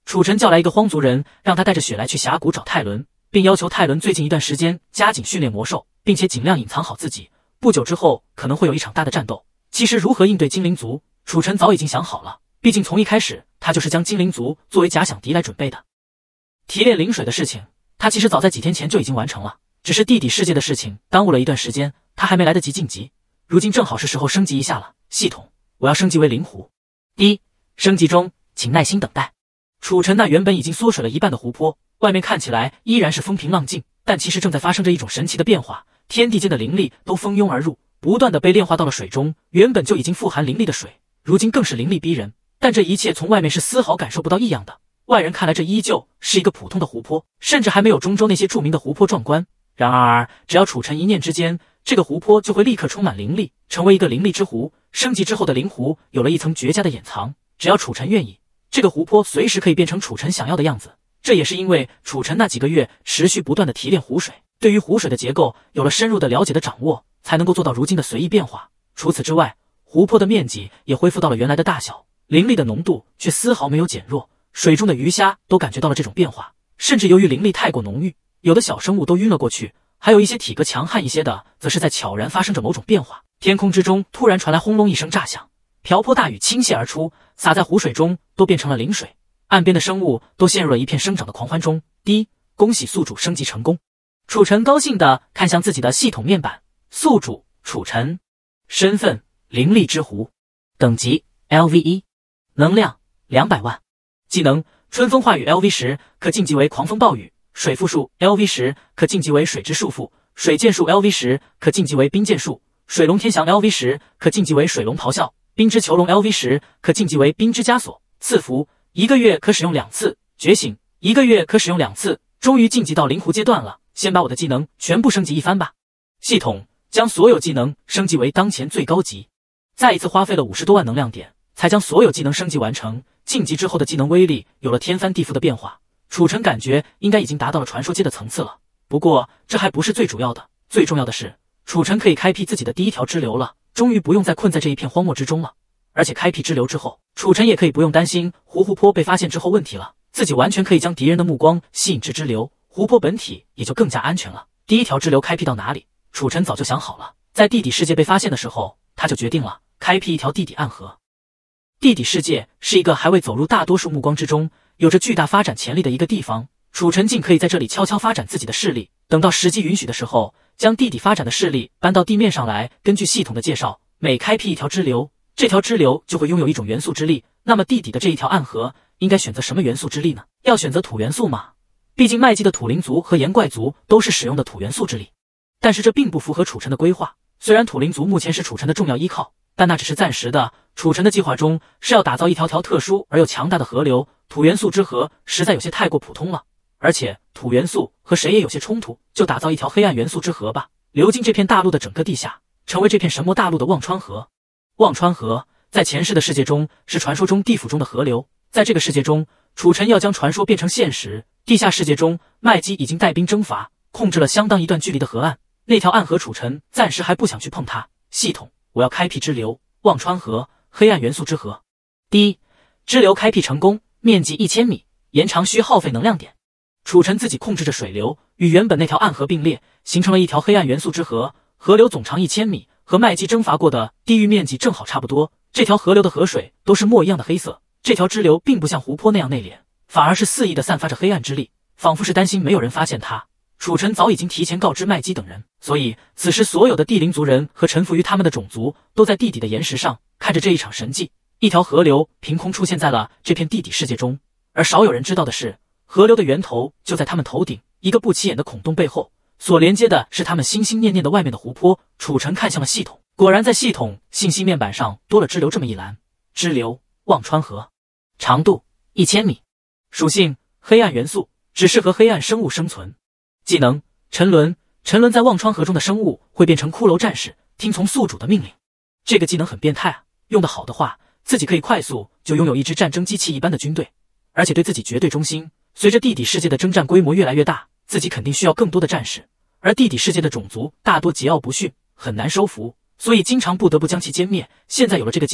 楚尘叫来一个荒族人，让他带着血来去峡谷找泰伦，并要求泰伦最近一段时间加紧训练魔兽，并且尽量隐藏好自己。不久之后可能会有一场大的战斗。其实如何应对精灵族，楚尘早已经想好了，毕竟从一开始他就是将精灵族作为假想敌来准备的。提炼灵水的事情，他其实早在几天前就已经完成了，只是地底世界的事情耽误了一段时间，他还没来得及晋级。如今正好是时候升级一下了。系统，我要升级为灵湖。一，升级中，请耐心等待。楚尘那原本已经缩水了一半的湖泊，外面看起来依然是风平浪静，但其实正在发生着一种神奇的变化，天地间的灵力都蜂拥而入，不断的被炼化到了水中。原本就已经富含灵力的水，如今更是灵力逼人。但这一切从外面是丝毫感受不到异样的，外人看来这依旧是一个普通的湖泊，甚至还没有中州那些著名的湖泊壮观。然而只要楚尘一念之间，这个湖泊就会立刻充满灵力，成为一个灵力之湖。升级之后的灵湖有了一层绝佳的掩藏，只要楚尘愿意，这个湖泊随时可以变成楚尘想要的样子。这也是因为楚尘那几个月持续不断的提炼湖水，对于湖水的结构有了深入的了解的掌握，才能够做到如今的随意变化。除此之外，湖泊的面积也恢复到了原来的大小，灵力的浓度却丝毫没有减弱，水中的鱼虾都感觉到了这种变化，甚至由于灵力太过浓郁，有的小生物都晕了过去，还有一些体格强悍一些的则是在悄然发生着某种变化。天空之中突然传来轰隆一声炸响，瓢泼大雨倾泻而出，洒在湖水中都变成了灵水，岸边的生物都陷入了一片生长的狂欢中。第一，恭喜宿主升级成功。楚尘高兴地看向自己的系统面板，宿主楚尘，身份灵力之湖，等级 L V 一，能量两百万，技能春风化雨 L V 十，可晋级为狂风暴雨；水缚术 L V 十，可晋级为水之束缚；水剑术 L V 十，可晋级为冰剑术；水龙天翔 L V 十，可晋级为水龙咆哮；冰之囚笼 L V 十，可晋级为冰之枷锁。赐福一个月可使用两次，觉醒一个月可使用两次。终于晋级到灵湖阶段了，先把我的技能全部升级一番吧。系统将所有技能升级为当前最高级，再一次花费了五十多万能量点，才将所有技能升级完成。晋级之后的技能威力有了天翻地覆的变化，楚尘感觉应该已经达到了传说阶的层次了。不过这还不是最主要的，最重要的是楚尘可以开辟自己的第一条支流了，终于不用再困在这一片荒漠之中了。而且开辟支流之后，楚尘也可以不用担心湖湖泊被发现之后问题了，自己完全可以将敌人的目光吸引至支流，湖泊本体也就更加安全了。第一条支流开辟到哪里，楚尘早就想好了，在地底世界被发现的时候，他就决定了开辟一条地底暗河。地底世界是一个还未走入大多数目光之中，有着巨大发展潜力的一个地方，楚尘尽可以在这里悄悄发展自己的势力，等到时机允许的时候，将地底发展的势力搬到地面上来。根据系统的介绍，每开辟一条支流，这条支流就会拥有一种元素之力。那么地底的这一条暗河应该选择什么元素之力呢？要选择土元素吗？毕竟麦基的土灵族和岩怪族都是使用的土元素之力，但是这并不符合楚尘的规划。虽然土灵族目前是楚尘的重要依靠，但那只是暂时的。楚尘的计划中是要打造一条条特殊而又强大的河流，土元素之河实在有些太过普通了，而且土元素和谁也有些冲突，就打造一条黑暗元素之河吧，流经这片大陆的整个地下，成为这片神魔大陆的忘川河。忘川河在前世的世界中是传说中地府中的河流，在这个世界中，楚尘要将传说变成现实。地下世界中，麦基已经带兵征伐，控制了相当一段距离的河岸，那条暗河楚尘暂时还不想去碰它。系统，我要开辟支流，忘川河，黑暗元素之河。第一，支流开辟成功，面积一千米，延长需耗费能量点。楚尘自己控制着水流，与原本那条暗河并列，形成了一条黑暗元素之河。河流总长一千米，和麦基征伐过的地域面积正好差不多。这条河流的河水都是墨一样的黑色，这条支流并不像湖泊那样内敛，反而是肆意的散发着黑暗之力，仿佛是担心没有人发现它。楚尘早已经提前告知麦基等人，所以此时所有的地灵族人和臣服于他们的种族都在地底的岩石上看着这一场神迹。一条河流凭空出现在了这片地底世界中，而少有人知道的是，河流的源头就在他们头顶一个不起眼的孔洞背后，所连接的是他们心心念念的外面的湖泊。楚尘看向了系统，果然在系统信息面板上多了支流这么一栏。支流忘川河，长度一千米，属性黑暗元素，只适合黑暗生物生存。技能沉沦，沉沦在忘川河中的生物会变成骷髅战士，听从宿主的命令。这个技能很变态啊，用得好的话，自己可以快速就拥有一支战争机器一般的军队，而且对自己绝对忠心。随着地底世界的征战规模越来越大，自己肯定需要更多的战士，而地底世界的种族大多桀骜不驯，很难收服，所以经常不得不将其歼灭。现在有了这个技能，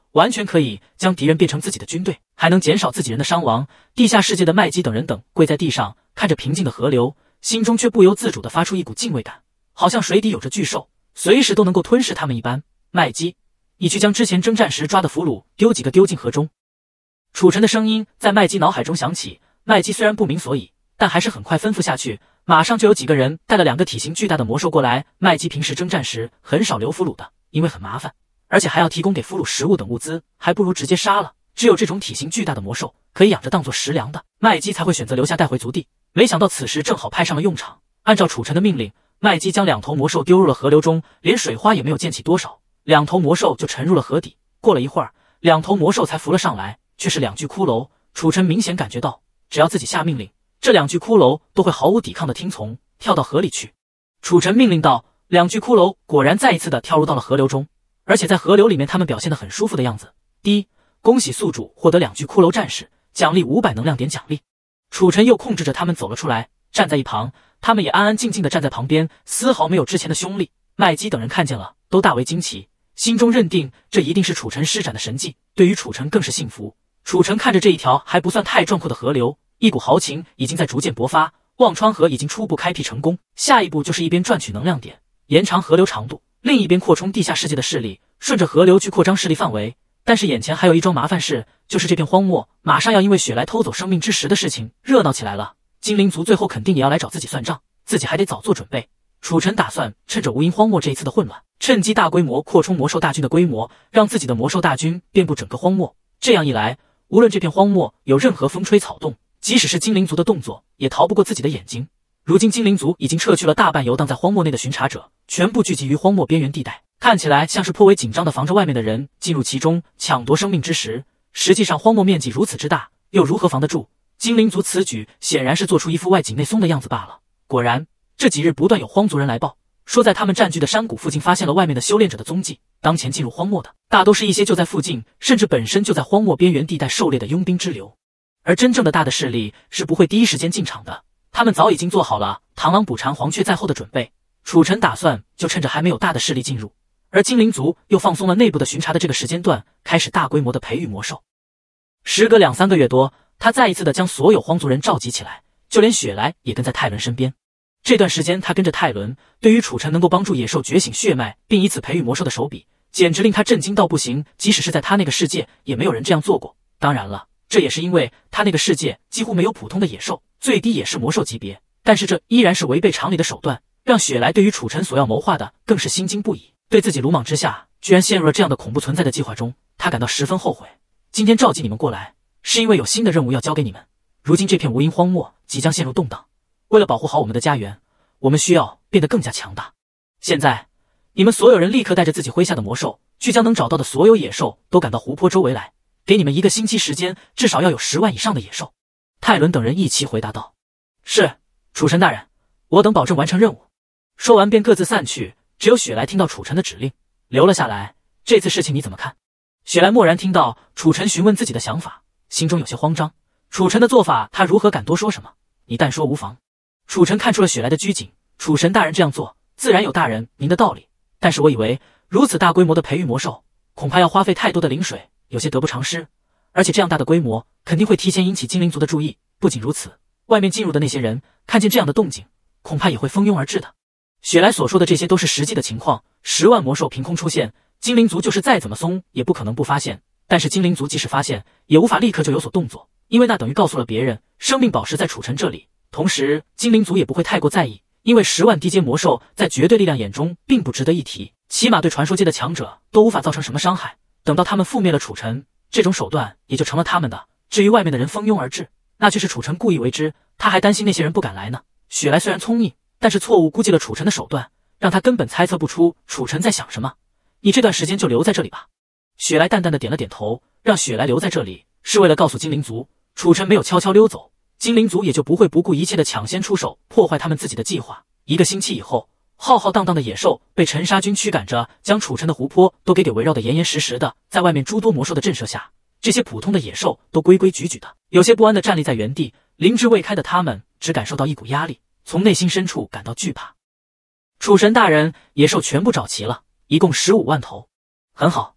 完全可以将敌人变成自己的军队，还能减少自己人的伤亡。地下世界的麦基等人等跪在地上，看着平静的河流，心中却不由自主地发出一股敬畏感，好像水底有着巨兽，随时都能够吞噬他们一般。麦基，你去将之前征战时抓的俘虏丢几个丢进河中。楚尘的声音在麦基脑海中响起，麦基虽然不明所以，但还是很快吩咐下去，马上就有几个人带了两个体型巨大的魔兽过来。麦基平时征战时很少留俘虏的，因为很麻烦，而且还要提供给俘虏食物等物资，还不如直接杀了。只有这种体型巨大的魔兽可以养着当做食粮的，麦基才会选择留下带回族地。没想到此时正好派上了用场，按照楚尘的命令，麦基将两头魔兽丢入了河流中，连水花也没有溅起多少，两头魔兽就沉入了河底。过了一会儿，两头魔兽才浮了上来，却是两具骷髅。楚尘明显感觉到，只要自己下命令，这两具骷髅都会毫无抵抗的听从，跳到河里去。楚尘命令道，两具骷髅果然再一次的跳入到了河流中，而且在河流里面他们表现得很舒服的样子。第一，恭喜宿主获得两具骷髅战士，奖励五百能量点奖励。楚尘又控制着他们走了出来，站在一旁，他们也安安静静的站在旁边，丝毫没有之前的凶厉。麦基等人看见了，都大为惊奇，心中认定这一定是楚尘施展的神迹，对于楚尘更是信服。楚尘看着这一条还不算太壮阔的河流，一股豪情已经在逐渐勃发，忘川河已经初步开辟成功，下一步就是一边赚取能量点，延长河流长度，另一边扩充地下世界的势力，顺着河流去扩张势力范围。但是眼前还有一桩麻烦事，就是这片荒漠马上要因为雪莱偷走生命之石的事情热闹起来了，精灵族最后肯定也要来找自己算账，自己还得早做准备。楚尘打算趁着无垠荒漠这一次的混乱，趁机大规模扩充魔兽大军的规模，让自己的魔兽大军遍布整个荒漠。这样一来，无论这片荒漠有任何风吹草动，即使是精灵族的动作也逃不过自己的眼睛。如今精灵族已经撤去了大半游荡在荒漠内的巡查者，全部聚集于荒漠边缘地带，看起来像是颇为紧张的防着外面的人进入其中抢夺生命之石。实际上荒漠面积如此之大，又如何防得住？精灵族此举显然是做出一副外紧内松的样子罢了。果然，这几日不断有荒族人来报，说在他们占据的山谷附近发现了外面的修炼者的踪迹。当前进入荒漠的大都是一些就在附近，甚至本身就在荒漠边缘地带狩猎的佣兵之流，而真正的大的势力是不会第一时间进场的，他们早已经做好了螳螂捕蝉黄雀在后的准备。楚尘打算就趁着还没有大的势力进入，而精灵族又放松了内部的巡查的这个时间段，开始大规模的培育魔兽。时隔两三个月多，他再一次的将所有荒族人召集起来，就连雪莱也跟在泰伦身边。这段时间他跟着泰伦，对于楚尘能够帮助野兽觉醒血脉并以此培育魔兽的手笔，简直令他震惊到不行，即使是在他那个世界也没有人这样做过。当然了，这也是因为他那个世界几乎没有普通的野兽，最低也是魔兽级别，但是这依然是违背常理的手段，让雪莱对于楚尘所要谋划的更是心惊不已。对自己鲁莽之下居然陷入了这样的恐怖存在的计划中，他感到十分后悔。今天召集你们过来，是因为有新的任务要交给你们。如今这片无垠荒漠即将陷入动荡，为了保护好我们的家园，我们需要变得更加强大。现在，你们所有人立刻带着自己麾下的魔兽，去将能找到的所有野兽都赶到湖泊周围来，给你们一个星期时间，至少要有十万以上的野兽。泰伦等人一齐回答道：是，楚尘大人，我等保证完成任务。说完便各自散去，只有雪莱听到楚尘的指令，留了下来。这次事情你怎么看？雪莱蓦然听到楚尘询问自己的想法，心中有些慌张。楚尘的做法，他如何敢多说什么？你但说无妨。楚尘看出了雪莱的拘谨，楚神大人这样做，自然有大人您的道理。但是我以为如此大规模的培育魔兽，恐怕要花费太多的灵水，有些得不偿失。而且这样大的规模，肯定会提前引起精灵族的注意。不仅如此，外面进入的那些人看见这样的动静，恐怕也会蜂拥而至的。雪莱所说的这些都是实际的情况，十万魔兽凭空出现，精灵族就是再怎么松，也不可能不发现。但是精灵族即使发现，也无法立刻就有所动作，因为那等于告诉了别人，生命宝石在楚尘这里。同时，精灵族也不会太过在意，因为十万低阶魔兽在绝对力量眼中并不值得一提，起码对传说界的强者都无法造成什么伤害。等到他们覆灭了楚尘，这种手段也就成了他们的。至于外面的人蜂拥而至，那却是楚尘故意为之，他还担心那些人不敢来呢。雪莱虽然聪明，但是错误估计了楚尘的手段，让他根本猜测不出楚尘在想什么。你这段时间就留在这里吧。雪莱淡淡的点了点头，让雪莱留在这里，是为了告诉精灵族，楚尘没有悄悄溜走，精灵族也就不会不顾一切的抢先出手，破坏他们自己的计划。一个星期以后，浩浩荡荡的野兽被尘沙军驱赶着，将楚尘的湖泊都给给围绕的严严实实的。在外面诸多魔兽的震慑下，这些普通的野兽都规规矩矩的，有些不安的站立在原地。灵智未开的他们只感受到一股压力，从内心深处感到惧怕。楚神大人，野兽全部找齐了，一共十五万头。很好，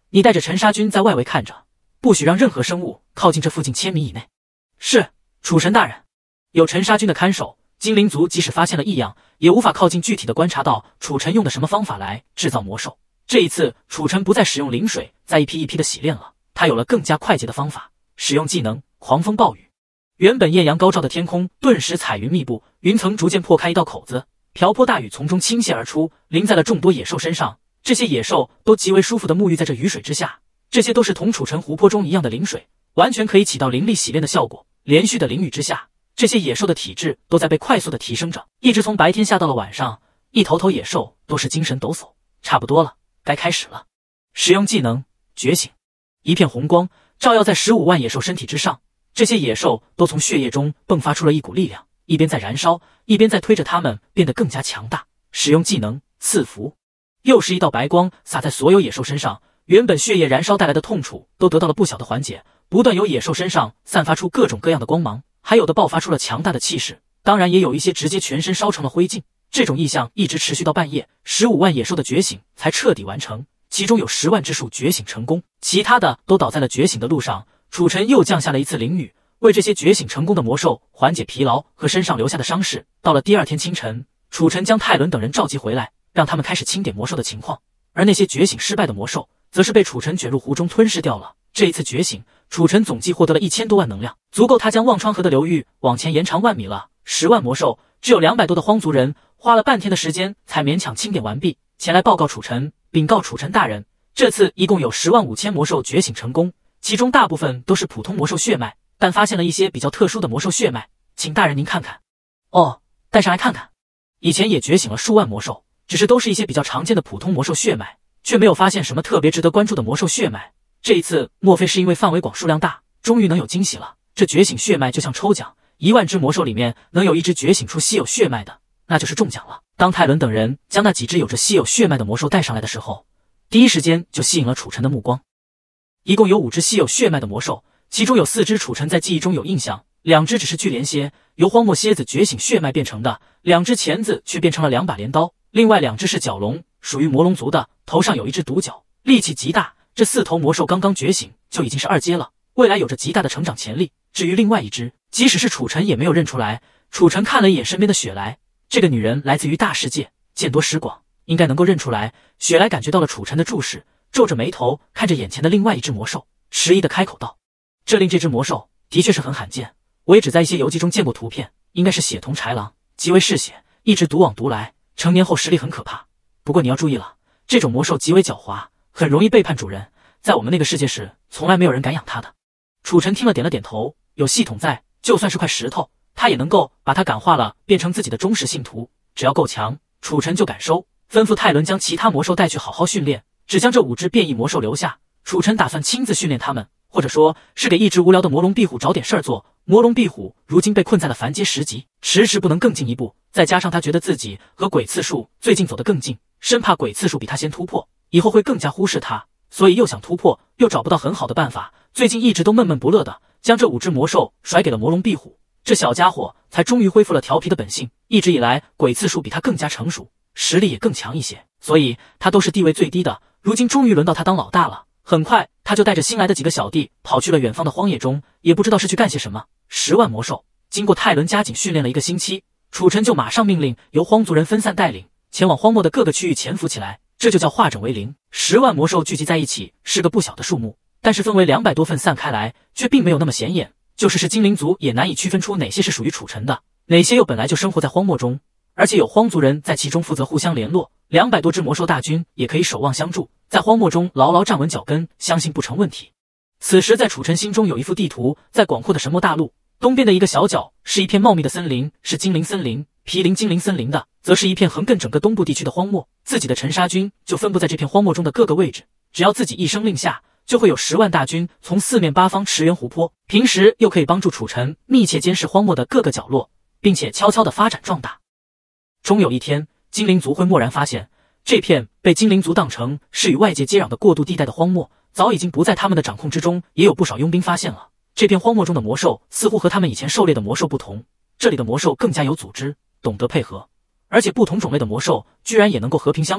你带着沉沙军在外围看着，不许让任何生物靠近这附近千米以内。是，楚臣大人。有沉沙军的看守，精灵族即使发现了异样，也无法靠近具体的观察到楚臣用的什么方法来制造魔兽。这一次，楚臣不再使用灵水，再一批一批的洗炼了，他有了更加快捷的方法，使用技能狂风暴雨。原本艳阳高照的天空顿时彩云密布，云层逐渐破开一道口子，瓢泼大雨从中倾泻而出，淋在了众多野兽身上。这些野兽都极为舒服地沐浴在这雨水之下，这些都是同楚臣湖泊中一样的灵水，完全可以起到灵力洗炼的效果。连续的淋雨之下，这些野兽的体质都在被快速的提升着，一直从白天下到了晚上，一头头野兽都是精神抖擞。差不多了，该开始了。使用技能觉醒，一片红光照耀在十五万野兽身体之上，这些野兽都从血液中迸发出了一股力量，一边在燃烧，一边在推着它们变得更加强大。使用技能赐福，又是一道白光洒在所有野兽身上，原本血液燃烧带来的痛楚都得到了不小的缓解，不断有野兽身上散发出各种各样的光芒，还有的爆发出了强大的气势，当然也有一些直接全身烧成了灰烬。这种异象一直持续到半夜，十五万野兽的觉醒才彻底完成，其中有十万之数觉醒成功，其他的都倒在了觉醒的路上。楚臣又降下了一次淋雨，为这些觉醒成功的魔兽缓解疲劳和身上留下的伤势。到了第二天清晨，楚臣将泰伦等人召集回来，让他们开始清点魔兽的情况，而那些觉醒失败的魔兽则是被楚臣卷入湖中吞噬掉了。这一次觉醒，楚臣总计获得了一千多万能量，足够他将忘川河的流域往前延长万米了。十万魔兽，只有两百多的荒族人，花了半天的时间才勉强清点完毕，前来报告楚臣，禀告楚臣大人，这次一共有十万五千魔兽觉醒成功，其中大部分都是普通魔兽血脉，但发现了一些比较特殊的魔兽血脉，请大人您看看。哦，带上来看看。以前也觉醒了数万魔兽，只是都是一些比较常见的普通魔兽血脉，却没有发现什么特别值得关注的魔兽血脉。这一次莫非是因为范围广数量大，终于能有惊喜了。这觉醒血脉就像抽奖，一万只魔兽里面能有一只觉醒出稀有血脉的，那就是中奖了。当泰伦等人将那几只有着稀有血脉的魔兽带上来的时候，第一时间就吸引了楚臣的目光。一共有五只稀有血脉的魔兽，其中有四只楚臣在记忆中有印象，两只只是巨莲蝎，由荒漠蝎子觉醒血脉变成的，两只钳子却变成了两把镰刀，另外两只是角龙，属于魔龙族的，头上有一只独角，力气极大。这四头魔兽刚刚觉醒就已经是二阶了，未来有着极大的成长潜力。至于另外一只，即使是楚臣也没有认出来。楚臣看了一眼身边的雪莱，这个女人来自于大世界，见多识广，应该能够认出来。雪莱感觉到了楚臣的注视，皱着眉头看着眼前的另外一只魔兽，迟疑的开口道：这令这只魔兽的确是很罕见，我也只在一些游记中见过图片，应该是血瞳豺狼，极为嗜血，一直独往独来，成年后实力很可怕。不过你要注意了，这种魔兽极为狡猾，很容易背叛主人，在我们那个世界时从来没有人敢养它的。楚臣听了点了点头，有系统在，就算是块石头，他也能够把它感化了，变成自己的忠实信徒，只要够强，楚臣就敢收。吩咐泰伦将其他魔兽带去好好训练，只将这五只变异魔兽留下。楚臣打算亲自训练他们，或者说是给一直无聊的魔龙壁虎找点事儿做。魔龙壁虎如今被困在了凡阶十级，迟迟不能更进一步，再加上他觉得自己和鬼刺树最近走得更近，生怕鬼刺树比他先突破，以后会更加忽视他，所以又想突破，又找不到很好的办法，最近一直都闷闷不乐的，将这五只魔兽甩给了魔龙壁虎。这小家伙才终于恢复了调皮的本性，一直以来鬼刺树比他更加成熟，实力也更强一些，所以他都是地位最低的，如今终于轮到他当老大了。很快他就带着新来的几个小弟跑去了远方的荒野中，也不知道是去干些什么。十万魔兽经过泰伦加紧训练了一个星期，楚臣就马上命令由荒族人分散带领，前往荒漠的各个区域潜伏起来，这就叫化整为零。十万魔兽聚集在一起是个不小的数目，但是分为两百多份散开来却并没有那么显眼，就是是精灵族也难以区分出哪些是属于楚臣的，哪些又本来就生活在荒漠中，而且有荒族人在其中负责互相联络。两百多支魔兽大军也可以守望相助，在荒漠中牢牢站稳脚跟，相信不成问题。此时在楚臣心中有一幅地图，在广阔的神魔大陆东边的一个小角是一片茂密的森林，是精灵森林，毗邻精灵森林的则是一片横亘整个东部地区的荒漠。自己的沉沙军就分布在这片荒漠中的各个位置，只要自己一声令下，就会有十万大军从四面八方驰援湖泊，平时又可以帮助楚臣密切监视荒漠的各个角落，并且悄悄地发展壮大。终有一天，精灵族会蓦然发现，这片被精灵族当成是与外界接壤的过渡地带的荒漠早已经不在他们的掌控之中。也有不少佣兵发现了，这片荒漠中的魔兽似乎和他们以前狩猎的魔兽不同，这里的魔兽更加有组织，懂得配合，而且不同种类的魔兽居然也能够和平相处。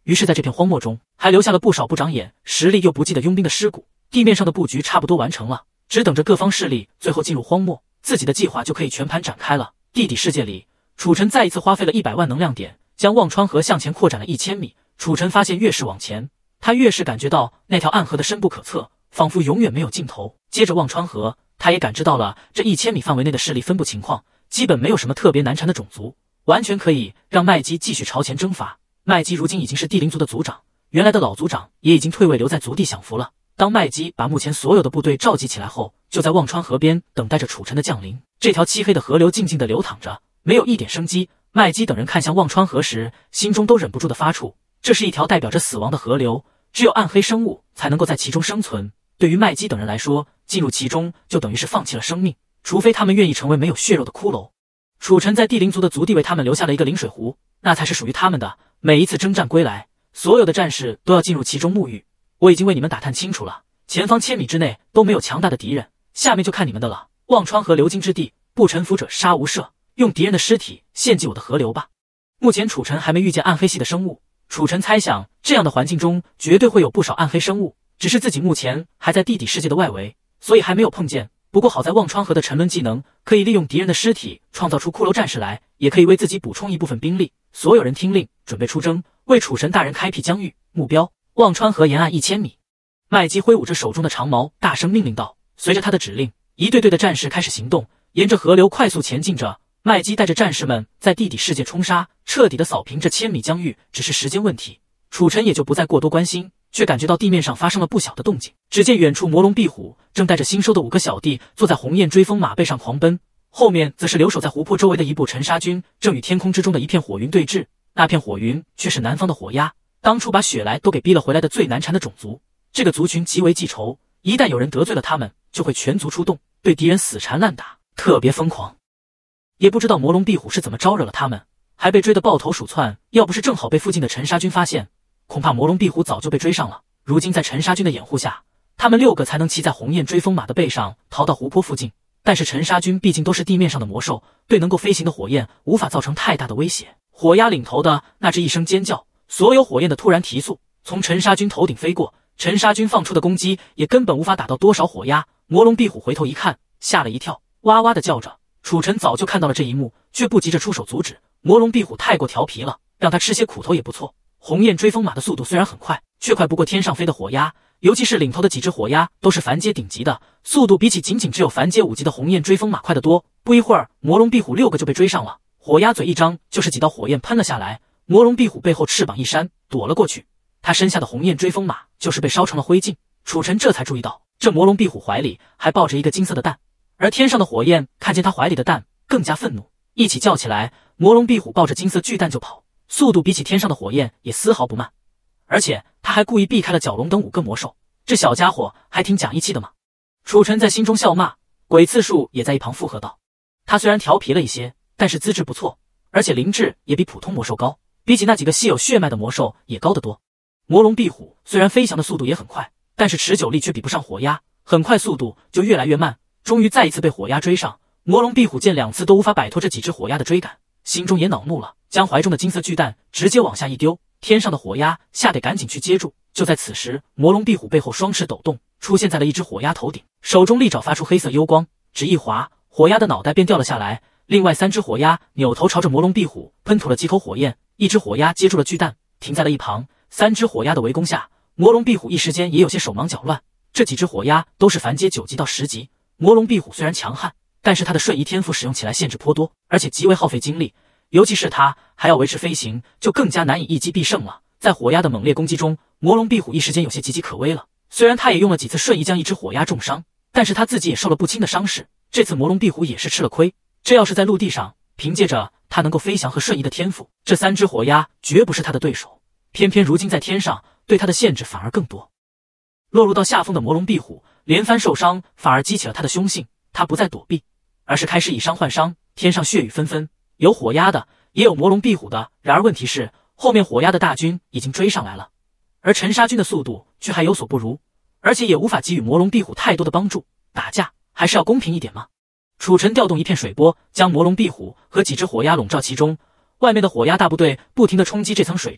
于是在这片荒漠中，还留下了不少不长眼、实力又不济的佣兵的尸骨。地面上的布局差不多完成了，只等着各方势力最后进入荒漠，自己的计划就可以全盘展开了。地底世界里，楚尘再一次花费了一百万能量点，将忘川河向前扩展了一千米。楚尘发现，越是往前，他越是感觉到那条暗河的深不可测，仿佛永远没有尽头。接着忘川河，他也感知到了这一千米范围内的势力分布情况，基本没有什么特别难缠的种族，完全可以让麦基继续朝前征伐。麦基如今已经是地灵族的族长，原来的老族长也已经退位，留在族地享福了。当麦基把目前所有的部队召集起来后，就在忘川河边等待着楚尘的降临。这条漆黑的河流静静地流淌着，没有一点生机。麦基等人看向忘川河时，心中都忍不住地发怵。这是一条代表着死亡的河流，只有暗黑生物才能够在其中生存。对于麦基等人来说，进入其中就等于是放弃了生命，除非他们愿意成为没有血肉的骷髅。楚尘在地灵族的族地为他们留下了一个灵水湖，那才是属于他们的。每一次征战归来，所有的战士都要进入其中沐浴。我已经为你们打探清楚了，前方千米之内都没有强大的敌人，下面就看你们的了。忘川河流经之地，不臣服者杀无赦，用敌人的尸体献祭我的河流吧。目前楚尘还没遇见暗黑系的生物，楚尘猜想这样的环境中绝对会有不少暗黑生物，只是自己目前还在地底世界的外围，所以还没有碰见。不过好在忘川河的沉沦技能可以利用敌人的尸体创造出骷髅战士来，也可以为自己补充一部分兵力。所有人听令，准备出征，为楚神大人开辟疆域。目标：忘川河沿岸一千米。麦基挥舞着手中的长矛，大声命令道。随着他的指令，一队队的战士开始行动，沿着河流快速前进着。麦基带着战士们在地底世界冲杀，彻底的扫平这千米疆域，只是时间问题。楚尘也就不再过多关心，却感觉到地面上发生了不小的动静。只见远处魔龙壁虎正带着新收的五个小弟坐在鸿雁追风马背上狂奔，后面则是留守在湖泊周围的一部沉沙军，正与天空之中的一片火云对峙。那片火云却是南方的火鸦，当初把雪莱都给逼了回来的最难缠的种族。这个族群极为记仇，一旦有人得罪了他们，就会全族出动，对敌人死缠烂打，特别疯狂。也不知道魔龙壁虎是怎么招惹了他们，还被追得抱头鼠窜，要不是正好被附近的沉沙军发现，恐怕魔龙壁虎早就被追上了。如今在沉沙军的掩护下，他们六个才能骑在鸿雁追风马的背上逃到湖泊附近。但是沉沙军毕竟都是地面上的魔兽，对能够飞行的火焰无法造成太大的威胁。火鸦领头的那只一声尖叫，所有火焰的突然提速，从沉沙军头顶飞过，沉沙军放出的攻击也根本无法打到多少火鸦。魔龙壁虎回头一看，吓了一跳，哇哇的叫着。楚尘早就看到了这一幕，却不急着出手阻止。魔龙壁虎太过调皮了，让他吃些苦头也不错。鸿雁追风马的速度虽然很快，却快不过天上飞的火鸦，尤其是领头的几只火鸦都是凡阶顶级的，速度比起仅仅只有凡阶五级的鸿雁追风马快得多。不一会儿，魔龙壁虎六个就被追上了，火鸦嘴一张就是几道火焰喷了下来。魔龙壁虎背后翅膀一扇，躲了过去。他身下的鸿雁追风马就是被烧成了灰烬。楚尘这才注意到，这魔龙壁虎怀里还抱着一个金色的蛋。而天上的火焰看见他怀里的蛋，更加愤怒，一起叫起来。魔龙壁虎抱着金色巨蛋就跑，速度比起天上的火焰也丝毫不慢，而且他还故意避开了角龙等五个魔兽。这小家伙还挺讲义气的嘛。楚尘在心中笑骂，鬼刺树也在一旁附和道：他虽然调皮了一些，但是资质不错，而且灵智也比普通魔兽高，比起那几个稀有血脉的魔兽也高得多。魔龙壁虎虽然飞翔的速度也很快，但是持久力却比不上火鸦，很快速度就越来越慢，终于再一次被火鸦追上。魔龙壁虎见两次都无法摆脱这几只火鸦的追赶，心中也恼怒了，将怀中的金色巨蛋直接往下一丢。天上的火鸦吓得赶紧去接住。就在此时，魔龙壁虎背后双翅抖动，出现在了一只火鸦头顶，手中利爪发出黑色幽光，只一划，火鸦的脑袋便掉了下来。另外三只火鸦扭头朝着魔龙壁虎喷吐了几口火焰，一只火鸦接住了巨蛋，停在了一旁。三只火鸦的围攻下，魔龙壁虎一时间也有些手忙脚乱。这几只火鸦都是凡阶九级到十级，魔龙壁虎虽然强悍，但是他的瞬移天赋使用起来限制颇多，而且极为耗费精力，尤其是他还要维持飞行，就更加难以一击必胜了。在火鸦的猛烈攻击中，魔龙壁虎一时间有些岌岌可危了。虽然他也用了几次瞬移将一只火鸦重伤，但是他自己也受了不轻的伤势。这次魔龙壁虎也是吃了亏，这要是在陆地上，凭借着他能够飞翔和瞬移的天赋，这三只火鸦绝不是他的对手。偏偏如今在天上，对他的限制反而更多。落入到下风的魔龙壁虎连番受伤，反而激起了他的凶性。他不再躲避，而是开始以伤换伤。天上血雨纷纷，有火鸦的，也有魔龙壁虎的。然而问题是，后面火鸦的大军已经追上来了，而沉沙军的速度却还有所不如，而且也无法给予魔龙壁虎太多的帮助。打架还是要公平一点嘛。楚尘调动一片水波，将魔龙壁虎和几只火鸦笼罩其中，外面的火鸦大部队不停地冲击这层水罩，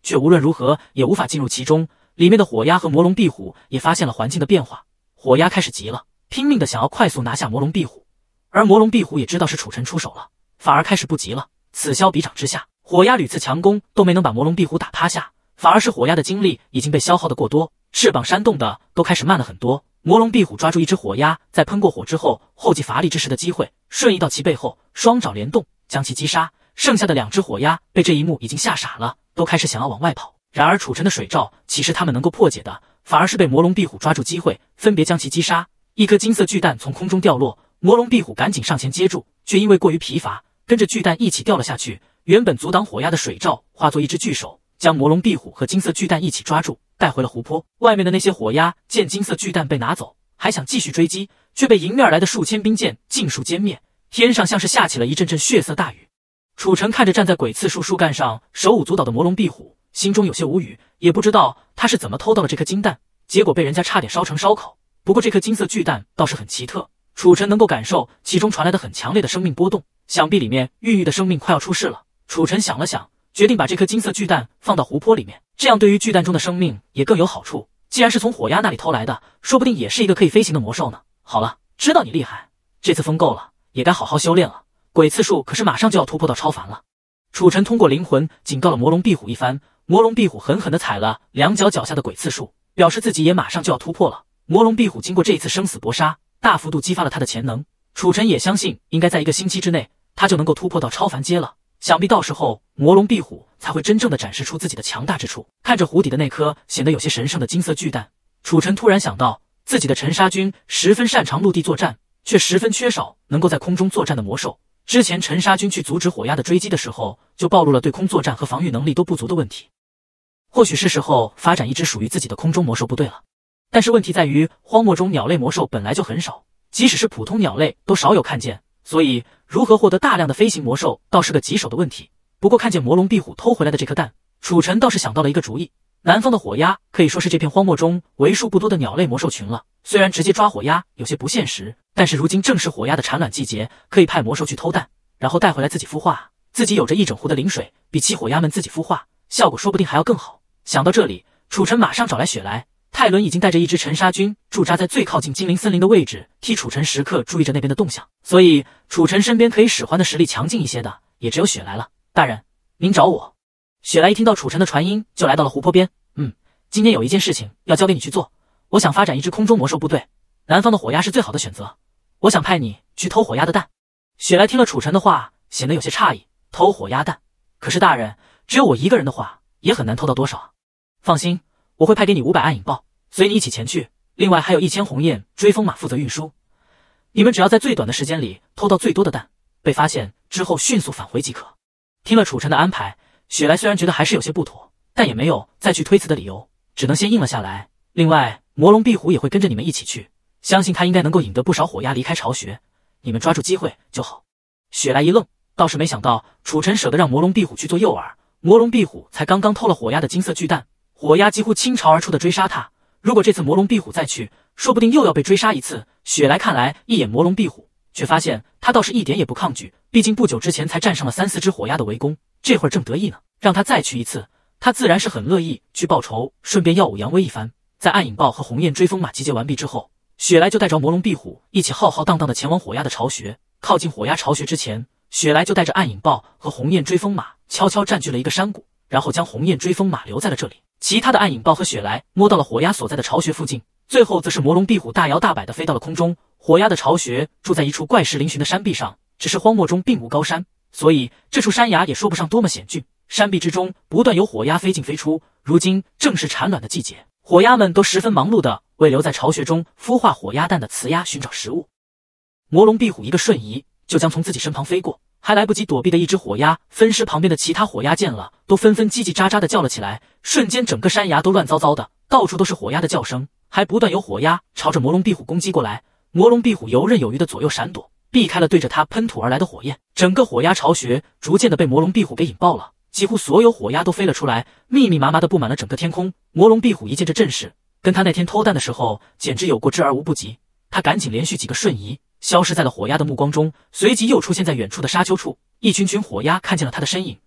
却无论如何也无法进入其中。里面的火鸦和魔龙壁虎也发现了环境的变化，火鸦开始急了，拼命的想要快速拿下魔龙壁虎，而魔龙壁虎也知道是楚尘出手了，反而开始不急了。此消彼长之下，火鸦屡次强攻都没能把魔龙壁虎打趴下，反而是火鸦的精力已经被消耗的过多，翅膀扇动的都开始慢了很多。魔龙壁虎抓住一只火鸦，在喷过火之后，后继乏力之时的机会，瞬移到其背后，双爪连动，将其击杀。剩下的两只火鸦被这一幕已经吓傻了，都开始想要往外跑。然而楚尘的水罩岂是他们能够破解的，反而是被魔龙壁虎抓住机会，分别将其击杀。一颗金色巨蛋从空中掉落，魔龙壁虎赶紧上前接住，却因为过于疲乏，跟着巨蛋一起掉了下去。原本阻挡火鸦的水罩化作一只巨手，将魔龙壁虎和金色巨蛋一起抓住，带回了湖泊。外面的那些火鸦见金色巨蛋被拿走，还想继续追击，却被迎面而来的数千冰箭尽数歼灭。天上像是下起了一阵阵血色大雨。楚尘看着站在鬼刺树树干上手舞足蹈的魔龙壁虎，心中有些无语，也不知道他是怎么偷到了这颗金蛋，结果被人家差点烧成烧烤。不过这颗金色巨蛋倒是很奇特，楚尘能够感受其中传来的很强烈的生命波动，想必里面孕育的生命快要出世了。楚尘想了想，决定把这颗金色巨蛋放到湖泊里面，这样对于巨蛋中的生命也更有好处。既然是从火鸦那里偷来的，说不定也是一个可以飞行的魔兽呢。好了，知道你厉害，这次疯够了，也该好好修炼了。鬼刺树可是马上就要突破到超凡了。楚尘通过灵魂警告了魔龙壁虎一番，魔龙壁虎狠狠地踩了两脚脚下的鬼刺树，表示自己也马上就要突破了。魔龙壁虎经过这一次生死搏杀，大幅度激发了他的潜能。楚尘也相信，应该在一个星期之内，他就能够突破到超凡阶了。想必到时候魔龙壁虎才会真正的展示出自己的强大之处。看着湖底的那颗显得有些神圣的金色巨蛋，楚尘突然想到，自己的沉沙军十分擅长陆地作战，却十分缺少能够在空中作战的魔兽。之前沉沙军去阻止火鸦的追击的时候，就暴露了对空作战和防御能力都不足的问题。或许是时候发展一支属于自己的空中魔兽部队了。但是问题在于，荒漠中鸟类魔兽本来就很少，即使是普通鸟类都少有看见，所以如何获得大量的飞行魔兽倒是个棘手的问题。不过看见魔龙壁虎偷回来的这颗蛋，楚尘倒是想到了一个主意。南方的火鸦可以说是这片荒漠中为数不多的鸟类魔兽群了，虽然直接抓火鸦有些不现实，但是如今正是火鸦的产卵季节，可以派魔兽去偷蛋，然后带回来自己孵化。自己有着一整壶的灵水，比起火鸦们自己孵化，效果说不定还要更好。想到这里，楚尘马上找来雪莱。泰伦已经带着一支沉沙军驻扎在最靠近精灵森林的位置，替楚尘时刻注意着那边的动向，所以楚尘身边可以使唤的实力强劲一些的也只有雪莱了。大人，您找我。雪莱一听到楚尘的传音，就来到了湖泊边。嗯，今天有一件事情要交给你去做，我想发展一支空中魔兽部队，南方的火鸦是最好的选择，我想派你去偷火鸦的蛋。雪莱听了楚尘的话，显得有些诧异，偷火鸦蛋？可是大人，只有我一个人的话，也很难偷到多少啊。放心，我会派给你五百暗影豹，随你一起前去，另外还有一千鸿雁追风马负责运输。你们只要在最短的时间里偷到最多的蛋，被发现之后迅速返回即可。听了楚尘的安排，雪莱虽然觉得还是有些不妥，但也没有再去推辞的理由，只能先应了下来。另外，魔龙壁虎也会跟着你们一起去，相信他应该能够引得不少火鸦离开巢穴，你们抓住机会就好。雪莱一愣，倒是没想到楚尘舍得让魔龙壁虎去做诱饵。魔龙壁虎才刚刚偷了火鸦的金色巨蛋，火鸦几乎倾巢而出的追杀他。如果这次魔龙壁虎再去，说不定又要被追杀一次。雪莱看来一眼魔龙壁虎，却发现他倒是一点也不抗拒，毕竟不久之前才战胜了三四只火鸦的围攻，这会儿正得意呢。让他再去一次，他自然是很乐意去报仇，顺便耀武扬威一番。在暗影豹和鸿雁追风马集结完毕之后，雪莱就带着魔龙壁虎一起浩浩荡荡的前往火鸦的巢穴。靠近火鸦巢穴之前，雪莱就带着暗影豹和鸿雁追风马悄悄占据了一个山谷，然后将鸿雁追风马留在了这里。其他的暗影豹和雪莱摸到了火鸦所在的巢穴附近，最后则是魔龙壁虎大摇大摆地飞到了空中。火鸦的巢穴住在一处怪石嶙峋的山壁上，只是荒漠中并无高山，所以这处山崖也说不上多么险峻。山壁之中不断有火鸦飞进飞出，如今正是产卵的季节，火鸦们都十分忙碌地为留在巢穴中孵化火鸦蛋的雌鸦寻找食物。魔龙壁虎一个瞬移就将从自己身旁飞过，还来不及躲避的一只火鸦分尸旁边的其他火鸦见了，都纷纷叽叽喳喳地叫了起来。瞬间整个山崖都乱糟糟的，到处都是火鸦的叫声，还不断有火鸦朝着魔龙壁虎攻击过来。魔龙壁虎游刃有余的左右闪躲，避开了对着它喷吐而来的火焰。整个火鸦巢穴逐渐的被魔龙壁虎给引爆了，几乎所有火鸦都飞了出来，密密麻麻的布满了整个天空。魔龙壁虎一见这阵势，跟他那天偷蛋的时候简直有过之而无不及。他赶紧连续几个瞬移，消失在了火鸦的目光中，随即又出现在远处的沙丘处。一群群火鸦看见了他的身影，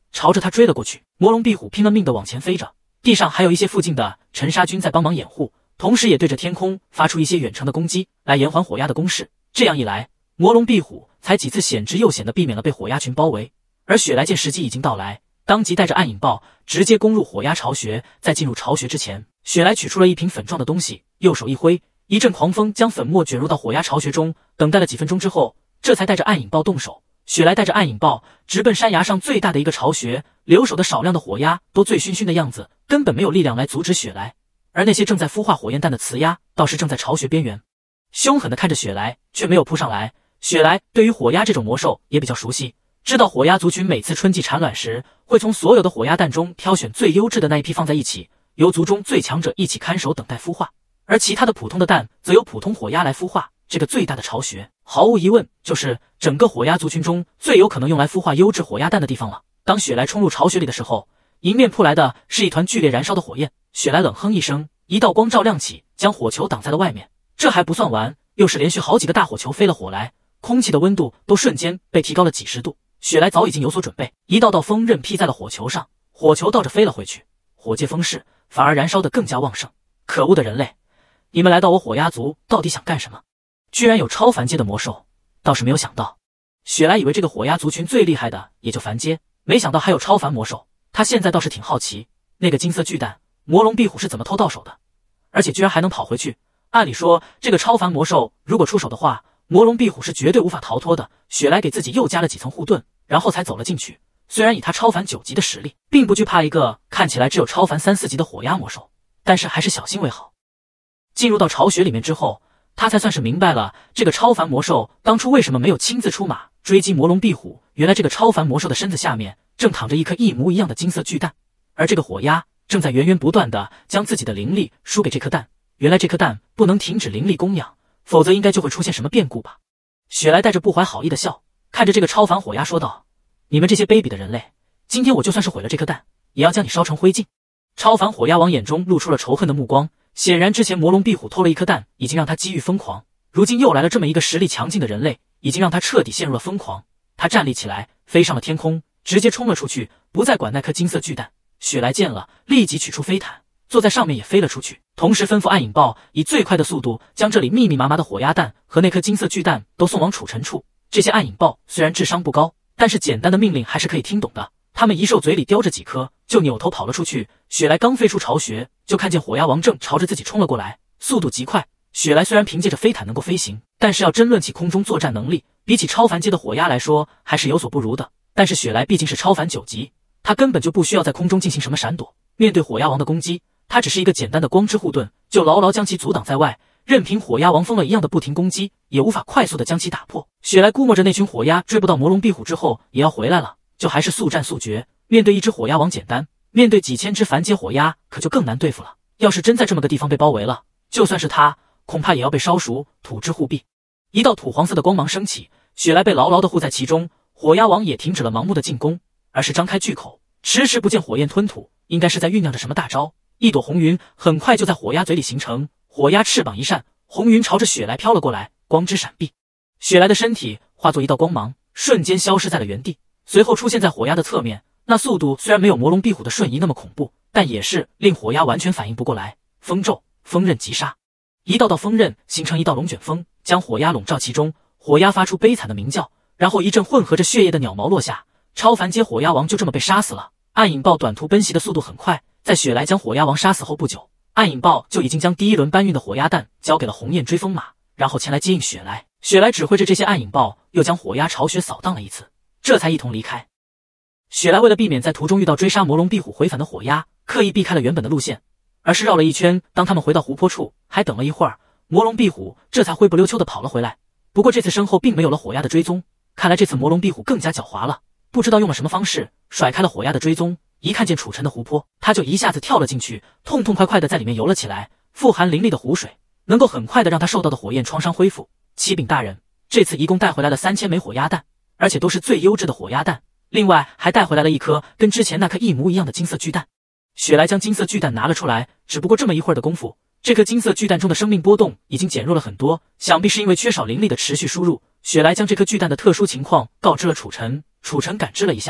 朝着他追了过去。魔龙壁虎拼了命的往前飞着，地上还有一些附近的沉沙军在帮忙掩护，同时也对着天空发出一些远程的攻击，来延缓火鸦的攻势。这样一来，魔龙壁虎才几次险之又险的避免了被火鸦群包围。而雪莱见时机已经到来，当即带着暗影豹直接攻入火鸦巢穴。在进入巢穴之前，雪莱取出了一瓶粉状的东西，右手一挥，一阵狂风将粉末卷入到火鸦巢穴中。等待了几分钟之后，这才带着暗影豹动手。雪莱带着暗影豹直奔山崖上最大的一个巢穴，留守的少量的火鸦都醉醺醺的样子，根本没有力量来阻止雪莱。而那些正在孵化火焰弹的雌鸦倒是正在巢穴边缘，凶狠地看着雪莱，却没有扑上来。雪莱对于火鸦这种魔兽也比较熟悉，知道火鸦族群每次春季产卵时，会从所有的火鸦蛋中挑选最优质的那一批放在一起，由族中最强者一起看守等待孵化，而其他的普通的蛋则由普通火鸦来孵化。这个最大的巢穴，毫无疑问就是整个火鸦族群中最有可能用来孵化优质火鸦蛋的地方了。当雪莱冲入巢穴里的时候，迎面扑来的是一团剧烈燃烧的火焰。雪莱冷哼一声，一道光照亮起，将火球挡在了外面。这还不算完，又是连续好几个大火球飞了火来，空气的温度都瞬间被提高了几十度。雪莱早已经有所准备，一道道锋刃劈在了火球上，火球倒着飞了回去，火借风势，反而燃烧得更加旺盛。可恶的人类，你们来到我火鸦族到底想干什么？居然有超凡阶的魔兽，倒是没有想到。雪莱以为这个火鸦族群最厉害的也就凡阶，没想到还有超凡魔兽。他现在倒是挺好奇，那个金色巨蛋魔龙壁虎是怎么偷到手的，而且居然还能跑回去。按理说，这个超凡魔兽如果出手的话，魔龙壁虎是绝对无法逃脱的。雪莱给自己又加了几层护盾，然后才走了进去。虽然以他超凡九级的实力，并不惧怕一个看起来只有超凡三四级的火鸦魔兽，但是还是小心为好。进入到巢穴里面之后，他才算是明白了这个超凡魔兽当初为什么没有亲自出马追击魔龙壁虎。原来这个超凡魔兽的身子下面正躺着一颗一模一样的金色巨蛋，而这个火鸦正在源源不断的将自己的灵力输给这颗蛋。原来这颗蛋不能停止灵力供养，否则应该就会出现什么变故吧。雪莱带着不怀好意的笑，看着这个超凡火鸦说道：你们这些卑鄙的人类，今天我就算是毁了这颗蛋，也要将你烧成灰烬。超凡火鸦王眼中露出了仇恨的目光，显然之前魔龙壁虎偷了一颗蛋已经让他机遇疯狂，如今又来了这么一个实力强劲的人类，已经让他彻底陷入了疯狂。他站立起来，飞上了天空，直接冲了出去，不再管那颗金色巨蛋。雪莱见了，立即取出飞毯，坐在上面也飞了出去，同时吩咐暗影豹以最快的速度将这里密密麻麻的火鸦蛋和那颗金色巨蛋都送往储尘处。这些暗影豹虽然智商不高，但是简单的命令还是可以听懂的。他们一兽嘴里叼着几颗，就扭头跑了出去。雪莱刚飞出巢穴，就看见火鸦王正朝着自己冲了过来，速度极快。雪莱虽然凭借着飞毯能够飞行，但是要争论起空中作战能力，比起超凡阶的火鸦来说还是有所不如的。但是雪莱毕竟是超凡九级，他根本就不需要在空中进行什么闪躲。面对火鸦王的攻击，他只是一个简单的光之护盾，就牢牢将其阻挡在外，任凭火鸦王疯了一样的不停攻击，也无法快速的将其打破。雪莱估摸着那群火鸦追不到魔龙壁虎之后也要回来了，就还是速战速决。面对一只火鸦王简单，面对几千只凡阶火鸦可就更难对付了。要是真在这么个地方被包围了，就算是他，恐怕也要被烧熟，土之护壁。一道土黄色的光芒升起，雪莱被牢牢地护在其中，火鸦王也停止了盲目的进攻，而是张开巨口，迟迟不见火焰吞吐，应该是在酝酿着什么大招。一朵红云很快就在火鸦嘴里形成，火鸦翅膀一扇，红云朝着雪莱飘了过来，光之闪避，雪莱的身体化作一道光芒，瞬间消失在了原地，随后出现在火鸦的侧面。那速度虽然没有魔龙壁虎的瞬移那么恐怖，但也是令火鸦完全反应不过来。风咒，风刃急杀，一道道风刃形成一道龙卷风，将火鸦笼罩其中。火鸦发出悲惨的鸣叫，然后一阵混合着血液的鸟毛落下，超凡阶火鸦王就这么被杀死了。暗影豹短途奔袭的速度很快，在雪莱将火鸦王杀死后不久，暗影豹就已经将第一轮搬运的火鸦蛋交给了红焰追风马，然后前来接应雪莱。雪莱指挥着这些暗影豹，又将火鸦巢穴扫荡了一次，这才一同离开。雪莱为了避免在途中遇到追杀魔龙壁虎回返的火鸦，刻意避开了原本的路线，而是绕了一圈。当他们回到湖泊处，还等了一会儿，魔龙壁虎这才灰不溜秋的跑了回来。不过这次身后并没有了火鸦的追踪，看来这次魔龙壁虎更加狡猾了，不知道用了什么方式甩开了火鸦的追踪。一看见储尘的湖泊，他就一下子跳了进去，痛痛快快的在里面游了起来。富含灵力的湖水能够很快的让他受到的火焰创伤恢复。启禀大人，这次一共带回来了三千枚火鸦蛋，而且都是最优质的火鸦蛋，另外还带回来了一颗跟之前那颗一模一样的金色巨蛋。雪莱将金色巨蛋拿了出来，只不过这么一会儿的功夫，这颗金色巨蛋中的生命波动已经减弱了很多，想必是因为缺少灵力的持续输入。雪莱将这颗巨蛋的特殊情况告知了楚尘，楚尘感知了一下，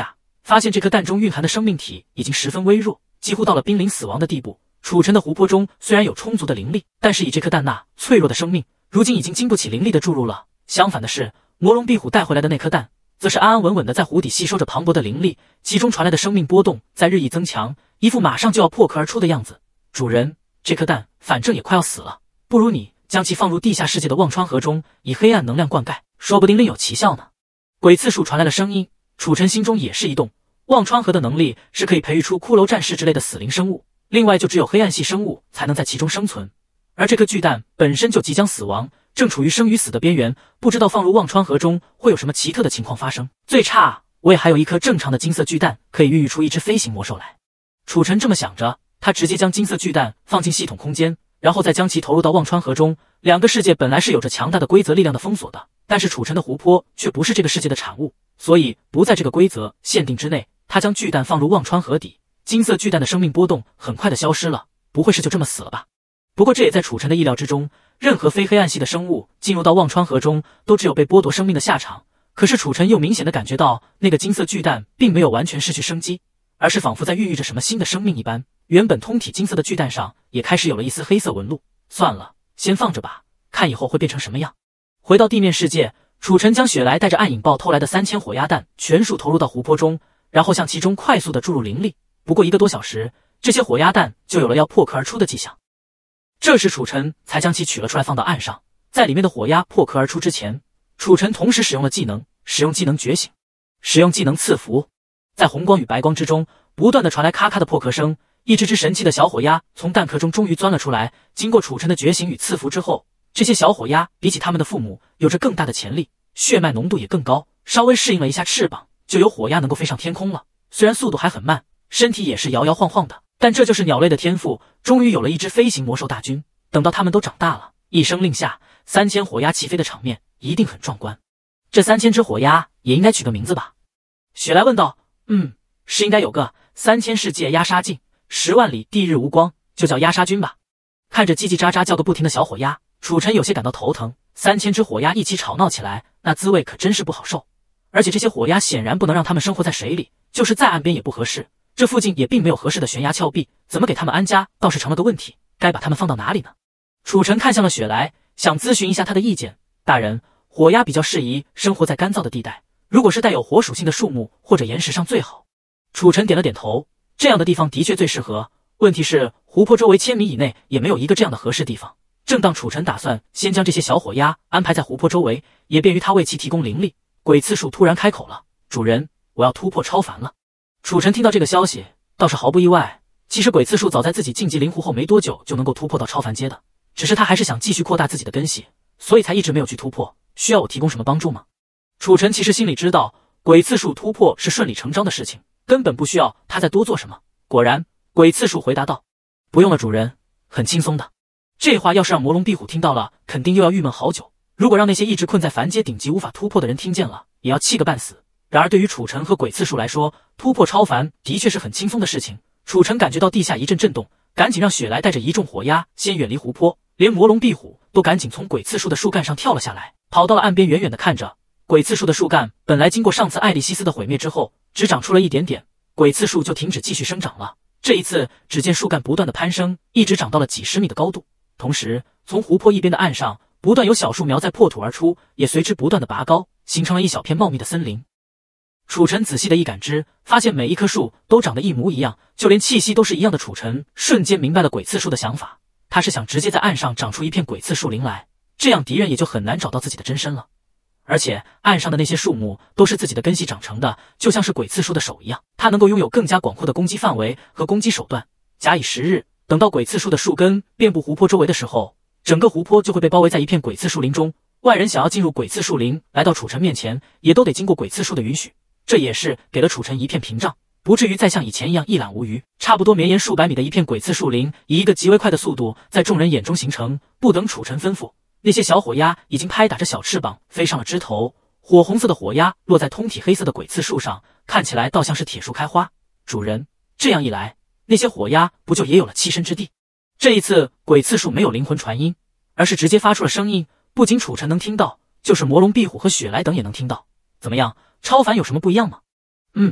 发现这颗蛋中蕴含的生命体已经十分微弱，几乎到了濒临死亡的地步。楚尘的湖泊中虽然有充足的灵力，但是以这颗蛋那脆弱的生命，如今已经经不起灵力的注入了。相反的是，魔龙壁虎带回来的那颗蛋，则是安安稳稳的在湖底吸收着磅礴的灵力，其中传来的生命波动在日益增强，一副马上就要破壳而出的样子。主人，这颗蛋反正也快要死了，不如你将其放入地下世界的忘川河中，以黑暗能量灌溉，说不定另有奇效呢。鬼刺树传来了声音，楚尘心中也是一动。忘川河的能力是可以培育出骷髅战士之类的死灵生物，另外就只有黑暗系生物才能在其中生存，而这颗巨蛋本身就即将死亡，正处于生与死的边缘，不知道放入忘川河中会有什么奇特的情况发生。最差我也还有一颗正常的金色巨蛋，可以孕育出一只飞行魔兽来。楚尘这么想着，他直接将金色巨蛋放进系统空间，然后再将其投入到忘川河中。两个世界本来是有着强大的规则力量的封锁的，但是楚尘的湖泊却不是这个世界的产物，所以不在这个规则限定之内。他将巨蛋放入忘川河底，金色巨蛋的生命波动很快的消失了，不会是就这么死了吧？不过这也在楚尘的意料之中，任何非黑暗系的生物进入到忘川河中，都只有被剥夺生命的下场。可是楚尘又明显的感觉到，那个金色巨蛋并没有完全失去生机，而是仿佛在孕育着什么新的生命一般。原本通体金色的巨蛋上也开始有了一丝黑色纹路。算了，先放着吧，看以后会变成什么样。回到地面世界，楚尘将雪莱带着暗影豹偷来的三千火鸭蛋全数投入到湖泊中，然后向其中快速的注入灵力。不过一个多小时，这些火鸭蛋就有了要破壳而出的迹象。这时楚尘才将其取了出来放到岸上，在里面的火鸭破壳而出之前，楚尘同时使用了技能，使用技能觉醒，使用技能赐福。在红光与白光之中，不断的传来咔咔的破壳声，一只只神奇的小火鸭从蛋壳中终于钻了出来。经过楚尘的觉醒与赐福之后，这些小火鸭比起他们的父母有着更大的潜力，血脉浓度也更高，稍微适应了一下翅膀，就有火鸭能够飞上天空了。虽然速度还很慢，身体也是摇摇晃晃的，但这就是鸟类的天赋，终于有了一支飞行魔兽大军。等到他们都长大了，一声令下，三千火鸭齐飞的场面一定很壮观。这三千只火鸭也应该取个名字吧？雪莱问道。嗯，是应该有个三千世界压杀境，十万里地日无光，就叫压杀军吧。看着叽叽喳喳叫个不停的小火鸭，楚尘有些感到头疼。三千只火鸭一起吵闹起来，那滋味可真是不好受。而且这些火鸭显然不能让它们生活在水里，就是在岸边也不合适。这附近也并没有合适的悬崖峭壁，怎么给他们安家倒是成了个问题。该把他们放到哪里呢？楚尘看向了雪莱，想咨询一下他的意见。大人，火鸭比较适宜生活在干燥的地带，如果是带有火属性的树木或者岩石上最好。楚尘点了点头，这样的地方的确最适合。问题是湖泊周围千米以内也没有一个这样的合适地方。正当楚尘打算先将这些小火鸭安排在湖泊周围，也便于他为其提供灵力，鬼刺树突然开口了：主人，我要突破超凡了。楚尘听到这个消息倒是毫不意外，其实鬼刺树早在自己晋级灵狐后没多久就能够突破到超凡阶的，只是他还是想继续扩大自己的根系，所以才一直没有去突破。需要我提供什么帮助吗？楚尘其实心里知道鬼刺树突破是顺理成章的事情，根本不需要他再多做什么。果然鬼刺树回答道：不用了主人，很轻松的。这话要是让魔龙壁虎听到了，肯定又要郁闷好久。如果让那些一直困在凡阶顶级无法突破的人听见了，也要气个半死。然而对于楚尘和鬼刺树来说，突破超凡的确是很轻松的事情。楚尘感觉到地下一阵震动，赶紧让雪莱带着一众火鸭先远离湖泊，连魔龙壁虎都赶紧从鬼刺树的树干上跳了下来，跑到了岸边远远的看着。鬼刺树的树干本来经过上次艾利西斯的毁灭之后只长出了一点点，鬼刺树就停止继续生长了。这一次只见树干不断的攀升，一直长到了几十米的高度，同时从湖泊一边的岸上不断有小树苗在破土而出，也随之不断的拔高，形成了一小片茂密的森林。楚尘仔细的一感知，发现每一棵树都长得一模一样，就连气息都是一样的。楚尘瞬间明白了鬼刺树的想法，他是想直接在岸上长出一片鬼刺树林来，这样敌人也就很难找到自己的真身了。而且岸上的那些树木都是自己的根系长成的，就像是鬼刺树的手一样，它能够拥有更加广阔的攻击范围和攻击手段。假以时日，等到鬼刺树的树根遍布湖泊周围的时候，整个湖泊就会被包围在一片鬼刺树林中。外人想要进入鬼刺树林来到楚尘面前，也都得经过鬼刺树的允许，这也是给了楚尘一片屏障，不至于再像以前一样一览无余。差不多绵延数百米的一片鬼刺树林，以一个极为快的速度在众人眼中形成。不等楚尘吩咐，那些小火鸭已经拍打着小翅膀飞上了枝头，火红色的火鸭落在通体黑色的鬼刺树上，看起来倒像是铁树开花。主人，这样一来，那些火鸭不就也有了栖身之地？这一次鬼刺树没有灵魂传音，而是直接发出了声音，不仅楚尘能听到，就是魔龙壁虎和雪莱等也能听到。怎么样，超凡有什么不一样吗？嗯，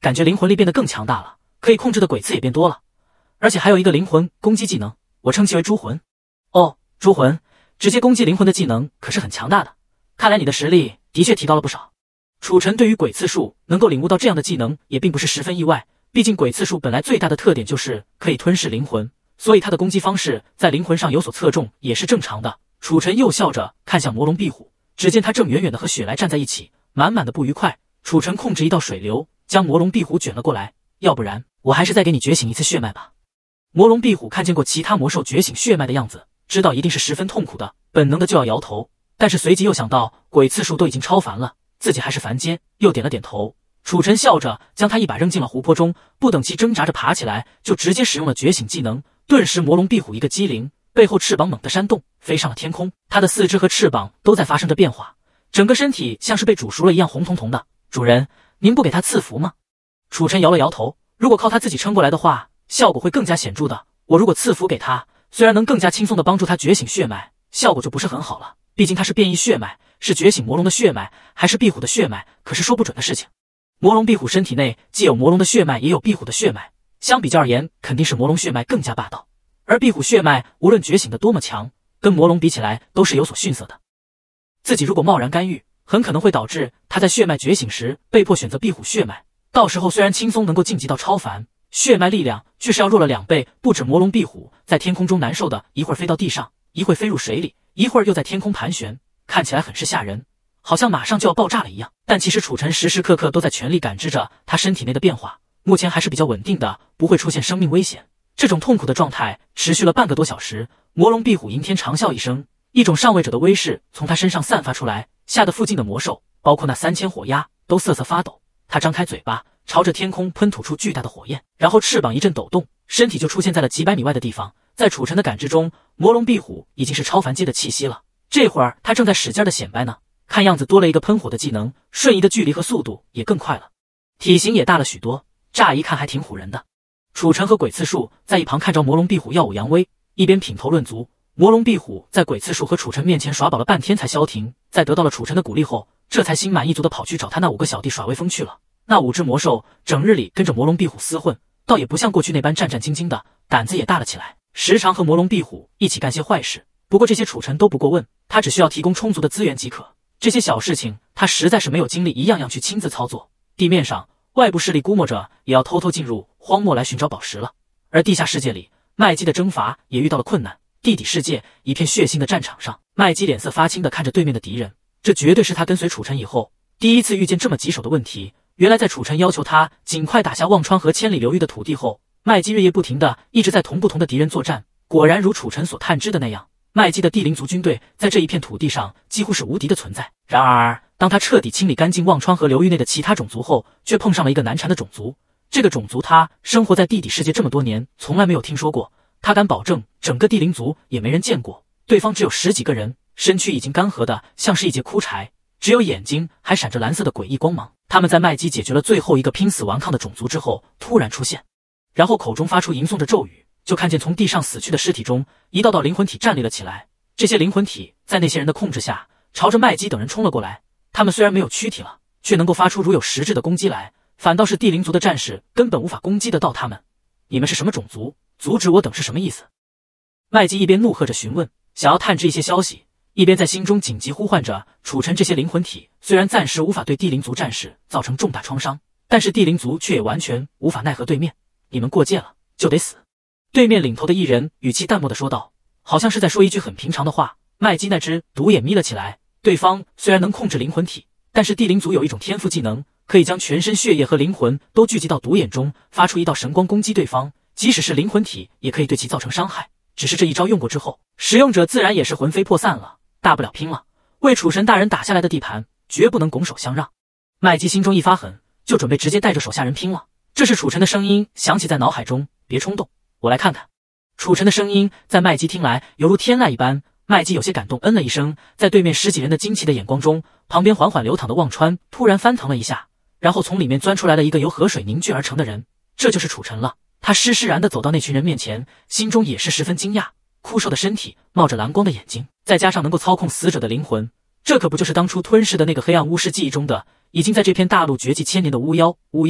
感觉灵魂力变得更强大了，可以控制的鬼刺也变多了，而且还有一个灵魂攻击技能，我称其为诛魂。哦，诛魂，直接攻击灵魂的技能可是很强大的，看来你的实力的确提高了不少。楚尘对于鬼刺术能够领悟到这样的技能也并不是十分意外，毕竟鬼刺术本来最大的特点就是可以吞噬灵魂，所以他的攻击方式在灵魂上有所侧重也是正常的。楚尘又笑着看向魔龙壁虎，只见他正远远的和雪莱站在一起，满满的不愉快。楚尘控制一道水流，将魔龙壁虎卷了过来，要不然我还是再给你觉醒一次血脉吧。魔龙壁虎看见过其他魔兽觉醒血脉的样子，知道一定是十分痛苦的，本能的就要摇头，但是随即又想到鬼刺术都已经超凡了，自己还是凡间，又点了点头。楚尘笑着将他一把扔进了湖泊中，不等其挣扎着爬起来，就直接使用了觉醒技能。顿时魔龙壁虎一个机灵，背后翅膀猛地扇动，飞上了天空。它的四肢和翅膀都在发生着变化，整个身体像是被煮熟了一样红彤彤的。主人，您不给他赐福吗？楚尘摇了摇头，如果靠他自己撑过来的话，效果会更加显著的。我如果赐福给他，虽然能更加轻松的帮助他觉醒血脉，效果就不是很好了，毕竟他是变异血脉，是觉醒魔龙的血脉还是壁虎的血脉，可是说不准的事情。魔龙壁虎身体内既有魔龙的血脉也有壁虎的血脉，相比较而言肯定是魔龙血脉更加霸道，而壁虎血脉无论觉醒的多么强，跟魔龙比起来都是有所逊色的。自己如果贸然干预，很可能会导致他在血脉觉醒时被迫选择壁虎血脉，到时候虽然轻松能够晋级到超凡，血脉力量却是要弱了两倍。不止魔龙壁虎在天空中难受的，一会儿飞到地上，一会儿飞入水里，一会儿又在天空盘旋，看起来很是吓人，好像马上就要爆炸了一样。但其实楚尘时时刻刻都在全力感知着他身体内的变化，目前还是比较稳定的，不会出现生命危险。这种痛苦的状态持续了半个多小时，魔龙壁虎迎天长啸一声，一种上位者的威势从他身上散发出来，吓得附近的魔兽，包括那三千火鸦都瑟瑟发抖。他张开嘴巴，朝着天空喷吐出巨大的火焰，然后翅膀一阵抖动，身体就出现在了几百米外的地方。在楚尘的感知中，魔龙壁虎已经是超凡阶的气息了，这会儿他正在使劲的显摆呢，看样子多了一个喷火的技能，瞬移的距离和速度也更快了，体型也大了许多，乍一看还挺唬人的。楚尘和鬼刺树在一旁看着魔龙壁虎耀武扬威，一边品头论足。魔龙壁虎在鬼刺树和楚尘面前耍宝了半天才消停，在得到了楚尘的鼓励后，这才心满意足的跑去找他那五个小弟耍威风去了。那五只魔兽整日里跟着魔龙壁虎厮混，倒也不像过去那般战战兢兢的，胆子也大了起来，时常和魔龙壁虎一起干些坏事。不过这些楚尘都不过问，他只需要提供充足的资源即可，这些小事情他实在是没有精力一样样去亲自操作。地面上外部势力估摸着也要偷偷进入荒漠来寻找宝石了，而地下世界里麦基的征伐也遇到了困难。地底世界一片血腥的战场上，麦基脸色发青的看着对面的敌人，这绝对是他跟随楚尘以后第一次遇见这么棘手的问题。原来在楚尘要求他尽快打下忘川河千里流域的土地后，麦基日夜不停的一直在同不同的敌人作战。果然如楚尘所探知的那样，麦基的地灵族军队在这一片土地上几乎是无敌的存在。然而当他彻底清理干净忘川河流域内的其他种族后，却碰上了一个难缠的种族。这个种族他生活在地底世界这么多年，从来没有听说过，他敢保证整个地灵族也没人见过。对方只有十几个人，身躯已经干涸的像是一截枯柴，只有眼睛还闪着蓝色的诡异光芒。他们在麦基解决了最后一个拼死顽抗的种族之后突然出现，然后口中发出吟诵着咒语，就看见从地上死去的尸体中一道道灵魂体站立了起来。这些灵魂体在那些人的控制下朝着麦基等人冲了过来，他们虽然没有躯体了，却能够发出如有实质的攻击来，反倒是地灵族的战士根本无法攻击得到他们。你们是什么种族？阻止我等是什么意思？麦基一边怒喝着询问，想要探知一些消息，一边在心中紧急呼唤着楚尘。这些灵魂体虽然暂时无法对地灵族战士造成重大创伤，但是地灵族却也完全无法奈何对面，你们过界了就得死。对面领头的一人语气淡漠地说道，好像是在说一句很平常的话。麦基那只独眼眯了起来，对方虽然能控制灵魂体，但是地灵族有一种天赋技能，可以将全身血液和灵魂都聚集到独眼中，发出一道神光攻击对方，即使是灵魂体也可以对其造成伤害。只是这一招用过之后，使用者自然也是魂飞魄散了，大不了拼了，为楚神大人打下来的地盘绝不能拱手相让。麦基心中一发狠，就准备直接带着手下人拼了。这是楚尘的声音响起在脑海中，别冲动，我来看看。楚尘的声音在麦基听来犹如天籁一般，麦基有些感动，嗯了一声。在对面十几人的惊奇的眼光中，旁边缓缓流淌的忘川突然翻腾了一下，然后从里面钻出来了一个由河水凝聚而成的人，这就是楚尘了。他施施然地走到那群人面前，心中也是十分惊讶。枯瘦的身体，冒着蓝光的眼睛，再加上能够操控死者的灵魂，这可不就是当初吞噬的那个黑暗巫师记忆中的已经在这片大陆绝迹千年的巫妖？巫妖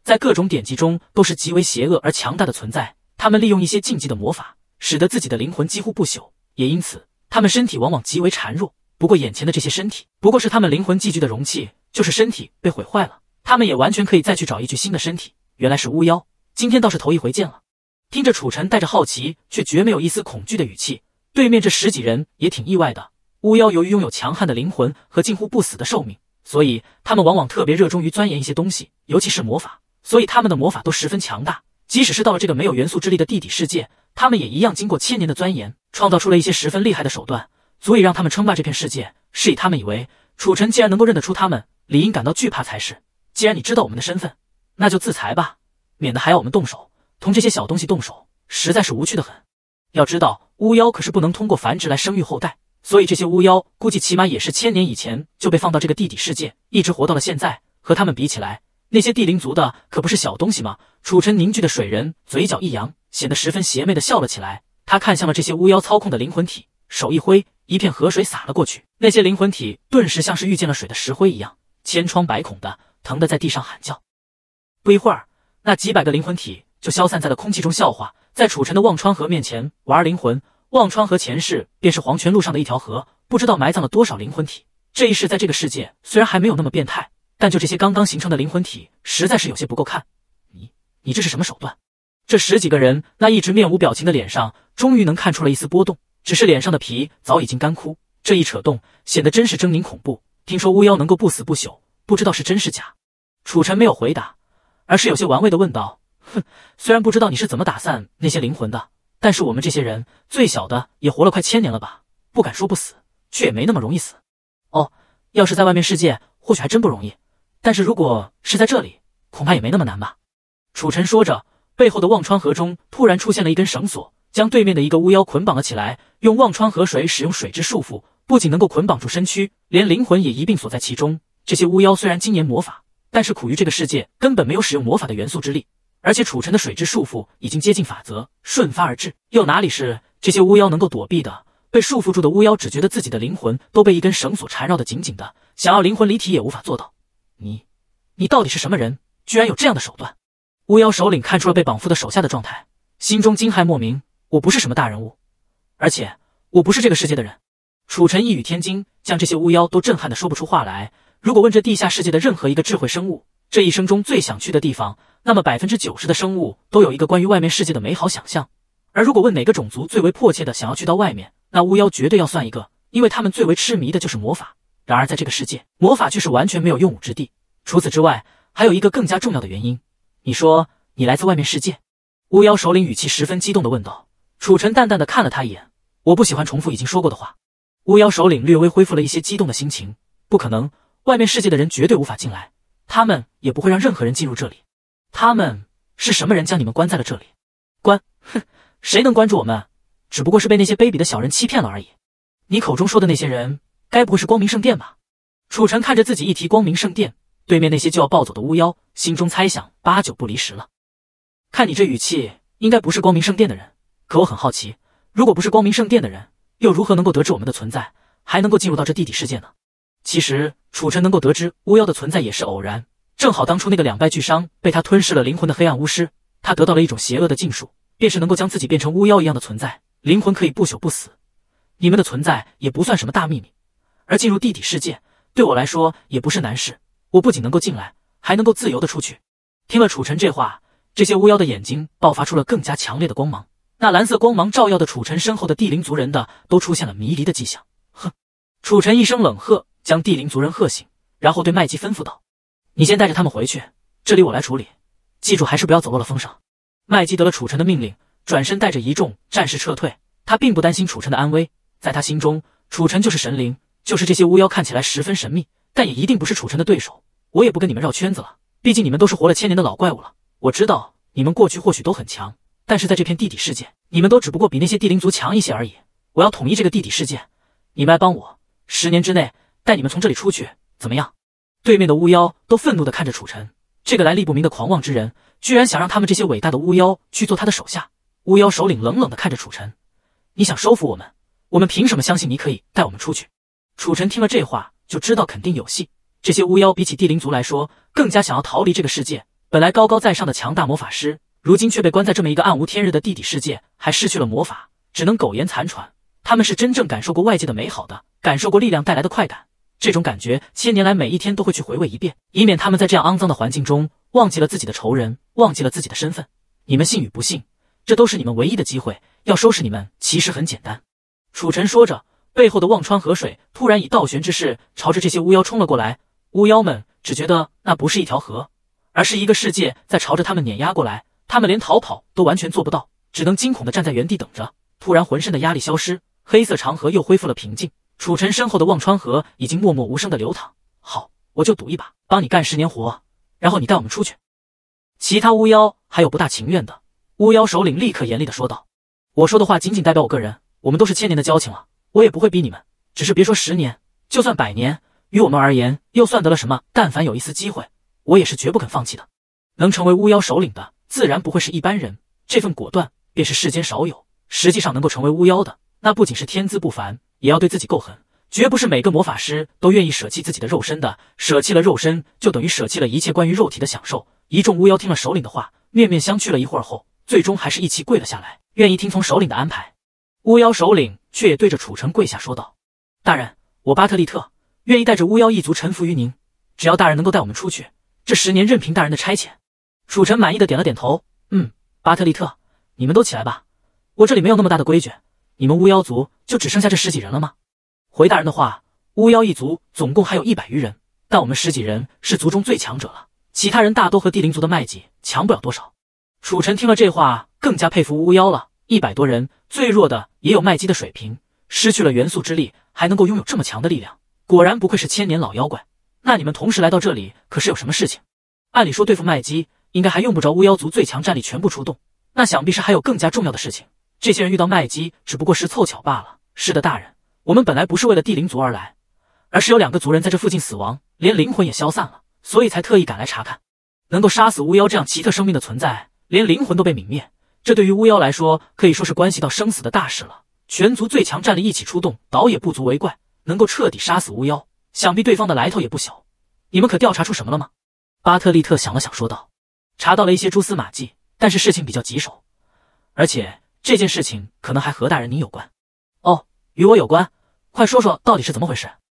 在各种典籍中都是极为邪恶而强大的存在。他们利用一些禁忌的魔法，使得自己的灵魂几乎不朽，也因此他们身体往往极为孱弱。不过眼前的这些身体不过是他们灵魂寄居的容器，就是身体被毁坏了，他们也完全可以再去找一具新的身体。原来是巫妖，今天倒是头一回见了。听着楚尘带着好奇却绝没有一丝恐惧的语气，对面这十几人也挺意外的。巫妖由于拥有强悍的灵魂和近乎不死的寿命，所以他们往往特别热衷于钻研一些东西，尤其是魔法，所以他们的魔法都十分强大。即使是到了这个没有元素之力的地底世界，他们也一样经过千年的钻研，创造出了一些十分厉害的手段，足以让他们称霸这片世界。是以他们以为楚尘既然能够认得出他们，理应感到惧怕才是。既然你知道我们的身份，那就自裁吧，免得还要我们动手。同这些小东西动手，实在是无趣的很。要知道，巫妖可是不能通过繁殖来生育后代，所以这些巫妖估计起码也是千年以前就被放到这个地底世界，一直活到了现在。和他们比起来，那些地灵族的可不是小东西吗？楚尘凝聚的水人嘴角一扬，显得十分邪魅的笑了起来。他看向了这些巫妖操控的灵魂体，手一挥，一片河水洒了过去。那些灵魂体顿时像是遇见了水的石灰一样，千疮百孔的，疼得在地上喊叫。不一会儿，那几百个灵魂体就消散在了空气中。笑话，在楚尘的忘川河面前玩灵魂，忘川河前世便是黄泉路上的一条河，不知道埋葬了多少灵魂体。这一世在这个世界虽然还没有那么变态，但就这些刚刚形成的灵魂体，实在是有些不够看。你，你这是什么手段？这十几个人那一直面无表情的脸上，终于能看出了一丝波动，只是脸上的皮早已经干枯，这一扯动，显得真是狰狞恐怖。听说巫妖能够不死不朽，不知道是真是假。楚尘没有回答，而是有些玩味的问道：哼，虽然不知道你是怎么打散那些灵魂的，但是我们这些人最小的也活了快千年了吧？不敢说不死，却也没那么容易死。哦，要是在外面世界，或许还真不容易，但是如果是在这里，恐怕也没那么难吧。楚尘说着，背后的忘川河中突然出现了一根绳索，将对面的一个巫妖捆绑了起来。用忘川河水使用水之束缚，不仅能够捆绑住身躯，连灵魂也一并锁在其中。这些巫妖虽然精研魔法，但是苦于这个世界根本没有使用魔法的元素之力，而且楚尘的水之束缚已经接近法则，瞬发而至，又哪里是这些巫妖能够躲避的？被束缚住的巫妖只觉得自己的灵魂都被一根绳索缠绕得紧紧的，想要灵魂离体也无法做到。你，你到底是什么人？居然有这样的手段？巫妖首领看出了被绑缚的手下的状态，心中惊骇莫名。我不是什么大人物，而且我不是这个世界的人。楚尘一语天惊，将这些巫妖都震撼得说不出话来。如果问这地下世界的任何一个智慧生物，这一生中最想去的地方，那么百分之九十的生物都有一个关于外面世界的美好想象。而如果问哪个种族最为迫切的想要去到外面，那巫妖绝对要算一个，因为他们最为痴迷的就是魔法。然而在这个世界，魔法却是完全没有用武之地。除此之外，还有一个更加重要的原因。你说你来自外面世界？巫妖首领语气十分激动地问道。楚尘淡淡地看了他一眼，我不喜欢重复已经说过的话。巫妖首领略微恢复了一些激动的心情，不可能，外面世界的人绝对无法进来，他们也不会让任何人进入这里。他们是什么人将你们关在了这里？关？哼，谁能关住我们？只不过是被那些卑鄙的小人欺骗了而已。你口中说的那些人，该不会是光明圣殿吧？楚尘看着自己一提光明圣殿，对面那些就要暴走的巫妖，心中猜想八九不离十了。看你这语气，应该不是光明圣殿的人。可我很好奇，如果不是光明圣殿的人，又如何能够得知我们的存在，还能够进入到这地底世界呢？其实楚尘能够得知巫妖的存在也是偶然，正好当初那个两败俱伤被他吞噬了灵魂的黑暗巫师，他得到了一种邪恶的禁术，便是能够将自己变成巫妖一样的存在，灵魂可以不朽不死。你们的存在也不算什么大秘密，而进入地底世界对我来说也不是难事，我不仅能够进来，还能够自由的出去。听了楚尘这话，这些巫妖的眼睛爆发出了更加强烈的光芒，那蓝色光芒照耀的楚尘身后的地灵族人的都出现了迷离的迹象。哼！楚尘一声冷喝，将地灵族人喝醒，然后对麦基吩咐道：你先带着他们回去，这里我来处理，记住还是不要走漏了风声。麦基得了楚尘的命令，转身带着一众战士撤退，他并不担心楚尘的安危，在他心中，楚尘就是神灵，就是这些巫妖看起来十分神秘，但也一定不是楚尘的对手。我也不跟你们绕圈子了，毕竟你们都是活了千年的老怪物了。我知道你们过去或许都很强，但是在这片地底世界，你们都只不过比那些地灵族强一些而已。我要统一这个地底世界，你们来帮我，十年之内带你们从这里出去，怎么样？对面的巫妖都愤怒地看着楚尘，这个来历不明的狂妄之人，居然想让他们这些伟大的巫妖去做他的手下。巫妖首领冷冷地看着楚尘，你想收服我们，我们凭什么相信你可以带我们出去？楚尘听了这话，就知道肯定有戏。这些巫妖比起地灵族来说，更加想要逃离这个世界， 本来高高在上的强大魔法师，如今却被关在这么一个暗无天日的地底世界，还失去了魔法，只能苟延残喘。他们是真正感受过外界的美好的，感受过力量带来的快感，这种感觉千年来每一天都会去回味一遍，以免他们在这样肮脏的环境中忘记了自己的仇人，忘记了自己的身份。你们信与不信，这都是你们唯一的机会，要收拾你们其实很简单。楚尘说着，背后的忘川河水突然以倒悬之势朝着这些巫妖冲了过来。巫妖们只觉得那不是一条河，而是一个世界在朝着他们碾压过来，他们连逃跑都完全做不到，只能惊恐地站在原地等着。突然浑身的压力消失，黑色长河又恢复了平静，楚尘身后的忘川河已经默默无声地流淌。好，我就赌一把，帮你干十年活，然后你带我们出去。其他巫妖还有不大情愿的，巫妖首领立刻严厉地说道：我说的话仅仅代表我个人，我们都是千年的交情了，我也不会逼你们，只是别说十年，就算百年，于我们而言又算得了什么？但凡有一丝机会，我也是绝不肯放弃的。能成为巫妖首领的自然不会是一般人，这份果断便是世间少有。实际上能够成为巫妖的，那不仅是天资不凡，也要对自己够狠，绝不是每个魔法师都愿意舍弃自己的肉身的，舍弃了肉身就等于舍弃了一切关于肉体的享受。一众巫妖听了首领的话，面面相觑了一会儿后，最终还是一起跪了下来，愿意听从首领的安排。巫妖首领却也对着楚尘跪下说道：大人，我巴特利特愿意带着巫妖一族臣服于您，只要大人能够带我们出去，这十年任凭大人的差遣。楚尘满意的点了点头，嗯，巴特利特，你们都起来吧，我这里没有那么大的规矩，你们巫妖族就只剩下这十几人了吗？回大人的话，巫妖一族总共还有一百余人，但我们十几人是族中最强者了，其他人大都和地灵族的麦吉强不了多少。楚尘听了这话，更加佩服巫妖了，一百多人，最弱的也有麦基的水平，失去了元素之力，还能够拥有这么强的力量，果然不愧是千年老妖怪。那你们同时来到这里，可是有什么事情？按理说对付麦基，应该还用不着巫妖族最强战力全部出动，那想必是还有更加重要的事情。这些人遇到麦基只不过是凑巧罢了。是的，大人，我们本来不是为了地灵族而来，而是有两个族人在这附近死亡，连灵魂也消散了，所以才特意赶来查看。能够杀死巫妖这样奇特生命的存在，连灵魂都被泯灭，这对于巫妖来说可以说是关系到生死的大事了。全族最强战力一起出动，倒也不足为怪，能够彻底杀死巫妖，想必对方的来头也不小。你们可调查出什么了吗？巴特利特想了想说道：查到了一些蛛丝马迹，但是事情比较棘手，而且这件事情可能还和大人您有关。哦，与我有关？快说说到底是怎么回事？